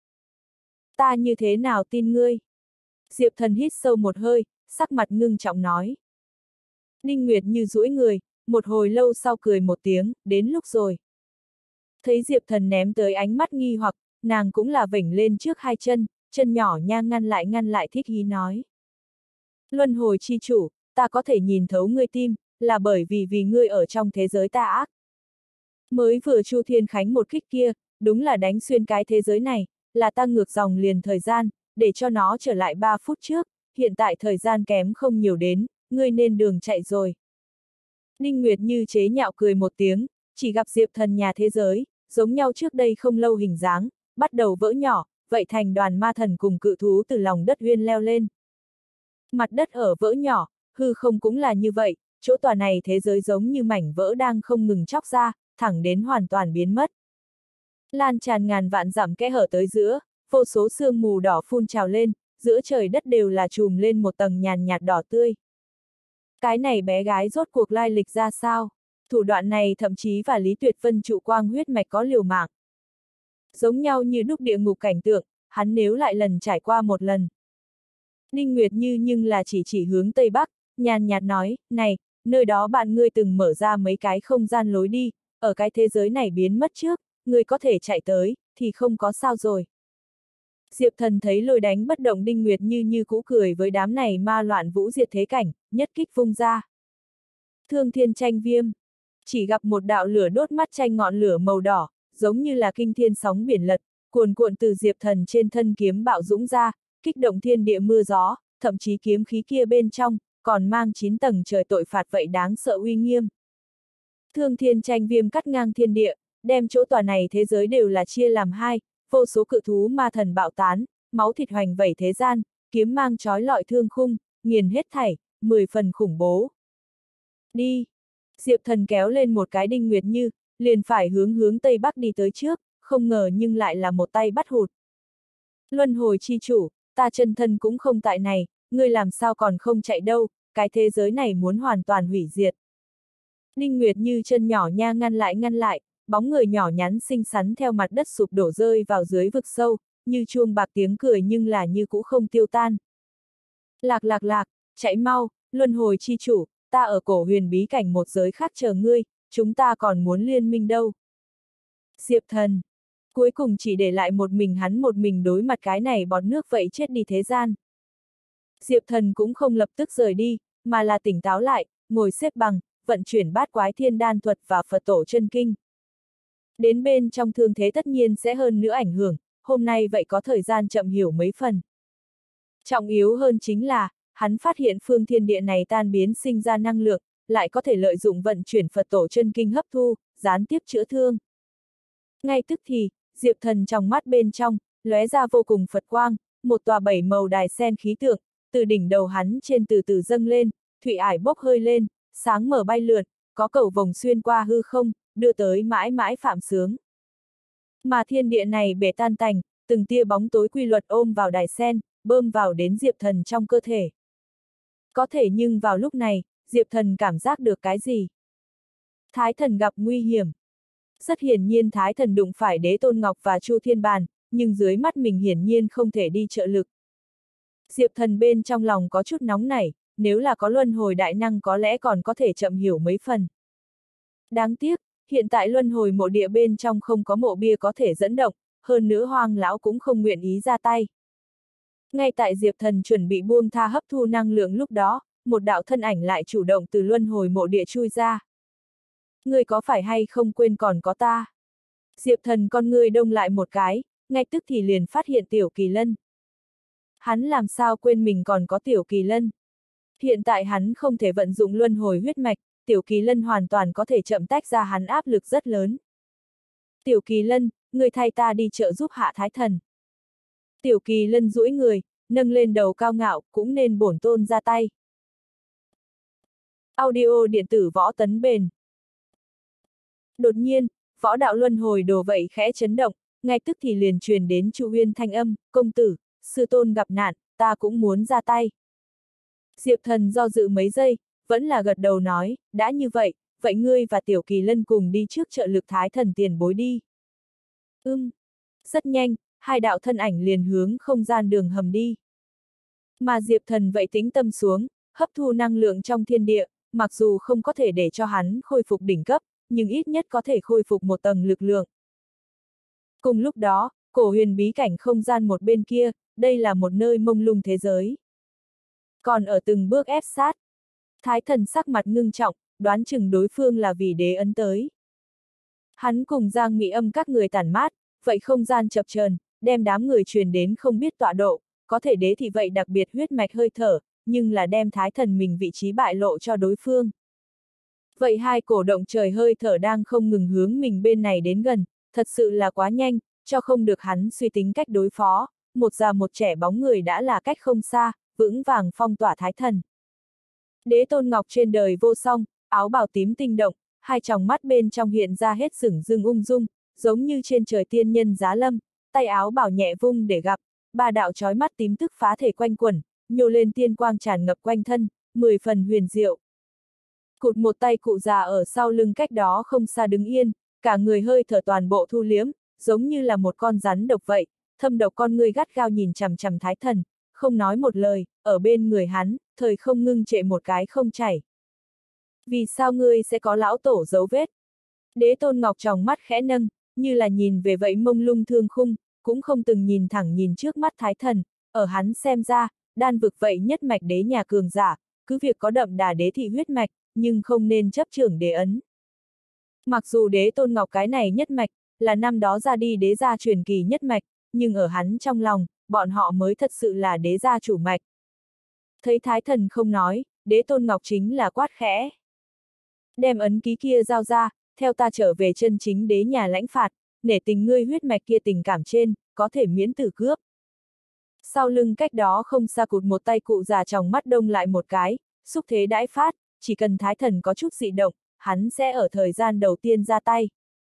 Ta như thế nào tin ngươi? Diệp Thần hít sâu một hơi, sắc mặt ngưng trọng nói. Ninh Nguyệt Như duỗi người, một hồi lâu sau cười một tiếng, đến lúc rồi. Thấy Diệp Thần ném tới ánh mắt nghi hoặc, nàng cũng là vểnh lên trước hai chân, chân nhỏ nhang ngăn lại ngăn lại thích ý nói. Luân hồi chi chủ, ta có thể nhìn thấu ngươi tim, là bởi vì vì ngươi ở trong thế giới ta ác. Mới vừa Chu Thiên Khánh một kích kia, đúng là đánh xuyên cái thế giới này, là ta ngược dòng liền thời gian, để cho nó trở lại ba phút trước, hiện tại thời gian kém không nhiều đến, ngươi nên đường chạy rồi. Ninh Nguyệt Như chế nhạo cười một tiếng, chỉ gặp Diệp Thần nhà thế giới, giống nhau trước đây không lâu hình dáng, bắt đầu vỡ nhỏ, vậy thành đoàn ma thần cùng cự thú từ lòng đất uyên leo lên. Mặt đất ở vỡ nhỏ, hư không cũng là như vậy, chỗ tòa này thế giới giống như mảnh vỡ đang không ngừng chóc ra, thẳng đến hoàn toàn biến mất. Lan tràn ngàn vạn dặm kẽ hở tới giữa, vô số sương mù đỏ phun trào lên, giữa trời đất đều là trùm lên một tầng nhàn nhạt đỏ tươi. Cái này bé gái rốt cuộc lai lịch ra sao? Thủ đoạn này thậm chí và Lý Tuyệt Vân trụ quang huyết mạch có liều mạng. Giống nhau như đúc địa ngục cảnh tượng, hắn nếu lại lần trải qua một lần. Ninh Nguyệt Như nhưng là chỉ chỉ hướng Tây Bắc, nhàn nhạt nói, này, nơi đó bạn ngươi từng mở ra mấy cái không gian lối đi, ở cái thế giới này biến mất trước, ngươi có thể chạy tới, thì không có sao rồi. Diệp Thần thấy lôi đánh bất động Ninh Nguyệt Như như cũ cười với đám này ma loạn vũ diệt thế cảnh, nhất kích vung ra. Thương thiên tranh viêm. Chỉ gặp một đạo lửa đốt mắt tranh ngọn lửa màu đỏ, giống như là kinh thiên sóng biển lật, cuồn cuộn từ Diệp Thần trên thân kiếm bạo dũng ra, kích động thiên địa mưa gió, thậm chí kiếm khí kia bên trong, còn mang chín tầng trời tội phạt vậy đáng sợ uy nghiêm. Thương thiên tranh viêm cắt ngang thiên địa, đem chỗ tòa này thế giới đều là chia làm hai, vô số cự thú ma thần bạo tán, máu thịt hoành vẩy thế gian, kiếm mang trói lọi thương khung, nghiền hết thảy, mười phần khủng bố. Đi! Diệp Thần kéo lên một cái Đinh Nguyệt Như, liền phải hướng hướng Tây Bắc đi tới trước, không ngờ nhưng lại là một tay bắt hụt. Luân hồi chi chủ, ta chân thân cũng không tại này, ngươi làm sao còn không chạy đâu, cái thế giới này muốn hoàn toàn hủy diệt. Đinh Nguyệt Như chân nhỏ nha ngăn lại ngăn lại, bóng người nhỏ nhắn xinh xắn theo mặt đất sụp đổ rơi vào dưới vực sâu, như chuông bạc tiếng cười nhưng là như cũ không tiêu tan. Lạc lạc lạc, chạy mau, luân hồi chi chủ, ta ở cổ huyền bí cảnh một giới khác chờ ngươi, chúng ta còn muốn liên minh đâu. Diệp Thần, cuối cùng chỉ để lại một mình hắn một mình đối mặt cái này bọt nước vậy chết đi thế gian. Diệp Thần cũng không lập tức rời đi, mà là tỉnh táo lại, ngồi xếp bằng, vận chuyển bát quái thiên đan thuật và Phật tổ chân kinh. Đến bên trong thương thế tất nhiên sẽ hơn nữa ảnh hưởng, hôm nay vậy có thời gian chậm hiểu mấy phần. Trọng yếu hơn chính là, hắn phát hiện phương thiên địa này tan biến sinh ra năng lượng, lại có thể lợi dụng vận chuyển Phật tổ chân kinh hấp thu, gián tiếp chữa thương. Ngay tức thì, Diệp Thần trong mắt bên trong, lóe ra vô cùng Phật quang, một tòa bảy màu đài sen khí tượng, từ đỉnh đầu hắn trên từ từ dâng lên, thủy ải bốc hơi lên, sáng mở bay lượn, có cầu vồng xuyên qua hư không, đưa tới mãi mãi phạm sướng. Mà thiên địa này bể tan tành, từng tia bóng tối quy luật ôm vào đài sen, bơm vào đến Diệp Thần trong cơ thể. Có thể nhưng vào lúc này, Diệp Thần cảm giác được cái gì? Thái Thần gặp nguy hiểm. Rất hiển nhiên Thái Thần đụng phải Đế Tôn Ngọc và Chu Thiên Bàn, nhưng dưới mắt mình hiển nhiên không thể đi trợ lực. Diệp Thần bên trong lòng có chút nóng nảy, nếu là có luân hồi đại năng có lẽ còn có thể chậm hiểu mấy phần. Đáng tiếc, hiện tại luân hồi mộ địa bên trong không có mộ bia có thể dẫn động, hơn nữa Hoang lão cũng không nguyện ý ra tay. Ngay tại Diệp Thần chuẩn bị buông tha hấp thu năng lượng lúc đó, một đạo thân ảnh lại chủ động từ luân hồi mộ địa chui ra. Ngươi có phải hay không quên còn có ta? Diệp Thần con ngươi đông lại một cái, ngay tức thì liền phát hiện Tiểu Kỳ Lân. Hắn làm sao quên mình còn có Tiểu Kỳ Lân? Hiện tại hắn không thể vận dụng luân hồi huyết mạch, Tiểu Kỳ Lân hoàn toàn có thể chậm tách ra hắn áp lực rất lớn. Tiểu Kỳ Lân, ngươi thay ta đi trợ giúp hạ Thái Thần. Tiểu Kỳ Lân duỗi người, nâng lên đầu cao ngạo, cũng nên bổn tôn ra tay. Audio điện tử võ tấn bền. Đột nhiên, võ đạo luân hồi đồ vậy khẽ chấn động, ngay tức thì liền truyền đến Chu Uyên thanh âm, công tử, sư tôn gặp nạn, ta cũng muốn ra tay. Diệp Thần do dự mấy giây, vẫn là gật đầu nói, đã như vậy, vậy ngươi và Tiểu Kỳ Lân cùng đi trước trợ lực Thái Thần tiền bối đi. Ưm. Rất nhanh, hai đạo thân ảnh liền hướng không gian đường hầm đi. Mà Diệp Thần vậy tĩnh tâm xuống, hấp thu năng lượng trong thiên địa, mặc dù không có thể để cho hắn khôi phục đỉnh cấp, nhưng ít nhất có thể khôi phục một tầng lực lượng. Cùng lúc đó, cổ huyền bí cảnh không gian một bên kia, đây là một nơi mông lung thế giới. Còn ở từng bước ép sát, Thái Thần sắc mặt ngưng trọng, đoán chừng đối phương là vì đế ấn tới. Hắn cùng Giang Mỹ Âm các người tản mát, vậy không gian chập chờn, đem đám người truyền đến không biết tọa độ, có thể đế thì vậy đặc biệt huyết mạch hơi thở, nhưng là đem Thái Thần mình vị trí bại lộ cho đối phương. Vậy hai cổ động trời hơi thở đang không ngừng hướng mình bên này đến gần, thật sự là quá nhanh, cho không được hắn suy tính cách đối phó, một già một trẻ bóng người đã là cách không xa, vững vàng phong tỏa Thái Thần. Đế Tôn Ngọc trên đời vô song, áo bào tím tinh động, hai tròng mắt bên trong hiện ra hết sửng dưng ung dung, giống như trên trời tiên nhân giá lâm, tay áo bào nhẹ vung để gặp, ba đạo chói mắt tím tức phá thể quanh quẩn, nhô lên tiên quang tràn ngập quanh thân, mười phần huyền diệu. Cụt một tay cụ già ở sau lưng cách đó không xa đứng yên, cả người hơi thở toàn bộ thu liếm, giống như là một con rắn độc vậy, thâm độc con người gắt gao nhìn chằm chằm Thái Thần, không nói một lời, ở bên người hắn, thời không ngưng trệ một cái không chảy. Vì sao ngươi sẽ có lão tổ dấu vết? Đế Tôn Ngọc tròng mắt khẽ nâng, như là nhìn về vậy mông lung thương khung, cũng không từng nhìn thẳng nhìn trước mắt Thái Thần, ở hắn xem ra, đan vực vậy nhất mạch đế nhà cường giả, cứ việc có đậm đà đế thị huyết mạch, nhưng không nên chấp trưởng đế ấn. Mặc dù Đế Tôn Ngọc cái này nhất mạch, là năm đó ra đi đế gia truyền kỳ nhất mạch, nhưng ở hắn trong lòng, bọn họ mới thật sự là đế gia chủ mạch. Thấy Thái Thần không nói, Đế Tôn Ngọc chính là quát khẽ. Đem ấn ký kia giao ra, theo ta trở về chân chính đế nhà lãnh phạt, nể tình ngươi huyết mạch kia tình cảm trên, có thể miễn tử cướp. Sau lưng cách đó không xa cụt một tay cụ già tròng mắt đông lại một cái, xúc thế đãi phát, chỉ cần Thái Thần có chút dị động, hắn sẽ ở thời gian đầu tiên ra tay.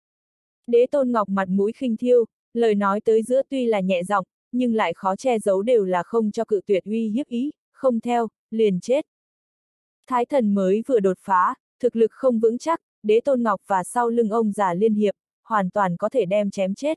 Đế Tôn Ngọc mặt mũi khinh thiêu, lời nói tới giữa tuy là nhẹ giọng, nhưng lại khó che giấu đều là không cho cự tuyệt uy hiếp ý, không theo, liền chết. Thái Thần mới vừa đột phá, thực lực không vững chắc, Đế Tôn Ngọc và sau lưng ông già liên hiệp, hoàn toàn có thể đem chém chết.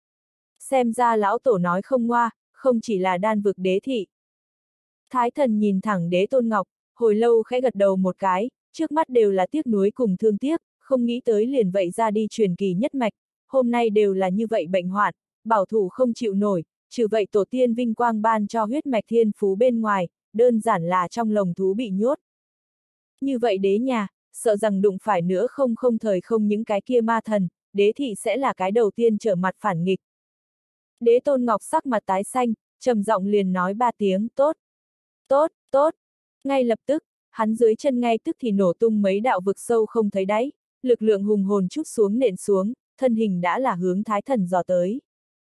Xem ra lão tổ nói không ngoa, không chỉ là đan vực đế thị. Thái Thần nhìn thẳng Đế Tôn Ngọc, hồi lâu khẽ gật đầu một cái, trước mắt đều là tiếc nuối cùng thương tiếc, không nghĩ tới liền vậy ra đi truyền kỳ nhất mạch, hôm nay đều là như vậy bệnh hoạn, bảo thủ không chịu nổi, trừ vậy tổ tiên vinh quang ban cho huyết mạch thiên phú bên ngoài, đơn giản là trong lồng thú bị nhốt. Như vậy đế nhà, sợ rằng đụng phải nữa không không thời không những cái kia ma thần, đế thị sẽ là cái đầu tiên trở mặt phản nghịch. Đế Tôn Ngọc sắc mặt tái xanh, trầm giọng liền nói ba tiếng, tốt, tốt, tốt. Ngay lập tức, hắn dưới chân ngay tức thì nổ tung mấy đạo vực sâu không thấy đáy, lực lượng hùng hồn chút xuống nện xuống, thân hình đã là hướng Thái Thần dò tới.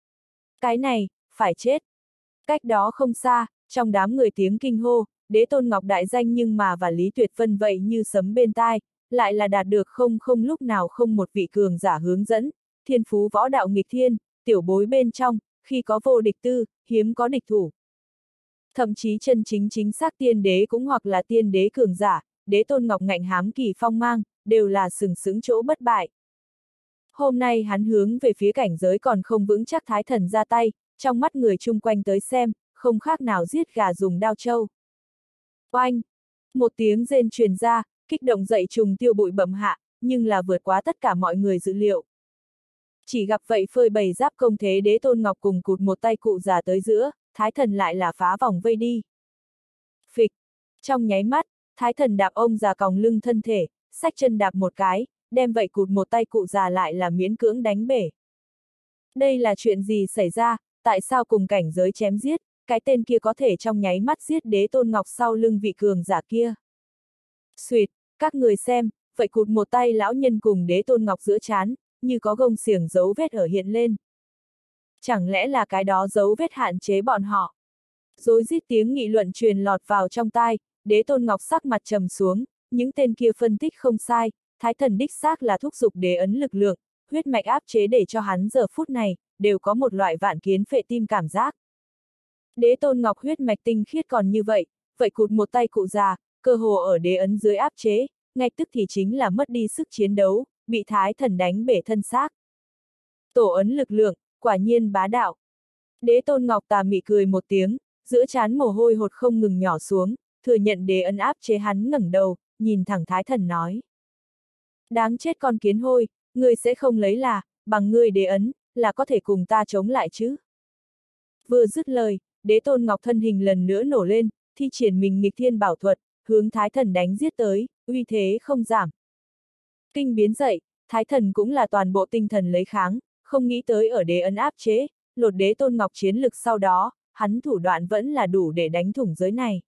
Cái này, phải chết. Cách đó không xa, trong đám người tiếng kinh hô, Đế Tôn Ngọc đại danh nhưng mà và Lý Tuyệt Vân vậy như sấm bên tai, lại là đạt được không không lúc nào không một vị cường giả hướng dẫn, thiên phú võ đạo nghịch thiên, tiểu bối bên trong, khi có vô địch tư, hiếm có địch thủ. Thậm chí chân chính chính xác tiên đế cũng hoặc là tiên đế cường giả, Đế Tôn Ngọc ngạnh hám kỳ phong mang, đều là sừng sững chỗ bất bại. Hôm nay hắn hướng về phía cảnh giới còn không vững chắc Thái Thần ra tay, trong mắt người chung quanh tới xem, không khác nào giết gà dùng đao trâu. Oanh! Một tiếng rên truyền ra, kích động dậy trùng tiêu bụi bẩm hạ, nhưng là vượt quá tất cả mọi người dự liệu. Chỉ gặp vậy phơi bày giáp công thế Đế Tôn Ngọc cùng cụt một tay cụ già tới giữa, Thái Thần lại là phá vòng vây đi. Phịch! Trong nháy mắt, Thái Thần đạp ông già còng lưng thân thể, xách chân đạp một cái, đem vậy cụt một tay cụ già lại là miễn cưỡng đánh bể. Đây là chuyện gì xảy ra, tại sao cùng cảnh giới chém giết, cái tên kia có thể trong nháy mắt giết Đế Tôn Ngọc sau lưng vị cường giả kia. Xuyệt, các người xem, vậy cụt một tay lão nhân cùng Đế Tôn Ngọc giữa trán, như có gông xiềng dấu vết ở hiện lên. Chẳng lẽ là cái đó dấu vết hạn chế bọn họ? Rối rít tiếng nghị luận truyền lọt vào trong tai, Đế Tôn Ngọc sắc mặt trầm xuống, những tên kia phân tích không sai, Thái Thần đích xác là thúc giục đế ấn lực lượng, huyết mạch áp chế để cho hắn giờ phút này, đều có một loại vạn kiến phệ tim cảm giác. Đế Tôn Ngọc huyết mạch tinh khiết còn như vậy, vậy cụt một tay cụ già, cơ hồ ở đế ấn dưới áp chế, ngay tức thì chính là mất đi sức chiến đấu, bị thái thần đánh bể thân xác. Tổ ấn lực lượng, quả nhiên bá đạo. Đế Tôn Ngọc tà mị cười một tiếng, giữa trán mồ hôi hột không ngừng nhỏ xuống, thừa nhận đế ấn áp chế hắn ngẩng đầu, nhìn thẳng thái thần nói. Đáng chết con kiến hôi, ngươi sẽ không lấy là, bằng ngươi đế ấn, là có thể cùng ta chống lại chứ. Vừa dứt lời, Đế Tôn Ngọc thân hình lần nữa nổ lên, thi triển mình nghịch thiên bảo thuật, hướng thái thần đánh giết tới, uy thế không giảm. Kinh biến dậy, thái thần cũng là toàn bộ tinh thần lấy kháng, không nghĩ tới ở đế ấn áp chế, lột Đế Tôn Ngọc chiến lực sau đó, hắn thủ đoạn vẫn là đủ để đánh thủng giới này.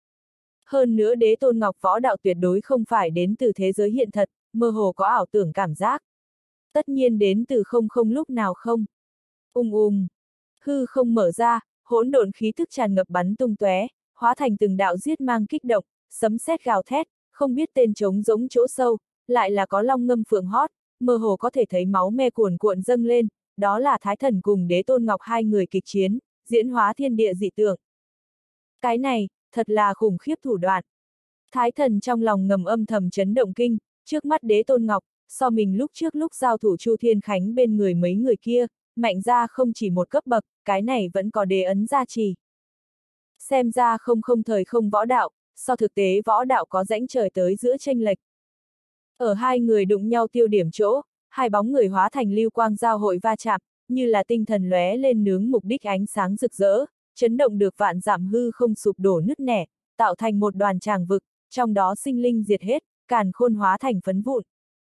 Hơn nữa Đế Tôn Ngọc võ đạo tuyệt đối không phải đến từ thế giới hiện thật, mơ hồ có ảo tưởng cảm giác. Tất nhiên đến từ không không lúc nào không. Ung ung. Hư không mở ra, hỗn độn khí thức tràn ngập bắn tung tóe, hóa thành từng đạo giết mang kích động, sấm sét gào thét, không biết tên trống giống chỗ sâu, lại là có long ngâm phượng hót, mơ hồ có thể thấy máu me cuồn cuộn dâng lên, đó là Thái Thần cùng Đế Tôn Ngọc hai người kịch chiến, diễn hóa thiên địa dị tượng. Cái này, thật là khủng khiếp thủ đoạn. Thái Thần trong lòng ngầm âm thầm chấn động kinh, trước mắt Đế Tôn Ngọc, so mình lúc trước lúc giao thủ Chu Thiên Khánh bên người mấy người kia, mạnh ra không chỉ một cấp bậc, cái này vẫn có đế ấn gia trì. Xem ra không không thời không võ đạo, so thực tế võ đạo có rãnh trời tới giữa chênh lệch. Ở hai người đụng nhau tiêu điểm chỗ, hai bóng người hóa thành lưu quang giao hội va chạm, như là tinh thần lóe lên nướng mục đích ánh sáng rực rỡ, chấn động được vạn dặm hư không sụp đổ nứt nẻ, tạo thành một đoàn tràng vực, trong đó sinh linh diệt hết, càn khôn hóa thành phấn vụn.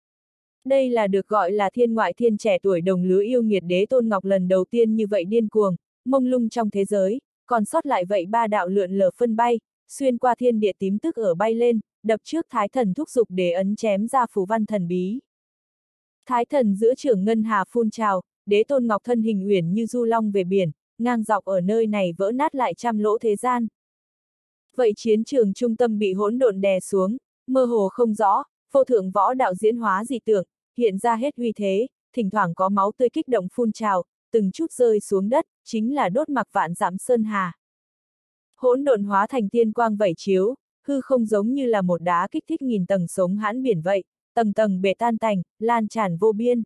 Đây là được gọi là thiên ngoại thiên trẻ tuổi đồng lứa yêu nghiệt Đế Tôn Ngọc lần đầu tiên như vậy điên cuồng, mông lung trong thế giới, còn sót lại vậy ba đạo lượn lờ phân bay, xuyên qua thiên địa tím tức ở bay lên, đập trước Thái Thần thúc giục đế ấn chém ra phù văn thần bí. Thái Thần giữa trưởng ngân hà phun trào, Đế Tôn Ngọc thân hình uyển như du long về biển, ngang dọc ở nơi này vỡ nát lại trăm lỗ thế gian. Vậy chiến trường trung tâm bị hỗn độn đè xuống, mơ hồ không rõ, vô thượng võ đạo diễn hóa dị tượng, hiện ra hết uy thế, thỉnh thoảng có máu tươi kích động phun trào, từng chút rơi xuống đất, chính là đốt mặc vạn dặm sơn hà. Hỗn độn hóa thành tiên quang vẩy chiếu, hư không giống như là một đá kích thích nghìn tầng sống hãn biển vậy, tầng tầng bể tan tành, lan tràn vô biên.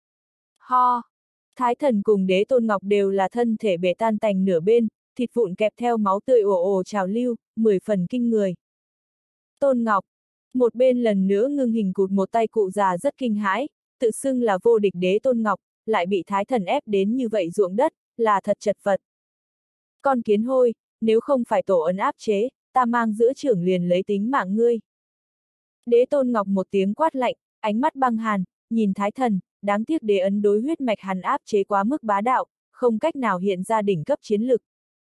Ho! Thái Thần cùng Đế Tôn Ngọc đều là thân thể bể tan tành nửa bên, thịt vụn kẹp theo máu tươi ồ ồ trào lưu, mười phần kinh người. Tôn Ngọc! Một bên lần nữa ngưng hình cụt một tay cụ già rất kinh hãi, tự xưng là vô địch Đế Tôn Ngọc, lại bị Thái Thần ép đến như vậy ruộng đất, là thật chật vật. Con kiến hôi, nếu không phải tổ ấn áp chế, ta mang giữa trưởng liền lấy tính mạng ngươi. Đế Tôn Ngọc một tiếng quát lạnh, ánh mắt băng hàn, nhìn Thái Thần, đáng tiếc đế ấn đối huyết mạch hắn áp chế quá mức bá đạo, không cách nào hiện ra đỉnh cấp chiến lực.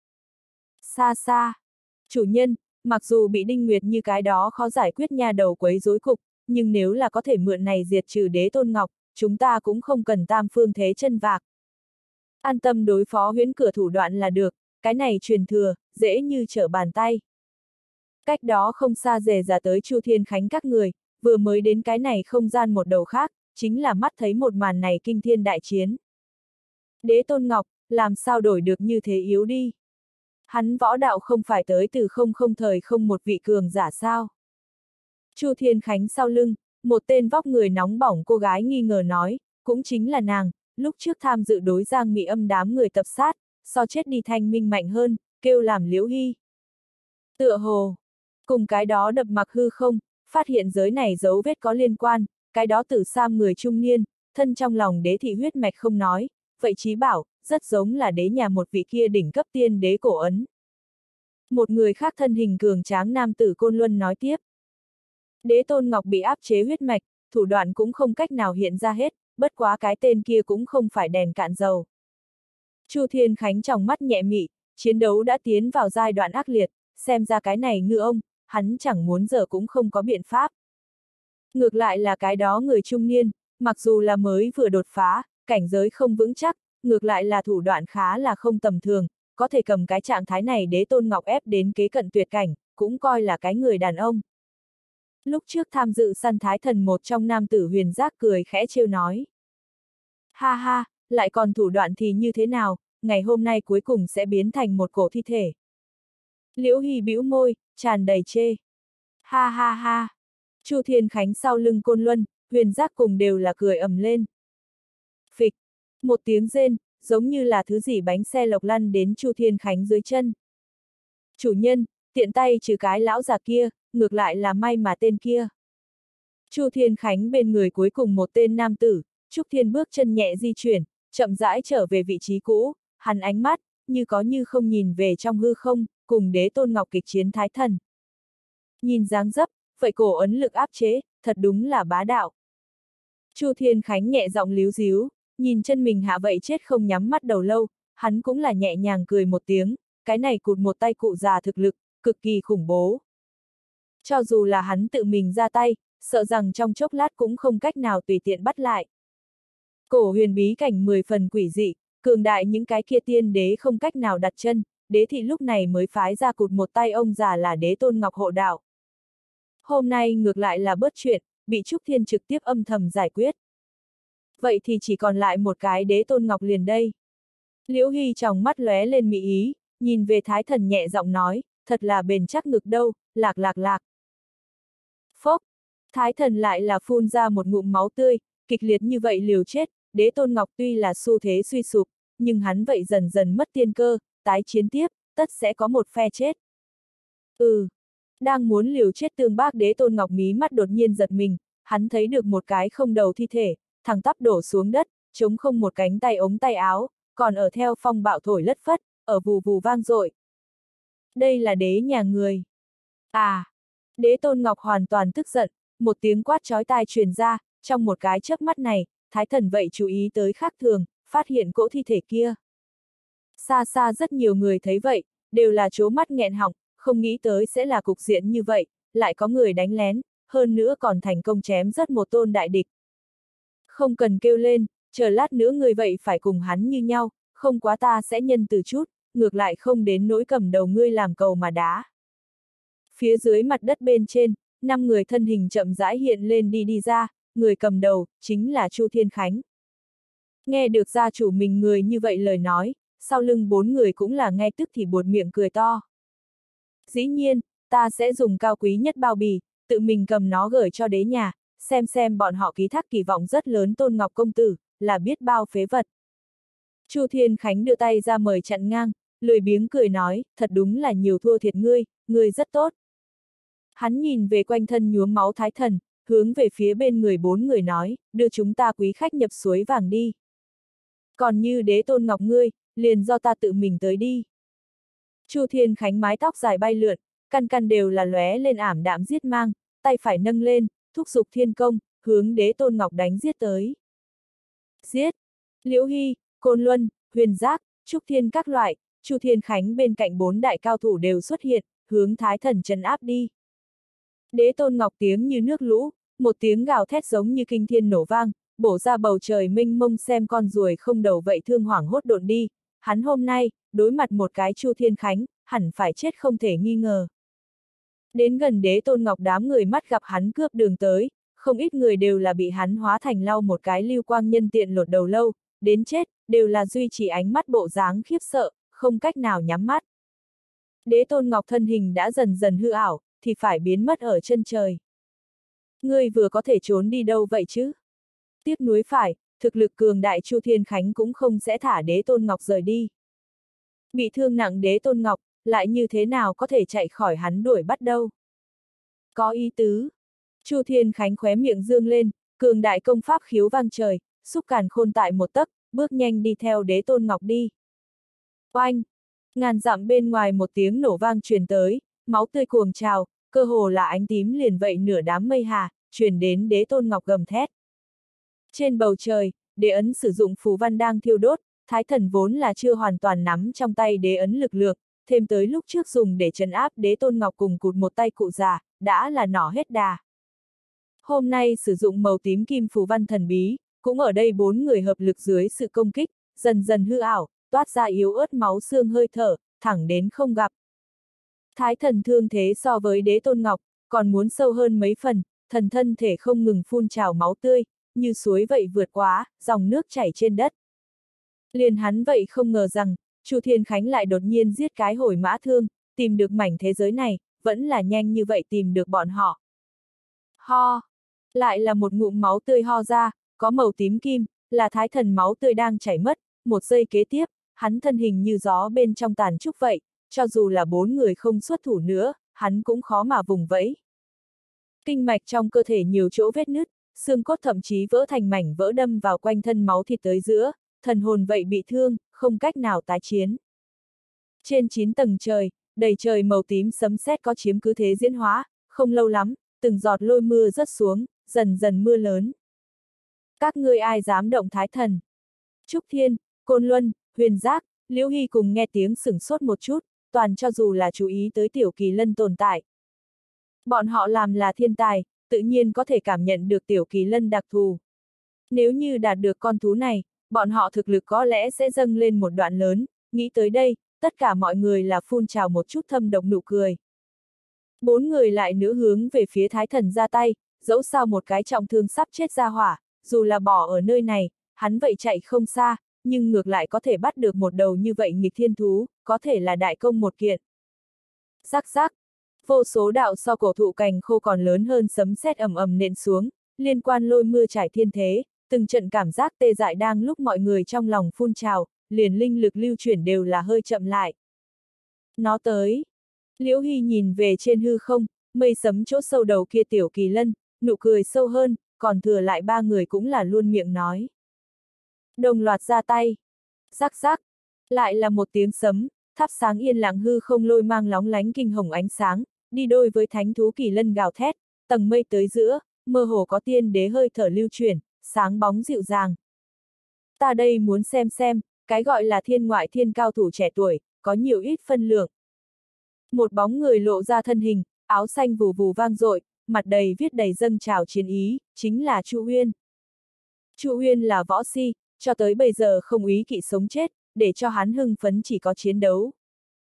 Xa xa, chủ nhân, mặc dù bị Đinh Nguyệt như cái đó khó giải quyết nha đầu quấy rối cục, nhưng nếu là có thể mượn này diệt trừ Đế Tôn Ngọc, chúng ta cũng không cần tam phương thế chân vạc. An tâm đối phó huyễn cửa thủ đoạn là được, cái này truyền thừa, dễ như trở bàn tay. Cách đó không xa rề ra tới Chu Thiên Khánh các người, vừa mới đến cái này không gian một đầu khác, chính là mắt thấy một màn này kinh thiên đại chiến. Đế Tôn Ngọc, làm sao đổi được như thế yếu đi? Hắn võ đạo không phải tới từ không không thời không một vị cường giả sao? Chu Thiên Khánh sau lưng, một tên vóc người nóng bỏng cô gái nghi ngờ nói, cũng chính là nàng, lúc trước tham dự đối Giang Mỹ Âm đám người tập sát, so chết đi thanh minh mạnh hơn, kêu làm Liễu Hy. Tựa hồ, cùng cái đó đập mặc hư không, phát hiện giới này dấu vết có liên quan, cái đó tử sam người trung niên, thân trong lòng đế thị huyết mạch không nói, vậy chí bảo, rất giống là đế nhà một vị kia đỉnh cấp tiên đế cổ ấn. Một người khác thân hình cường tráng nam tử Côn Luân nói tiếp. Đế Tôn Ngọc bị áp chế huyết mạch, thủ đoạn cũng không cách nào hiện ra hết, bất quá cái tên kia cũng không phải đèn cạn dầu. Chu Thiên Khánh trong mắt nhẹ mị, chiến đấu đã tiến vào giai đoạn ác liệt, xem ra cái này ngư ông, hắn chẳng muốn giờ cũng không có biện pháp. Ngược lại là cái đó người trung niên, mặc dù là mới vừa đột phá, cảnh giới không vững chắc, ngược lại là thủ đoạn khá là không tầm thường, có thể cầm cái trạng thái này Đế Tôn Ngọc ép đến kế cận tuyệt cảnh, cũng coi là cái người đàn ông. Lúc trước tham dự săn Thái Thần một trong nam tử Huyền Giác cười khẽ trêu nói. Ha ha, lại còn thủ đoạn thì như thế nào, ngày hôm nay cuối cùng sẽ biến thành một cổ thi thể. Liễu Hy bĩu môi, tràn đầy chê. Ha ha ha. Chu Thiên Khánh sau lưng Côn Luân, Huyền Giác cùng đều là cười ầm lên. Phịch, một tiếng rên, giống như là thứ gì bánh xe lộc lăn đến Chu Thiên Khánh dưới chân. Chủ nhân, tiện tay trừ cái lão già kia, ngược lại là may mà tên kia. Chu Thiên Khánh bên người cuối cùng một tên nam tử, Trúc Thiên bước chân nhẹ di chuyển, chậm rãi trở về vị trí cũ, hắn ánh mắt, như có như không nhìn về trong hư không, cùng Đế Tôn Ngọc kịch chiến thái thần. Nhìn dáng dấp, vậy cổ ấn lực áp chế, thật đúng là bá đạo. Chu Thiên Khánh nhẹ giọng líu díu, nhìn chân mình hạ vậy chết không nhắm mắt đầu lâu, hắn cũng là nhẹ nhàng cười một tiếng, cái này cụt một tay cụ già thực lực, cực kỳ khủng bố. Cho dù là hắn tự mình ra tay, sợ rằng trong chốc lát cũng không cách nào tùy tiện bắt lại. Cổ huyền bí cảnh mười phần quỷ dị, cường đại những cái kia tiên đế không cách nào đặt chân, đế thị lúc này mới phái ra cụt một tay ông già là Đế Tôn Ngọc hộ đạo. Hôm nay ngược lại là bớt chuyện, bị Trúc Thiên trực tiếp âm thầm giải quyết. Vậy thì chỉ còn lại một cái Đế Tôn Ngọc liền đây. Liễu Hy trong mắt lóe lên mị ý, nhìn về thái thần nhẹ giọng nói, thật là bền chắc ngực đâu, lạc lạc lạc. Phốc, thái thần lại là phun ra một ngụm máu tươi, kịch liệt như vậy liều chết, Đế Tôn Ngọc tuy là xu thế suy sụp, nhưng hắn vậy dần dần mất tiên cơ, tái chiến tiếp, tất sẽ có một phe chết. Ừ, đang muốn liều chết tương bác Đế Tôn Ngọc mí mắt đột nhiên giật mình, hắn thấy được một cái không đầu thi thể, thẳng tắp đổ xuống đất, trống không một cánh tay ống tay áo, còn ở theo phong bạo thổi lất phất, ở vù vù vang dội. Đây là đế nhà người. À, Đế Tôn Ngọc hoàn toàn tức giận, một tiếng quát chói tai truyền ra, trong một cái chớp mắt này, thái thần vậy chú ý tới khác thường, phát hiện cỗ thi thể kia. Xa xa rất nhiều người thấy vậy, đều là trố mắt nghẹn họng, không nghĩ tới sẽ là cục diện như vậy, lại có người đánh lén, hơn nữa còn thành công chém rất một tôn đại địch. Không cần kêu lên, chờ lát nữa người vậy phải cùng hắn như nhau, không quá ta sẽ nhân từ chút, ngược lại không đến nỗi cầm đầu ngươi làm cầu mà đá. Phía dưới mặt đất bên trên, năm người thân hình chậm rãi hiện lên đi đi ra, người cầm đầu, chính là Chu Thiên Khánh. Nghe được gia chủ mình người như vậy lời nói, sau lưng bốn người cũng là ngay tức thì buột miệng cười to. Dĩ nhiên, ta sẽ dùng cao quý nhất bao bì, tự mình cầm nó gửi cho đế nhà, xem xem bọn họ ký thác kỳ vọng rất lớn Tôn Ngọc công tử, là biết bao phế vật. Chu Thiên Khánh đưa tay ra mời chặn ngang, lười biếng cười nói, thật đúng là nhiều thua thiệt ngươi, ngươi rất tốt. Hắn nhìn về quanh thân nhuốm máu thái thần, hướng về phía bên người bốn người nói, đưa chúng ta quý khách nhập suối vàng đi. Còn như Đế Tôn Ngọc ngươi, liền do ta tự mình tới đi. Chu Thiên Khánh mái tóc dài bay lượn, căn căn đều là lóe lên ảm đạm giết mang, tay phải nâng lên, thúc giục thiên công, hướng Đế Tôn Ngọc đánh giết tới. Giết! Liễu Hy, Côn Luân, Huyền Giác, Trúc Thiên các loại, Chu Thiên Khánh bên cạnh bốn đại cao thủ đều xuất hiện, hướng thái thần trấn áp đi. Đế Tôn Ngọc tiếng như nước lũ, một tiếng gào thét giống như kinh thiên nổ vang, bổ ra bầu trời mênh mông xem con ruồi không đầu vậy thương hoảng hốt độn đi. Hắn hôm nay, đối mặt một cái Chu Thiên Khánh, hẳn phải chết không thể nghi ngờ. Đến gần Đế Tôn Ngọc đám người mắt gặp hắn cướp đường tới, không ít người đều là bị hắn hóa thành lau một cái lưu quang nhân tiện lột đầu lâu, đến chết, đều là duy trì ánh mắt bộ dáng khiếp sợ, không cách nào nhắm mắt. Đế Tôn Ngọc thân hình đã dần dần hư ảo, thì phải biến mất ở chân trời. Ngươi vừa có thể trốn đi đâu vậy chứ? Tiếc nuối phải, thực lực cường đại Chu Thiên Khánh cũng không sẽ thả Đế Tôn Ngọc rời đi. Bị thương nặng Đế Tôn Ngọc, lại như thế nào có thể chạy khỏi hắn đuổi bắt đâu? Có ý tứ. Chu Thiên Khánh khóe miệng dương lên, cường đại công pháp khiếu vang trời, xúc càn khôn tại một tấc, bước nhanh đi theo Đế Tôn Ngọc đi. Oanh! Ngàn dặm bên ngoài một tiếng nổ vang truyền tới, máu tươi cuồng trào, cơ hồ là ánh tím liền vậy nửa đám mây hà, truyền đến Đế Tôn Ngọc gầm thét. Trên bầu trời, đế ấn sử dụng phù văn đang thiêu đốt, thái thần vốn là chưa hoàn toàn nắm trong tay đế ấn lực lượng, thêm tới lúc trước dùng để trấn áp Đế Tôn Ngọc cùng cụt một tay cụ già, đã là nỏ hết đà. Hôm nay sử dụng màu tím kim phù văn thần bí, cũng ở đây bốn người hợp lực dưới sự công kích, dần dần hư ảo, toát ra yếu ớt máu xương hơi thở, thẳng đến không gặp. Thái thần thương thế so với Đế Tôn Ngọc, còn muốn sâu hơn mấy phần, thần thân thể không ngừng phun trào máu tươi, như suối vậy vượt quá, dòng nước chảy trên đất. Liền hắn vậy không ngờ rằng, Chu Thiên Khánh lại đột nhiên giết cái hồi mã thương, tìm được mảnh thế giới này, vẫn là nhanh như vậy tìm được bọn họ. Ho! Lại là một ngụm máu tươi ho ra, có màu tím kim, là thái thần máu tươi đang chảy mất, một giây kế tiếp, hắn thân hình như gió bên trong tàn trúc vậy, cho dù là bốn người không xuất thủ nữa, hắn cũng khó mà vùng vẫy. Kinh mạch trong cơ thể nhiều chỗ vết nứt, xương cốt thậm chí vỡ thành mảnh vỡ đâm vào quanh thân máu thịt tới giữa, thần hồn vậy bị thương, không cách nào tái chiến. Trên chín tầng trời, đầy trời màu tím sấm sét có chiếm cứ thế diễn hóa, không lâu lắm, từng giọt lôi mưa rớt xuống, dần dần mưa lớn. Các ngươi ai dám động thái thần? Trúc Thiên, Côn Luân, Huyền Giác, Liễu Hy cùng nghe tiếng sửng sốt một chút, toàn cho dù là chú ý tới Tiểu Kỳ Lân tồn tại. Bọn họ làm là thiên tài, tự nhiên có thể cảm nhận được Tiểu Kỳ Lân đặc thù. Nếu như đạt được con thú này, bọn họ thực lực có lẽ sẽ dâng lên một đoạn lớn, nghĩ tới đây, tất cả mọi người là phun trào một chút thâm độc nụ cười. Bốn người lại nữa hướng về phía thái thần ra tay, dẫu sao một cái trọng thương sắp chết ra hỏa, dù là bỏ ở nơi này, hắn vậy chạy không xa, nhưng ngược lại có thể bắt được một đầu như vậy nghịch thiên thú, có thể là đại công một kiện. Rắc rắc, vô số đạo so cổ thụ cành khô còn lớn hơn sấm sét ầm ầm nện xuống, liên quan lôi mưa trải thiên thế, từng trận cảm giác tê dại đang lúc mọi người trong lòng phun trào, liền linh lực lưu chuyển đều là hơi chậm lại. Nó tới. Liễu Hy nhìn về trên hư không, mây sấm chỗ sâu đầu kia Tiểu Kỳ Lân, nụ cười sâu hơn, còn thừa lại ba người cũng là luôn miệng nói. Đồng loạt ra tay. Rắc rắc. Lại là một tiếng sấm, thắp sáng yên lặng hư không lôi mang lóng lánh kinh hồng ánh sáng, đi đôi với thánh thú Kỳ Lân gào thét, tầng mây tới giữa, mơ hồ có tiên đế hơi thở lưu chuyển, sáng bóng dịu dàng. Ta đây muốn xem xem, cái gọi là thiên ngoại thiên cao thủ trẻ tuổi, có nhiều ít phân lượng. Một bóng người lộ ra thân hình, áo xanh vù vù vang dội, mặt đầy viết đầy dâng trào chiến ý, chính là Chu Huyên. Chu Huyên là võ si, cho tới bây giờ không ý kỵ sống chết, để cho hắn hưng phấn chỉ có chiến đấu.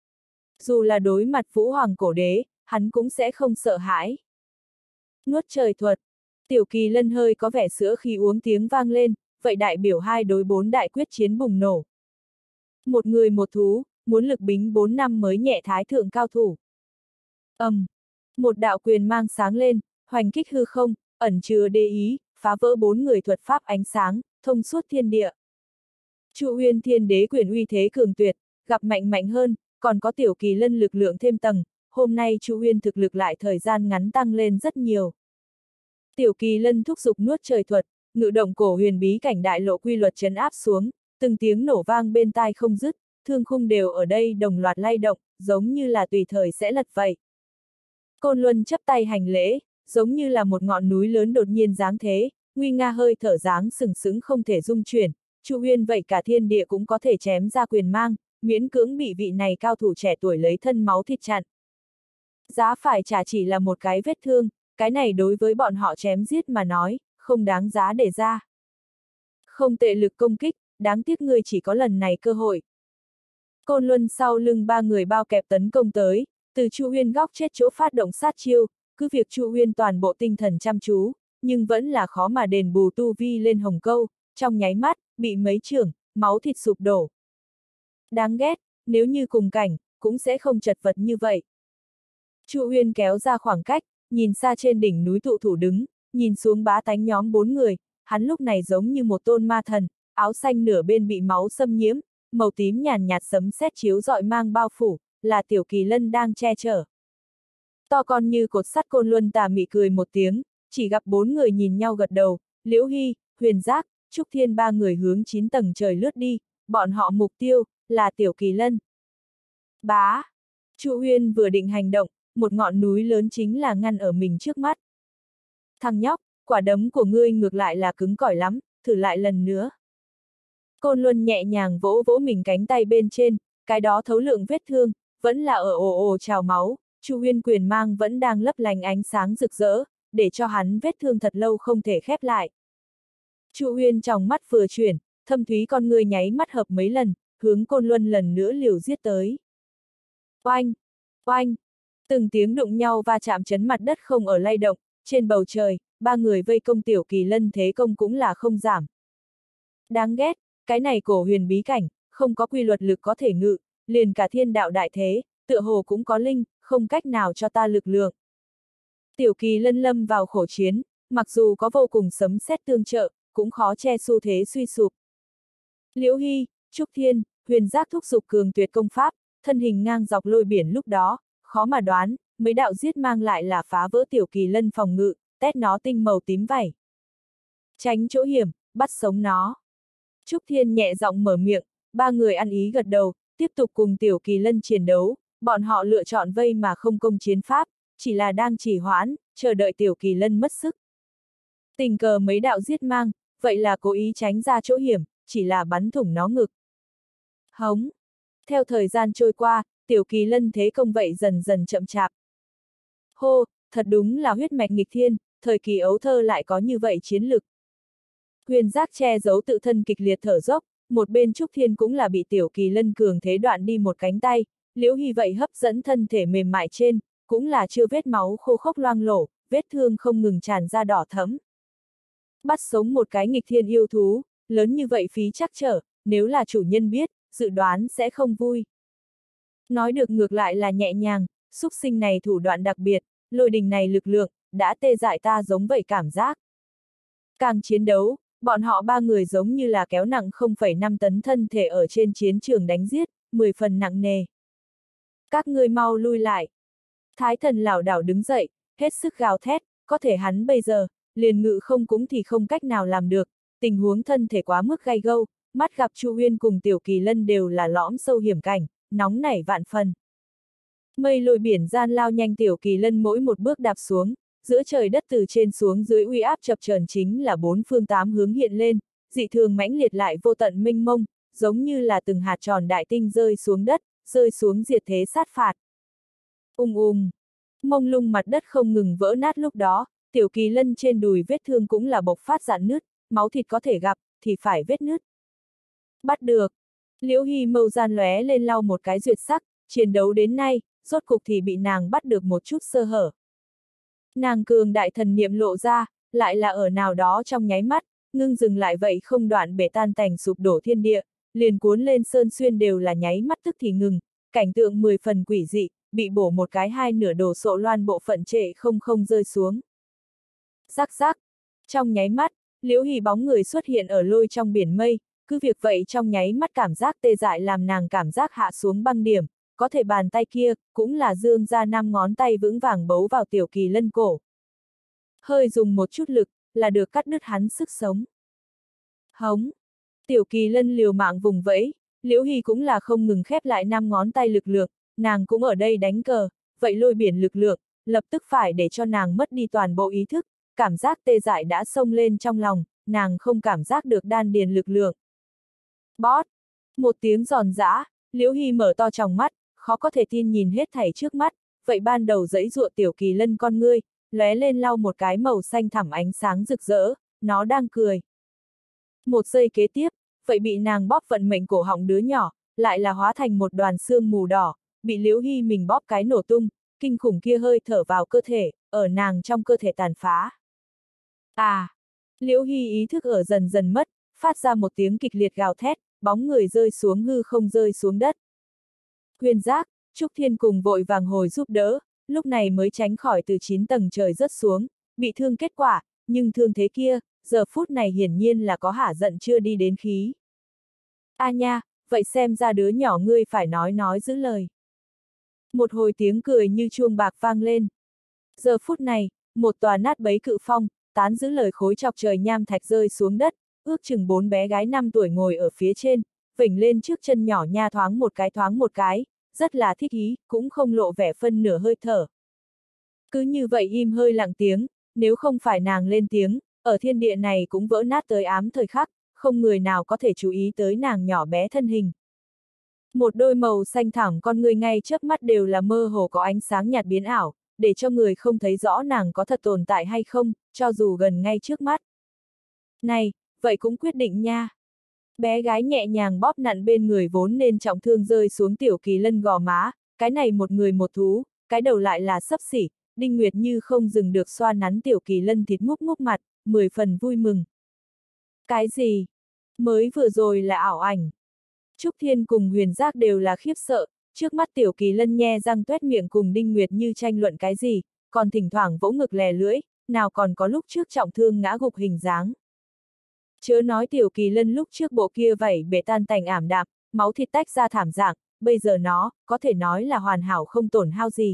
Dù là đối mặt Vũ Hoàng cổ đế, hắn cũng sẽ không sợ hãi. Nuốt trời thuật, Tiểu Kỳ Lân hơi có vẻ sữa khi uống tiếng vang lên, vậy đại biểu hai đối bốn đại quyết chiến bùng nổ. Một người một thú, muốn lực bính bốn năm mới nhẹ thái thượng cao thủ. Ầm, um, một đạo quyền mang sáng lên, hoành kích hư không, ẩn chứa đế ý, phá vỡ bốn người thuật pháp ánh sáng, thông suốt thiên địa. Chu Huyên thiên đế quyền uy thế cường tuyệt, gặp mạnh mạnh hơn, còn có Tiểu Kỳ Lân lực lượng thêm tầng, hôm nay Chu Huyên thực lực lại thời gian ngắn tăng lên rất nhiều. Tiểu Kỳ Lân thúc giục nuốt trời thuật, ngự động cổ huyền bí cảnh đại lộ quy luật trấn áp xuống, từng tiếng nổ vang bên tai không dứt, thương khung đều ở đây đồng loạt lay động, giống như là tùy thời sẽ lật vậy. Côn Luân chấp tay hành lễ, giống như là một ngọn núi lớn đột nhiên giáng thế, nguy nga hơi thở dáng sừng sững không thể dung chuyển, Chu Huyên vậy cả thiên địa cũng có thể chém ra quyền mang, miễn cưỡng bị vị này cao thủ trẻ tuổi lấy thân máu thịt chặn. Giá phải trả chỉ là một cái vết thương, cái này đối với bọn họ chém giết mà nói, không đáng giá để ra. Không tệ lực công kích, đáng tiếc ngươi chỉ có lần này cơ hội. Côn Luân sau lưng ba người bao kẹp tấn công tới, từ Chu Huyên góc chết chỗ phát động sát chiêu, cứ việc Chu Huyên toàn bộ tinh thần chăm chú, nhưng vẫn là khó mà đền bù tu vi lên hồng câu, trong nháy mắt, bị mấy chưởng, máu thịt sụp đổ. Đáng ghét, nếu như cùng cảnh, cũng sẽ không chật vật như vậy. Chu Huyên kéo ra khoảng cách, nhìn xa trên đỉnh núi tụ thủ đứng, nhìn xuống bá tánh nhóm bốn người, hắn lúc này giống như một tôn ma thần, áo xanh nửa bên bị máu xâm nhiễm, màu tím nhàn nhạt sấm sét chiếu rọi mang bao phủ, là Tiểu Kỳ Lân đang che chở. To con như cột sắt Côn Luân tà mị cười một tiếng, chỉ gặp bốn người nhìn nhau gật đầu, Liễu Hy, Huyền Giác, Trúc Thiên ba người hướng chín tầng trời lướt đi, bọn họ mục tiêu, là Tiểu Kỳ Lân. Bá! Chu Huyên vừa định hành động, một ngọn núi lớn chính là ngăn ở mình trước mắt. Thằng nhóc, quả đấm của ngươi ngược lại là cứng cỏi lắm, thử lại lần nữa. Côn Luân nhẹ nhàng vỗ vỗ mình cánh tay bên trên, cái đó thấu lượng vết thương, vẫn là ở ồ ồ trào máu, Chu Huyên quyền mang vẫn đang lấp lánh ánh sáng rực rỡ, để cho hắn vết thương thật lâu không thể khép lại. Chu Huyên trong mắt vừa chuyển, thâm thúy con người nháy mắt hợp mấy lần, hướng Côn Luân lần nữa liều giết tới. Oanh! Oanh! Từng tiếng đụng nhau va chạm chấn mặt đất không ở lay động, trên bầu trời, ba người vây công Tiểu Kỳ Lân thế công cũng là không giảm. Đáng ghét, cái này cổ huyền bí cảnh, không có quy luật lực có thể ngự, liền cả thiên đạo đại thế, tựa hồ cũng có linh, không cách nào cho ta lực lượng. Tiểu Kỳ Lân lâm vào khổ chiến, mặc dù có vô cùng sấm sét tương trợ, cũng khó che xu thế suy sụp. Liễu Hy, Trúc Thiên, Huyền Giác thúc giục cường tuyệt công pháp, thân hình ngang dọc lôi biển lúc đó, khó mà đoán, mấy đạo giết mang lại là phá vỡ Tiểu Kỳ Lân phòng ngự, tét nó tinh màu tím vảy. Tránh chỗ hiểm, bắt sống nó. Trúc Thiên nhẹ giọng mở miệng, ba người ăn ý gật đầu, tiếp tục cùng Tiểu Kỳ Lân chiến đấu, bọn họ lựa chọn vây mà không công chiến pháp, chỉ là đang trì hoãn, chờ đợi Tiểu Kỳ Lân mất sức. Tình cờ mấy đạo giết mang, vậy là cố ý tránh ra chỗ hiểm, chỉ là bắn thủng nó ngực. Hống! Theo thời gian trôi qua, Tiểu Kỳ Lân thế công vậy dần dần chậm chạp. Hô, thật đúng là huyết mạch nghịch thiên, thời kỳ ấu thơ lại có như vậy chiến lực. Huyền Giác che giấu tự thân kịch liệt thở dốc, một bên Trúc Thiên cũng là bị Tiểu Kỳ Lân cường thế đoạn đi một cánh tay, Liễu Hy vậy hấp dẫn thân thể mềm mại trên, cũng là chưa vết máu khô khốc loang lổ, vết thương không ngừng tràn ra đỏ thẫm. Bắt sống một cái nghịch thiên yêu thú, lớn như vậy phí chắc trở, nếu là chủ nhân biết, dự đoán sẽ không vui. Nói được ngược lại là nhẹ nhàng, xúc sinh này thủ đoạn đặc biệt, lôi đình này lực lượng, đã tê dại ta giống vậy cảm giác. Càng chiến đấu, bọn họ ba người giống như là kéo nặng không phẩy năm tấn thân thể ở trên chiến trường đánh giết, mười phần nặng nề. Các ngươi mau lui lại. Thái thần lảo đảo đứng dậy, hết sức gào thét, có thể hắn bây giờ, liền ngự không cũng thì không cách nào làm được, tình huống thân thể quá mức gay gâu, mắt gặp Chu Huyên cùng Tiểu Kỳ Lân đều là lõm sâu hiểm cảnh, nóng nảy vạn phần. Mây lôi biển gian lao nhanh, Tiểu Kỳ Lân mỗi một bước đạp xuống, giữa trời đất từ trên xuống dưới uy áp chập chờn chính là bốn phương tám hướng hiện lên, dị thường mãnh liệt lại vô tận mênh mông, giống như là từng hạt tròn đại tinh rơi xuống đất, rơi xuống diệt thế sát phạt. Ung ung, mông lung mặt đất không ngừng vỡ nát lúc đó, Tiểu Kỳ Lân trên đùi vết thương cũng là bộc phát rạn nứt, máu thịt có thể gặp, thì phải vết nứt. Bắt được. Liễu Hy mâu gian lóe lên lau một cái duyệt sắc, chiến đấu đến nay, rốt cục thì bị nàng bắt được một chút sơ hở. Nàng cường đại thần niệm lộ ra, lại là ở nào đó trong nháy mắt, ngưng dừng lại vậy không đoạn bể tan tành sụp đổ thiên địa, liền cuốn lên sơn xuyên đều là nháy mắt tức thì ngừng, cảnh tượng mười phần quỷ dị, bị bổ một cái hai nửa đổ sộ loan bộ phận trệ không không rơi xuống. Rắc rắc, trong nháy mắt, Liễu Hy bóng người xuất hiện ở lôi trong biển mây, cứ việc vậy trong nháy mắt cảm giác tê dại làm nàng cảm giác hạ xuống băng điểm, có thể bàn tay kia, cũng là dương ra năm ngón tay vững vàng bấu vào Tiểu Kỳ Lân cổ. Hơi dùng một chút lực, là được cắt đứt hắn sức sống. Hống! Tiểu Kỳ Lân liều mạng vùng vẫy, Liễu Hy cũng là không ngừng khép lại năm ngón tay lực lượng, nàng cũng ở đây đánh cờ, vậy lôi biển lực lượng, lập tức phải để cho nàng mất đi toàn bộ ý thức, cảm giác tê dại đã xông lên trong lòng, nàng không cảm giác được đan điền lực lượng. Bót! Một tiếng giòn giã, Liễu Hy mở to tròng mắt, khó có thể tin nhìn hết thảy trước mắt, vậy ban đầu giãy giụa Tiểu Kỳ Lân con ngươi, lóe lên lau một cái màu xanh thẳm ánh sáng rực rỡ, nó đang cười. Một giây kế tiếp, vậy bị nàng bóp vận mệnh cổ họng đứa nhỏ, lại là hóa thành một đoàn xương mù đỏ, bị Liễu Hy mình bóp cái nổ tung, kinh khủng kia hơi thở vào cơ thể, ở nàng trong cơ thể tàn phá. À! Liễu Hy ý thức ở dần dần mất, phát ra một tiếng kịch liệt gào thét, bóng người rơi xuống hư không rơi xuống đất. Huyền Giác, Trúc Thiên cùng vội vàng hồi giúp đỡ, lúc này mới tránh khỏi từ chín tầng trời rớt xuống, bị thương kết quả, nhưng thương thế kia, giờ phút này hiển nhiên là có hả giận chưa đi đến khí. A nha, vậy xem ra đứa nhỏ ngươi phải nói nói giữ lời. Một hồi tiếng cười như chuông bạc vang lên. Giờ phút này, một tòa nát bấy cự phong, tán giữ lời khối chọc trời nham thạch rơi xuống đất, ước chừng bốn bé gái năm tuổi ngồi ở phía trên, vểnh lên trước chân nhỏ nha thoáng một cái thoáng một cái, rất là thích ý, cũng không lộ vẻ phân nửa hơi thở. Cứ như vậy im hơi lặng tiếng, nếu không phải nàng lên tiếng, ở thiên địa này cũng vỡ nát tới ám thời khắc, không người nào có thể chú ý tới nàng nhỏ bé thân hình. Một đôi màu xanh thẳm con người ngay chớp mắt đều là mơ hồ có ánh sáng nhạt biến ảo, để cho người không thấy rõ nàng có thật tồn tại hay không, cho dù gần ngay trước mắt. Này, vậy cũng quyết định nha. Bé gái nhẹ nhàng bóp nặn bên người vốn nên trọng thương rơi xuống Tiểu Kỳ Lân gò má, cái này một người một thú, cái đầu lại là xấp xỉ, Đinh Nguyệt Như không dừng được xoa nắn Tiểu Kỳ Lân thịt ngúc ngúc mặt, mười phần vui mừng. Cái gì? Mới vừa rồi là ảo ảnh. Trúc Thiên cùng Huyền Giác đều là khiếp sợ, trước mắt Tiểu Kỳ Lân nhe răng tuét miệng cùng Đinh Nguyệt Như tranh luận cái gì, còn thỉnh thoảng vỗ ngực lè lưỡi, nào còn có lúc trước trọng thương ngã gục hình dáng. Chớ nói Tiểu Kỳ Lân lúc trước bộ kia vảy bể tan tành ảm đạm, máu thịt tách ra thảm dạng, bây giờ nó, có thể nói là hoàn hảo không tổn hao gì.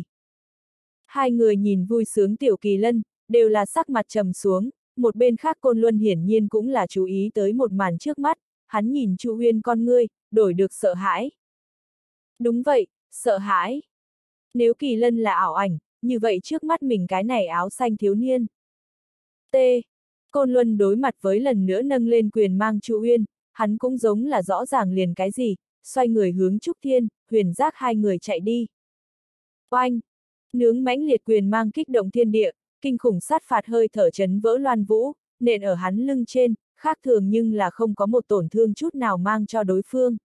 Hai người nhìn vui sướng Tiểu Kỳ Lân, đều là sắc mặt trầm xuống, một bên khác Côn Luân hiển nhiên cũng là chú ý tới một màn trước mắt, hắn nhìn Chu Huyên con ngươi, đổi được sợ hãi. Đúng vậy, sợ hãi. Nếu Kỳ Lân là ảo ảnh, như vậy trước mắt mình cái này áo xanh thiếu niên. T. Côn Luân đối mặt với lần nữa nâng lên quyền mang Chu Huyên, hắn cũng giống là rõ ràng liền cái gì, xoay người hướng Trúc Thiên, Huyền Giác hai người chạy đi. Oanh! Nướng mãnh liệt quyền mang kích động thiên địa, kinh khủng sát phạt hơi thở chấn vỡ loan vũ, nện ở hắn lưng trên, khác thường nhưng là không có một tổn thương chút nào mang cho đối phương.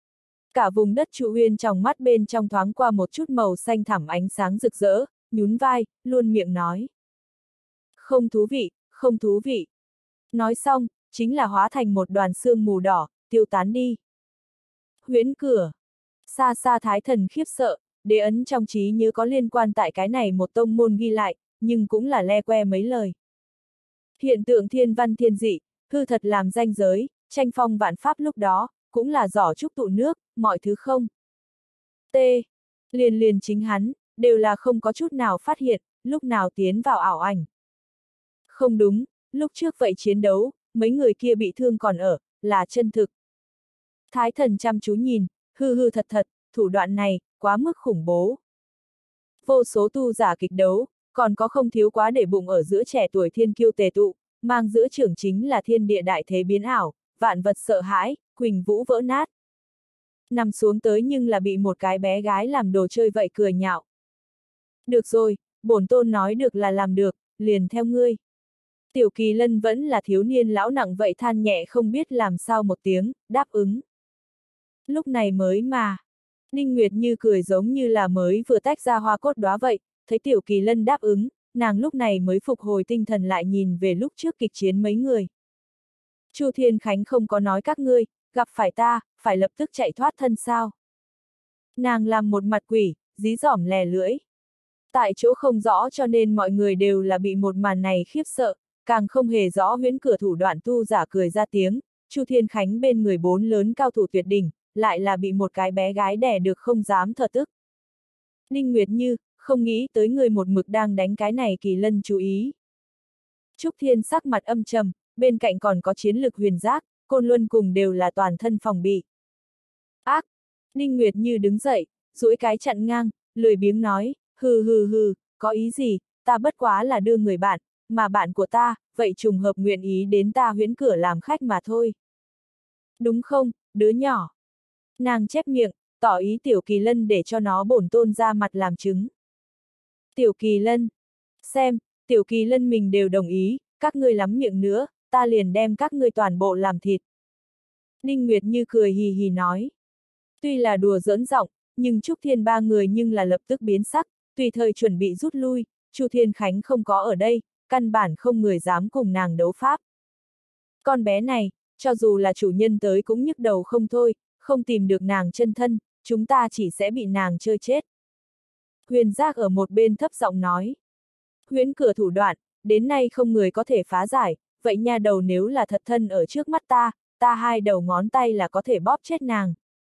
Cả vùng đất Chu Huyên trong mắt bên trong thoáng qua một chút màu xanh thẳm ánh sáng rực rỡ, nhún vai, luôn miệng nói. Không thú vị, không thú vị. Nói xong, chính là hóa thành một đoàn sương mù đỏ, tiêu tán đi. Huyễn cửa. Xa xa Thái Thần khiếp sợ, đế ấn trong trí nhớ có liên quan tại cái này một tông môn ghi lại, nhưng cũng là le que mấy lời. Hiện tượng thiên văn thiên dị, hư thật làm danh giới, tranh phong vạn pháp lúc đó, cũng là giỏ trúc tụ nước, mọi thứ không. T. Liền liền chính hắn, đều là không có chút nào phát hiện, lúc nào tiến vào ảo ảnh. Không đúng, lúc trước vậy chiến đấu, mấy người kia bị thương còn ở, là chân thực. Thái Thần chăm chú nhìn, hư hư thật thật, thủ đoạn này, quá mức khủng bố. Vô số tu giả kịch đấu, còn có không thiếu quá để bụng ở giữa trẻ tuổi thiên kiêu tề tụ, mang giữa trưởng chính là thiên địa đại thế biến ảo, vạn vật sợ hãi, quỳnh vũ vỡ nát. Nằm xuống tới nhưng là bị một cái bé gái làm đồ chơi vậy cười nhạo. Được rồi, bổn tôn nói được là làm được, liền theo ngươi. Tiểu Kỳ Lân vẫn là thiếu niên lão nặng vậy than nhẹ không biết làm sao một tiếng, đáp ứng. Lúc này mới mà. Ninh Nguyệt Như cười giống như là mới vừa tách ra hoa cốt đóa vậy, thấy Tiểu Kỳ Lân đáp ứng, nàng lúc này mới phục hồi tinh thần lại nhìn về lúc trước kịch chiến mấy người. Chu Thiên Khánh không có nói các ngươi, gặp phải ta, phải lập tức chạy thoát thân sao. Nàng làm một mặt quỷ, dí dỏm lè lưỡi. Tại chỗ không rõ cho nên mọi người đều là bị một màn này khiếp sợ, càng không hề rõ huyễn cửa thủ đoạn tu giả cười ra tiếng, Chu Thiên Khánh bên người bốn lớn cao thủ tuyệt đỉnh, lại là bị một cái bé gái đè được không dám thở tức. Ninh Nguyệt Như, không nghĩ tới người một mực đang đánh cái này Kỳ Lân chú ý. Trúc Thiên sắc mặt âm trầm, bên cạnh còn có chiến lực Huyền Giác, Côn Luân cùng đều là toàn thân phòng bị. Ác! Ninh Nguyệt Như đứng dậy, duỗi cái chặn ngang, lười biếng nói, hừ hừ hừ, có ý gì, ta bất quá là đưa người bạn, mà bạn của ta, vậy trùng hợp nguyện ý đến ta huyễn cửa làm khách mà thôi. Đúng không, đứa nhỏ? Nàng chép miệng, tỏ ý Tiểu Kỳ Lân để cho nó bổn tôn ra mặt làm chứng. Tiểu Kỳ Lân. Xem, Tiểu Kỳ Lân mình đều đồng ý, các ngươi lắm miệng nữa, ta liền đem các ngươi toàn bộ làm thịt. Ninh Nguyệt Như cười hì hì nói. Tuy là đùa giỡn giọng, nhưng Trúc Thiên ba người nhưng là lập tức biến sắc, tùy thời chuẩn bị rút lui, Chu Thiên Khánh không có ở đây, căn bản không người dám cùng nàng đấu pháp. Con bé này, cho dù là chủ nhân tới cũng nhức đầu không thôi, không tìm được nàng chân thân, chúng ta chỉ sẽ bị nàng chơi chết. Huyền Giác ở một bên thấp giọng nói. Huyễn cửa thủ đoạn, đến nay không người có thể phá giải, vậy nha đầu nếu là thật thân ở trước mắt ta, ta hai đầu ngón tay là có thể bóp chết nàng.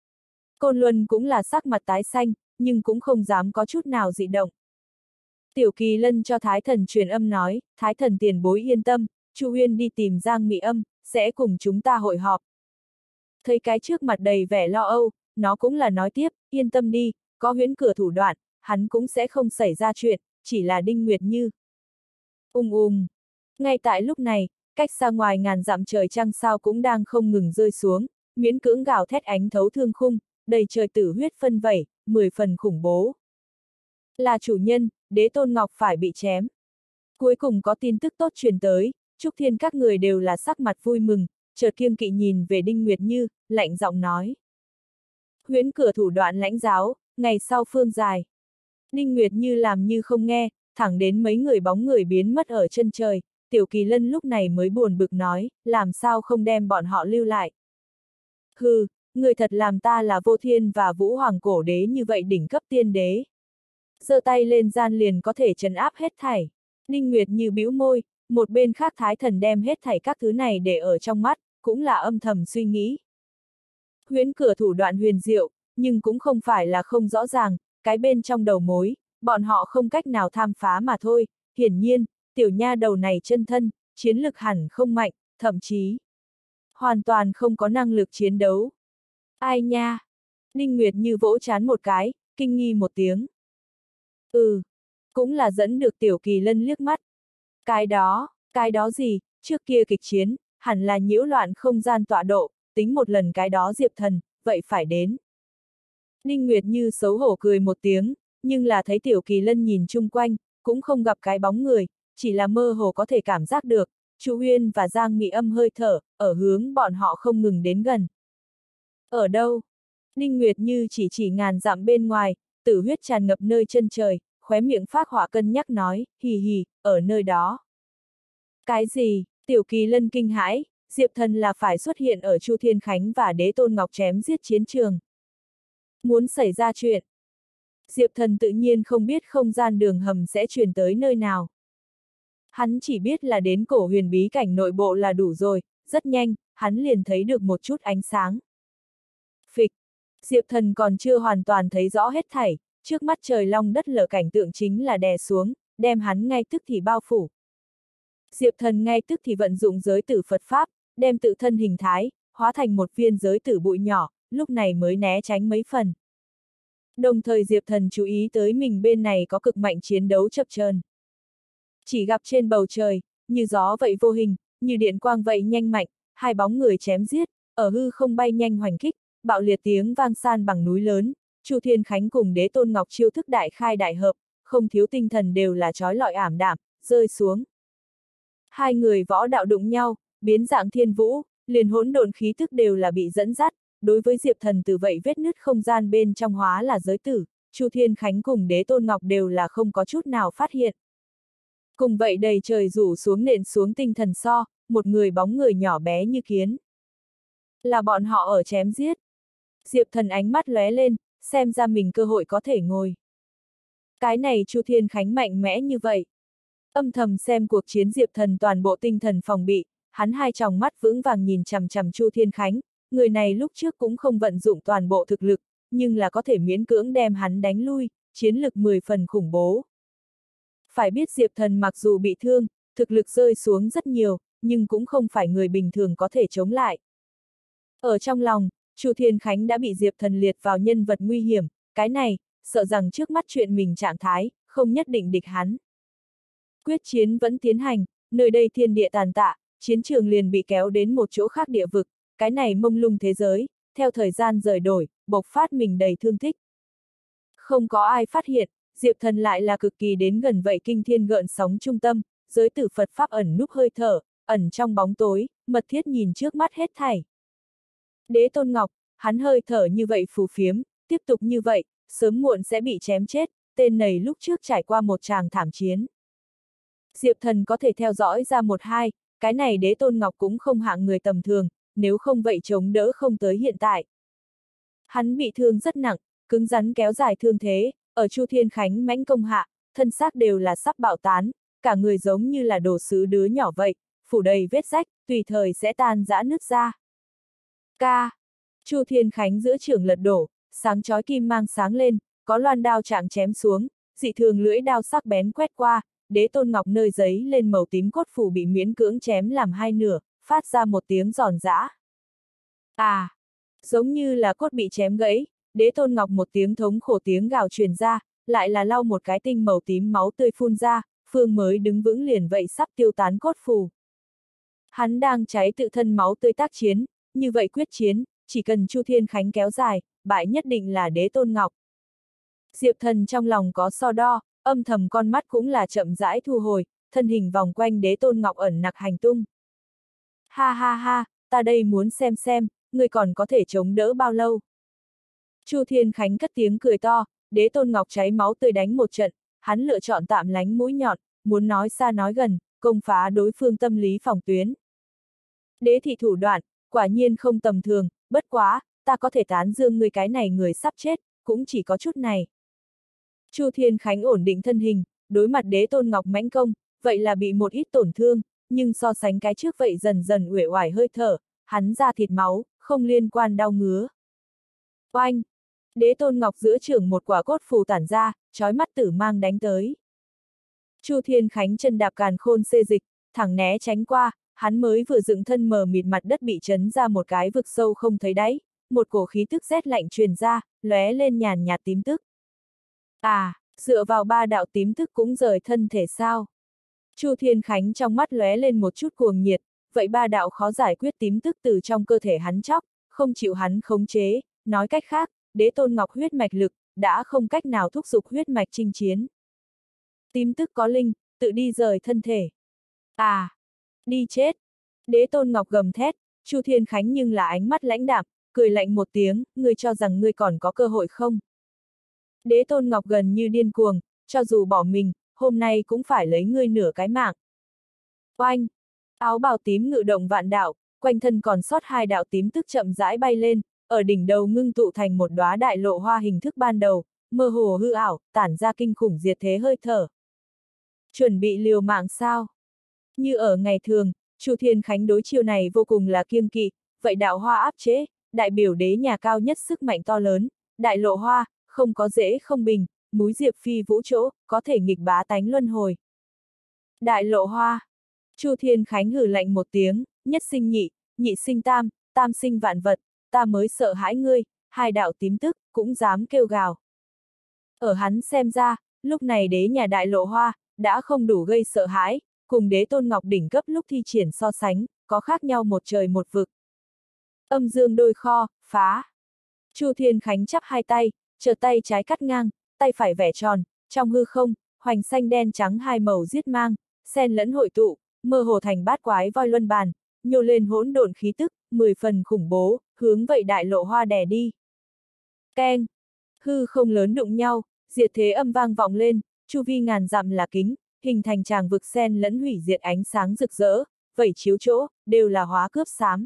Côn Luân cũng là sắc mặt tái xanh, nhưng cũng không dám có chút nào dị động. Tiểu Kỳ Lân cho Thái Thần truyền âm nói, Thái Thần tiền bối yên tâm, Chu Huyên đi tìm Giang Mị Âm, sẽ cùng chúng ta hội họp. Thấy cái trước mặt đầy vẻ lo âu, nó cũng là nói tiếp, yên tâm đi, có huyễn cửa thủ đoạn, hắn cũng sẽ không xảy ra chuyện, chỉ là Đinh Nguyệt Như. Ung ung. Ngay tại lúc này, cách xa ngoài ngàn dặm trời trăng sao cũng đang không ngừng rơi xuống, miễn cưỡng gào thét ánh thấu thương khung, đầy trời tử huyết phân vẩy, mười phần khủng bố. Là chủ nhân, Đế Tôn Ngọc phải bị chém. Cuối cùng có tin tức tốt truyền tới, Trúc Thiên các người đều là sắc mặt vui mừng, chợt kiêng kỵ nhìn về Đinh Nguyệt Như, lạnh giọng nói. Huyễn cửa thủ đoạn lãnh giáo, ngày sau phương dài. Đinh Nguyệt Như làm như không nghe, thẳng đến mấy người bóng người biến mất ở chân trời, Tiểu Kỳ Lân lúc này mới buồn bực nói, làm sao không đem bọn họ lưu lại. Hừ, người thật làm ta là Vô Thiên và Vũ Hoàng cổ đế như vậy đỉnh cấp tiên đế. Giơ tay lên gian liền có thể trấn áp hết thảy. Ninh Nguyệt Như bĩu môi, một bên khác Thái Thần đem hết thảy các thứ này để ở trong mắt, cũng là âm thầm suy nghĩ. Huyễn cửa thủ đoạn huyền diệu, nhưng cũng không phải là không rõ ràng, cái bên trong đầu mối, bọn họ không cách nào tham phá mà thôi. Hiển nhiên, tiểu nha đầu này chân thân, chiến lực hẳn không mạnh, thậm chí hoàn toàn không có năng lực chiến đấu. Ai nha? Ninh Nguyệt Như vỗ chán một cái, kinh nghi một tiếng. Ừ, cũng là dẫn được Tiểu Kỳ Lân liếc mắt. Cái đó, cái đó gì, trước kia kịch chiến, hẳn là nhiễu loạn không gian tọa độ, tính một lần cái đó Diệp Thần, vậy phải đến. Ninh Nguyệt Như xấu hổ cười một tiếng, nhưng là thấy Tiểu Kỳ Lân nhìn chung quanh, cũng không gặp cái bóng người, chỉ là mơ hồ có thể cảm giác được, Chu Huyên và Giang Mị Âm hơi thở, ở hướng bọn họ không ngừng đến gần. Ở đâu? Ninh Nguyệt Như chỉ chỉ ngàn dặm bên ngoài, tử huyết tràn ngập nơi chân trời, khóe miệng phác họa cân nhắc nói, hì hì, ở nơi đó. Cái gì? Tiểu Kỳ Lân kinh hãi, Diệp Thần là phải xuất hiện ở Chu Thiên Khánh và Đế Tôn Ngọc chém giết chiến trường. Muốn xảy ra chuyện. Diệp Thần tự nhiên không biết không gian đường hầm sẽ truyền tới nơi nào. Hắn chỉ biết là đến cổ huyền bí cảnh nội bộ là đủ rồi, rất nhanh, hắn liền thấy được một chút ánh sáng. Phịch. Diệp Thần còn chưa hoàn toàn thấy rõ hết thảy, trước mắt trời long đất lở cảnh tượng chính là đè xuống, đem hắn ngay tức thì bao phủ. Diệp Thần ngay tức thì vận dụng giới tử Phật Pháp, đem tự thân hình thái, hóa thành một viên giới tử bụi nhỏ, lúc này mới né tránh mấy phần. Đồng thời Diệp Thần chú ý tới mình bên này có cực mạnh chiến đấu chập chờn. Chỉ gặp trên bầu trời, như gió vậy vô hình, như điện quang vậy nhanh mạnh, hai bóng người chém giết, ở hư không bay nhanh hoành kích, bạo liệt tiếng vang san bằng núi lớn, Chu Thiên Khánh cùng Đế Tôn Ngọc chiêu thức đại khai đại hợp, không thiếu tinh thần đều là trói lọi ảm đạm, rơi xuống. Hai người võ đạo đụng nhau, biến dạng thiên vũ, liền hỗn độn khí tức đều là bị dẫn dắt, đối với Diệp Thần từ vậy vết nứt không gian bên trong hóa là giới tử, Chu Thiên Khánh cùng Đế Tôn Ngọc đều là không có chút nào phát hiện. Cùng vậy đầy trời rủ xuống nện xuống tinh thần so, một người bóng người nhỏ bé như kiến. Là bọn họ ở chém giết. Diệp Thần ánh mắt lóe lên, xem ra mình cơ hội có thể ngồi. Cái này Chu Thiên Khánh mạnh mẽ như vậy. Âm thầm xem cuộc chiến Diệp Thần toàn bộ tinh thần phòng bị, hắn hai tròng mắt vững vàng nhìn chằm chằm Chu Thiên Khánh, người này lúc trước cũng không vận dụng toàn bộ thực lực, nhưng là có thể miễn cưỡng đem hắn đánh lui, chiến lực mười phần khủng bố. Phải biết Diệp Thần mặc dù bị thương, thực lực rơi xuống rất nhiều, nhưng cũng không phải người bình thường có thể chống lại. Ở trong lòng, Chu Thiên Khánh đã bị Diệp Thần liệt vào nhân vật nguy hiểm, cái này, sợ rằng trước mắt chuyện mình trạng thái, không nhất định địch hắn. Quyết chiến vẫn tiến hành, nơi đây thiên địa tàn tạ, chiến trường liền bị kéo đến một chỗ khác địa vực, cái này mông lung thế giới, theo thời gian rời đổi, bộc phát mình đầy thương tích. Không có ai phát hiện, Diệp Thần lại là cực kỳ đến gần vậy kinh thiên gợn sóng trung tâm, giới tử Phật Pháp ẩn núp hơi thở, ẩn trong bóng tối, mật thiết nhìn trước mắt hết thảy. Đế Tôn Ngọc, hắn hơi thở như vậy phù phiếm, tiếp tục như vậy, sớm muộn sẽ bị chém chết, tên này lúc trước trải qua một tràng thảm chiến. Diệp Thần có thể theo dõi ra một hai, cái này Đế Tôn Ngọc cũng không hạng người tầm thường, nếu không vậy chống đỡ không tới hiện tại. Hắn bị thương rất nặng, cứng rắn kéo dài thương thế, ở Chu Thiên Khánh mãnh công hạ, thân xác đều là sắp bạo tán, cả người giống như là đồ sứ đứa nhỏ vậy, phủ đầy vết rách, tùy thời sẽ tan rã nứt ra. Ca! Chu Thiên Khánh giữa trường lật đổ, sáng chói kim mang sáng lên, có loan đao trạng chém xuống, dị thường lưỡi đao sắc bén quét qua, Đế Tôn Ngọc nơi giấy lên màu tím cốt phủ bị miễn cưỡng chém làm hai nửa, phát ra một tiếng giòn giã. À! Giống như là cốt bị chém gãy, Đế Tôn Ngọc một tiếng thống khổ tiếng gào truyền ra, lại là lau một cái tinh màu tím máu tươi phun ra, phương mới đứng vững liền vậy sắp tiêu tán cốt phù. Hắn đang cháy tự thân máu tươi tác chiến, như vậy quyết chiến, chỉ cần Chu Thiên Khánh kéo dài, bại nhất định là Đế Tôn Ngọc. Diệp Thần trong lòng có so đo, âm thầm con mắt cũng là chậm rãi thu hồi, thân hình vòng quanh Đế Tôn Ngọc ẩn nặc hành tung. Ha ha ha, ta đây muốn xem xem, người còn có thể chống đỡ bao lâu. Chu Thiên Khánh cất tiếng cười to, Đế Tôn Ngọc cháy máu tươi đánh một trận, hắn lựa chọn tạm lánh mũi nhọn, muốn nói xa nói gần, công phá đối phương tâm lý phòng tuyến. Đế thị thủ đoạn, quả nhiên không tầm thường, bất quá, ta có thể tán dương người cái này người sắp chết, cũng chỉ có chút này. Chu Thiên Khánh ổn định thân hình, đối mặt Đế Tôn Ngọc mãnh công, vậy là bị một ít tổn thương, nhưng so sánh cái trước vậy dần dần uể oải hơi thở, hắn ra thịt máu, không liên quan đau ngứa. Oanh! Đế Tôn Ngọc giữa chưởng một quả cốt phù tản ra, chói mắt tử mang đánh tới. Chu Thiên Khánh chân đạp càn khôn xê dịch, thẳng né tránh qua, hắn mới vừa dựng thân mờ mịt mặt đất bị chấn ra một cái vực sâu không thấy đáy, một cổ khí tức rét lạnh truyền ra, lóe lên nhàn nhạt tím tức. À, dựa vào ba đạo tím tức cũng rời thân thể sao? Chu Thiên Khánh trong mắt lóe lên một chút cuồng nhiệt, vậy ba đạo khó giải quyết tím tức từ trong cơ thể hắn chóc, không chịu hắn khống chế, nói cách khác, Đế Tôn Ngọc huyết mạch lực, đã không cách nào thúc giục huyết mạch chinh chiến. Tím tức có linh, tự đi rời thân thể. À, đi chết! Đế Tôn Ngọc gầm thét, Chu Thiên Khánh nhưng là ánh mắt lãnh đạm, cười lạnh một tiếng, ngươi cho rằng ngươi còn có cơ hội không? Đế Tôn Ngọc gần như điên cuồng, cho dù bỏ mình, hôm nay cũng phải lấy ngươi nửa cái mạng. Oanh! Áo bào tím ngự động vạn đạo, quanh thân còn sót hai đạo tím tức chậm rãi bay lên, ở đỉnh đầu ngưng tụ thành một đóa đại lộ hoa hình thức ban đầu, mơ hồ hư ảo, tản ra kinh khủng diệt thế hơi thở. Chuẩn bị liều mạng sao? Như ở ngày thường, Chu Thiên Khánh đối chiêu này vô cùng là kiêng kỵ, vậy đạo hoa áp chế, đại biểu đế nhà cao nhất sức mạnh to lớn, đại lộ hoa, không có dễ không bình, múi diệp phi vũ chỗ, có thể nghịch bá tánh luân hồi. Đại lộ hoa! Chu Thiên Khánh hừ lạnh một tiếng, nhất sinh nhị, nhị sinh tam, tam sinh vạn vật, ta mới sợ hãi ngươi, hai đạo tím tức, cũng dám kêu gào. Ở hắn xem ra, lúc này đế nhà đại lộ hoa, đã không đủ gây sợ hãi, cùng Đế Tôn Ngọc đỉnh cấp lúc thi triển so sánh, có khác nhau một trời một vực. Âm dương đôi kho, phá. Chu Thiên Khánh chắp hai tay, chợt tay trái cắt ngang, tay phải vẽ tròn, trong hư không, hoành xanh đen trắng hai màu giết mang, xen lẫn hội tụ, mơ hồ thành bát quái voi luân bàn, nhô lên hỗn độn khí tức, mười phần khủng bố, hướng vậy đại lộ hoa đè đi. Keng! Hư không lớn đụng nhau, diệt thế âm vang vọng lên, chu vi ngàn dặm là kính, hình thành tràng vực xen lẫn hủy diệt ánh sáng rực rỡ, vẩy chiếu chỗ, đều là hóa cướp xám.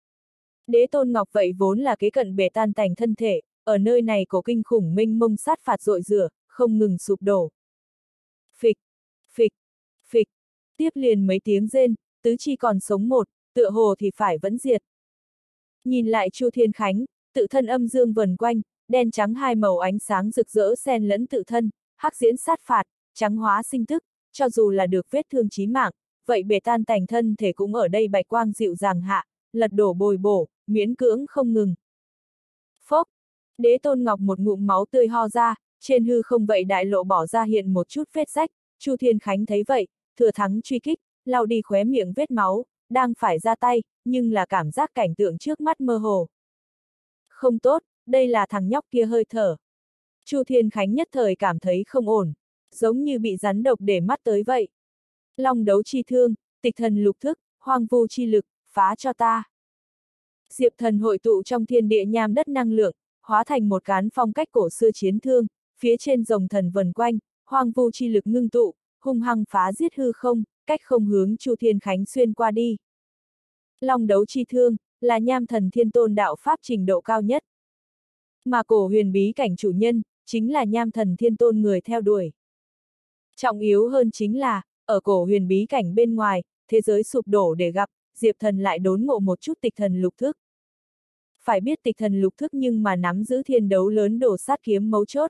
Đế Tôn Ngọc vậy vốn là kế cận bể tan tành thân thể, ở nơi này cổ kinh khủng minh mông sát phạt dội rửa, không ngừng sụp đổ. Phịch, phịch, phịch, tiếp liền mấy tiếng rên, tứ chi còn sống một, tựa hồ thì phải vẫn diệt. Nhìn lại Chu Thiên Khánh, tự thân âm dương vần quanh, đen trắng hai màu ánh sáng rực rỡ xen lẫn tự thân, hắc diễn sát phạt, trắng hóa sinh tức, cho dù là được vết thương chí mạng, vậy bể tan tành thân thể cũng ở đây bạch quang dịu dàng hạ, lật đổ bồi bổ, miễn cưỡng không ngừng. Phốc! Đế Tôn Ngọc một ngụm máu tươi ho ra, trên hư không vậy đại lộ bỏ ra hiện một chút vết rách, Chu Thiên Khánh thấy vậy, thừa thắng truy kích, lau đi khóe miệng vết máu, đang phải ra tay, nhưng là cảm giác cảnh tượng trước mắt mơ hồ. Không tốt, đây là thằng nhóc kia hơi thở. Chu Thiên Khánh nhất thời cảm thấy không ổn, giống như bị rắn độc để mắt tới vậy. Long đấu chi thương, tịch thần lục thức, hoang vu chi lực, phá cho ta. Diệp thần hội tụ trong thiên địa nham đất năng lượng, hóa thành một cán phong cách cổ xưa chiến thương, phía trên rồng thần vần quanh, hoang vu chi lực ngưng tụ, hung hăng phá giết hư không, cách không hướng Chu Thiên Khánh xuyên qua đi. Long đấu chi thương, là nham thần thiên tôn đạo pháp trình độ cao nhất. Mà cổ huyền bí cảnh chủ nhân, chính là nham thần thiên tôn người theo đuổi. Trọng yếu hơn chính là, ở cổ huyền bí cảnh bên ngoài, thế giới sụp đổ để gặp, Diệp thần lại đốn ngộ một chút tịch thần lục thức. Phải biết tịch thần lục thức nhưng mà nắm giữ thiên đấu lớn đổ sát kiếm mấu chốt.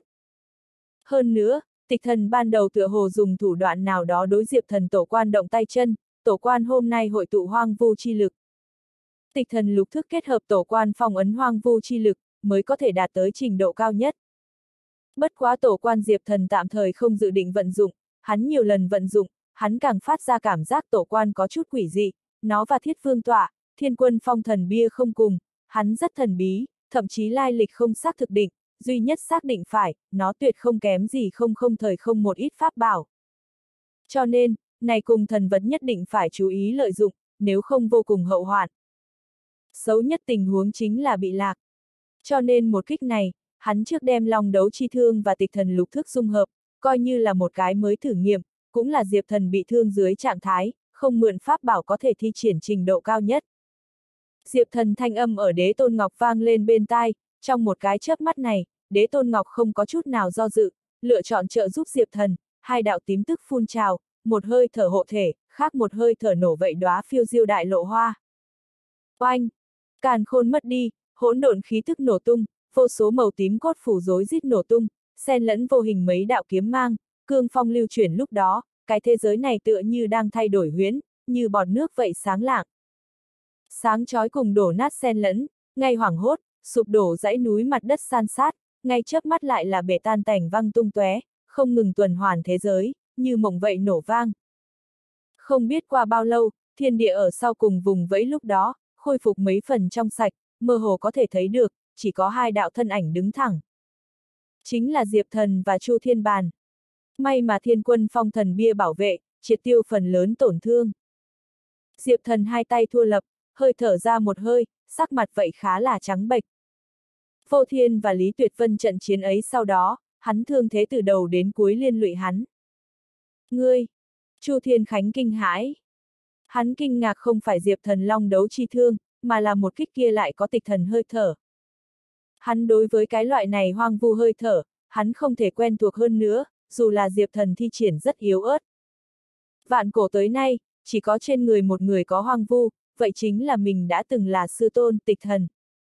Hơn nữa, tịch thần ban đầu tựa hồ dùng thủ đoạn nào đó đối Diệp thần tổ quan động tay chân, tổ quan hôm nay hội tụ hoang vu chi lực. Tịch thần lục thức kết hợp tổ quan phong ấn hoang vu chi lực, mới có thể đạt tới trình độ cao nhất. Bất quá tổ quan Diệp thần tạm thời không dự định vận dụng, hắn nhiều lần vận dụng, hắn càng phát ra cảm giác tổ quan có chút quỷ dị, nó và thiết vương tọa, thiên quân phong thần bia không cùng, hắn rất thần bí, thậm chí lai lịch không xác thực định, duy nhất xác định phải, nó tuyệt không kém gì không không thời không một ít pháp bảo. Cho nên, này cùng thần vật nhất định phải chú ý lợi dụng, nếu không vô cùng hậu hoạn. Xấu nhất tình huống chính là bị lạc. Cho nên một kích này, hắn trước đem long đấu chi thương và tịch thần lục thức dung hợp, coi như là một cái mới thử nghiệm, cũng là Diệp thần bị thương dưới trạng thái, không mượn pháp bảo có thể thi triển trình độ cao nhất. Diệp thần thanh âm ở Đế Tôn Ngọc vang lên bên tai, trong một cái chớp mắt này, Đế Tôn Ngọc không có chút nào do dự, lựa chọn trợ giúp Diệp Thần, hai đạo tím tức phun trào, một hơi thở hộ thể, khác một hơi thở nổ vậy đóa phiêu diêu đại lộ hoa. Oanh! Càn khôn mất đi, hỗn độn khí tức nổ tung, vô số màu tím cốt phủ rối rít nổ tung, xen lẫn vô hình mấy đạo kiếm mang, cương phong lưu chuyển lúc đó, cái thế giới này tựa như đang thay đổi huyễn, như bọt nước vậy sáng lạng. Sáng chói cùng đổ nát xen lẫn, ngay hoảng hốt, sụp đổ dãy núi mặt đất san sát, ngay chớp mắt lại là bể tan tành văng tung tóe, không ngừng tuần hoàn thế giới, như mộng vậy nổ vang. Không biết qua bao lâu, thiên địa ở sau cùng vùng vẫy lúc đó, khôi phục mấy phần trong sạch, mơ hồ có thể thấy được, chỉ có hai đạo thân ảnh đứng thẳng. Chính là Diệp Thần và Chu Thiên Bàn. May mà Thiên Quân Phong Thần bia bảo vệ, triệt tiêu phần lớn tổn thương. Diệp Thần hai tay thua lập, hơi thở ra một hơi, sắc mặt vậy khá là trắng bệch. Vô Thiên và Lý Tuyệt Vân trận chiến ấy sau đó, hắn thương thế từ đầu đến cuối liên lụy hắn. Ngươi! Chu Thiên Khánh kinh hãi. Hắn kinh ngạc không phải Diệp Thần long đấu chi thương, mà là một kích kia lại có tịch thần hơi thở. Hắn đối với cái loại này hoang vu hơi thở, hắn không thể quen thuộc hơn nữa, dù là Diệp Thần thi triển rất yếu ớt. Vạn cổ tới nay, chỉ có trên người một người có hoang vu, vậy chính là mình đã từng là sư tôn tịch thần.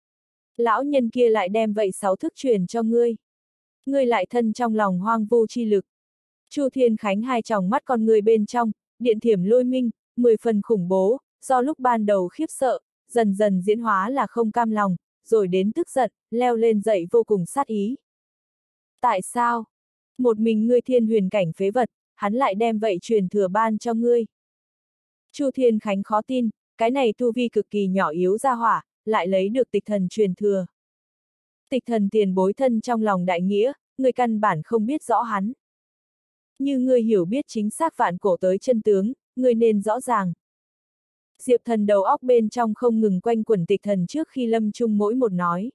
Lão nhân kia lại đem vậy sáu thức truyền cho ngươi. Ngươi lại thân trong lòng hoang vu chi lực. Chu Thiên Khánh hai tròng mắt con người bên trong, điện thiểm lôi minh, mười phần khủng bố, do lúc ban đầu khiếp sợ, dần dần diễn hóa là không cam lòng, rồi đến tức giận, leo lên dậy vô cùng sát ý. Tại sao? Một mình ngươi thiên huyền cảnh phế vật, hắn lại đem vậy truyền thừa ban cho ngươi. Chu Thiên Khánh khó tin, cái này tu vi cực kỳ nhỏ yếu ra hỏa, lại lấy được tịch thần truyền thừa. Tịch thần tiền bối thân trong lòng đại nghĩa, ngươi căn bản không biết rõ hắn. Như ngươi hiểu biết chính xác vạn cổ tới chân tướng, ngươi nên rõ ràng. Diệp Thần đầu óc bên trong không ngừng quanh quẩn tịch thần trước khi lâm chung mỗi một nói.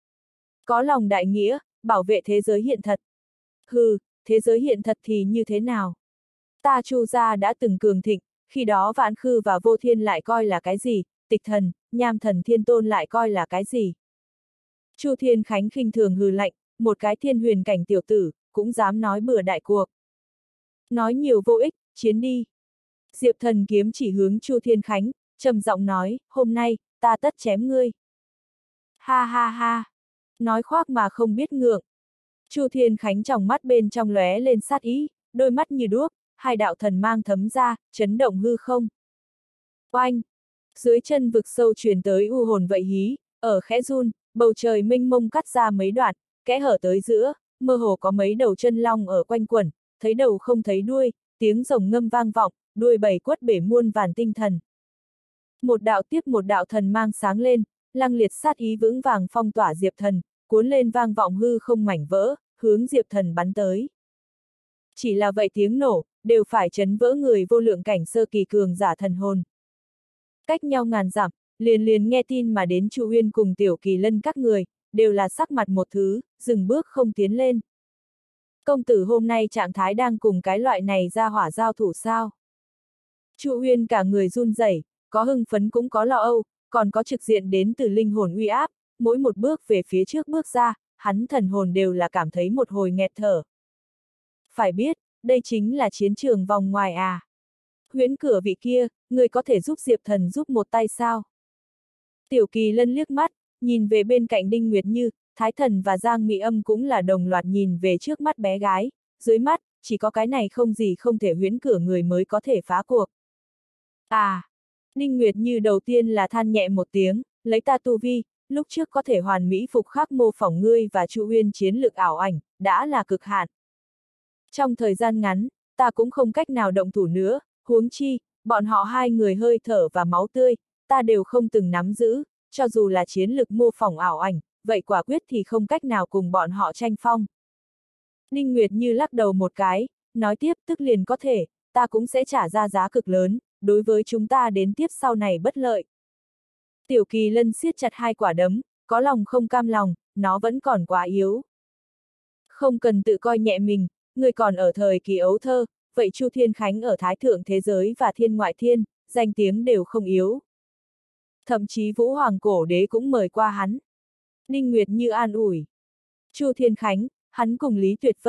Có lòng đại nghĩa, bảo vệ thế giới hiện thật. Hừ, thế giới hiện thật thì như thế nào? Ta Chu gia đã từng cường thịnh, khi đó Vạn Khư và Vô Thiên lại coi là cái gì, tịch thần, Nham Thần Thiên Tôn lại coi là cái gì? Chu Thiên Khánh khinh thường hừ lạnh, một cái thiên huyền cảnh tiểu tử, cũng dám nói bừa đại cuộc. Nói nhiều vô ích, chiến đi. Diệp Thần kiếm chỉ hướng Chu Thiên Khánh, trầm giọng nói, hôm nay, ta tất chém ngươi. Ha ha ha. Nói khoác mà không biết ngượng. Chu Thiên Khánh trong mắt bên trong lóe lên sát ý, đôi mắt như đuốc, hai đạo thần mang thấm ra, chấn động hư không. Oanh! Dưới chân vực sâu truyền tới u hồn vậy hí, ở khẽ run, bầu trời mênh mông cắt ra mấy đoạn, kẽ hở tới giữa, mơ hồ có mấy đầu chân long ở quanh quẩn, thấy đầu không thấy đuôi, tiếng rồng ngâm vang vọng, đuôi bầy quất bể muôn vàn tinh thần. Một đạo tiếp một đạo thần mang sáng lên, lăng liệt sát ý vững vàng phong tỏa Diệp Thần, cuốn lên vang vọng hư không mảnh vỡ, hướng Diệp Thần bắn tới. Chỉ là vậy tiếng nổ, đều phải chấn vỡ người vô lượng cảnh sơ kỳ cường giả thần hồn. Cách nhau ngàn dặm, liền liền nghe tin mà đến Chu Uyên cùng Tiểu Kỳ Lân các người, đều là sắc mặt một thứ, dừng bước không tiến lên. Công tử hôm nay trạng thái đang cùng cái loại này ra hỏa giao thủ sao? Chu Uyên cả người run rẩy, có hưng phấn cũng có lo âu, còn có trực diện đến từ linh hồn uy áp, mỗi một bước về phía trước bước ra, hắn thần hồn đều là cảm thấy một hồi nghẹt thở. Phải biết, đây chính là chiến trường vòng ngoài à. Huyễn cửa vị kia, người có thể giúp Diệp Thần giúp một tay sao? Tiểu Kỳ Lân liếc mắt, nhìn về bên cạnh Đinh Nguyệt Như, Thái Thần và Giang Mỹ Âm cũng là đồng loạt nhìn về trước mắt bé gái, dưới mắt, chỉ có cái này không gì không thể huyễn cửa người mới có thể phá cuộc. À! Đinh Nguyệt Như đầu tiên là than nhẹ một tiếng, lấy ta tu vi, lúc trước có thể hoàn mỹ phục khắc mô phỏng ngươi và Chu Uyên chiến lực ảo ảnh, đã là cực hạn. Trong thời gian ngắn, ta cũng không cách nào động thủ nữa, huống chi, bọn họ hai người hơi thở và máu tươi, ta đều không từng nắm giữ, cho dù là chiến lực mô phỏng ảo ảnh, vậy quả quyết thì không cách nào cùng bọn họ tranh phong. Ninh Nguyệt Như lắc đầu một cái, nói tiếp tức liền có thể, ta cũng sẽ trả ra giá cực lớn, đối với chúng ta đến tiếp sau này bất lợi. Tiểu Kỳ Lân siết chặt hai quả đấm, có lòng không cam lòng, nó vẫn còn quá yếu. Không cần tự coi nhẹ mình, người còn ở thời kỳ ấu thơ, vậy Chu Thiên Khánh ở Thái Thượng thế giới và Thiên Ngoại Thiên, danh tiếng đều không yếu. Thậm chí Vũ Hoàng Cổ Đế cũng mời qua hắn. Ninh Nguyệt Như an ủi. Chu Thiên Khánh, hắn cùng Lý Tuyệt Vân,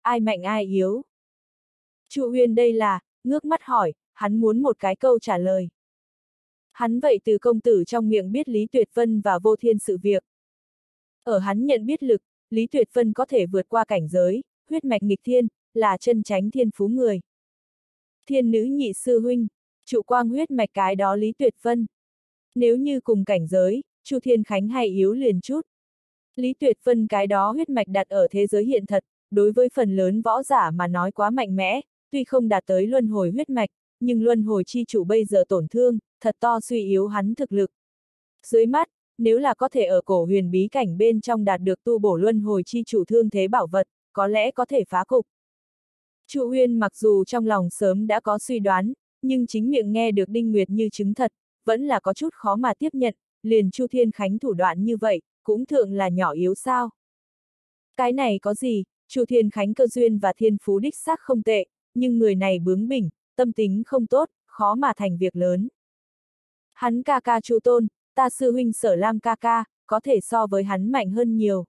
ai mạnh ai yếu. Chu Huyên đây là, ngước mắt hỏi, hắn muốn một cái câu trả lời. Hắn vậy từ công tử trong miệng biết Lý Tuyệt Vân và Vô Thiên sự việc. Ở hắn nhận biết lực, Lý Tuyệt Vân có thể vượt qua cảnh giới, huyết mạch nghịch thiên, là chân chánh thiên phú người. Thiên nữ nhị sư huynh, trụ quang huyết mạch cái đó Lý Tuyệt Vân. Nếu như cùng cảnh giới, Chu Thiên Khánh hay yếu liền chút. Lý Tuyệt Vân cái đó huyết mạch đặt ở thế giới hiện thật, đối với phần lớn võ giả mà nói quá mạnh mẽ, tuy không đạt tới luân hồi huyết mạch, nhưng luân hồi chi chủ bây giờ tổn thương, thật to suy yếu hắn thực lực. Dưới mắt, nếu là có thể ở cổ huyền bí cảnh bên trong đạt được tu bổ luân hồi chi chủ thương thế bảo vật, có lẽ có thể phá cục. Chu Huyên mặc dù trong lòng sớm đã có suy đoán, nhưng chính miệng nghe được Đinh Nguyệt Như chứng thật, vẫn là có chút khó mà tiếp nhận, liền Chu Thiên Khánh thủ đoạn như vậy, cũng thượng là nhỏ yếu sao. Cái này có gì, Chu Thiên Khánh cơ duyên và thiên phú đích xác không tệ, nhưng người này bướng bỉnh, tâm tính không tốt, khó mà thành việc lớn. Hắn ca ca Chu Tôn, ta sư huynh Sở Lam ca ca, có thể so với hắn mạnh hơn nhiều.